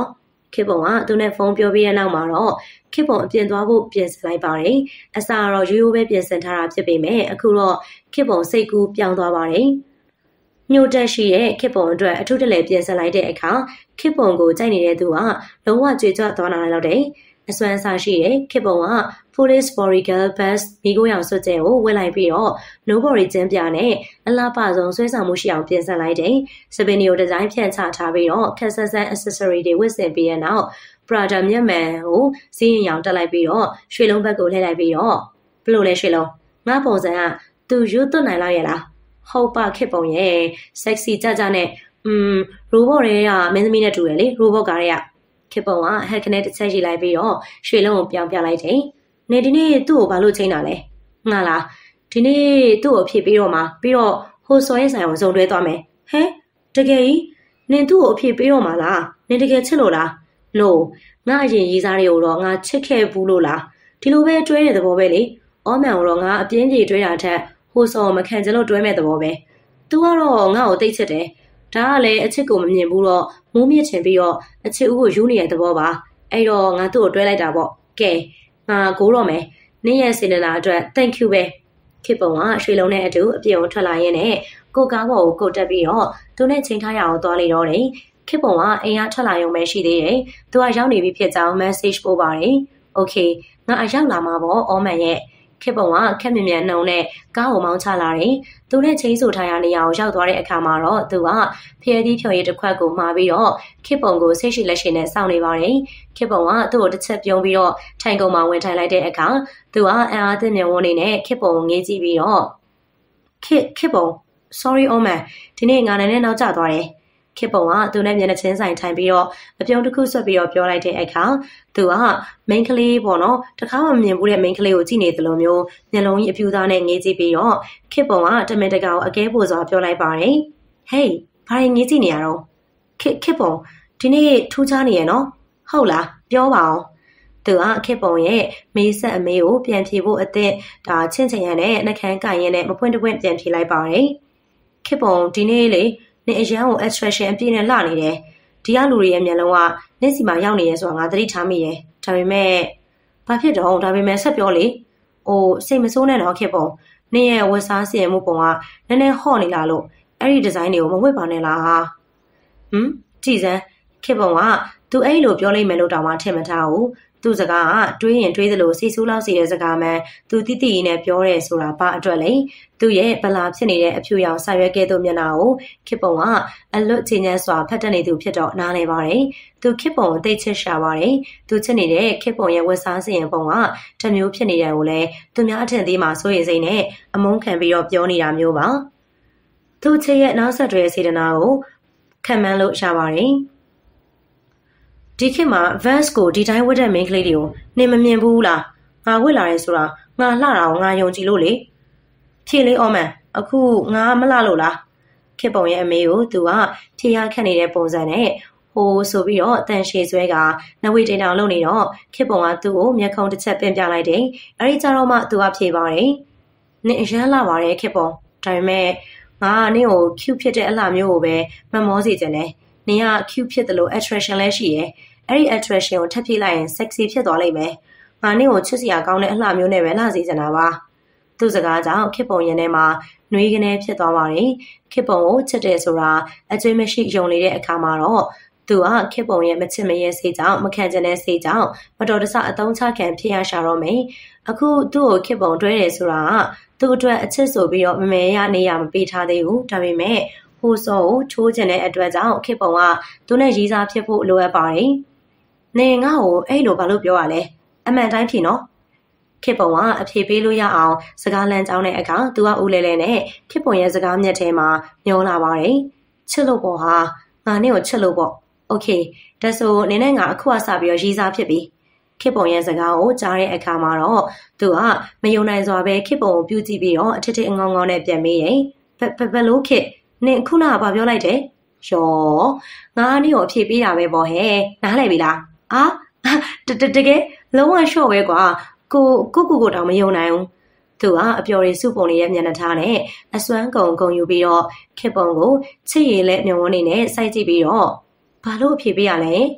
S1: ခေပုံကသူနဲ့ဖုန်းပြောပြီးတဲ့နောက်မှာတော့ခေပုံအပြင်သွားဖို့ပြင်ဆင်လိုက်ပါတယ်အစားတော့ရိုးရိုးပဲပြင်ဆင်ထားတာဖြစ်ပေမဲ့အခုတော့ခေပုံစိတ်ကူးပြောင်းသွားပါတယ်ညှို့တက်ရှိတဲ့ခေပုံအတွက်အထုတလဲပြင်ဆင်လိုက်တဲ့အခါခေပုံကိုကြိုက်နေတဲ့သူကလုံးဝကြွေကြွသွားနိုင်လောက်တဲ့အစွမ်းအစားရှိတဲ့ခေပုံက Police Borigal Bus မိခိုးရောင်စွတ်ကျဲကိုဝတ်လိုက်ပြီးတော့ Nobody ကျင်းပြနဲ့အလားပါဆုံးဆွဲဆောင်မှုရှိအောင်ပြင်ဆင်လိုက်တဲ့စပင်နီယိုဒီဇိုင်းဖြန့်ချထားပြီးတော့ခက်ဆက်ဆန်း accessory တွေဝတ်ဆင်ပြီးတဲ့နောက် Prada မျက်မှန်ကိုစီးရင်ရောင်တက်လိုက်ပြီးတော့ရွှေလုံးဘက်ကိုလှည့်လိုက်ပြီးတော့ဘလို့လဲရွှေလုံးငါပုံစံကသူရွတ်သွတ်နိုင်လောက်ရဲ့လားဟုတ်ပါခေပုံရဲ့ sexy ကြကြနဲ့อืม robot တွေကမင်းသမီးနဲ့တူတယ်လေ robot ကားတွေကခေပုံကဟက်ကနေတစ်ချက်ရေးလိုက်ပြီးတော့ရွှေလုံးကိုပြောင်းပြလိုက်တယ်နေဒီနေ့သူ့ကိုဘာလို့ချိန်တာလဲငါလားဒီနေ့သူ့ကိုဖြေပြီးတော့မှပြီးတော့ဟိုစော်ရဲ့ဆိုင်ကိုစုံတွဲသွားမယ်ဟဲတကယ်ကြီးနင်သူ့ကိုအဖြေပြီးတော့မှလားနင်တကယ်ချစ်လို့လား no ငါအရင်ရေးစားတွေကိုတော့ငါချစ်ခဲ့ဘူးလို့လားဒီလိုပဲတွဲတဲ့သဘောပဲလေအော်မန်ကိုတော့ငါအပြင်းပြေတွဲတာထက်ဟိုစော်မခံချင်လို့တွဲမဲ့သဘောပဲ तू ကတော့ငါ့ကိုသိချစ်တယ်ဒါကလည်းအချစ်ကိုမမြင်ဘူးတော့မိုးမြင့်ချင်ပြီးတော့အချစ်ဦးကိုယူနေတဲ့သဘောပါအဲ့တော့ငါသူ့ကိုတွဲလိုက်တာပေါ့ကဲငါကိုတော့မယ်နင့်ရဲ့စေတနာအတွက် thank you ပဲခေပုံကရွှေလုံးနဲ့အတူအပြုံထွက်လာရင်းနဲ့ကိုကားပေါ်ကိုကိုတက်ပြီးတော့သူနဲ့ချိန်ထားရအောင်သွားလေတော့တယ်ခေပုံကအိမ်ကထွက်လာရုံပဲရှိသေးတယ်သူကရောက်နေပြီဖြစ်ကြောင်း message ပို့ပါတယ် okay ငါအရောက်လာမှာပေါ့အော်မန်ရဲ့ခေပုံကခက်မြင်မြန်နှုံနဲ့ကားကိုမောင်းချလာတယ်။သူနဲ့ချင်းဆိုထားရနေရာကိုရောက်သွားတဲ့အခါမှာတော့သူကဖျဲသီးဖြော်ရည်တစ်ခွက်ကိုမှာပြီးတော့ခေပုံကိုစိတ်ရှိလက်ရှိနဲ့စောင့်နေပါတယ်။ခေပုံကသူ့ကိုတစ်ချက်ပြုံးပြီးတော့ထိုင်ကုန်မှာဝင်ထိုင်လိုက်တဲ့အခါသူကအံအားသင့်မြင်ဝန်းနေနဲ့ခေပုံကိုငေးကြည့်ပြီးတော့ခေခေပုံ sorry အော်မန်ဒီနေ့ငါနဲ့နောက်ကျသွားတယ်ခေပုံကသူနဲ့မျက်နှာချင်းဆိုင်ထိုင်ပြီးတော့အပြုံးတစ်ခုဆွတ်ပြီးတော့ပြောလိုက်တဲ့အခါသူက main ကလေးပေါ့နော်တခါမှမမြင်ဘူးတဲ့ main ကလေးကိုကြည့်နေသလိုမျိုးမျက်လုံးကြီးအပြူသားနဲ့ငေးကြည့်ပြီးတော့ခေပုံကတမင်တကာကိုအကဲပို့စွာပြောလိုက်ပါတယ် hey ဘာရင်ငေးကြည့်နေရတော့ခေခေပုံဒီနေ့ထူးခြားနေရနော်ဟုတ်လားပြောပါအောင်သူကခေပုံရဲ့မေးဆက်အမေကိုပြန်ဖြေဖို့အသင့်ဒါချင်းချင်ရနဲ့နှခမ်းကင်ရနဲ့မပွင့်တပွင့်ပြန်ဖြေလိုက်ပါတယ်ခေပုံဒီနေ့လေနေအရန်ကို attraction အပြည့်နဲ့လှနေတယ်ဒီကလူတွေရဲ့မျက်လုံးကနေ့စီမှာရောက်နေရဲဆိုတာငါသတိထားမိရဲဒါပေမဲ့ဘာဖြစ်တော့ဒါပေမဲ့ဆက်ပြောလေဟိုစိတ်မဆိုးနဲ့တော့ခေပုံနေရဲ့ဝတ်စားစီရင်မှုပုံကနည်းနည်းဟော့နေလားလို့အဲ့ဒီဒီဇိုင်းတွေကိုမဝတ်ပါနဲ့လားဟမ်ကြည်စမ်းခေပုံကသူအဲ့လိုပြောလိုက်မယ်လို့တောင်မှထင်မထားဘူးသူစကားကတွေးရင်တွေးသလိုစီဆူးလောက်စီတဲ့စကားမှန်သူတိတိနဲ့ပြောရဲဆိုတာဘာအတွက်လဲသူရဲ့ဗလာဖြစ်နေတဲ့အဖြူရောင်ဆာရွက်ကဲသို့မျက်နှာကိုခေပုံကအလွတ်ချင်းချင်းစွာဖတ်တက်နေသူဖြစ်တော့နားလဲပါတယ်သူခေပုံကိုသိချစ်ရှာပါတယ်သူချစ်နေတဲ့ခေပုံရဲ့ဝတ်စားစီရင်ပုံကတမျိုးဖြစ်နေတယ်ကိုလည်းသူများအထင်သေးမှစိုးရိမ်စိတ်နဲ့အမုန်းခံပြီးတော့ပြောနေတာမျိုးပါသူချစ်ရဲ့နောက်ဆက်တွဲစေတနာကိုခံမှန်းလို့ရပါတယ်ဒီခေတ်မှာ Vans ကိုဒီတိုင်းဝတ်တဲ့ main ကလေးတွေကိုနင်မမြင်ဘူးလားငါဝတ်လာတယ်ဆိုတာငါလှတာကိုငါယုံကြည်လို့လေဖြေလေးအော်မန်အခုငါမလှလို့လားခေပုံရဲ့အမေကိုသူကဖြေရခက်နေတဲ့ပုံစံနဲ့ဟိုဆိုပြီးတော့တန်ရှည်ဆွဲကနဝေတင်တောင်လုပ်နေတော့ခေပုံကသူ့ကိုမျက်ခုံးတစ်ချက်ပင်ပြလိုက်တယ်အဲဒီကြတော့မှသူကဖြေပါတယ်နင်အရန်လှပါတယ်ခေပုံဒါပေမဲ့ငါကနင့်ကို cute ဖြစ်တဲ့အလှမျိုးကိုပဲမမောစေချင်တယ်နင်က cute ဖြစ်တယ်လို့ attraction လည်းရှိရဲ့အဲ့ဒီ attraction ကိုထပ်ဖြည့်လိုက်ရင် sexy ဖြစ်သွားလိမ့်မယ်ငါနင့်ကိုချစ်စရာကောင်းတဲ့အလှမျိုးနဲ့ပဲလှစေချင်တာပါသူ့စကားကြောင့်ခေပုံရင်ထဲမှာနှွေးကနေဖြစ်သွားပါတယ်ခေပုံကိုချစ်တယ်ဆိုတာအကျွေးမရှိယုံနေတဲ့အခါမှာတော့သူကခေပုံရဲ့မချစ်မရဲစိတ်ကြောင့်မခံချင်တဲ့စိတ်ကြောင့်မတော်တဆအတုံးချခံဖြစ်ရရှာတော့မယ်အခုသူ့ကိုခေပုံတွဲတယ်ဆိုတာကသူ့အတွက်အချစ်ဆိုပြီးတော့မမေရနေရမပေးထားသေးဘူးဒါပေမဲ့ဟိုစောကိုချိုးချင်တဲ့အတွက်ကြောင့်ခေပုံကသူနဲ့ရီးစားဖြစ်ဖို့လိုအပ်ပါတယ်နေငါ့ကိုအဲ့လိုဘာလို့ပြောရလဲအမှန်တိုင်းဖြစ်နော်ခေပုံကအဖြေပေးလို့ရအောင်စကားလမ်းကြောင်းတဲ့အခါသူကဦးလဲလဲနဲ့ခေပုံရဲ့စကားမျက်ထဲမှာမျောလာပါတယ်ချစ်လို့ပေါ့ဟာငါနဲ့ကိုချစ်လို့ပေါ့โอเคဒါဆိုနင်းနဲ့ငါအခုအစပြီးတော့ရီးစားဖြစ်ပြီခေပုံရဲ့စကားကိုကြားတဲ့အခါမှာတော့သူကမယုံနိုင်စွာပဲခေပုံကိုပြုကြည့်ပြီးတော့အထစ်ထစ်အငေါငေါနဲ့ပြန်မေးတယ်ဘယ်ဘယ်လို့ခေနင်ခုနကဘာပြောလိုက်တယ်ရောငါနင့်ကိုအဖြေပေးတာပဲပေါ့ဟဲ့နားလည်ပြီလားအာတတတကယ်လုံးဝရှော့ပဲကွာကိုကိုကိုကိုတောင်မယုံနိုင်ဘူးသူကအပျော်ရည်စုပုံနေတဲ့မျက်နှာထားနဲ့အစွမ်းကုန်ကုန်ယူပြီးတော့ခေပုံကိုချစ်ရည်လက်မျက်ဝန်းနေနဲ့စိုက်ကြည့်ပြီးတော့ဘာလို့အဖြေပေးရလဲ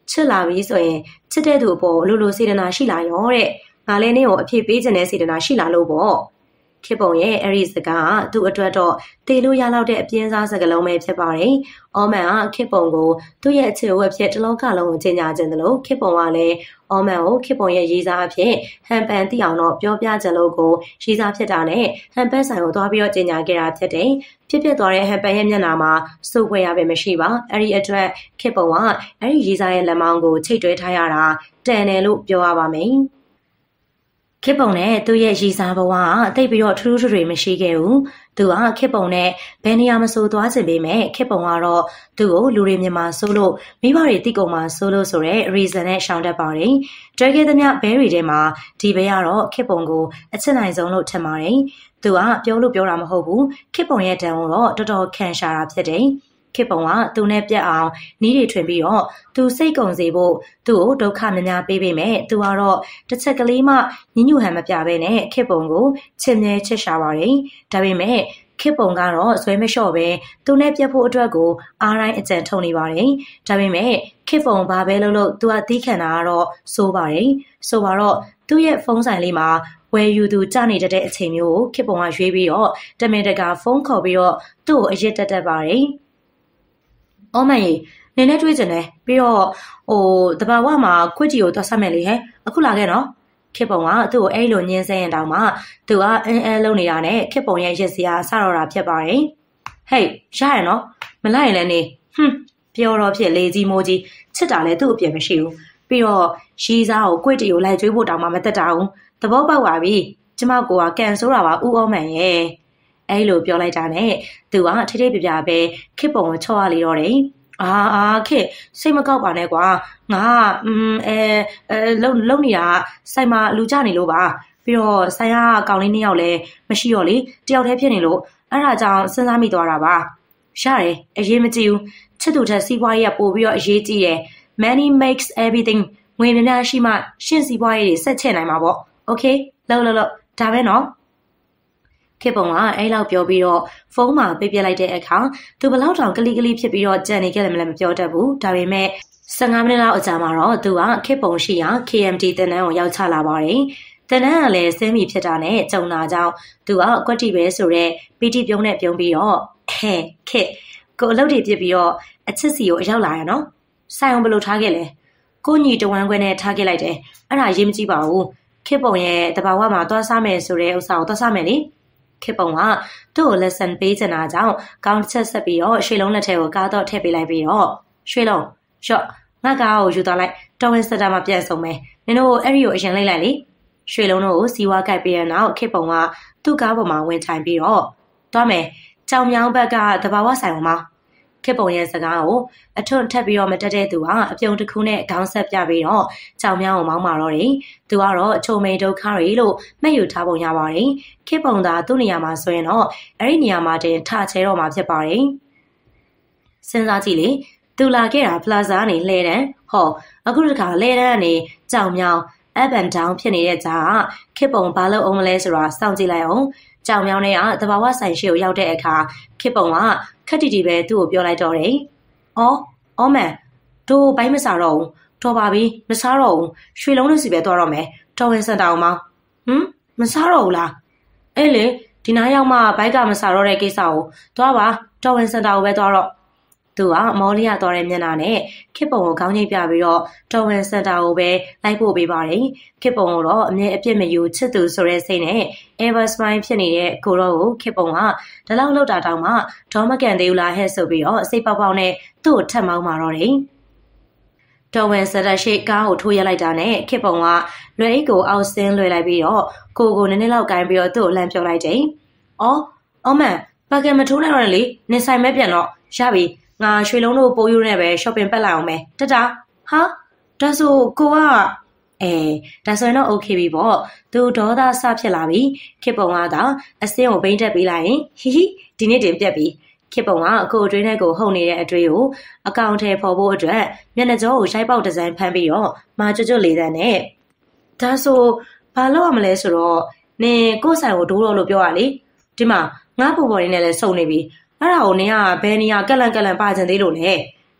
S1: ချစ်လာပြီဆိုရင်ချစ်တဲ့သူအပေါ်လိုလိုစေတနာရှိလာရောတဲ့ငါလည်းနင့်ကိုအဖြစ်ပေးခြင်းနဲ့စေတနာရှိလာလို့ပေါ့ခေပုံရဲ့အဲ့ဒီစကားကသူ့အတွက်တော့တေလို့ရလောက်တဲ့အပြင်းစားစကားလုံးပဲဖြစ်ပါတယ်။အော်မန်ကခေပုံကိုသူ့ရဲ့အချစ်ဝက်ဖြစ်တလုံးကလုံးကိုကျင်ညာခြင်းတယ်လို့ခေပုံကလည်းအော်မန်ကိုခေပုံရဲ့ရေးစားအဖြစ်ဟန်ပန်တိအောင်တော့ပြောပြခြင်းလို့ကိုရေးစားဖြစ်တာနဲ့ဟန်ပန်ဆိုင်ကိုသွားပြီးတော့ကျင်ညာခဲ့တာဖြစ်တယ်။ဖြစ်ဖြစ်သွားတဲ့ဟန်ပန်ရဲ့မျက်နှာမှာစိုးခွဲရပဲမရှိပါ။အဲ့ဒီအတွက်ခေပုံကအဲ့ဒီရေးစားရဲ့လက်မောင်းကိုချိတ်တွဲထားရတာတန်တယ်လို့ပြောရပါမယ်။ခေပုံနဲ့သူ့ရဲ့ရည်စားဘဝကတိတ်ပြီးတော့ထူးထူးတွေမရှိခဲ့ဘူး။သူကခေပုံနဲ့ဘယ်နေရာမဆိုသွားချင်ပေမဲ့ခေပုံကတော့သူ့ကိုလူတွေမြန်မာဆိုလို့မိဘတွေတိကုံမှာဆိုလို့ဆိုတဲ့ reason နဲ့ရှောင်တတ်ပါတယ်။တွဲခဲ့သမျှဘဲတွေထဲမှာဒီဘဲကတော့ခေပုံကိုအချစ်နိုင်ဆုံးလို့ထင်ပါတယ်။သူကပြောလို့ပြောတာမဟုတ်ဘူး။ခေပုံရဲ့တန်ကိုတော့တော်တော်ခံရှာတာဖြစ်တယ်။ခေပုံကသူနဲ့ပြတ်အောင်နီးတွေထွင်ပြီးတော့သူစိတ်ကုန်စေဖို့သူ့ကိုဒုက္ခများများပေးပေမဲ့သူကတော့တစ်ချက်ကလေးမှညညူဟန်မပြဘဲနဲ့ခေပုံကိုချစ်မြဲချစ်ရှာပါတယ်။ဒါပေမဲ့ခေပုံကတော့ဆွဲမလျှော့ပဲသူနဲ့ပြတ်ဖို့အတွက်ကိုအားတိုင်းအကြံထုံနေပါတယ်။ဒါပေမဲ့ခေပုံဘာပဲလုပ်လို့သူကသီးခံတာကတော့စိုးပါတယ်။ဆိုပါတော့သူ့ရဲ့ဖုန်းဆိုင်လေးမှာဝယ်ယူသူကြာနေတဲ့အချိန်မျိုးကိုခေပုံကရွေးပြီးတော့တမင်တကာဖုန်းခေါ်ပြီးတော့သူ့ကိုအရစ်တက်တက်ပါတယ်။အော်မန်ကြီးနင်းနဲ့တွေ့ကြတယ်ပြီးတော့ဟိုတဘာဝမှာခွက်ကြီးကိုသွားဆက်မယ်လေဟဲ့အခုလာခဲ့နော်ခေပုံကသူ့ကိုအဲ့လိုညင်းဆဲရင်တောင်မှသူကအင်းအဲလုံးနေတာနဲ့ခေပုံရဲ့ရစ်စရာဆတော့တာဖြစ်ပါတယ်ဟေးရရနော်မလိုက်ရင်လည်းနေဟွန်းပြောတော့ဖြစ်လေကြီးမိုးကြီးချစ်တာလည်းသူ့အပြည့်မရှိဘူးပြီးတော့ရီးစားကိုခွက်တီကိုလိုက်ကျွေးဖို့တောင်မှမတက်တာဘူးသဘောပေါက်ပါပြီကျမကိုကကန်ဆိုးတာပါဦးအော်မန်ရဲ့အဲ့လိုပြောလိုက်တာနဲ့သူကထိထိပြပြပဲခေပုံကိုချော့ရလေတော့တယ်အာအာခေစိတ်မကောက်ပါနဲ့ကွာငါอืมအဲအဲလုံလုံနေတာစိုက်မှာလူကြနေလို့ပါပြီးတော့ဆိုင်ကကောင်လေးနှစ်ယောက်လည်းမရှိတော့လေတယောက်တည်းဖြစ်နေလို့အဲ့ဒါကြောင့်စဉ်းစားမိသွားတာပါရတယ်အရေးမကြီးဘူးချစ်သူထက်စီးပွားရေးကပို့ပြီးတော့အရေးကြီးတယ် money makes everything ငွေများများရှိမှရှင်းစီးပွားရေးတွေဆက်ချဲ့နိုင်မှာပေါ့ okay လောက်လောက်လောက်ဒါပဲနော်ခေပုံကအဲ့လောက်ပြောပြီးတော့ဖုန်းမှာပိတ်ပြလိုက်တဲ့အခါသူဘလောက်တောင်ကလိကလိဖြစ်ပြီးတော့ကြံနေခဲ့တယ်မလဲမပြောတတ်ဘူးဒါပေမဲ့ဆယ်ငါးမိနစ်လောက်အကြာမှာတော့သူကခေပုံရှိရာ K M T တင်နန်းကိုရောက်ချလာပါတယ်တင်နန်းကလည်းစင်းမီဖြစ်တာနဲ့ကြုံလာကြောင်းသူကကွက်တီပဲဆိုတော့ပီတီပြုံးနဲ့ပြုံးပြီးတော့ဟဲခေကိုအလုပ်တွေပြစ်ပြီးတော့အချစ်စီကိုအရောက်လာရနော်ဆိုင်အောင်ဘယ်လိုထားခဲ့လဲကိုညီတဝမ်းခွဲနဲ့ထားခဲ့လိုက်တယ်အဲ့ဒါရေးမကြည့်ပါဘူးခေပုံရဲ့တဘာဝမှာသွားစားမယ်ဆိုတဲ့ဥစ္စာကိုသွားစားမယ်လေခေပုံကသူ့ကို lesson ပေးချင်တာကြောင့်ကောင်းတစ်ချက်ဆက်ပြီးတော့ရွှေလုံးလက်ထဲကိုကားတော့ထည့်ပေးလိုက်ပြီးတော့ရွှေလုံးရှော့ငါကားကိုယူသွားလိုက်တော်ဝင်စတာမှာပြန်ဆုံးမယ်နင်တို့အဲ့ဒီကိုအရင်လိုက်လိုက်လေရွှေလုံးတို့ကိုစီဝါကြိုက်ပြီးတဲ့နောက်ခေပုံကသူ့ကားပေါ်မှာဝင်ထိုင်ပြီးတော့သွားမယ်ကြောင်မြောင်းဘက်ကတဘာဝဆိုင်ပေါ်မှာခေပုံရဲ့စကားကိုအထွတ်ထပ်ပြီးတော့မတက်တဲ့သူကအပြုံတစ်ခုနဲ့ခေါင်းဆက်ပြပြီးတော့ကြောင်မြောင်းကိုမောင်းမာတော့တယ်သူကတော့အချုံမိန်ဒုက္ခတွေလို့မှတ်ယူထားပုံရပါတယ်ခေပုံသာသူ့နေရာမှာဆိုရင်တော့အဲ့ဒီနေရာမှာတင်ထချဲတော့မှာဖြစ်ပါတယ်စဉ်းစားကြည့်လေသူလာခဲ့တာ plaza ကနေလှဲတန်းဟောအခုတခါလှဲတန်းကနေကြောင်မြောင်း up and down ဖြစ်နေတဲ့ကြားကခေပုံဘာလို့အောင်မလဲဆိုတာစောင့်ကြည့်လိုက်အောင်ကြောင်မြောင်းနဲ့ကတဘာဝဆိုင်ရှိကိုရောက်တဲ့အခါခေပုံကခက်တီတီပဲသူ့ကိုပြောလိုက်တော့တယ်။အော်အော်မန်တို့ဘိုင်းမစားတော့ဘူး။တော်ပါပြီမစားတော့ဘူး။ရွှေလုံးလို့စီပဲသွားတော့မယ်။တော်ဝင်စင်တာအောင်မ။ဟမ်မစားတော့ဘူးလား။အဲ့လေဒီနားရောက်မှဘိုက်ကမစားတော့တဲ့ကိစ္စကိုသွားပါတော်ဝင်စင်တာကိုပဲသွားတော့သူကမော်လီယာသွားတဲ့မျက်နှာနဲ့ခေပုံကိုခေါင်းငိတ်ပြပြီးတော့တော်ဝင်စင်တာကိုပဲလိုက်ပို့ပေးပါတယ်ခေပုံကိုတော့အမြဲအပြစ်မယူချစ်သူဆိုတဲ့စိတ်နဲ့ ever smile ဖြစ်နေတဲ့ကိုတော့ကိုခေပုံကဒီလောက်လောက်တာတောင်မှဒေါမကန်သေးဘူးလားဟဲ့ဆိုပြီးတော့စိတ်ပေါက်ပေါက်နဲ့သူ့ကိုထပ်မောင်းมาတော့တယ်တော်ဝင်စတာရှိကားကိုထိုးရလိုက်တာနဲ့ခေပုံကလွယ်အိတ်ကိုအောက်ဆင်းလွယ်လိုက်ပြီးတော့ကိုကိုနည်းနည်းလောက်ကိုင်းပြီးတော့သူ့ကိုလှမ်းပြောလိုက်တယ်အော်အော်မန်ပါကင်မထိုးနိုင်တော့လေနင်ဆိုင်မဲ့ပြန်တော့ရပြီငါရွှေလုံးတို့ပိုးယူနေပဲ shopping ပတ်လိုက်အောင်မယ်တတဟာဒါဆိုကိုကအဲဒါဆိုရင်တော့ okay ပြီပေါ့သူဒေါသဆဖြစ်လာပြီခေပုံကသာအစင်းကိုဘိန်းတက်ပေးလိုက်ရင်ဟီဟီဒီနေ့တင်ပြက်ပြီခေပုံကအကိုအတွင်းထဲကိုဟုတ်နေတဲ့အတွေ့ကိုအကောင့်ထဲပေါ်ဖို့အတွက်မျက်နှာကြောကိုရိုက်ပေါက်ဒီဇိုင်းဖမ်းပြီးတော့မာကျွတ်ကျွတ်လေးတဲ့နဲ့ဒါဆိုဘာလုပ်ရမလဲဆိုတော့နင်ကိုယ့်ဆိုင်ကိုဒိုးတော့လို့ပြောရလေဒီမှာငါ့ပုံပေါ်ရင်းနဲ့လည်းစုံနေပြီအဲ့ဒါကိုနင်ကဘယ်နေရာကက်လန့်ကက်လန့်ပါချင်သေးလို့လဲ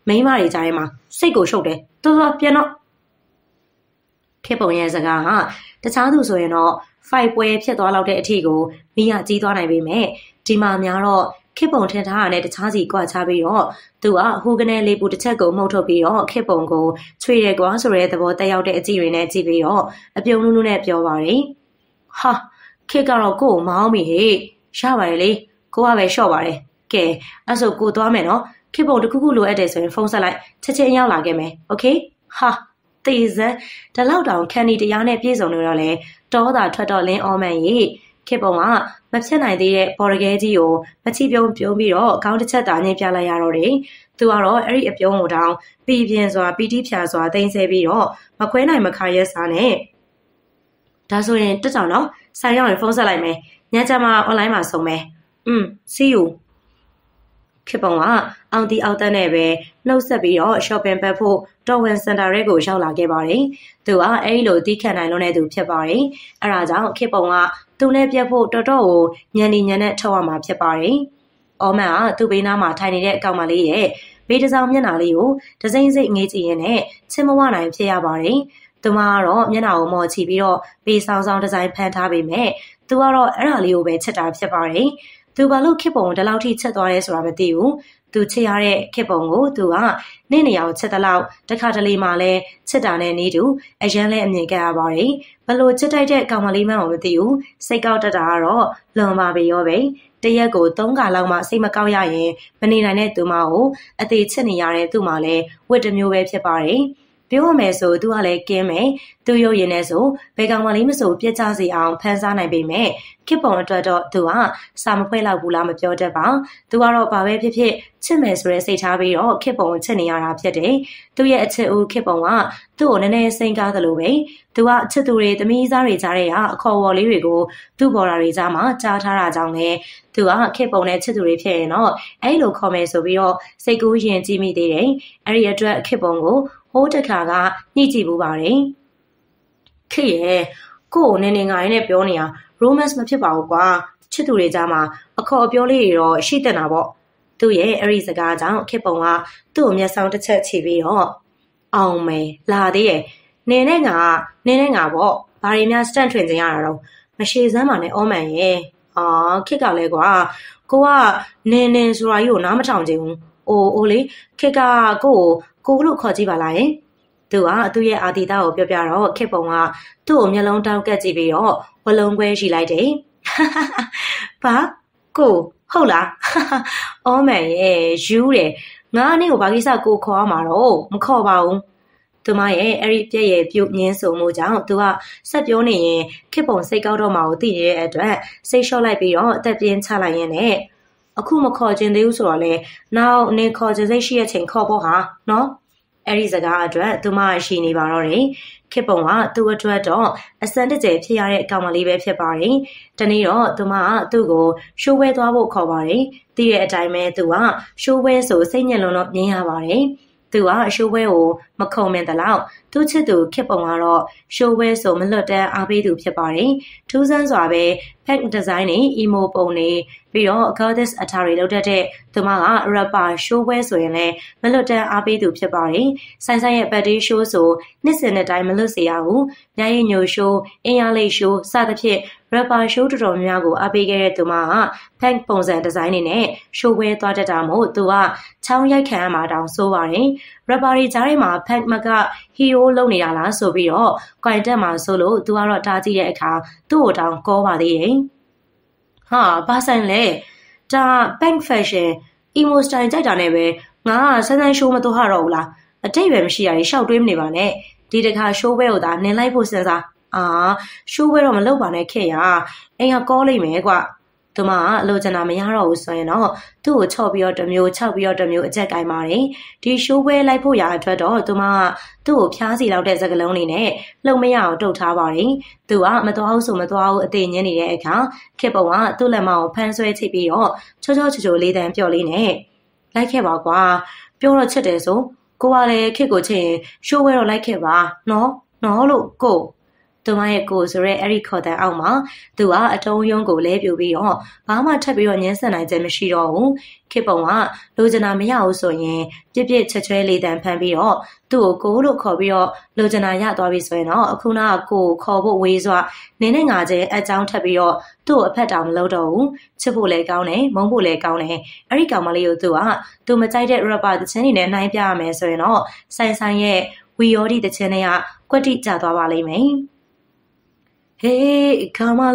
S1: မိန်းမတွေကြားထဲမှာစိတ်ကိုရှုပ်တယ်တော်တော်ပြန်တော့ခေပုံရဲ့စကားဟာတခြားသူဆိုရင်တော့ဖိုက်ပွဲဖြစ်သွားလောက်တဲ့အထီကိုမိရကြီးသွားနိုင်ပေမဲ့ဒီမှာများတော့ခေပုံထင်ထားတာနဲ့တခြားစီကွာခြားပြီးတော့သူကဟိုကနေလေးပူတစ်ချက်ကိုမှုတ်ထုတ်ပြီးတော့ခေပုံကိုချွေတယ်ကွာဆိုတဲ့သဘောတက်ရောက်တဲ့အကြည့်တွေနဲ့ကြည့်ပြီးတော့အပြုံးနုနုနဲ့ပြောပါတယ်ဟာခေကတော့ကို့ကိုမအောင်မိဟေ့ရပါတယ်လေကိုကပဲရှော့ပါတယ်ကဲအဲ့ဆိုကိုသွားမယ်နော်ခေပုံတစ်ခုခုလိုအပ်တယ်ဆိုရင်ဖုန်းဆက်လိုက်ချက်ချင်းရောက်လာခဲ့မယ်โอเคဟာတေးစံဒီလောက်တောင်ခန်ဒီတရားနဲ့ပြေဆုံးနေတော့လေတောတာထွက်တော့လင်းအောမန်ရေခေပုံကမဖြစ်နိုင်သေးတဲ့ပေါ်ရကဲကြီးကိုမချိပြုံးပြုံးပြီးတော့ခေါင်းတစ်ချက်သာညှိပြလိုက်ရတော့တယ်သူကတော့အဲ့ဒီအပြုံးကိုတောင်ပြည်ပြင်းစွာပီတိဖြာစွာတင်ဆဲပြီးတော့မခွဲနိုင်မခါရက်စားနဲ့ဒါဆိုရင်တက်တောင်တော့ဆိုင်ရောက်ရင်ဖုန်းဆက်လိုက်မယ်ညချမ်းမှာ online မှာဆုံမယ်อืม see you ခေပုံကအောင်တီအောက်တက်နဲ့ပဲနှုတ်ဆက်ပြီးတော့ shopping ပတ်ဖို့တော်ဝင်စင်တာရဲကိုရောက်လာခဲ့ပါတယ်။သူကအဲ့ဒီလိုတီးခတ်နိုင်လို့နဲ့သူဖြစ်ပါတယ်။အဲ့ဒါကြောင့်ခေပုံကသူနဲ့ပြတ်ဖို့တော်တော်ကိုညံနေညံနဲ့ထုတ်ရမှာဖြစ်ပါတယ်။အော်မန်ကသူ့ဘေးနားမှာထိုင်နေတဲ့အကောင်မလေးရဲ့ဘေးတစ်စောင်းမျက်နှာလေးကိုဒစိမ့်စိတ်ငေးကြည့်ရင်းနဲ့ချင်းမဝနိုင်ဖြစ်ရပါတယ်။သူမကတော့မျက်နှာကိုမော်ချီပြီးတော့ဘေးဆောင်ဆောင်ဒီဇိုင်းဖန်ထားပေမဲ့သူကတော့အဲ့ဒါလေးကိုပဲချက်တာဖြစ်ပါတယ်။သူဘာလို့ခေပုံဒီလောက်ထိချက်သွားရဲဆိုတာမသိဘူးသူချစ်ရတဲ့ခေပုံကိုသူကနေ့နေအောင်ချက်တဲ့လောက်တခါတလေမှလည်းချက်တာနဲ့နေတူအရန်လဲအမြင်ကရပါတယ်ဘလို့ချက်တိုက်တဲ့ကောင်မလေးမှန်းမသိဘူးစိတ်ကောက်တတ်တာကတော့လွန်ပါပြီရောပဲတရက်ကိုသုံးခါလောက်မှစိတ်မကောက်ရရင်မနေနိုင်တဲ့သူမကိုအသေးချစ်နေရတဲ့သူမှလည်းဝတ်တစ်မျိုးပဲဖြစ်ပါတယ်ပြောရမယ်ဆိုသူကလည်းကင်းမယ်သူရုပ်ရည်နဲ့ဆိုဘယ်ကောင်မှလေးမဆိုပြက်ကြစေအောင်ဖန်ဆားနိုင်ပေမဲ့ခေပုံအတွက်တော့သူကစာမဖွဲလောက်ဘူးလားမပြောတတ်ပါသူကတော့ဘာပဲဖြစ်ဖြစ်ချစ်မယ်ဆိုတဲ့စိတ်ထားပြီးတော့ခေပုံကိုချစ်နေရတာဖြစ်တယ်သူရဲ့အချစ်ဦးခေပုံကသူ့ကိုနည်းနည်းစိန်ကားသလိုပဲသူကအချစ်သူတွေသမီးစားတွေကြားတဲ့ဟာအခေါ်ဝေါ်လေးတွေကိုသူ့ဘော်တာတွေကြားမှာကြားထားတာကြောင့်လေသူကခေပုံနဲ့ချစ်သူတွေဖြစ်ရင်တော့အဲ့လိုခေါ်မယ်ဆိုပြီးတော့စိတ်ကူးရင်ကြည့်မိသေးတယ်အဲ့ဒီအတွက်ခေပုံကိုဟိုးတခါကညှိကြည့်ပူပါတယ်ခေရဲ့ကို့ကိုနေနေငါရင်းနဲ့ပြောနေတာ romance မဖြစ်ပါဘူးကွာချစ်သူတွေကြားမှာအခေါ်အပြောလေးတွေတော့ရှိတဲ့နာပေါ့သူ့ရဲ့အဲ့ဒီစကားကြောင့်ခေပုံကသူ့ကိုမျက်စောင်းတစ်ချက်ချီပြီးတော့အောင်မယ်လာသေးရဲ့နေနဲ့ငါနေနဲ့ငါပေါ့ဘာတွေများစတန့်ထွင်ကြရတာတော့မရှိစမ်းပါနဲ့အောမန်ရဲ့အာခေကလည်းကွာကိုကနေနေဆိုတာကြီးကိုနားမထောင်ချင်ဘူးအိုအိုလေခေကကိုကိုကိုလို့ခေါ်ကြည့်ပါလားယင်သူကသူ့ရဲ့အာတီတာကိုပြောပြတော့ခေပုံကသူ့ကိုမျက်လုံးတောက်ကက်ကြည့်ပြီးတော့ဝလုံးခွဲရှိလိုက်တယ်ဘာကိုဟုတ်လားအော်မန်ရဲ့ယူတယ်ငါနေ့ကိုဘာကိစ္စကိုခေါ်ရမှာတော့မခေါ်ပါဘူးသူမရဲ့အဲ့ဒီပြည့်ရဲ့ပြုတ်ငင်းစုံမှုကြောင့်သူကဆက်ပြောနေရင်ခေပုံစိတ်ကောက်တော့မှကိုသိနေတဲ့အတွက်စိတ်လျှော့လိုက်ပြီးတော့အသက်ပြင်းချလိုက်ရင်လည်းအခုမခေါ်ခြင်းသေးဘူးဆိုတော့လေနောက်နေခေါ်ခြင်းစိတ်ရှိတဲ့ချိန်ခေါ်ဖို့ဟာနော်အဲ့ဒီစကားအတွက်သူမရှိနေပါတော့တယ်ခေပုံကသူ့အတွက်တော့အစမ်းတကျယ်ဖြစ်ရတဲ့အကောင်မလေးပဲဖြစ်ပါတယ်တနေ့တော့သူမကသူ့ကိုရှိုးဝဲသွားဖို့ခေါ်ပါတယ်သိတဲ့အတိုင်းပဲသူကရှိုးဝဲဆိုစိတ်ညစ်လုံးတော့မြင်ရပါတယ်သူကအရှိုးဝဲကိုမခုံမင်တလောက်သူ့ချစ်သူခေပုံကတော့ရှိုးဝဲဆိုမလွတ်တမ်းအားပေးသူဖြစ်ပါတယ်ထူးဆန်းစွာပဲ pack design နဲ့ emo ပုံတွေပြီးတော့ goddess အထာတွေလုပ်တတ်တဲ့သူမက rapper ရှိုးဝဲဆိုရင်လည်းမလွတ်တမ်းအားပေးသူဖြစ်ပါတယ်ဆိုင်ဆိုင်ရဲ့ birthday show ဆိုနှစ်စဉ်နဲ့တိုင်းမလွတ်စေရဘူးညရင်ညို show အင်အားလေး show စသဖြင့် rapper show တော်တော်များများကိုအားပေးခဲ့တဲ့သူမက pack ပုံစံ design တွေနဲ့ show ဝဲသွားတတ်တာမို့သူကချောင်းရိုက်ခံရမှာတောင်ဆိုးပါတယ် rapper တွေကြားထဲမှာ pack မက hero လုပ်နေတာလားဆိုပြီးတော့ coin တက်မှာဆိုလို့သူကတော့တားကြည့်တဲ့အခါသူ့ကိုတောင်ကောပါသေးတယ်ဟာဘာဆိုင်လဲဒါ bank fashion emo style ကြိုက်တာနဲ့ပဲငါကစမ်းစမ်း show မတော့တော့ဘူးလားအတိတ်ပဲမရှိရည်ရှောက်တွေးမနေပါနဲ့ဒီတခါ show ပဲကိုသာနင်လိုက်ဖို့စဉ်းစားအာ show ပဲတော့မလုပ်ပါနဲ့ခဲ့ရအိမ်ကကောလိမ့်မယ်ကွသူမကအလိုချင်တာမရတော့ဘူးဆိုရင်တော့သူ့ကိုချော့ပြီးတော့တစ်မျိုးချောက်ပြီးတော့တစ်မျိုးအကြက်ကင်ပါတယ်ဒီ show ပဲလိုက်ဖို့ရအတွက်တော့သူမကသူ့ကိုဖျားစီလောက်တဲ့စကလုံးလေးနဲ့လှုပ်မရအောင်တုတ်ထားပါတယ်သူကမတော်ဘူးဆိုမတော်ဘူးအသေးညင်းနေတဲ့အခါခေပုံကသူ့လက်မကိုဖမ်းဆွဲချိတ်ပြီးတော့ချောချောချိုချိုလေးတန်းပြော်လေးနဲ့လိုက်ခဲ့ပါကွာပြောတော့ချစ်တယ်ဆိုကိုကလည်းခေကိုချစ်ရင် show ပဲတော့လိုက်ခဲ့ပါနော်နော်လို့ကိုသူမရဲ့ကိုဆိုရဲအဲ့ဒီခေါ်တဲ့အောက်မှာသူကအတုံးယုံကိုလဲပြူပြီးတော့ဘာမှထပ်ပြီးတော့ညှင်းဆန်နိုင်ခြင်းမရှိတော့ဘူးခေပုံကလိုချင်တာမရဘူးဆိုရင်ပြစ်ပြစ်ချက်ချွဲလေးတန်ဖမ်းပြီးတော့သူ့ကိုကိုလို့ခေါ်ပြီးတော့လိုချင်တာရသွားပြီဆိုရင်တော့အခုနကကိုခေါ်ဖို့ဝေးစွာနင်းနဲ့ငါချင်းအကြောင်းထပ်ပြီးတော့သူ့ကိုအဖက်တောင်မလုပ်တော့ဘူးချစ်ဖို့လည်းကောင်းတယ်မုန်းဖို့လည်းကောင်းတယ်အဲ့ဒီကောင်မလေးကိုသူကသူမကြိုက်တဲ့ rapper တခြင်းတွေနဲ့နှိုင်းပြရမယ်ဆိုရင်တော့ဆိုင်ဆိုင်ရဲ့ဝီယောဒီတခြင်းတွေကကွက်တိကျသွားပါလိမ့်မယ်Hey, come on,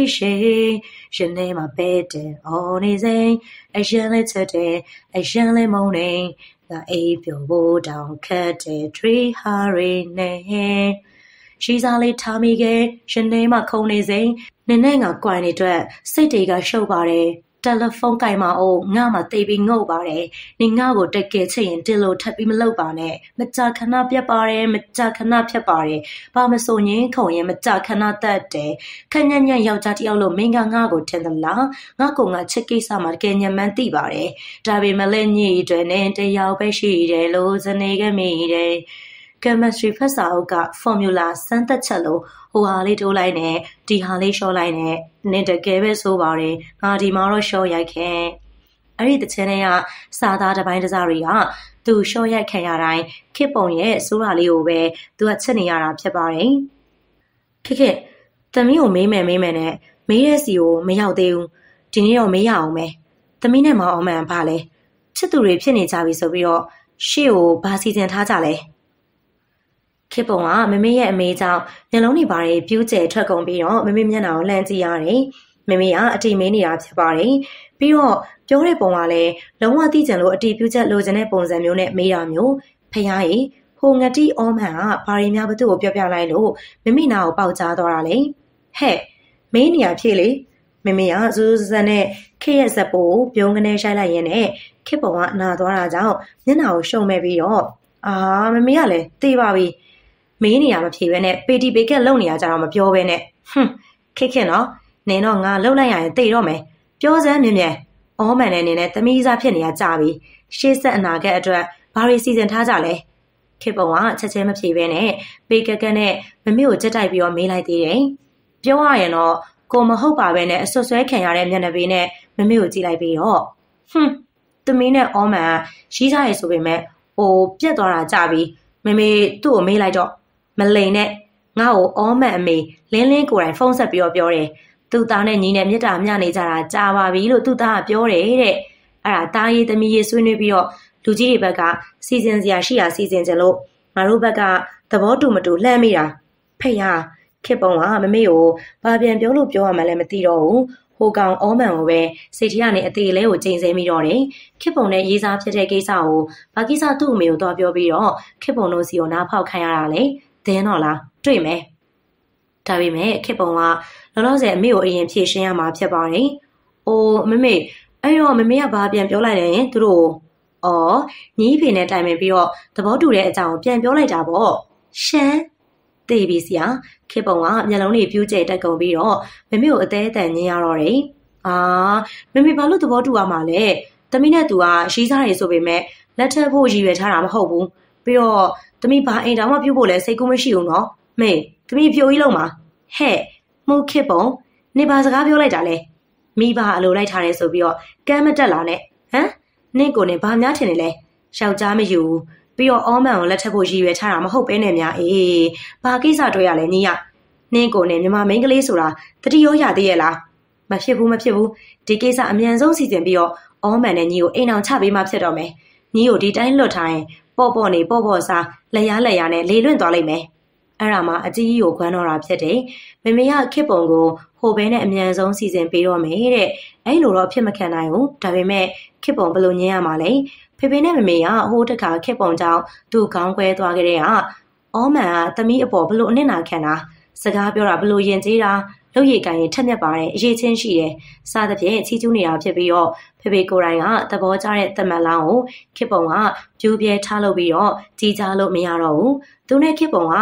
S1: she, she name my bed, on his ain, a jelly today, a jelly morning, the April wood down, cut a tree, hurry, nay. She's only Tommy gay, she name my conies ain, Nenanga quine to city got show body. Telephone ကင်မအောင်ငါမှတိတ်ပြီးငုတ်ပါတယ်။နေငါကိုတက်ခဲ့ချင်ရင်ဒီလိုထပ်ပြီးမလုပ်ပါနဲ့။မကြခဏပြတ်ပါတယ်မကြခဏဖြတ်ပါတယ်။ဘာမဆိုရင်ခုံရင်မကြခဏတက်တယ်။ခက်ညံ့ညံ့ယောက်ျားတစ်ယောက်လို့မင်းကငါကိုထင်သလား။ငါကငါချစ်ကိစ္စမှာတကယ်ညံမှန်းသိပါတယ်။ဒါပေမဲ့လည်းညည်တွေနဲ့တယောက်ပဲရှိတယ်လို့ဇနေခဲ့မိတယ်။ chemistry ဖတ်စာအုပ်က formula စမ်းသပ်ချက်လို့ဟိုဟာလေးတိုးလိုက်နဲ့ဒီဟာလေးရှော့လိုက်နဲ့နင်တကယ်ပဲဆိုပါတယ်ငါဒီမှာတော့ရှော့ရိုက်ခဲ့အဲ့ဒီတချင်တွေကစာသားတစ်ပိုင်းတစ်စားတွေကသူရှော့ရိုက်ခံရတိုင်းခစ်ပုံရဲ့စိုးတာလေးကိုပဲသူကချက်နေရတာဖြစ်ပါတယ်ခက်ခက်သမီးကိုမေးမယ်မေးမယ်နဲ့မေးတဲ့စီကိုမရောက်သေးဘူးဒီနေ့တော့မေးရအောင်မယ်သမီးနဲ့မောင်အောင်မှန်ပါလဲချစ်သူတွေဖြစ်နေကြပြီဆိုပြီးတော့ရှေ့ကိုဘာစီစဉ်ထားကြလဲခေပုံကမမေရဲ့အမေကြောင့်မျက်လုံးတွေပါတယ်ပြူးကျဲထွက်ကုန်ပြီးတော့မမေမျက်နှာကိုလှမ်းကြည့်ရတယ်။မမေကအတိမေးနေတာဖြစ်ပါတယ်။ပြီးတော့ပြောတဲ့ပုံကလည်းလုံးဝသိကြလို့အတိပြူးချက်လိုချင်တဲ့ပုံစံမျိုးနဲ့မေးတာမျိုးဖះရေဟိုငတိအောမန်ကဘာရီများဘသူ့ကိုပြောပြလိုက်လို့မမေနာကိုပေါက်ကြားသွားတာလေ။ဟဲ့မေးနေရဖြစ်လေမမေကဇူးဇန်နဲ့ခေရဲ့ဇက်ပိုးပြုံးကနေရှိုက်လိုက်ရင်းနဲ့ခေပုံကနာသွားတာကြောင့်မျက်နှာကိုရှုံမဲ့ပြီးတော့အာမမေကလည်းသိပါပြီ။မေးနေရမဖြေပဲနဲ့ပေတီပေကက်လုံနေရကြတော့မပြောပဲနဲ့ဟွန်းခက်ခက်နော်နင်တော့ငါလှုပ်လိုက်ရရင်သိတော့မယ်ပြောစမ်းမြင်မြင်အောမန်နဲ့နင်နဲ့သမီးစားဖြစ်နေရကြပြီရှေ့ဆက်အနာဂတ်အတွက်ဘာတွေစီစဉ်ထားကြလဲခေပုံကချက်ချင်းမဖြေပဲနဲ့ပေကက်ကက်နဲ့မမေကိုကြက်တိုက်ပြီးတော့မေးလိုက်သေးတယ်ပြောရရင်တော့ကိုမဟုတ်ပါပဲနဲ့အဆွဆွဲခံရတဲ့မျက်နှာပေးနဲ့မမေကိုကြည့်လိုက်ပြီးတော့ဟွန်းသမီးနဲ့အောမန်ရှိစားရဆိုပေမဲ့ဟိုပြက်သွားတာကြပြီမမေသူ့ကိုမေးလိုက်တော့မလိန်နဲ့ငါ့ကိုအောမန်အမေလင်းလင်းကိုယ်တိုင်ဖုန်းဆက်ပြီးတော့ပြောတယ်သူ့သားနဲ့ညီနဲ့မြတ်တာမျှနေကြတာကြာပါပြီလို့သူ့သားကပြောတယ်တဲ့အဲ့ဒါသားရေးသမီးရေးဆွေးနွေးပြီးတော့လူကြီးတွေဘက်ကစီစဉ်စရာရှိရာစီစဉ်ကြလို့ငါတို့ဘက်ကသဘောတူမတူလှမ်းမိတာဖေရခေပုံကမမေကိုဘာပြန်ပြောလို့ပြောရမှလည်းမသိတော့ဘူးဟိုကောင်အောမန်ကိုပဲစိတ်ထဲကနေအသေးလေးကိုချိန်ဆမိတော့တယ်ခေပုံနဲ့ရေးစားဖြစ်တဲ့ကိစ္စကိုဘာကိစ္စသူ့အမေကိုတော့ပြောပြီးတော့ခေပုံတို့စီကိုနားဖောက်ခိုင်းရတာလေသင်းတော့လားတွေ့မယ်ဒါပေမဲ့ခေပုံကလောလောဆယ်အမေကိုအရင်ဖြေရှင်းရမှာဖြစ်ပါတယ်။အိုးမမေအဲ့တော့မမေကဘာပြန်ပြောလိုက်လဲသူတို့အော်ညီဖေနဲ့တိုင်ပင်ပြီးတော့သဘောတူတဲ့အကြောင်းပြန်ပြောလိုက်တာပေါ့ရှမ်းသိပြီဆရာခေပုံကမျက်လုံးတွေပြူးကျဲတက်ကုန်ပြီးတော့မမေကိုအသေးအတန်ညင်ရတော့တယ်။အာမမေဘာလို့သဘောတူရမှာလဲသမီးနဲ့သူကရှိစားရဆိုပေမဲ့လက်ထပ်ဖို့ရည်ရွယ်ထားတာမဟုတ်ဘူးပြီးတော့သမီးဘာအိမ်တောင်မှပြုတ်ဖို့လဲစိတ်ကူးမရှိဘူးနော်မေသမီးပြိုကြီးလုံးမှာဟဲ့မှုခေပုံနေပါစကားပြောလိုက်တာလဲမိဘအလိုလိုက်ထားတယ်ဆိုပြီးတော့ကမ်းမတက်လာနဲ့ဟမ်နင့်ကိုနေဘာများထင်နေလဲယောက်ျားမယူပြီးတော့အောမန်ကိုလက်ထပ်ဖို့ရည်ရွယ်ထားတာမဟုတ်ပဲနဲ့များအေးဘာကိစ္စတွေ့ရလဲညီရနင့်ကိုနေမြမမိန်းကလေးဆိုတာတတိရောရသေးရဲ့လားမဖြစ်ဘူးမဖြစ်ဘူးဒီကိစ္စအမြန်ဆုံးစီစဉ်ပြီးတော့အောမန်နဲ့ညီကိုအိမ်အောင်ချပေးမှဖြစ်တော့မယ်ညီကိုဒီတိုင်းလွတ်ထားရင်ပေါ့ပေါ့နေပေါ့ပေါ့စားလက်ရလက်ရနဲ့လေလွင့်သွားလိမ့်မယ်အဲ့ဒါမှအကြီးကြီးကိုခွမ်းတော့တာဖြစ်တယ်မမေကခစ်ပုံကိုဟိုဘဲနဲ့အမြန်ဆုံးစီစဉ်ပေးတော့မယ်တဲ့အဲ့လိုတော့ဖြစ်မခံနိုင်ဘူးဒါပေမဲ့ခစ်ပုံဘလို့ညင်းရမှာလဲဖေဖေနဲ့မမေကဟိုးတခါခစ်ပုံကြောင့်သူ့ခေါင်းခွဲသွားကြတဲ့ကအောမန်ကသမီးအပေါ်ဘလို့အနစ်နာခံတာစကားပြောတာဘလို့ယဉ်ကျေးတာလုပ်ရည်ကန်ရင်ထက်မြက်ပါတယ်အရေးချင်းရှိတယ်စားသဖြင့်ချီကျူးနေတာဖြစ်ပြီးတော့ဖေဖေကိုယ်တိုင်ကသဘောကျတဲ့သမက်လောင်းကိုခစ်ပုံကပြူးပြဲထားလို့ပြီးတော့ကြီးကြားလို့မရတော့ဘူးသူနဲ့ခစ်ပုံက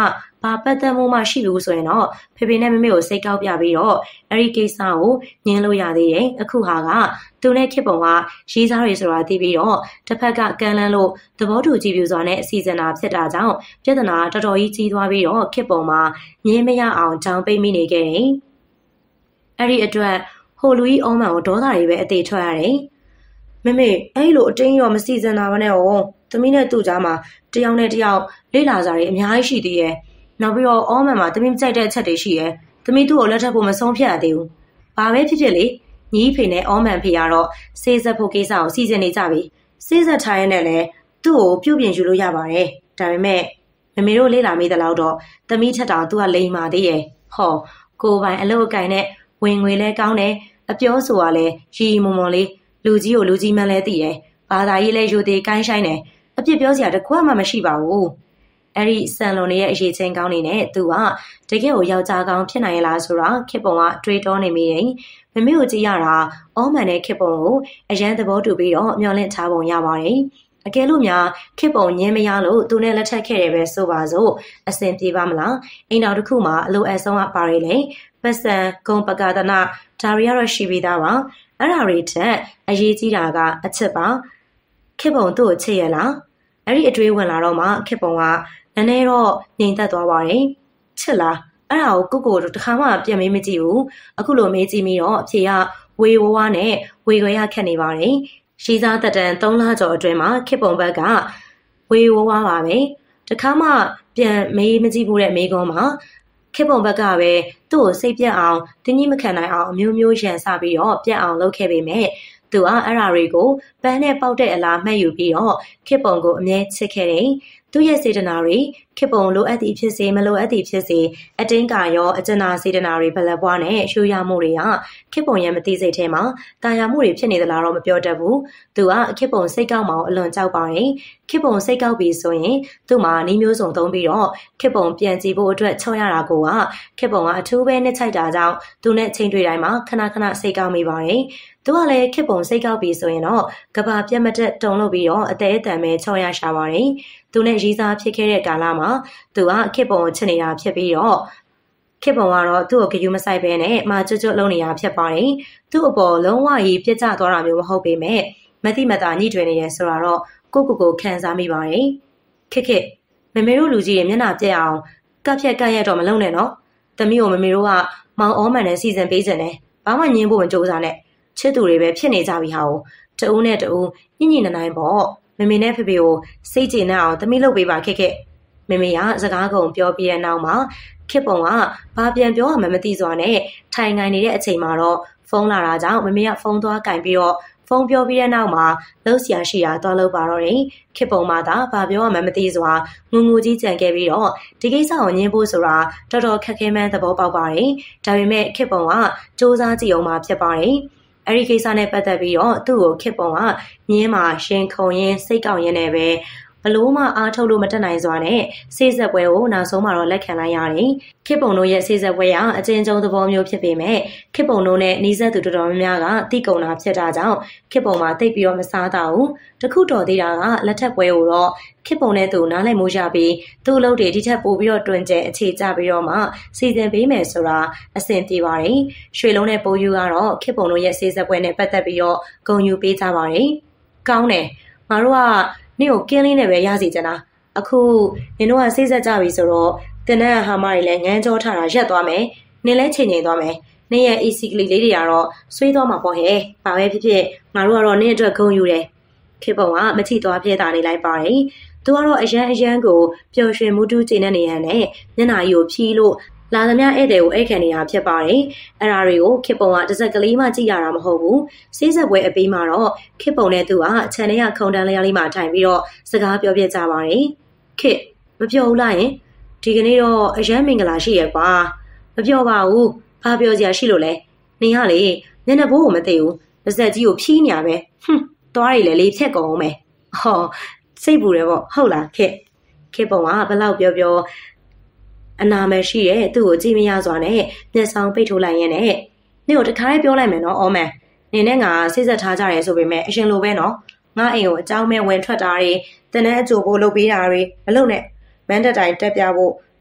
S1: ဘာပတ်သက်မှုမှရှိဘူးဆိုရင်တော့ဖေဖေနဲ့မမေကိုစိတ်ကောက်ပြပြီးတော့အဲ့ဒီကိစ္စကိုညှင်းလို့ရသေးတယ်အခုဟာကသူနဲ့ခေပုံကရေးစားတွေဆိုတာသိပြီးတော့တစ်ဖက်ကကန်လန်းလို့သဘောတူကြည့်ပြစွာနဲ့အစီအစဉ်တာဖြစ်တာကြောင့်ပြဿနာတော်တော်ကြီးကြီးသွားပြီးတော့ခေပုံမှာငင်းမရအောင်ကြောင်းပိတ်မိနေခဲ့တယ်အဲ့ဒီအတွက်ဟိုလူကြီးအောမန်ကိုဒေါသတွေပဲအသေးထွက်ရတယ်မမေအဲ့လိုအတင်းရောမစီစဉ်တာမနဲ့ဟောသမီးနဲ့သူ့ကြားမှာတယောက်နဲ့တယောက်လေးလာစားတွေအများကြီးရှိသေးရဲ့နောက်ပြီးတော့အောမန်မှာသမီးကြိုက်တဲ့အချက်တွေရှိရဲ့သမီးသူ့ကိုလက်ထပ်ဖို့မဆုံးဖြတ်ရသေးဘူးဘာပဲဖြစ်ဖြစ်လေညီဖေနဲ့အောမန်ဖေကတော့စေးဆက်ဖို့ကိစ္စကိုစီစဉ်နေကြပြီစေးဆက်ထားရတဲ့လည်းသူ့ကိုပြုတ်ပြင်ယူလို့ရပါတယ်ဒါပေမဲ့မမေတို့လေးလာမိတဲ့လောက်တော့သမီးထက်တောင်သူကလိန်မာသေးရဲ့ဟောကိုပိုင်အလုပ်အကင်နဲ့ဝင်ငွေလဲကောင်းတယ်အပြောဆိုတာလဲရီရီမွန်မွန်လေးလူကြီးကိုလူကြီးမှန်းလဲသိတယ်ဘာသာရေးလဲယူသေးကိုင်းဆိုင်တယ်အပြစ်ပြောစရာတကွမှမရှိပါဘူးအဲ့ဒီဆန်လွန်ရဲ့အရေးချင်းကောင်းနေနဲ့သူကတကယ်ကိုယောက်ျားကောင်းဖြစ်နိုင်လားဆိုတာခေပုံကတွေးတောနေမိတယ်မမေကိုကြည့်ရတာအောမန်နဲ့ခေပုံကိုအရန်သဘောတူပြီးတော့မျှော်လင့်ထားပုံရပါတယ်အကယ်လို့များခေပုံညင်းမရလို့သူနဲ့လက်ထပ်ခဲ့တယ်ပဲဆိုပါစို့အဆင်ပြေပါမလားအိမ်တော်တစ်ခုမှာအလိုအဆုံးကပါရလေပတ်စံဂုံပကာဒနာဒါရီကတော့ရှိပြီးသားပါအဲ့ဒါတွေထက်အရေးကြီးတာကအချက်ပါခေပုံသူ့ကိုချစ်ရလားအဲ့ဒီအတွေးဝင်လာတော့မှခေပုံကနည်းနည်းတော့ငြိမ်သက်သွားပါတယ်ချစ်လားအဲ့ဒါကိုကိုကိုတခါမှပြန်မေးမကြည့်ဘူးအခုလိုမေးကြည့်ပြီးတော့အဖြေကဝေဝဝနဲ့ဝေခွဲရခက်နေပါတယ်ရှိစားတက်တန်သုံးလကျော်အတွင်းမှာခေပုံဘက်ကဝေဝဝပါပဲတခါမှပြန်မေးမကြည့်ဘူးတဲ့မေးခွန်းမှာခေပုံဘက်ကပဲသူ့ကိုစိတ်ပြတ်အောင်တင်းကြီးမခံနိုင်အောင်အမျိုးမျိုးရန်စပြီးတော့ပြတ်အောင်လုပ်ခဲ့ပေမဲ့သူကအဲ့ဓာတွေကိုပန်းနဲ့ပေါက်တဲ့အလားမှတ်ယူပြီးတော့ခေပုံကိုအမြဲချစ်ခဲ့တယ်သူ့ရဲ့စေတနာတွေခေပုံလိုအပ်သည့်ဖြစ်စေမလိုအပ်သည့်ဖြစ်စေအတင်းကာရောအကျဉ်းနာစေတနာတွေဘလက်ပွားနဲ့ရှူရမှုတွေကခေပုံရဲ့မသိစိတ်ထဲမှာတာယာမှုတွေဖြစ်နေသလားတော့မပြောတတ်ဘူးသူကခေပုံစိတ်ကောက်မှအလွန်ကြောက်ပါတယ်ခေပုံစိတ်ကောက်ပြီးဆိုရင်သူ့မှာနှီးမျိုးစုံသုံးပြီးတော့ခေပုံပြန်ကြည့်ဖို့အတွက်ချော့ရတာကိုကခေပုံကအထူးပဲနဲ့ချိုက်တာကြောင့်သူနဲ့ချိန်တွေ့တိုင်းမှာခဏခဏစိတ်ကောက်မိပါတယ်သူကလည်းခေပုံစိတ်ကောက်ပြီးဆိုရင်တော့ကဘာပြတ်မတက်တုံလို့ပြီးတော့အသေးအတန်ပဲချော့ရရှာပါတယ်သူနဲ့ရီးစားဖြစ်ခဲ့တဲ့ကာလမှာသူကခေပုံကိုချစ်နေတာဖြစ်ပြီးတော့ခေပုံကတော့သူ့ကိုကြယူမဆိုင်ပဲနဲ့မာကျွတ်ကျွတ်လုံးနေတာဖြစ်ပါတယ်သူ့အပေါ်လုံးဝကြီးပြစ်ကျသွားတာမျိုးမဟုတ်ပေမဲ့မတိမတာညှိတွင်နေရဆိုတော့ကိုကိုကိုခံစားမိပါတယ်ခက်ခက်မမေတို့လူကြီးရဲ့မျက်နှာပြက်အောင်ကပ်ဖြက်ကပ်ရက်တော့မလုံးနဲ့နော်သမီးကိုမမေတို့ကမောင်အောမန်နဲ့စီစဉ်ပေးစင်တယ်ဘာမှညင်းဖို့မကြိုးစားနဲ့ချစ်သူတွေပဲဖြစ်နေကြပြီဟာကိုတဦးနဲ့တဦးညှိညှိနှိုင်းနှိုင်းပေါ့မမေနဲ့ဖေဖေကိုစိတ်ကျေနပ်အောင်သမီးလုပ်ပေးပါခက်ခက်မမေကစကားကုန်ပြောပြီးတဲ့နောက်မှာခေပုံကဘာပြန်ပြောမှမသိစွာနဲ့ထိုင်ငိုင်နေတဲ့အချိန်မှာတော့ဖုန်းလာတာကြောင့်မမေကဖုန်းသွားကင်ပြီးတော့ဖုန်းပြောပြီးတဲ့နောက်မှာလှုပ်ရှားရှိတာသွားလုပ်ပါတော့တယ်ခေပုံမှသာဘာပြောမှမသိစွာငူငူကြီးကြံခဲ့ပြီးတော့ဒီကိစ္စကိုညှင်းဖို့ဆိုတာတော်တော်ခက်ခဲမှန်းသဘောပေါက်ပါတယ်ဒါပေမဲ့ခေပုံကစူးစမ်းကြည့်အောင်မှဖြစ်ပါတယ်အဲ့ဒီကိစ္စနဲ့ပတ်သက်ပြီးတော့သူ့ကိုခေပုံကညင်းမှာရှင်ခုံရင်းစိတ်ကောက်ရင်းနဲ့ပဲဘလို့မှအားထုတ်လို့မတက်နိုင်စွာနဲ့စေးဆက်ပွဲကိုနောက်ဆုံးမှာတော့လက်ခံလိုက်ရတယ်ခေပုံတို့ရဲ့စေးဆက်ပွဲကအကျဉ်းချုပ်သဘောမျိုးဖြစ်ပေမဲ့ခေပုံတို့နဲ့နှီးဆက်သူတော်တော်များများကတိကုံတာဖြစ်တာကြောင့်ခေပုံမှာတိတ်ပြီးတော့မစားတော့ဘူးတခုတော်သေးတာကလက်ထက်ပွဲကိုတော့ခေပုံနဲ့သူနားလိုက်မိုးရပြီးသူ့အလုပ်တွေဒီထက်ပိုပြီးတော့တွင်ကျဲအခြေကျပြီးတော့မှစီစဉ်ပေးမယ်ဆိုတာအဆင်ပြေပါတယ်ရွှေလုံးနဲ့ပိုးယူကတော့ခေပုံတို့ရဲ့စေးဆက်ပွဲနဲ့ပတ်သက်ပြီးတော့ဂုဏ်ယူပေးကြပါတယ်ကောင်းတယ်ငါတို့ကနင့်ကိုကင်းလေးနဲ့ပဲရစီချင်တာအခုနင်တို့ကစိတ်ဆက်ကြပြီဆိုတော့တင်တဲ့ဟာမတွေလည်းငန်းကြောထားတာရက်သွားမယ်နင်လည်းချိန်ချိန်သွားမယ်နင်ရဲ့ A C ကလေးလေးတွေကတော့ဆွေးသွားမှာပေါ့ဟဲ့ဘာပဲဖြစ်ဖြစ်ငါတို့ကတော့နင့်အတွက်ဂုဏ်ယူတယ်ခေပုံကမချိသွားပြဲတာနေလိုက်ပါတယ်သူကတော့အရန်အရန်ကိုပျော်ရွှင်မှုတူးကျင်းနေနေရတဲ့မျက်နှာကြီးကိုဖြီးလို့လာသမျှဧည့်သည်ကိုအိတ်ခံနေတာဖြစ်ပါတယ်အဲ့ဒါတွေကိုခေပုံကတစ်စက်ကလေးမှကြည့်ရတာမဟုတ်ဘူးစေးဆက်ပွဲအပြီးမှာတော့ခေပုံနဲ့သူကခြံထဲကခုံတန်းလျားလေးမှာထိုင်ပြီးတော့စကားပြောပြကြပါတယ်ခေမပြောဘူးလားယင်ဒီကနေ့တော့အရန်မင်္ဂလာရှိရဲ့ကွာမပြောပါဘူးဘာပြောစရာရှိလို့လဲနင်ကလေမျက်နှာဘိုးကိုမသိဘူးပါဇက်ကြီးကိုဖြီးနေရပဲဟွန်းသွားရည်လေလေးဖြက်ကုန်အောင်မယ်ဟောစိတ်ပူတယ်ပေါ့ဟုတ်လားခေခေပုံကဘလောက်ပြောပြောအနာမရှိရဲ့သူ့ကိုကြည့်မရစွာနဲ့မျက်စောင်းပိတ်ထိုးလိုက်ရင်းနဲ့နင့်ကိုတခါလေးပြောလိုက်မယ်နော်အော်မန်နင်နဲ့ငါစိတ်ဆက်ထားကြရဲဆိုပေမဲ့အရင်လိုပဲနော်ငါအိမ်ကိုအเจ้าမဲ့ဝင်ထွက်တာတွေတနန်းအကျိုးဖို့လုပ်ပေးတာတွေမလုပ်နဲ့မန်းတက်တိုင်းတက်ပြဖို့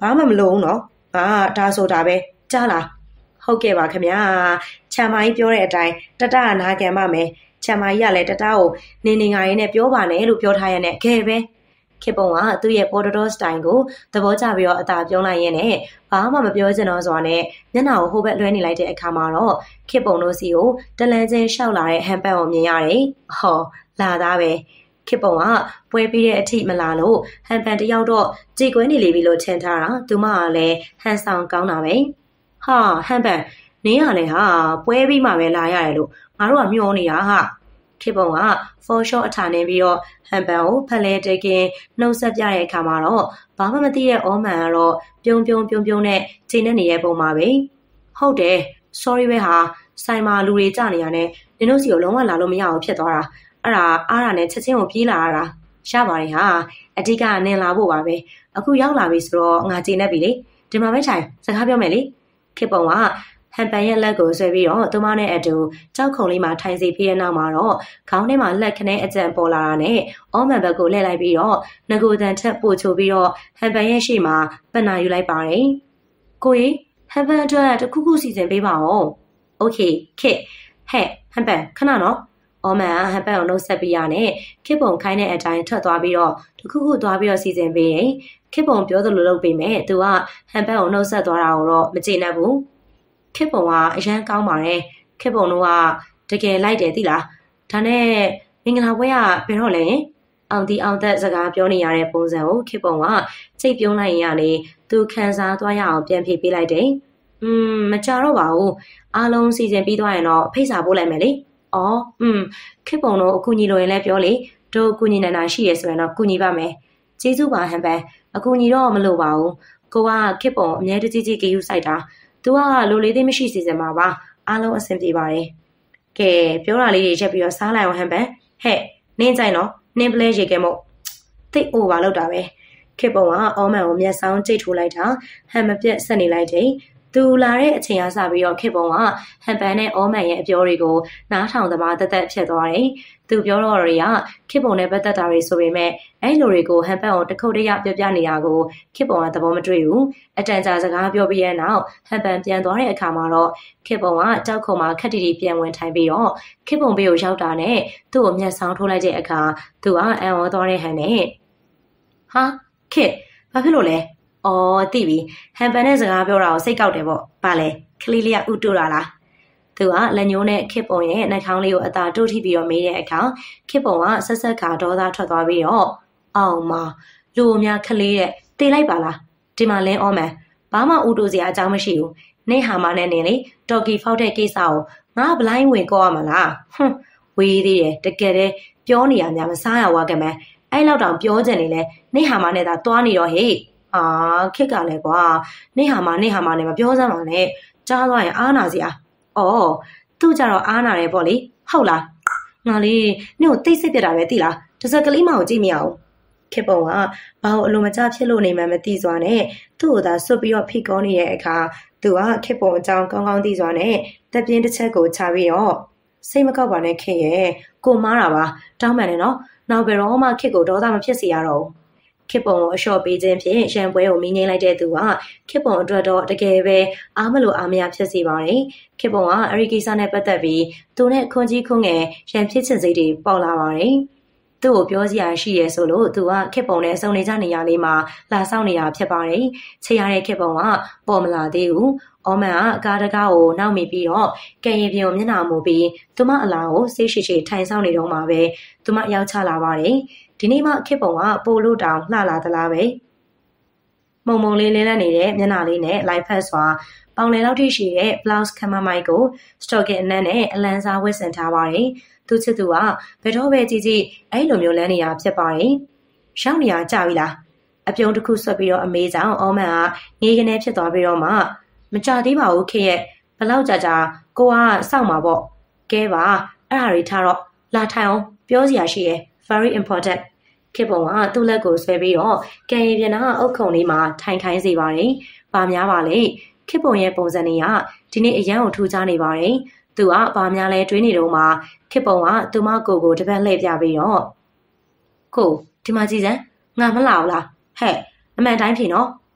S1: ဘာမှမလုံးနော်အာဒါဆိုတာပဲကြားလားဟုတ်ကဲ့ပါခင်ဗျာချမ်းမကြီးပြောတဲ့အတိုင်းတတနာခံပါမယ်ချမ်းမကြီးကလည်းတတကိုနေနေငါရင်းနဲ့ပြောပါနဲ့လို့ပြောထားရတဲ့ခဲပဲခေပုံကသူ့ရဲ့ပေါ်တော်စတိုင်ကိုသဘောကျပြီးတော့အသာပြောလိုက်ရင်းနဲ့ဘာမှမပြောချင်တော့စွာနဲ့မျက်နှာကိုဟိုဘက်လွှဲနေလိုက်တဲ့အခါမှာတော့ခေပုံတို့စီကိုတလန်းချင်းရှောက်လာတဲ့ဟန်ပန်ကိုမြင်ရတယ်ဟောလာသားပဲခေပုံကပွဲပြီးတဲ့အထိမလာလို့ဟန်ပန်တယောက်တော့ကြေကွဲနေလေပြီလို့ထင်ထားတာသူမကလည်းဟန်ဆောင်ကောင်းတာပဲဟာဟန်ပန်နင်းရလေဟာပွဲပြီးမှပဲလာရတယ်လို့ငါတို့ကမျောနေတာဟာခေပုံက for short အထာနေပြီးတော့ဟန်ပန်ကိုဖက်လဲတကင်နှုတ်ဆက်ပြတဲ့အခါမှာတော့ဘာမှမသိတဲ့အောမန်ကတော့ပြုံးပြုံးပြုံးပြုံးနဲ့ချိန်နေနေတဲ့ပုံမှာပဲဟုတ်တယ် sorry ပဲဟာဆိုင်မှာလူတွေကြနေရတဲ့နင်တို့စီကိုလုံးဝလာလို့မရအောင်ဖြစ်သွားတာအဲ့ဒါအားရနဲ့ချက်ချင်းကိုပြေးလာရတာရပါတယ်ဟာအဓိကနင်လာဖို့ပါပဲအခုရောက်လာပြီဆိုတော့ငါချိန်နေပြီလေဒီမှာပဲထိုင်စကားပြောမယ်လေခေပုံကဟန်ပန်ရဲ့လက်ကိုဆွဲပြီးတော့သူမနဲ့အတူကြောက်ခုံလေးမှာထိုင်စီပြီးတဲ့နောက်မှာတော့ခေါင်းထဲမှာလက်ခနဲအကြံပေါ်လာတာနဲ့အောမန်ဘက်ကိုလှည့်လိုက်ပြီးတော့ငကိုတန်ထက်ပို့ချိုပြီးတော့ဟန်ပန်ရဲ့ရှေ့မှာပနာယူလိုက်ပါတယ်ကိုကြီးဟန်ပန်အတွက်တခုခုစီစဉ်ပေးပါဦးโอเคခေဟဲ့ဟန်ပန်ခဏနော်အောမန်ဟန်ပန်ကိုနှုတ်ဆက်ပြီးရနဲ့ခေပုံခိုင်းတဲ့အတိုင်းထွက်သွားပြီးတော့တခုခုသွားပြီးတော့စီစဉ်ပေးတယ်ခေပုံပြောသလိုလုပ်ပေးမယ်သူကဟန်ပန်ကိုနှုတ်ဆက်သွားတာကိုတော့မကျေနပ်ဘူးခေပုံကအရန်ကောင်းပါတယ်ခေပုံတို့ကတကယ်လိုက်တယ်သိလားဒါနဲ့မင်္ဂလာပွဲကဘယ်တော့လဲအောင်ဒီအောင်သက်စကားပြောနေရတဲ့ပုံစံကိုခေပုံကစိတ်ပြုံးလိုက်ရင်ကနေသူခံစားသွားရအောင်ပြန်ဖြေပေးလိုက်တယ်อืมမကြတော့ပါဘူးအားလုံးစီစဉ်ပြီးသွားရင်တော့ဖိတ်စာပို့လိုက်မယ်လေအော်อืมခေပုံတို့အကူညီလိုရင်လည်းပြောလေတို့အကူညီနိုင်တာရှိရဆိုရင်တော့ကူညီပါမယ်ကျေးဇူးပါဟန်ပန်အကူညီတော့မလိုပါဘူးကိုကခေပုံအမြဲတကြီးကြီးဂယူဆိုင်တာသူကလိုလေးသေးမရှိစီစဉ်မှာပါအားလုံးအဆင်ပြေပါတယ်ကဲပြောတာလေးတွေချက်ပြီးတော့စားလိုက်အောင်ဟန်ပန်ဟဲ့နင်းကြိုင်နော်နင်းပလဲရေကဲမို့သိအိုပါလောက်တာပဲခေပုံကအောမန်ကိုမျက်စောင်းကြိတ်ထိုးလိုက်တာဟန်မပြတ်ဆက်နေလိုက်တယ်သူလာတဲ့အချိန်အားစပြီးတော့ခေပုံကဟန်ပန်နဲ့အောမန်ရဲ့အပြောတွေကိုနားထောင်သမားတက်တက်ဖြစ်သွားတယ်သူပြောတော့တွေကခေပုံနဲ့ပတ်သက်တာတွေဆိုပေမဲ့အဲ့လိုတွေကိုဟန်ပန်ကိုတခုတ်တရပြောပြနေတာကိုခေပုံကသဘောမတွေ့ဘူးအတန်ကြာစကားပြောပြီးတဲ့နောက်ဟန်ပန်ပြန်သွားတဲ့အခါမှာတော့ခေပုံကကြောက်ခုံမှာခက်တီတီပြန်ဝင်ထိုင်ပြီးတော့ခေပုံဘေးကိုရောက်တာနဲ့သူ့ကိုမျက်စောင်းထိုးလိုက်တဲ့အခါသူကအံ့ဩသွားတဲ့ဟန်နဲ့ဟာခေဘာဖြစ်လို့လဲအော်သိပြီဟန်ပန်နဲ့စကားပြောတာကိုစိတ်ကောက်တယ်ပေါ့ဗာလဲခလီလေးကဥတူတာလားသူကလက်ညိုးနဲ့ခေပုံရဲ့နှာခေါင်းလေးကိုအသာတိုးထိပြီးတော့မေးတဲ့အခါခေပုံကဆက်ဆက်ခါဒေါသထွက်သွားပြီးတော့အောင်မလူအများခလေးတဲ့တေးလိုက်ပါလားဒီမှာလင်းအောမန်ဘာမှဥတူစရာအကြောင်းမရှိဘူးနေဟာမနဲ့နေလေတော်ကီဖောက်တဲ့ကိစ္စကိုငါဘလိုင်းဝင်ကောရမှာလားဟွန်းဝေးသေးတယ်တကယ်တည်းပြောနေရများမစားရဝါကမန်းအဲ့လောက်တောင်ပြောချင်နေလဲနေဟာမနဲ့သာသွားနေတော့ဟေ့အာခက်ကလည်းကွာနေဟာမနေဟာမနဲ့မပြောစမ်းပါနဲ့ကြားသွားရင်အားနာစရာအော်သူ့ကြတော့အားနာတယ်ပေါ့လေဟုတ်လားငါလေးနင့်ကိုသိစိတ်ပြတာပဲသိလားတစ်စက်ကလေးမအောင်ကြည့်မရအောင်ခေပုံကဘာလို့အလိုမကျဖြစ်လို့နေမှမသိစွာနဲ့သူ့ကိုသာဆွတ်ပြီးတော့ဖိကောနေတဲ့အခါသူကခေပုံအကြောင်းကောင်းကောင်းသိစွာနဲ့တက်ပြင်းတစ်ချက်ကိုချပြီးတော့စိတ်မကောက်ပါနဲ့ခေရဲ့ကိုမားတာပါတောင်းပန်နေနော်နောက်ဘယ်တော့မှခေကိုဒေါသမဖြစ်စေရတော့ခေပုံကိုအလျှော့ပေးခြင်းဖြင့်ရန်ပွဲကိုမင်းငိမ့်လိုက်တဲ့သူကခေပုံအတွက်တော့တကယ်ပဲအားမလို့အားမရဖြစ်စေပါတယ်ခေပုံကအဲ့ဒီကိစ္စနဲ့ပတ်သက်ပြီးသူနဲ့ခွန်ကြီးခွန်းငယ်ရန်ဖြစ်ချင်စိတ်တွေပေါက်လာပါတယ်သူ့ကိုပြောစရာရှိရဲဆိုလို့သူကခေပုံနဲ့စုံနေကြနေရလေးမှာလာဆောင်နေတာဖြစ်ပါတယ်ချေရတဲ့ခေပုံကပေါ်မလာသေးဘူးအောမန်ကအကားတကားကိုနောက်မိပြီးတော့ကံရည်ပြင်းကိုမျက်နှာမူပြီးသူမအလာကိုဆေးရှိရှိထိုင်ဆောင်နေတော့မှပဲသူမရောက်ချလာပါတယ်ဒီနေ့မှခေပုံကပိုလို့တောင်လှလာသလားပဲမုံမုံလေးလင်းလက်နေတဲ့မျက်နှာလေးနဲ့လိုက်ဖက်စွာပေါင်လယ်လောက်ထိရှိတဲ့ blouse ခမမိုက်ကို stocking အနက်နဲ့အလန်းစားဝတ်ဆင်ထားပါတယ်သူချစ်သူကဘယ်တော့ပဲကြည့်ကြည့်အဲ့လိုမျိုးလန်းနေတာဖြစ်ပါတယ်ရောက်နေရကြပြီလားအပြုံးတစ်ခုဆွတ်ပြီးတော့အမေးကြောင့်အောမန်ကငေးကနေဖြစ်သွားပြီးတော့မှမကြသေးပါဘူးခေရဲ့ဘလောက်ကြာကြာကိုကစောင့်မှာပေါ့ကဲပါအဲ့ဒါတွေထားတော့လာထိုင်အောင်ပြောစရာရှိရဲ့ very important ခေပုံကသူ့လက်ကိုဆွဲပြီးတော့ကံရည်ပြန်ကအုတ်ခုံလေးမှာထိုင်ခိုင်းစေပါတယ်။ဘာများပါလဲခေပုံရဲ့ပုံစံတွေကဒီနေ့အရန်ကိုထူးခြားနေပါတယ်။သူကဘာများလဲတွေးနေတော့မှခေပုံကသူမကိုကိုတပတ်လှည့်ပြပြီးတော့ကိုဒီမှာကြည့်စမ်းငါမလာဘူးလားဟဲ့အမှန်တိုင်းဖြေနော်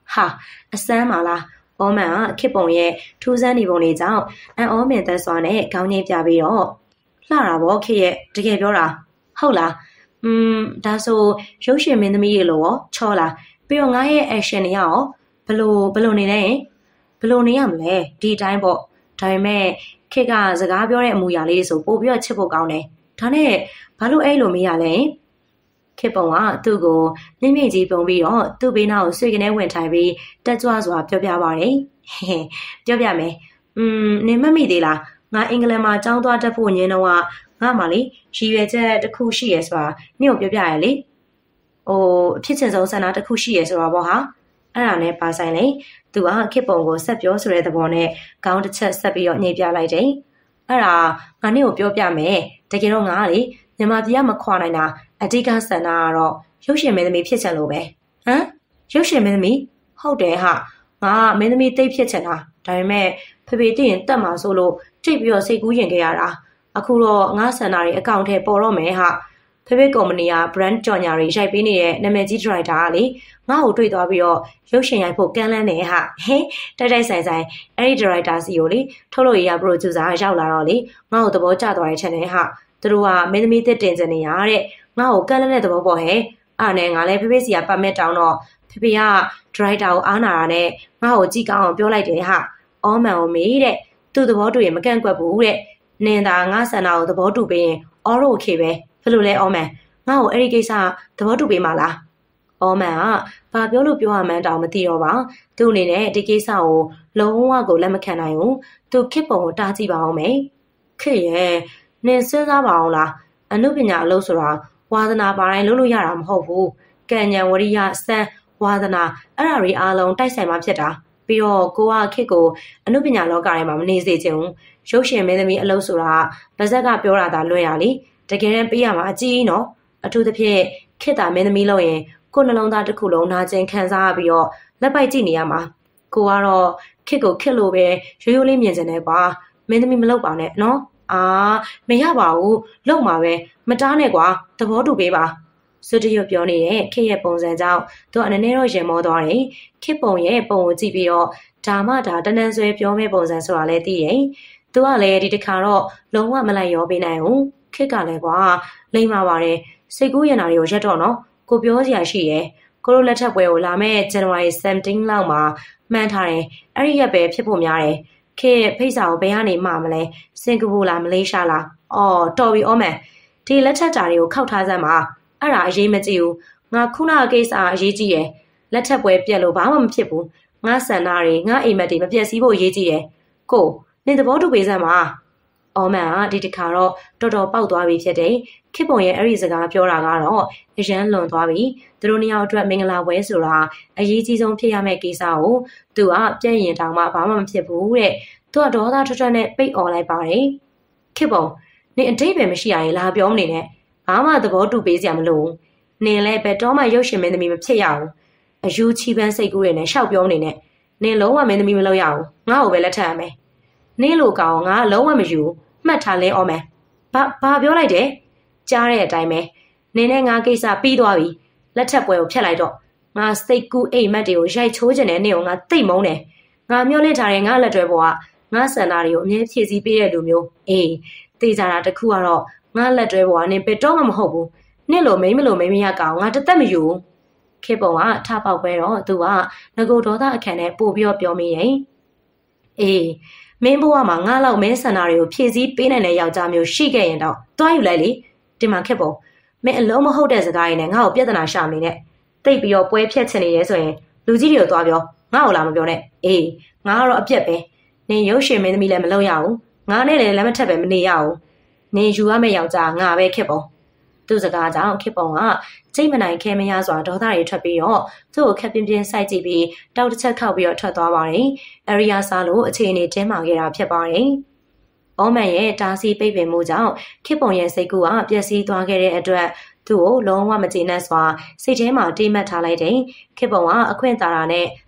S1: ဟာအစမ်းပါလားအောမန်ကခစ်ပုံရဲ့ထူးဆန်းနေပုံတွေကြောင့်အန်အောမင်သက်စွာနဲ့ခေါင်းငိမ့်ပြပြီးတော့လှတာဗောခစ်ရဲ့တကယ်ပြောတာဟုတ်လားอืมဒါဆိုရုပ်ရှင်မင်းသမီးရေလို့ရောချောလားပြီးတော့ငါရဲ့ action တွေရောဘလို့ဘလို့နေလဲဘလို့နေရမလဲဒီအတိုင်းပေါ့ဒါပေမဲ့ခစ်ကစကားပြောတဲ့အမူအရာလေးဆိုပို့ပြီးတော့ချစ်ဖို့ကောင်းတယ်ဒါနဲ့ဘာလို့အဲ့လိုမေးရလဲခေပုံကသူ့ကိုမြင့်မြင့်ကြီးပုံပြီးတော့သူ့ဘေးနားကိုဆွေကနေဝင်ထိုင်ပြီးတက်ကြွစွာပြောပြပါတယ်ပြောပြမယ်อืมနင်မမိသေးလားငါအင်္ဂလန်မှာကျောင်းသွားတက်ဖို့ညင်းတော့ကငါမှလေရည်ရွယ်ချက်တစ်ခုရှိရဲဆိုတာနင့်ကိုပြောပြရလေဟိုအဖြစ်ချင်ဆုံးဆန္ဒတစ်ခုရှိရဲဆိုတာပေါ့ဟာအဲ့ဒါနဲ့ပါဆိုင်လေသူကခေပုံကိုဆက်ပြောဆိုတဲ့သဘောနဲ့ခေါင်းတစ်ချက်ဆက်ပြီးတော့ညှိပြလိုက်တယ်အဲ့ဒါငါနင့်ကိုပြောပြမယ်တကယ်တော့ငါကလေမြန်မာပြည်ကမခွာနိုင်တာအဓိကဆန္ဒကတော့ရုပ်ရှင်မင်းသမီးဖြစ်ချင်လို့ပဲဟမ်ရုပ်ရှင်မင်းသမီးဟုတ်တယ်ဟာငါမင်းသမီးတိတ်ဖြစ်ချင်တာဒါပေမဲ့ဖေဖေတည်ရင်တက်မှာဆိုလို့ထိတ်ပြီးတော့စိတ်ကူးရင်ခဲ့ရတာအခုတော့ငါဆန္ဒတွေအကောင့်ထဲပေါ်တော့မယ်ဟာဖေဖေကုမ္ပဏီက brand ကြော်ညာတွေရိုက်ပေးနေတဲ့နာမည်ကြီး director ကလေငါ့ကိုတွေ့သွားပြီးတော့ရုပ်ရှင်ရိုက်ဖို့ကမ်းလှမ်းနေဟာဟဲတိုက်တိုက်ဆိုင်ဆိုင်အဲ့ဒီ director စီကိုလေထုတ်လို့ရ producer ရောက်လာတော့လေငါ့ကိုသဘောကျသွားတဲ့ channel ဟာသူတို့ကမင်းသမီးတစ်တင်စနေရတဲ့ငါ့ကိုကန့်လန့်တဲ့သဘောပေါ့ဟဲ့အဲ့နဲ့ငါလည်းဖေဖေစီကပတ်မစ်တောင်းတော့ဖေဖေကဒရိုက်တာကိုအားနာတာနဲ့ငါ့ကိုကြည့်ကောင်းအောင်ပြောလိုက်တယ်ဟာအောမန်ကိုမေးတဲ့သူ့သဘောတူရင်မကန့်ကွက်ဘူးတဲ့နင်သာငါဆန္ဒကိုသဘောတူပေးရင်အော်ရိုโอเคပဲဘယ်လိုလဲအောမန်ငါ့ကိုအဲ့ဒီကိစ္စသဘောတူပေးမှာလားအောမန်ကဘာပြောလို့ပြောရမှန်းတောင်မသိတော့ပါသူ့အနေနဲ့ဒီကိစ္စကိုလုံးဝကိုလက်မခံနိုင်ဘူးသူခစ်ပုံကိုတားကြည့်ပါအောင်မယ်ခစ်ရဲ့နင်စဉ်းစားပါအောင်လားအနုပညာအလုပ်ဆိုတာဝါသနာပါတိုင်းလုပ်လို့ရတာမဟုတ်ဘူးကံဉဏ်ဝရိယစံဝါသနာအဲ့ဒါတွေအားလုံးတိုက်ဆိုင်မှဖြစ်တာပြီးတော့ကိုကခစ်ကိုအနုပညာလောကထဲမှာမနေစေချင်ဘူးရုပ်ရှင်မင်းသမီးအလုပ်ဆိုတာဗဇက်ကပြောတာသာလွှဲရလေတကယ်တမ်းပေးရမှာအကြီးနော်အထူးသဖြင့်ခစ်တာမင်းသမီးလို့ရင်ကိုယ်နှလုံးသားတစ်ခုလုံးနာကျင်ခံစားပြီးတော့လက်ပိုက်ကြည့်နေရမှာကိုကတော့ခစ်ကိုခစ်လို့ပဲရိုးရိုးလေးမြင်ချင်တယ်ကွာမင်းသမီးမလုပ်ပါနဲ့နော်အာမရပါဘူးလုံမှာပဲမတားနဲ့ကွာသဘောတူပေးပါစွတ်တရွတ်ပြောနေတဲ့ခစ်ရဲ့ပုံစံကြောင့်သူအနေနဲ့တော့ရင်မောသွားတယ်ခစ်ပုံရဲ့ပုံကိုကြည့်ပြီးတော့ဒါမှဒါတနန်းဆွဲပြောမဲ့ပုံစံဆိုတာလည်းသိတယ်သူကလည်းဒီတစ်ခါတော့လုံးဝမလိုက်ရောပေးနိုင်ဘူးခစ်ကလည်းကွာလိမ့်ပါပါတယ်စိတ်ကူးရင်တာတွေကိုရက်တော့နော်ကိုပြောစရာရှိရဲ့ကိုတို့လက်ထပ်ပွဲကိုလာမဲ့ January seventeenth လောက်မှာမှန်းထားတယ်အဲ့ဒီရက်ပဲဖြစ်ဖို့များတယ်ခေဖိတ်စာကိုဘယ်ကနေမှမလဲစင်ကာပူလားမလေးရှားလားအော်တော်ပြီအော်မန်ဒီလက်ထပ်တာတွေကိုခောက်ထားစမ်းပါအဲ့ဒါအရေးမကြီးဘူးငါခုနကကိစ္စအရေးကြီးရယ်လက်ထပ်ပွဲပြက်လို့ဘာမှမဖြစ်ဘူးငါဆန္ဒတွေငါအိမ်မက်တွေမပြက်စီးဖို့အရေးကြီးရယ်ကိုနင်သဘောတူပေးစမ်းပါအော်မန်ကဒီတစ်ခါတော့တော်တော်ပေါက်သွားပြီဖြစ်တယ်ခေပုံရဲ့အဲ့ဒီစကားပြောတာကတော့အရန်လွန်သွားပြီသူတို့နှစ်ယောက်အတွက်မင်္ဂလာပွဲဆိုတာအရေးကြီးဆုံးဖြစ်ရမယ့်ကိစ္စကိုသူကပြည့်ရင်တောင်မှဘာမှမဖြစ်ဘူးတဲ့သူကဒေါသထွက်ထွက်နဲ့ပိတ်អော်လိုက်ပါတယ်ခေပုံနင်အတိတ်ပဲမရှိရရင်လာပြောမနေနဲ့ဘာမှသဘောတူပေးစရာမလိုနင်လည်းဘယ်တော့မှရုပ်ရှင်မင်းသမီးမဖြစ်ရဘူးအယူချီပန်းစိတ်ကူးတွေနဲ့ရှောက်ပြောမနေနဲ့နင်လုံးဝမင်းသမီးမလုပ်ရဘူးငါ့ကိုပဲလက်ထပ်ရမယ်နင်လိုကောင်ငါလုံးဝမယူမှတ်ထားလဲအော်မယ်ဘာဘာပြောလိုက်တယ်ကြားတဲ့အတိုင်းပဲနင်းနဲ့ငါကိစ္စပြီးသွားပြီလက်ထပ်ပွဲကိုဖျက်လိုက်တော့ငါစိတ်ကူးအိမ်မက်တွေကိုရိုက်ချိုးကျင်တဲ့နေ့ကိုငါသိမ့်မုန်းတယ်ငါမျောလင့်ထားတဲ့ငါလက်တွဲပေါ်ကငါစန္ဒာတွေကိုအမြဲဖြည့်ဆည်းပေးတဲ့လူမျိုးအေးသိကြတာတခုကတော့ငါလက်တွဲပေါ်ကနင်ပစ်တော့မှမဟုတ်ဘူးနင့်လိုမိမလိုမိမရကောင်ငါတသက်မယူခေပုံကထပေါက်ပဲတော့သူကငကိုဒေါသအခန့်နဲ့ပို့ပြီးတော့ပြောမိတယ်အေးမင်းဘဝမှာငါလောက်မဲဆန္ဒတွေကိုဖြည့်ဆည်းပေးနိုင်တဲ့ယောက်ျားမျိုးရှိခဲ့ရင်တော့တွားယူလိုက်လေဒီမှာခက်ပုံမင်းအလုံးမဟုတ်တဲ့စကားရင်းနဲ့ငါ့ကိုပြဿနာရှာနေနဲ့တိတ်ပြီးတော့ပွဲဖြတ်ချင်နေရဲဆိုရင်လူကြီးတွေကိုတွားပြောငါ့ကိုလာမပြောနဲ့အေးငါကတော့အပြက်ပဲနင်ရုပ်ရှင်မင်းသမီးလည်းမလုပ်ရဘူးငါနဲ့လည်းလက်မထက်ပဲမနေရဘူးနင်ယူရမယ့်ယောက်ျားငါပဲခက်ပုံသူ့စကားကြောင့်ခက်ပုံကစိတ်မနိုင်ခဲမရစွာဒေါသတွေထွက်ပြီးတော့သူ့ကိုခက်ပြင်းပြင်းစိုက်ကြည့်ပြီးတောက်တစ်ချက်ခောက်ပြီးတော့ထွက်သွားပါတယ်အရီယာစားလို့အခြေအနေတင်းမာခဲ့တာဖြစ်ပါတယ်အောမန်ရဲ့တားဆီးပိတ်ပင်မှုကြောင့်ခေပုံရဲ့စိတ်ကူးကပျက်စီးသွားခဲ့တဲ့အတွက်သူ့ကိုလုံးဝမကျေနပ်စွာစိတ်ထဲမှာတိမတ်ထားလိုက်တဲ့ခေပုံကအခွင့်အာဏာနဲ့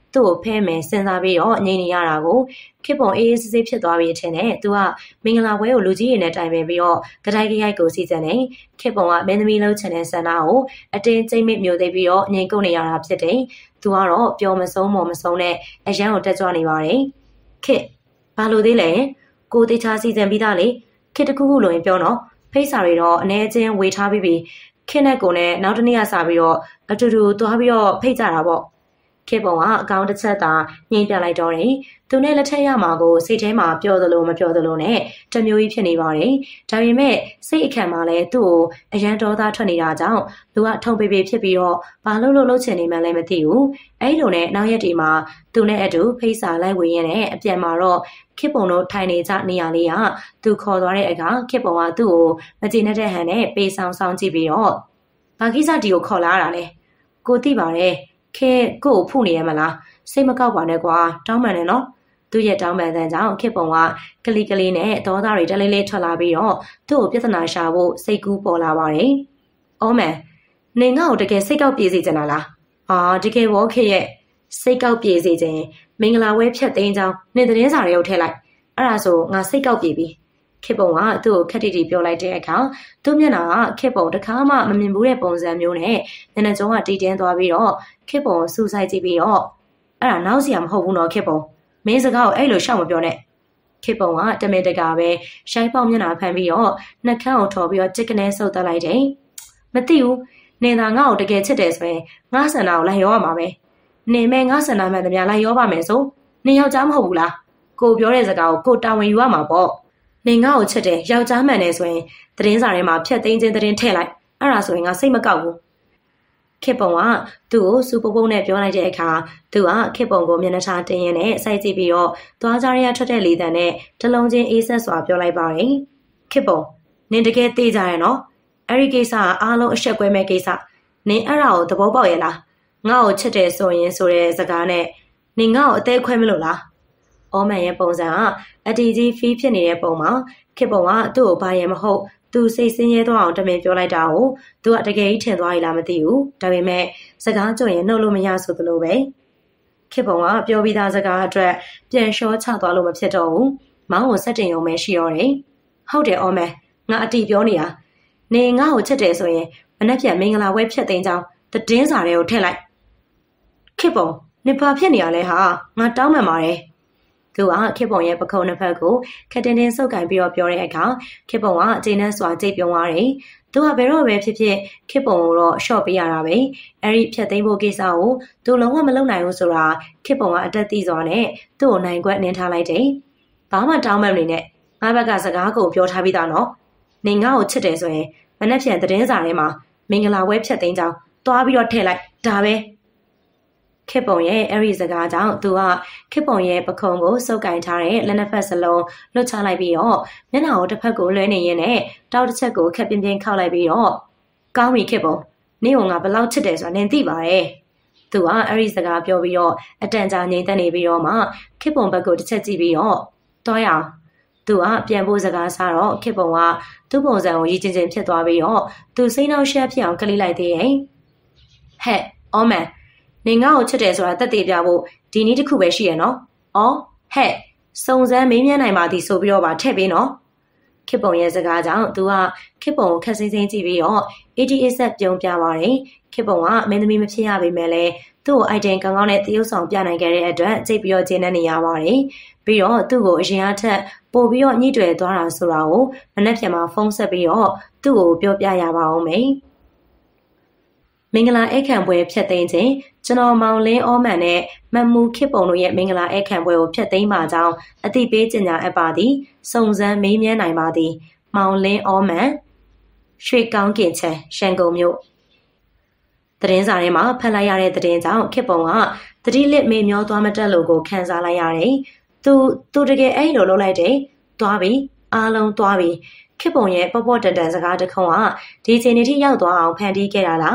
S1: သူ့ကိုဖဲမယ်စဉ်းစားပြီးတော့ငြိမ်နေရတာကိုခေပုံအေးအေးဆေးဆေးဖြစ်သွားပြီထင်တယ်သူကမင်္ဂလာပွဲကိုလူကြီးတွေနဲ့တိုင်ပင်ပြီးတော့ကတိုင်းကရိုက်ကိုစီစဉ်နေခေပုံကမင်းသမီးလှုပ်ချင်တဲ့ဆန္ဒကိုအတင်းကျိမ့်မမျိုးသိပြီးတော့ငြိမ်ကုန်နေရတာဖြစ်တယ်သူကတော့ပျော်မဆုံးမော်မဆုံးနဲ့အရန်ကိုတက်ကြွနေပါတယ်ခေဘာလို့သေးလဲကိုတေချာစီစဉ်ပြီးသားလေခေတခုခုလိုရင်ပြောတော့ဖိတ်စာတွေတော့အနေချင်းဝေထားပြီးပြီးခေနဲ့ကိုနဲ့နောက်တစ်နေ့ကစပြီးတော့အတူတူသွားပြီးတော့ဖိတ်ကြတာပေါ့ခေပုံကအကောင့်တစ်ချက်သာညှိပြလိုက်တော့တယ်သူနဲ့လက်ထက်ရမှာကိုစိတ်ထဲမှာပျော်သလိုမပျော်သလိုနဲ့တမျိုးကြီးဖြစ်နေပါတယ်ဒါပေမဲ့စိတ်အခမ်းမှာလည်းသူ့ကိုအရန်တော်သားထွက်နေတာကြောင့်သူကထုံပေပေဖြစ်ပြီးတော့ဘာလို့လို့လှုပ်ချင်နေမှန်းလည်းမသိဘူးအဲ့လိုနဲ့နောက်ရက်ဒီမှာသူနဲ့အတူဖိတ်စာလိုက်ဝင်ရင်းနဲ့အပြန်မှာတော့ခေပုံတို့ထိုင်နေကြနေရလေးကသူခေါ်သွားတဲ့အခါခေပုံကသူ့ကိုမကျေနပ်တဲ့ဟန်နဲ့ပေးဆောင်ဆောင်ကြည့်ပြီးတော့ဘာကိစ္စဒီကိုခေါ်လာတာလဲကိုသိပါတယ်ခေကိုကိုဖုနေရမလားစိတ်မကောက်ပါနဲ့ကွာတောင်းပန်နေနော်သူ့ရဲ့တောင်းပန်တဲ့ကြောင့်ခေပုံကကလီကလေးနဲ့ဒေါသတွေတလေးလေးထွက်လာပြီးတော့သူ့ကိုပြဿနာရှာဖို့စိတ်ကူးပေါ်လာပါတယ်။အော်မန်နေငါ့ကိုတကယ်စိတ်ကောက်ပြေးစေချင်တာလား။အာတကယ်ဘောခေရဲ့စိတ်ကောက်ပြေးစေခြင်းမင်္ဂလာဝဲဖြတ်သိမ်းကြောင်းနေသတင်းစာတွေကိုထည့်လိုက်အဲ့ဒါဆိုငါစိတ်ကောက်ပြေးပြီခေပုံကသူ့ကိုခက်တီတီပြောလိုက်တဲ့အခါသူ့မျက်နှာကခေပုံတစ်ခါမှမမြင်ဘူးတဲ့ပုံစံမျိုးနဲ့မျက်နှာကျုံးကတီးတင်းသွားပြီးတော့ခေပုံစူဆိုင်ကြည့်ပြီးတော့အဲ့ဒါနောက်စီရမဟုတ်ဘူးနော်ခေပုံမင်းစကားကိုအဲ့လိုရှောက်မပြောနဲ့ခေပုံကတမင်တကာပဲရှိုင်းပေါက်မျက်နှာဖမ်းပြီးတော့နှက်ခမ်းကိုထော်ပြီးတော့ကြက်ကနေဆုပ်တက်လိုက်တယ်မသိဘူးနေသာငါ့ကိုတကယ်ချစ်တယ်ဆိုရင်ငါဆန္ဒကိုလိုက်ရောရမှာပဲနေမဲ့ငါဆန္ဒမှန်တည်းလိုက်ရောပါမယ်ဆိုနေယောက်ျားမဟုတ်ဘူးလားကိုပြောတဲ့စကားကိုကိုတာဝန်ယူရမှာပေါ့နေငါ့ကိုချစ်တယ်ယောက်ျားမှန်တယ်ဆိုရင်သတင်းစာထဲမှာဖြတ်သိမ်းခြင်းသတင်းထည့်လိုက်အဲ့ဒါဆိုရင်ငါစိတ်မကောက်ဘူးခေပုံကသူ့ကိုစူပုပ်ပုပ်နဲ့ပြောလိုက်တဲ့အခါသူကခေပုံကိုမျက်နှာထားတင်းရင်းနဲ့စိုက်ကြည့်ပြီးတော့သွားကြရရထွက်တဲ့လေတံနဲ့တလုံးချင်းအေးဆက်စွာပြောလိုက်ပါတယ်ခေပုံနင်တကယ်သိကြရဲ့နော်အဲ့ဒီကိစ္စကအားလုံးအဆက်ကွဲမဲ့ကိစ္စနင်အဲ့ဒါကိုသဘောပေါက်ရဲ့လားငါ့ကိုချစ်တယ်ဆိုရင်ဆိုတဲ့စကားနဲ့နင်ငါ့ကိုအသေးခွဲမလို့လားအော်မန်ရဲ့ပုံစံကအတီကြီးဖီးဖြစ်နေတဲ့ပုံမှာခေပုံကသူ့ကိုဘာရဲမဟုတ်သူစိတ်ဆင်းရဲသွားအောင်တမင်ပြောလိုက်တာကိုသူကတကယ်ကြီးထင်သွားရလားမသိဘူးဒါပေမဲ့စကားကြုံရင်နှုတ်လို့မရဆိုသလိုပဲခေပုံကပြောပြီးသားစကားအတွက်ပြန်လျှောချသွားလို့မဖြစ်တော့ဘူးမောင်းကိုစက်တင်ရုံပဲရှိရောတယ်ဟုတ်တယ်အော်မန်ငါအတီပြောနေတာနေငါ့ကိုချစ်တယ်ဆိုရင်မနှက်ပြန်မင်္ဂလာပွဲဖြတ်သိမ်းကြောင်းသတင်းစာတွေကိုထည့်လိုက်ခေပုံနေပါဖြစ်နေရလဲဟာငါတောင်းပန်ပါတယ်သူကခေပုံရဲ့ပခုံးနှစ်ဖက်ကိုခက်တင်တင်ဆုပ်ကင်ပြီးတော့ပြောတဲ့အခါခေပုံကအကျဉ်းနဲ့စွာကြိတ်ပြုံးသွားတယ်။သူကဘယ်တော့ပဲဖြစ်ဖြစ်ခေပုံကိုတော့ရှော့ပေးရတာပဲ။အဲဒီဖြတ်သိမ်းဖို့ကိစ္စကိုသူလုံးဝမလုပ်နိုင်ဘူးဆိုတာခေပုံကအတက်သိစွာနဲ့သူ့ကိုနိုင်ခွက်နင်းထားလိုက်တယ်။ဘာမှတောင်းပန်နေနဲ့ငါဘက်ကစကားကိုပြောထားပြီးသားနော်။နေငါ့ကိုချစ်တယ်ဆိုရင်မနှက်ဖြန်သတင်းစာထဲမှာမင်္ဂလာပွဲဖြတ်သိမ်းကြောင်းသွားပြီးတော့ထည့်လိုက်ဒါပဲ။ခေပုံရဲ့အဲ့ဒီစကားကြောင့်သူကခေပုံရဲ့ပခုံးကိုစုပ်ကင်ထားတဲ့လက်နှစ်ဖက်စလုံးလွတ်ချလိုက်ပြီးတော့မျက်နှာကိုတစ်ဖက်ကိုလွှဲနေရင်းနဲ့တောက်တစ်ချက်ကိုခက်ပြင်းပြင်းခောက်လိုက်ပြီးတော့ကောင်းပြီခေပုံနေကငါဘလောက်ချစ်တယ်ဆိုတာနင်သိပါတယ်သူကအဲ့ဒီစကားပြောပြီးတော့အတန်ကြာငြိမ်သက်နေပြီးတော့မှခေပုံဘက်ကိုတစ်ချက်ကြည့်ပြီးတော့တွားရအောင်သူကပြန်ဖို့စကားစားတော့ခေပုံကသူ့ပုံစံကိုရည်ချင်းချင်းဖြစ်သွားပြီးတော့သူစိတ်နှောက်ရှက်ဖြစ်အောင်ကလေးလိုက်သေးတယ်ဟဲ့အော်မန်နေငါ့ကိုချစ်တယ်ဆိုတာတက်သေးပြဖို့ဒီနည်းတစ်ခုပဲရှိရနော်။အော်ဟဲ့စုံစမ်းမေးမြန်းနိုင်ပါသည်ဆိုပြီးတော့ပါထည့်ပေးနော်။ခေပုံရဲ့စကားကြောင့်သူကခေပုံကိုခက်စိမ့်စိမ့်ကြည့်ပြီးတော့ A D A ဆက်ပြုံးပြပါတယ်။ခေပုံကမင်းသမီးမဖြစ်ရပေမဲ့လည်းသူ့ကို item ကောင်းကောင်းနဲ့တရုပ်ဆောင်ပြနိုင်ခဲ့တဲ့အတွက်ကြိတ်ပြီးတော့ကျင်းနေရပါတယ်။ပြီးတော့သူ့ကိုအရင်အထက်ပို့ပြီးတော့ညှိတွယ်သွားတာဆိုတာကိုမနေ့ပြန်မှာဖုန်းဆက်ပြီးတော့သူ့ကိုပြောပြရပါအောင်မယ်။မင်္ဂလာဧကန်ပွဲဖြတ်သိမ်းခြင်းကျွန်တော်မောင်လင်းအောမန်နဲ့မမူခေပုံတို့ရဲ့မင်္ဂလာဧကန်ပွဲကိုဖြတ်သိမ်းပါကြောင်းအသိပေးကြေညာအပ်ပါသည်စုံစမ်းမေးမြန်းနိုင်ပါသည်မောင်လင်းအောမန်ရွှေကောင်းကင်ချံရန်ကုန်မြို့သတင်းစာထဲမှာဖတ်လိုက်ရတဲ့သတင်းကြောင့်ခေပုံကသတိလစ်မေမျောသွားမတက်လို့ကိုခန်းစားလိုက်ရတယ်သူသူတကယ်အဲ့လိုလုပ်လိုက်တယ်သွားပြီအားလုံးသွားပြီခေပုံရဲ့ပေါ့ပေါ့တန်တန်စကားတခုံးကဒီချိန်နေထိရောက်သွားအောင်ဖန်တီးခဲ့တာလား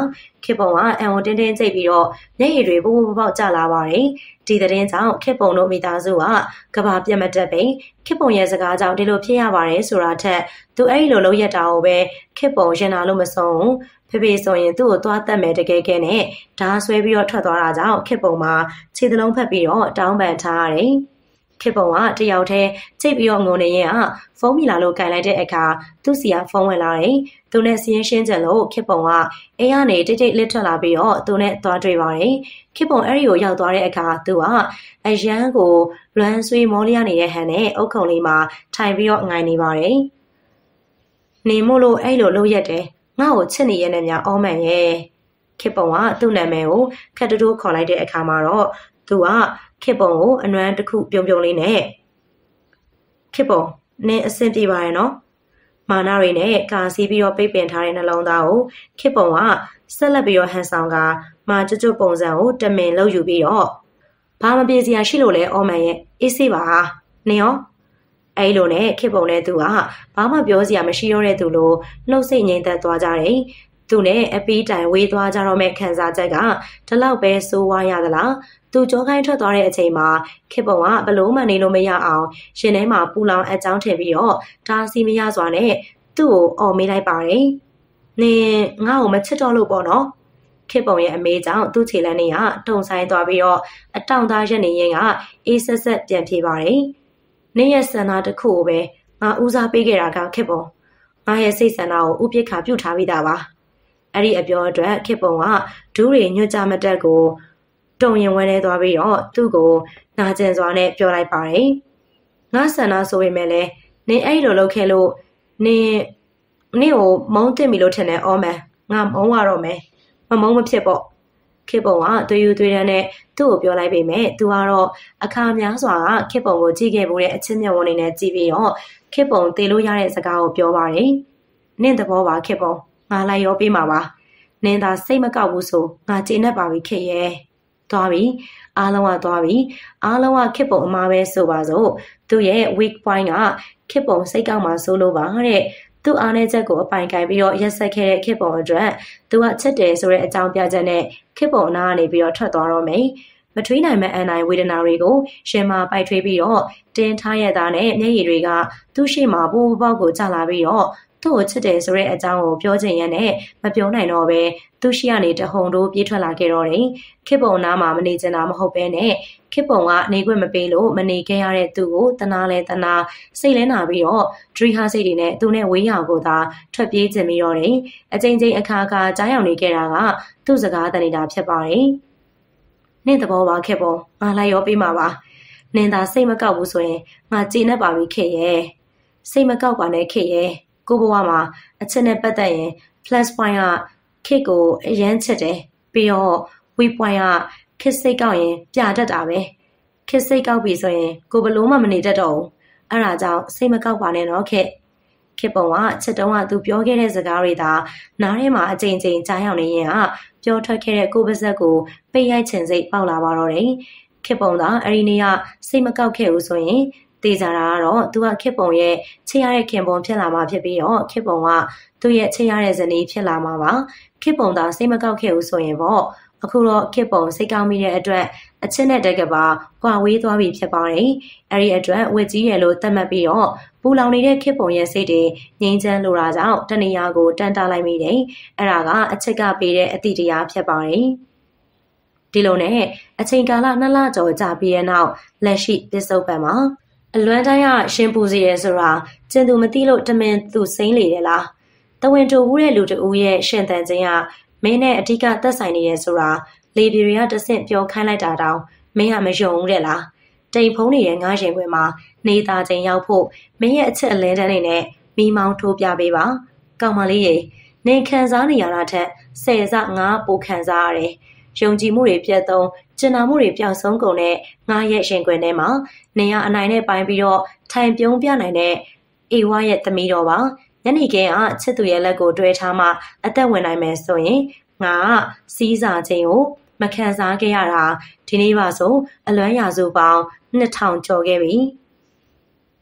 S1: ခေပုံကအံကိုတင်းတင်းကျိတ်ပြီးတော့မျက်ရည်တွေပိုးပိုးပေါက်ကျလာပါတယ်ဒီသတင်းကြောင့်ခေပုံတို့မိသားစုကကဘာပြတ်မတက်ပိန်ခေပုံရဲ့စကားကြောင့်ဒီလိုဖြစ်ရပါတယ်ဆိုတာထက်သူအဲ့ဒီလိုလုပ်ရတာကိုပဲခေပုံရင်လာလို့မဆုံးဖေဖေဆိုရင်သူ့ကိုသွားတတ်မယ်တကယ်ကဲနဲ့ဓာဆွဲပြီးတော့ထွက်သွားတာကြောင့်ခေပုံမှာခြေသလုံးဖက်ပြီးတော့တောင်းပန်ထားရတယ်ခေပုံကတယောက်တည်းကြိတ်ပြီးတော့ငုံနေရင်ကဖုန်းမီလာလို့ကင်လိုက်တဲ့အခါသူ့စီကဖုန်းဝင်လာတယ်။သူနဲ့စီးရင်ရှင်းကြလို့ခေပုံကအိမ်ကနေတိတ်တိတ်လစ်ထွက်လာပြီးတော့သူနဲ့သွားတွေ့ပါတယ်။ခေပုံအဲ့ဒီကိုရောက်သွားတဲ့အခါသူကအရန်ကိုလွမ်းဆွေးမောလျနေတဲ့ဟန်နဲ့အုတ်ခုံလေးမှာထိုင်ပြီးတော့ငိုင်နေပါတယ်။နေမို့လို့အဲ့လိုလုပ်ရက်တယ်။ငါ့ကိုချစ်နေရတဲ့များအောမန်ရဲ့ခေပုံကသူ့နာမည်ကိုခက်တူတူခေါ်လိုက်တဲ့အခါမှာတော့သူကခေပုံကိုအနွမ်းတစ်ခုပြုံပြုံလေးနဲ့ခေပုံနင်းအဆင်ပြေပါရဲ့နော်မာနာရီနဲ့ကာစီးပြီးတော့ပိတ်ပင်ထားတဲ့နှလုံးသားကိုခေပုံကဆက်လက်ပြီးတော့ဟန်ဆောင်ကမာကျွတ်ကျွတ်ပုံစံကိုတမင်လှုပ်ယူပြီးတော့ဘာမပြေစရာရှိလို့လဲအော်မန်ရဲ့အေးစေးပါနင်ရောအဲ့လိုနဲ့ခေပုံနဲ့သူကဘာမှပြောစရာမရှိတော့တဲ့သူလိုနှုတ်ဆက်ငြိမ်သက်သွားကြတယ်သူနဲ့အပီးတိုင်ဝေးသွားကြတော့မဲ့ခံစားချက်ကဒီလောက်ပဲစိုးဝါးရသလားသူကြောခိုင်းထွက်သွားတဲ့အချိန်မှာခေပုံကဘလို့မှနေလို့မရအောင်ရှင်ထဲမှာပူလောင်အကြောင်းထည့်ပြီးတော့ဒါစီမရစွာနဲ့သူ့ကိုအော်မေးလိုက်ပါတယ်။နင်ငါ့ကိုမချစ်တော့လို့ပေါ့နော်။ခေပုံရဲ့အမေကြောင့်သူ့ခြေလမ်းတွေကတုံဆိုင်သွားပြီးတော့အတောင်သားရက်နေရင်ကအေးဆက်ဆက်ပြန်ပြေးပါတယ်။နင်ရဲ့ဆန္ဒတစ်ခုကိုပဲငါဦးစားပေးခဲ့တာကခေပုံငါရဲ့စိတ်ဆန္ဒကိုဥပိ္ပခါပြုတ်ထားပြီးသားပါ။အဲ့ဒီအပြောအတွက်ခေပုံကဒူးတွေညွှတ်ကြမတက်ကိုတုံရင်ဝဲနေသွားပြီးတော့သူ့ကိုနာကျင်စွာနဲ့ပြောလိုက်ပါတယ်။ငါဆန္ဒဆိုပေမဲ့လည်းနင်အဲ့လိုလုပ်ခဲ့လို့နင်နင့်ကိုမုန်းတင်ပြီလို့ထင်တယ်အော်မန်ငါမုန်းရတော့မယ်မမုန်းမဖြစ်ပေါ့ခေပုံကသွေးယူသွေးတန်းနဲ့သူ့ကိုပြောလိုက်ပေမဲ့သူကတော့အခါများစွာကခေပုံကိုကြည့်ခဲ့မှုတဲ့အချင်းမြတ်ဝန်နေနဲ့ကြည့်ပြီးတော့ခေပုံတေလို့ရတဲ့စကားကိုပြောပါတယ်။နင့်သဘောပါခေပုံငါလိုက်ရောပေးမှာပါနင်သာစိတ်မကောက်ဘူးဆိုငါကျေနပ်ပါပြီခေရဲ့သွားပြီအားလုံးကသွားပြီအားလုံးကခေပုံအမားပဲဆိုပါစို့သူ့ရဲ့ weak point ကခေပုံစိတ်ကောက်မှဆိုလို့ပါတဲ့သူ့အားနည်းချက်ကိုအပိုင်ကင်ပြီးတော့ရက်ဆက်ခဲ့တဲ့ခေပုံအတွက်သူကချက်တယ်ဆိုတဲ့အကြောင်းပြချက်နဲ့ခေပုံအနာကနေပြီးတော့ထွက်သွားတော့မယ်မထွေးနိုင်မဲ့အန်နိုင်ဝေဒနာတွေကိုရှင်မာပိုက်ထွေးပြီးတော့တင်းထားရတာနဲ့မျက်ရည်တွေကသူ့ရှိမှာပိုးပေါက်ကိုကျလာပြီးတော့သူ့ကိုချစ်တယ်ဆိုတဲ့အကြောင်းကိုပြောချင်ရတဲ့မပြောနိုင်တော့ပဲသူရှိကနေတဟုန်တို့ပြေးထွက်လာခဲ့တော့တယ်ခေပုံနားမှာမနေချင်တာမဟုတ်ပဲနဲ့ခေပုံကနေခွင့်မပေးလို့မနေခဲ့ရတဲ့သူကိုတနာလဲတနာစိတ်လဲနာပြီးတော့ဒရီဟာစိတ်တွေနဲ့သူနဲ့ဝေးရကိုသာထွက်ပြေးခြင်းပြီးတော့တယ်အချိန်ချင်းအခါခါကြားရောက်နေခဲ့တာကသူ့စကားတနေတာဖြစ်ပါတယ်နင့်သဘောပါခေပုံငါလိုက်ရောပေးမှာပါနင်သာစိတ်မကောက်ဘူးဆိုရင်ငါကျေနပ်ပါပြီခေရဲ့စိတ်မကောက်ပါနဲ့ခေရဲ့ကိုဘဝမှာအချက်နဲ့ပတ်သက်ရင် plus point ကခေကိုအရန်ချစ်တယ်ပြီးတော့ weak point ကခေစိတ်ကောက်ရင်ပြတတ်တာပဲခေစိတ်ကောက်ပြီဆိုရင်ကိုဘလို့မှမနေတတ်တော့ဘူးအဲ့ဒါကြောင့်စိတ်မကောက်ပါနဲ့တော့ခေခေပုံကချက်တုံးကသူပြောခဲ့တဲ့စကားတွေသာနားထဲမှာအကြိမ်ကြိမ်ကြားရောက်နေရင်ကပြောထွက်ခဲ့တဲ့ကိုပါဇက်ကိုပိတ်ရိုက်ချင်စိတ်ပေါက်လာပါတော့တယ်ခေပုံကအဲ့ဒီနေ့ကစိတ်မကောက်ခဲ့ဘူးဆိုရင်တေးကြတာကတော့သူကခေပုံရဲ့ချစ်ရတဲ့ခင်ပုံဖြစ်လာမှာဖြစ်ပြီးတော့ခေပုံကသူ့ရဲ့ချစ်ရတဲ့ဇနီးဖြစ်လာမှာပါခေပုံသာစိတ်မကောက်ခဲ့ဘူးဆိုရင်ပေါ့အခုတော့ခေပုံစိတ်ကောက်မိတဲ့အတွက်အချစ်နဲ့တက်ကပါကွာဝေးသွားပြီဖြစ်ပါတယ်အဲ့ဒီအတွက်ဝစ်ကြီးရလို့တတ်မှတ်ပြီးတော့ပူလောင်နေတဲ့ခေပုံရဲ့စိတ်တွေငြိမ်းချမ်းလိုတာကြောင့်တဏှာကိုတန်တားလိုက်မိတယ်အဲ့ဒါကအချစ်ကပေးတဲ့အတိတရားဖြစ်ပါတယ်ဒီလိုနဲ့အချိန်ကာလနှစ်လကျော်ကြာပြီးတဲ့နောက်လက်ရှိပစ္စုပန်မှာအလွမ်းတိုင်းကရှင်ပူစီရဲဆိုတာကျင်သူမသိလို့တမင်သူစိမ့်လေတယ်လားတဝင်တူဦးတဲ့လူတူရဲ့ရှင်တန်ခြင်းကမင်းနဲ့အဓိကသက်ဆိုင်နေရဲဆိုတာလေပြေတွေကတဆင့်ပြောခိုင်းလိုက်တာတောင်မင်းကမယုံဘူးတဲ့လားတိမ်ဖုံးနေတဲ့ငါးရင်ခွင်မှာနေသားချင်းရောက်ဖို့မင်းရဲ့အချက်အလဲတန်းနေနဲ့မိမောင်းထိုးပြပေးပါကောင်းမလေးရေနေခံစားနေရတာထက်ဆယ်ဆငါးပိုခံစားရတယ်ယုံကြည်မှုတွေပြတ်သုံးကျင်နာမှုတွေပျောက်ဆုံးကုန်တဲ့ငါရဲ့ရှင်ခွင်ထဲမှာနေရအနိုင်နဲ့ပိုင်းပြီးတော့ထိုင်ပြုံးပြနိုင်တဲ့အေဝါရဲ့သမီးတော်ပါညနေခင်းကချစ်သူရဲ့လက်ကိုတွဲထားမှအသက်ဝင်နိုင်မယ်ဆိုရင်ငါကစီးစာခြင်းကိုမခံစားခဲ့ရတာဒီနေ့ပါဆိုအလွမ်းရာစုပေါင်းနှစ်ထောင်ကျော်ခဲ့ပြီ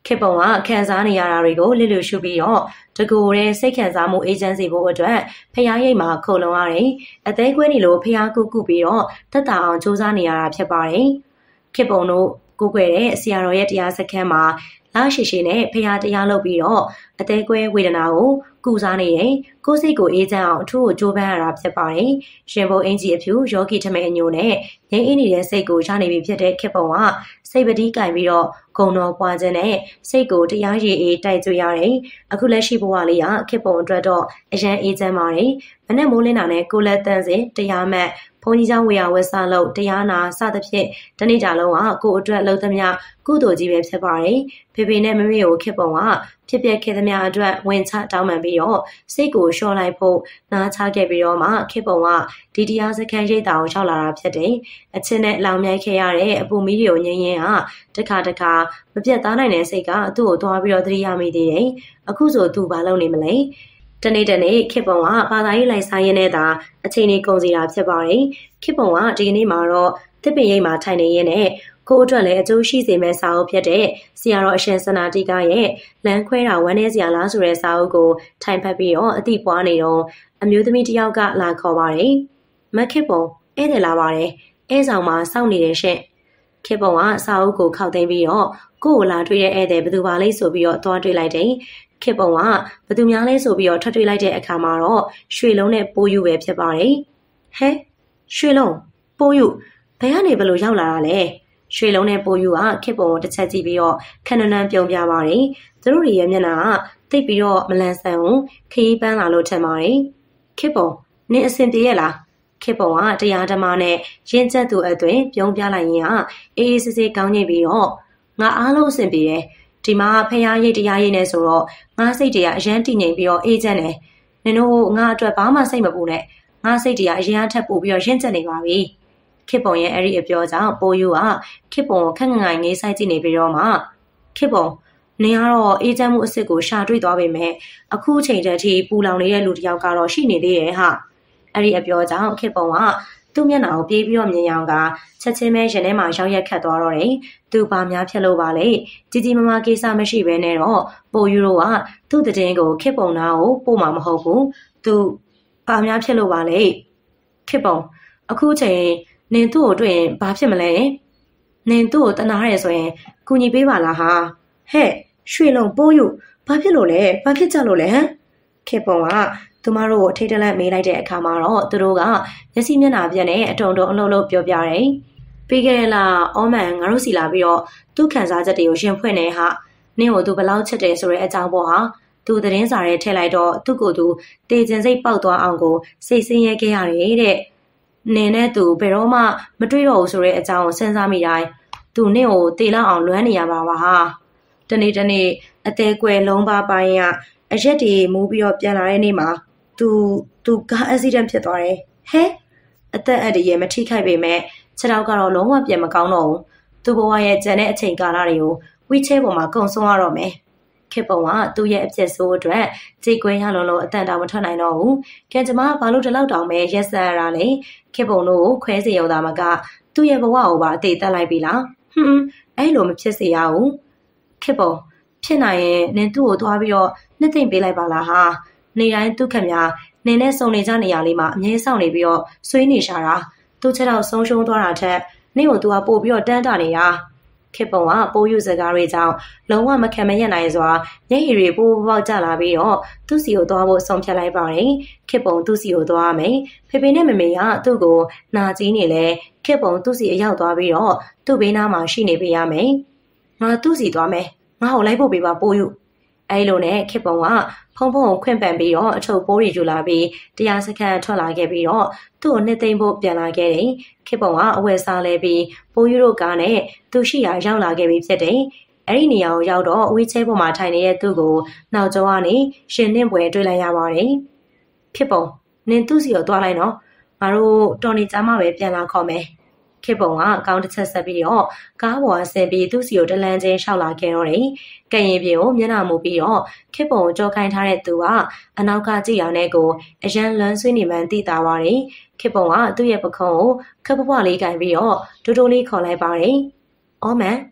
S1: ခေပုံကခံစားနေရတာတွေကိုလစ်လျူရှုပြီးတော့တကူတဲ့စိတ်ခံစားမှုအေဂျင့်စီဖို့အတွက်ဖျားရိပ်မှာခုံလုံရတယ်။အသေးကွဲနေလို့ဖျားကုကုပြီးတော့တက်တာအောင်စူးစမ်းနေရတာဖြစ်ပါတယ်။ခေပုံတို့ကိုကွယ်တဲ့ဆရာတော်ရဲ့တရားစခန်းမှာလာရှိရှိနဲ့ဖျားတရားလုပ်ပြီးတော့အသေးကွဲဝေဒနာကိုကုစားနေတယ်။ကိုယ်စိတ်ကိုအေးချမ်းအောင်အထူးကိုကြိုးပမ်းရတာဖြစ်ပါတယ်။ရှင်ဘုံအင်ကြီးအဖြူယောဂီထမဲအညိုနဲ့ငိမ့်အင်းနေတဲ့စိတ်ကိုရနေပြီဖြစ်တဲ့ခေပုံကစိတ်ပတိကင်ပြီးတော့ဂုံတော်ပွားခြင်းနဲ့စိတ်ကိုတရားရည်အေးတိုက်ကြွရတယ်။အခုလက်ရှိဘဝလေးကခေပုံအတွက်တော့အရန်အေးချမ်းပါတယ်။မနဲ့မိုးလင်းတာနဲ့ကိုလက်တန်းစင်တရားမှတ်ဘုန်းကြီးကျောင်းဝေယဝက်ဆလို့တရားနာစသဖြင့်တနေ့ကြလုံးကကိုအတွက်လှုပ်သမျှကုသိုလ်ကြီးပဲဖြစ်ပါတယ်။ဖေဖေနဲ့မမေကိုခေပုံကဖြစ်ပျက်ခဲ့သမျှအတွက်ဝင်ချတောင်းပန်ပြီးတော့စိတ်ကိုလျှော့လိုက်ဖို့နားချခဲ့ပြီးတော့မှခေပုံကဒီတရားစခန်းရိတ်တာကိုရောက်လာတာဖြစ်တယ်။အချင်းနဲ့လောင်မြိုက်ခဲ့ရတဲ့အပူမီးတွေကိုငင်းရင်ကတခါတခါမပြတ်သားနိုင်တဲ့စိတ်ကသူ့ကိုသွားပြီးတော့သတိရမိသေးတယ်။အခုဆိုသူဘာလုပ်နေမလဲ။တနေ့တနေ့ခေပုံကဘာသာရေးလိုက်စားရင်းနဲ့သာအချိန်ကြီးကုန်စီတာဖြစ်ပါတယ်။ခေပုံကဒီကနေ့မှာတော့တစ်ပင်ရိပ်မှာထိုင်နေရင်းနဲ့ကိုအတွက်လည်းအကျိုးရှိစေမယ့်စာအုပ်ဖြစ်တဲ့ဆရာတော်အရှင်စနာတိကရဲ့လမ်းခွဲတာဝမ်းနည်းစရာလားဆိုတဲ့စာအုပ်ကိုထိုင်ဖတ်ပြီးတော့အတိပွားနေတော့အမျိုးသမီးတစ်ယောက်ကလာခေါ်ပါတယ်။မခေပုံဧည့်သည်လာပါတယ်။အဲဆောင်မှာစောင့်နေတဲ့ရှင့်ခေပုံကစာအုပ်ကိုခောက်သိမ်းပြီးတော့ကို့ကိုလာတွေ့တဲ့ဧည့်သည်ဘယ်သူပါလဲဆိုပြီးတော့သွားတွေ့လိုက်တယ်။ခေပုံကဘယ်သူများလဲဆိုပြီးတော့ထွက်တွေ့လိုက်တဲ့အခါမှာတော့ရွှေလုံးနဲ့ပိုးယူပဲဖြစ်ပါတယ်။ဟဲရွှေလုံးပိုးယူဘယ်ကနေဘယ်လိုရောက်လာတာလဲ။ရွှေလုံးနဲ့ပိုယူကခေပုံကိုတစ်ချက်ကြည့်ပြီးတော့ခဏနန်းပြုံပြပါတယ်။သူတို့ရဲ့မျက်နှာကတိတ်ပြီးတော့မလန်ဆန်ဘူးခရီးပန်းလာလို့ထင်ပါတယ်။ခေပုံနင်းအစင်တည်းရဲ့လား။ခေပုံကတရားဓမ္မနဲ့ရင့်ကျက်သူအသွင်ပြုံးပြလိုက်ရင်ကအေးအေးဆေးဆေးကောင်းညိပြီးတော့ငါအားလုံးအဆင်ပြေတယ်။ဒီမှာဖျားရိတ်တရားရိတ်နဲ့ဆိုတော့ငါစိတ်တွေကအရန်တည်ငြိမ်ပြီးတော့အေးချမ်းတယ်။နင်တို့ငါအတွက်ဘာမှစိတ်မပူနဲ့။ငါစိတ်တွေကအရန်ထက်ပို့ပြီးတော့ရင့်ကျက်နေပါပြီ။ခေပုံရဲ့အဲ့ဒီအပြောကြောင့်ပိုးယူကခေပုံကိုခက်ငငိုင်ငေးဆိုင်ကြည့်နေပြီးတော့မှခေပုံနင်ကတော့အေးချမ်းမှုအစ်စ်ကိုရှာတွေ့သွားပေမဲ့အခုချိန်တည်းထိပူလောင်နေတဲ့လူတစ်ယောက်ကတော့ရှိနေသေးရဲ့ဟာအဲ့ဒီအပြောကြောင့်ခေပုံကသူ့မျက်နှာကိုပြေးပြီးတော့မြင်အောင်ကချက်ချင်းပဲရင်ထဲမှာရောက်ရက်ခတ်သွားတော့တယ်သူပါများဖြစ်လို့ပါလေជីជីမမကိစ္စမရှိဘဲနဲ့တော့ပိုယူတို့ကသူ့တည်င်းကိုခေပုံနာကိုပို့မှာမဟုတ်ဘူးသူပါများဖြစ်လို့ပါလေခေပုံအခုချိန်နင်သူ့ကိုတွေ့ရင်ဘာဖြစ်မလဲနင်သူ့ကိုတနာရဲဆိုရင်ကူညီပေးပါလားဟာဟဲ့ရွှေလုံးပိုးယူဘာဖြစ်လို့လဲဘာဖြစ်ကြလို့လဲဟမ်ခေပုံကသူမတို့ကိုအထိတ်တလန့်မေးလိုက်တဲ့အခါမှာတော့သူတို့ကမျက်စိမျက်နှာပြက်နဲ့အတုံတုံအလုံးလုံးပြောပြတယ်ပြီးခဲ့တဲ့လအောမန်ငါတို့စီလာပြီးတော့သူ့ခံစားချက်တွေကိုရှင်ဖွင့်နေဟာနင့်ကိုသူဘလောက်ချစ်တယ်ဆိုတဲ့အကြောင်းပေါ့ဟာသူသတင်းစာထဲထည့်လိုက်တော့သူ့ကိုယ်သူတေကျင်စိတ်ပေါက်သွားအောင်ကိုစိတ်ဆင်းရဲခဲ့ရတယ်တဲ့နင်နဲ့သူဘယ်တော့မှမတွေ့တော့ဘူးဆိုတဲ့အကြောင်းကိုစဉ်းစားမိတိုင်းသူနင့်ကိုတေလောက်အောင်လွမ်းနေရပါပါဟာတနေ့တနေ့အသေးကွယ်လုံးပါပိုင်းကအရက်တွေမူးပြီးတော့ပြန်လာတဲ့နေ့မှာသူသူကားအက်ဆီဒန့်ဖြစ်သွားတယ်ဟဲအသက်အန္တရာယ်မထိခိုက်ပေမဲ့ခြေထောက်ကတော့လုံးဝပြန်မကောင်းတော့ဘူးသူ့ဘဝရဲ့ကျန်တဲ့အချိန်ကာလတွေကိုဝီချဲပေါ်မှာကုံဆုံးရတော့မယ်ခေပုံကသူ့ရဲ့အဖြစ်ဆိုးအတွက်ကြေကွဲရလုံးလုံးအတန်တောင်မထွက်နိုင်တော့ဘူးကဲကျမဘာလို့ဒီလောက်တောင်ပဲရက်ဆက်ရတာလဲခေပုံတို့ကိုခွဲစီရုံသားမကသူ့ရဲ့ဘဝကိုပါအသေးတက်လိုက်ပြီလားဟွန်းအဲ့လိုမဖြစ်စေရဘူးခေပုံဖြစ်နိုင်ရင်နင်သူ့ကိုသွားပြီးတော့နှစ်သိမ့်ပေးလိုက်ပါလားဟာနေတိုင်းသူ့ခမများနင်နဲ့စုံနေကြနေရလေးမှာအမြဲဆောင်နေပြီးတော့ဆွေးနေရှာတာသူ့ချက်တော့ဆုံးရှုံးသွားတာထက်နင့်ကိုသူကပို့ပြီးတော့တန်းတာနေတာခေပုံကပိုးယူစကားတွေကြောင့်လုံးဝမခံမရနိုင်စွာမျက်ရည်တွေပိုးပေါက်ကျလာပြီးတော့သူ့စီကိုသွားဖို့ဆုံးဖြတ်လိုက်ပါတယ်ခေပုံသူ့စီကိုသွားမယ်ဖေဖေနဲ့မမေကသူ့ကိုနာကြီးနေလဲခေပုံသူ့စီအရောက်သွားပြီးတော့သူ့ဘေးနားမှာရှိနေပေးရမယ်ငါသူ့စီသွားမယ်ငါ့ကိုလိုက်ဖို့ပေးပါပိုးယူအဲလိုနဲ့ခေပုံကဖုံဖုံကိုခွင့်ပန်ပြီးတော့အထုပ်ပိုးတွေယူလာပြီးတရားစခန်းထွက်လာခဲ့ပြီးတော့သူ့ကိုနှစ်သိမ့်ဖို့ပြန်လာခဲ့တယ်ခေပုံကအဝယ်စားလဲပြီးပိုးယူတို့ကားနဲ့သူရှိရာရောက်လာခဲ့ပြီးဖြစ်တယ်အဲ့ဒီနေရာကိုရောက်တော့ဝီချဲပေါ်မှာထိုင်နေတဲ့သူ့ကိုနောက်ကျောကနေရှင်နှင့်ပွဲတွေ့လိုက်ရပါတယ်ဖြစ်ပုံနင်သူ့စီကိုသွားလိုက်နော်ငါတို့တော်နေကြမှာပဲပြန်လာခေါ်မယ်ခေပုံကအကောင့်တစ်ချက်ဆက်ပြီးတော့ကားပေါ်ဆင်းပြီးသူ့စီကိုတလန်းချင်းရှောက်လာခဲ့တော့တယ်။ကရင်ပြေကိုမျက်နှာမူပြီးတော့ခေပုံကိုကြောခိုင်းထားတဲ့သူကအနောက်ကကြည့်ရတဲ့ကိုအရန်လွမ်းဆွေးနေမှန်းသိတာပါတယ်။ခေပုံကသူ့ရဲ့ပခုံးကိုခပ်ပွားလေးကင်ပြီးတော့ဒိုးဒိုးလေးခေါ်လိုက်ပါတယ်။အော်မန်သူ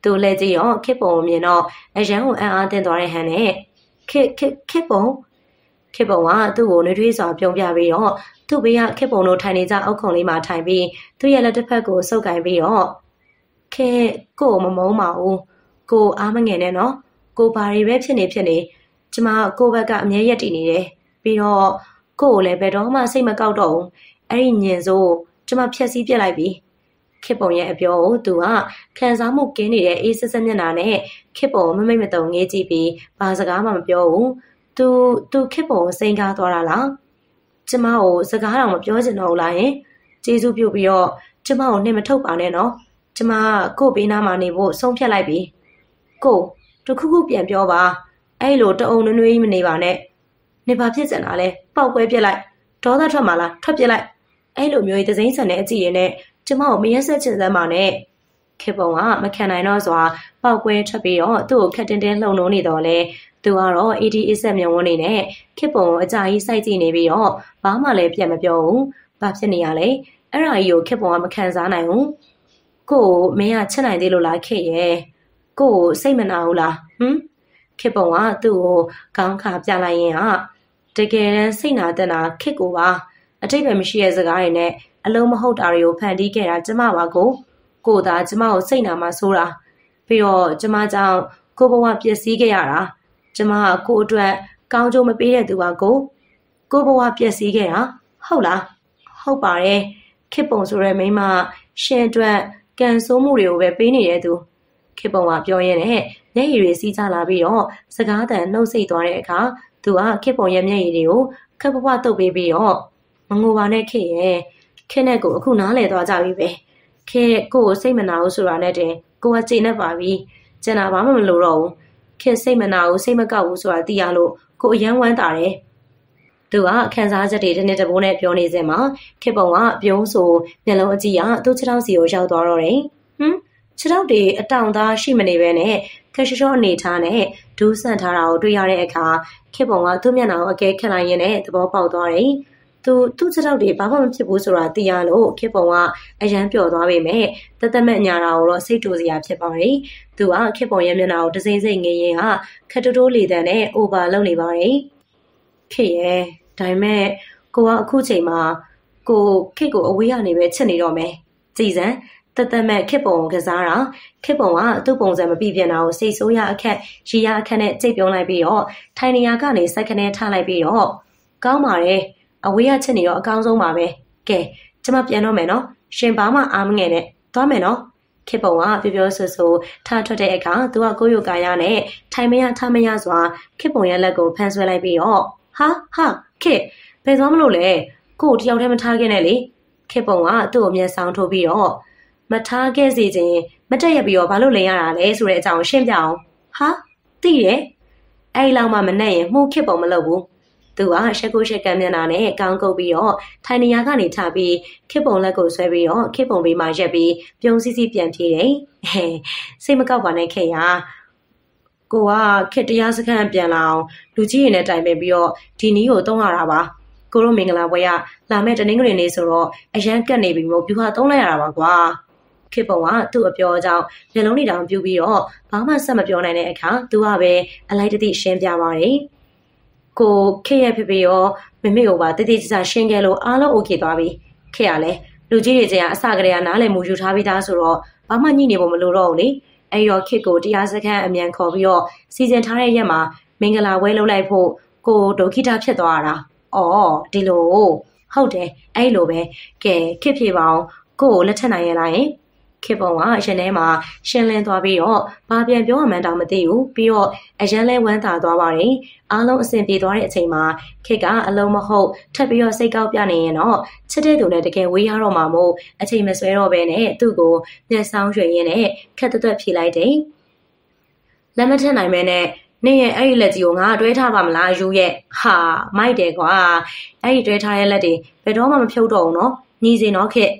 S1: သူလည်းကြည့်ရောခေပုံမြင်တော့အရန်ကိုအံ့အားသင့်သွားတဲ့ဟန်နဲ့ခေခေခေပုံခေပုံကသူ့ကိုနှွေးထွေးစွာပြုံးပြပြီးတော့သူ့ဘေးကခေပုံတို့ထိုင်နေကြအောက်ခုံလေးမှာထိုင်ပြီးသူ့ရဲ့လက်တစ်ဖက်ကိုစုပ်ကိုင်ပြီးတော့ခေကိုမမုန်းပါဘူးကိုအားမငယ်နဲ့နော်ကိုဘာတွေပဲဖြစ်နေဖြစ်နေကျမကိုဘက်ကအမြဲရက်တည်နေတယ်ပြီးတော့ကိုကိုလည်းဘယ်တော့မှစိတ်မကောက်တော့ဘူးအဲ့ဒီညင်စိုးကျမဖြက်စီးပြစ်လိုက်ပြီခေပုံရဲ့အပြောကိုသူကခံစားမှုကင်းနေတဲ့အေးဆက်ဆက်မျက်နှာနဲ့ခေပုံမမိတ်မတုံငေးကြည့်ပြီးဘာစကားမှမပြောဘူးသူသူခေပုံစိန်ကားသွားတာလားကျမကိုစကားတော့မပြောချင်တော့ဘူးလားယင်ကျေးဇူးပြုပြီးတော့ကျမကိုနှင်မထုတ်ပါနဲ့နော်ကျမကိုဘေးနားမှာနေဖို့ဆုံးဖြတ်လိုက်ပြီကိုတခုခုပြန်ပြောပါအဲ့လိုတအုံနွေးနွေးမနေပါနဲ့နေပါဖြစ်စင်တာလဲပောက်ကွဲပြစ်လိုက်ဒေါသထွက်မှာလားထွက်ပြစ်လိုက်အဲ့လိုမျိုးသစိမ့်ဆန်တဲ့အကြည့်ရနဲ့ကျမကိုမရက်ဆက်ချင်စမ်းပါနဲ့ခေပုံကမခံနိုင်တော့စွာပောက်ကွဲထွက်ပြီးတော့သူ့ကိုခက်တင်းတင်းလှုံလုံးနေတော့လဲသူကတော့ အေဒီ အစ်ဆက်မြုံဝန်းနေနဲ့ခေပုံကိုအကြာကြီးစိုက်ကြည့်နေပြီးတော့ဘာမှလည်းပြန်မပြောဘူးဘာဖြစ်နေရလဲအဲ့ဒါကြီးကိုခေပုံကမခံစားနိုင်ဘူးကိုကိုမင်းကချစ်နိုင်သေးလို့လားခေရဲ့ကိုကိုစိတ်မနာဘူးလားဟမ်ခေပုံကသူ့ကိုခေါင်းခါပြလိုက်ရင်ဟာတကယ်တမ်းစိတ်နာတဲ့နာခေကိုပါအတိတ်ပဲမရှိတဲ့စကားတွေနဲ့အလုံးမဟုတ်တာတွေကိုဖန်တီးခဲ့တာကျမပါကိုကိုသာကျမကိုစိတ်နာမှဆိုးတာပြီးတော့ကျမကြောင့်ကိုဘဝပျက်စီးခဲ့ရတာကျမကကိုအတွက်ကောင်းကျိုးမပေးတဲ့သူပါကိုကိုဘဝပျက်စီးခဲ့တာဟုတ်လားဟုတ်ပါတယ်ခေပုံဆိုတဲ့မိန်းမရှင်အတွက်ကံဆိုးမှုတွေကိုပဲပေးနေတဲ့သူခေပုံကပြောရင်းနဲ့မျက်ရည်တွေစီးကျလာပြီးတော့စကားတန်နှုတ်ဆိတ်သွားတဲ့အခါသူကခေပုံရဲ့မျက်ရည်တွေကိုခက်ပပတုပ်ပေးပြီးတော့မငိုပါနဲ့ခေရဲ့ခေနဲ့ကိုအခုနားလည်သွားကြပြီပဲခေကိုကိုစိတ်မနာဘူးဆိုတာနဲ့တင်ကိုကချိန်နေပါပြီကျန်တာဘာမှမလိုတော့ဘူးခေစိတ်မနာဘူးစိတ်မကောက်ဘူးဆိုတာသိရလို့ကိုအယမ်းဝမ်းသာတယ်သူကခန်းစားချက်တွေတစ်နေ့တစ်ပိုးနဲ့ပြောနေစင်မှာခေပုံကပြုံးဆိုမျက်လုံးအကြည့်ကသူ့ခြေထောက်စီကိုရောက်သွားတော့တယ်ဟမ်ခြေထောက်တွေအတောင်သားရှိမနေပဲနဲ့ခက်ရှော့ရှော့အနေထားနဲ့ဒူးဆန့်ထားတာကိုတွေ့ရတဲ့အခါခေပုံကသူ့မျက်နှာကိုအကဲခတ်လိုက်ရင်းနဲ့သဘောပေါက်သွားတယ်သူသူ့ခြေထောက်တွေဘာမှမဖြစ်ဘူးဆိုတာသိရလို့ခေပုံကအယမ်းပျော်သွားပေမဲ့တသက်မဲ့ညာတာကိုတော့စိတ်တူစရာဖြစ်ပါတယ်သူကခေပုံရဲ့မျက်နှာကိုတစိမ့်စိမ့်ငင်းရင်ဟာခက်တိုးတိုးလေတန်းနဲ့အိုဘာလုပ်နေပါတယ်ခေရဲ့ဒါပေမဲ့ကိုကအခုချိန်မှာကိုခေကိုအဝေးကနေပဲချစ်နေတော့မယ်ကြည်စံတသက်မဲ့ခေပုံကိုကစားတာခေပုံကသူ့ပုံစံမပြည့်ပြည့်တာကိုစိတ်ဆိုးရအခက်ရီရအခက်နဲ့ကြိတ်ပြုံးလိုက်ပြီးတော့ထိုင်နေရာကနေစိုက်ခနဲထားလိုက်ပြီးတော့ကောင်းပါတယ်အဝေးကချစ်နေတော့အကောင်းဆုံးပါပဲကဲကျမပြန်တော့မယ်နော်ရှင်ဘာမှအားမငယ်နဲ့သွားမယ်နော်ခေပုံကပြောပြောဆိုဆိုထားထွက်တဲ့အခါသူကကိုယုကာရနဲ့ထိုင်မရထားမရစွာခေပုံရဲ့လက်ကိုဖမ်းဆွဲလိုက်ပြီးတော့ဟာဟာခေဘယ်သွားမလို့လဲကို့တယောက်တည်းမထားခဲ့နဲ့လေခေပုံကသူ့ကိုမျက်စောင်းထိုးပြီးတော့မထားခဲ့စီခြင်းမတက်ရပြီးတော့ဘာလို့လိန်ရတာလဲဆိုတဲ့အကြောင်းရှင်းပြအောင်ဟာသိရဲ့အဲ့လောက်မှမနဲ့ရင်မှုခေပုံမလုပ်ဘူးသူကရှက်ကိုရှက်ကမ်းမျက်နှာနဲ့ကောင်းကုပ်ပြီးတော့ထိုင်နေရာကနေထပြီးခေပုံလက်ကိုဆွဲပြီးတော့ခေပုံဘေးမှာရက်ပြီးပြုံးစီစီပြန်ပြေးတယ်ဟဲစိတ်မကောက်ပါနဲ့ခေရကိုကခေတရားစခန်းပြန်လာအောင်လူကြီးရင်နဲ့တိုင်ပင်ပြီးတော့ဒီနီးကိုတုံးရတာပါကိုတို့မင်္ဂလာပွဲကလာမဲ့တနင်္ဂနွေနေ့ဆိုတော့အရန်ကတ်နေပြီမို့ပြူဟာသုံးလိုက်ရတာပါကွာခေပုံကသူ့အပြောအကြောင်းမျက်လုံးတွေတောင်ပြူပြီးတော့ဘာမှဆက်မပြောနိုင်တဲ့အခါသူကပဲအလိုက်တတိရှင်းပြပါတယ်ကိုခေရဖြစ်ပြီးရောမမေကိုပါတတိကျကျရှင်းခဲ့လို့အားလုံးโอเคသွားပြီခေရလဲလူကြီးတွေကျန်အစကတည်းကနားလည်မှုယူထားပြီးသားဆိုတော့ဘာမှညှိနေဖို့မလိုတော့ဘူးလေအဲ့ရောခေကိုတရားစခန်းအမြန်ခေါ်ပြီးတော့စီစဉ်ထားတဲ့ရက်မှာမင်္ဂလာပွဲလုပ်လိုက်ဖို့ကိုဒုက္ခိတဖြစ်သွားတာအော်ဒီလိုဟုတ်တယ်အဲ့လိုပဲကဲခေဖြစ်ပါအောင်ကိုကိုလက်ထက်နိုင်ရလားယင်ခေပုံကရှင်ထဲမှာရှင်းလင်းသွားပြီးတော့ဘာပြန်ပြောမှန်းတောင်မသိဘူးပြီးတော့အရန်လဲဝမ်းသာသွားပါတယ်အားလုံးအဆင်ပြေသွားတဲ့အချိန်မှာခေကအလုံးမဟုတ်ထပ်ပြီးတော့စိတ်ကောက်ပြနေရင်တော့ချစ်တဲ့သူနဲ့တကယ်ဝေးရတော့မှာမို့အချိန်မဆွဲတော့ဘဲနဲ့သူ့ကိုမျက်စောင်းရွှေရင်းနဲ့ခက်တွတ်ဖြေလိုက်တယ်လက်မထက်နိုင်မဲနဲ့နေရဲ့အဲ့ဒီလက်ကြီးကိုငါတွဲထားပါမလားယူရဲ့ဟာမိုက်တယ်ကွာအဲ့ဒီတွဲထားတဲ့လက်တွေဘယ်တော့မှမဖြုတ်တော့ဘူးနော်ညီစင်တော့ခေ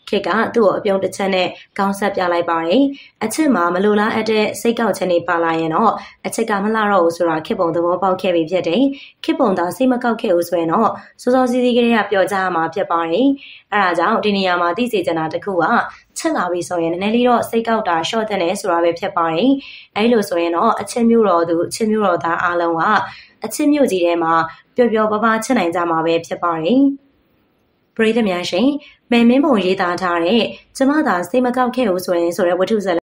S1: ခေတ်ကသူ့ကိုအပြုံးတစ်ချက်နဲ့ကောင်းဆက်ပြလိုက်ပါတယ်အချစ်မှာမလိုလားအပ်တဲ့စိတ်ကောက်ချက်တွေပါလာရင်တော့အချစ်ကမလှတော့ဘူးဆိုတာခေတ်ပုံသဘောပေါက်ခဲ့ပြီဖြစ်တယ်ခေတ်ပုံသာစိတ်မကောက်ခဲ့ဘူးဆိုရင်တော့စောစောစီးစီးကလေးကပြောကြရမှာဖြစ်ပါတယ်အဲဒါကြောင့်ဒီနေရာမှာသိစေချင်တာတစ်ခုကချက်လာပြီဆိုရင်နည်းနည်းလေးတော့စိတ်ကောက်တာရှော့တဲ့နေဆိုတာပဲဖြစ်ပါတယ်အဲလိုဆိုရင်တော့အချစ်မျိုးတော်သူအချစ်မျိုးတော်သားအားလုံးကအချစ်မျိုးကြီးထဲမှာပျော်ပျော်ပါးပါးချစ်နိုင်ကြမှာပဲဖြစ်ပါတယ်ပရိသတ်များရှင်မဲမင်းပုံရေးသားထားတဲ့ကျမသာစိတ်မကောက်ခဲ့ဘူးဆိုရင်ဆိုတဲ့ဝတ္ထုဇာတ်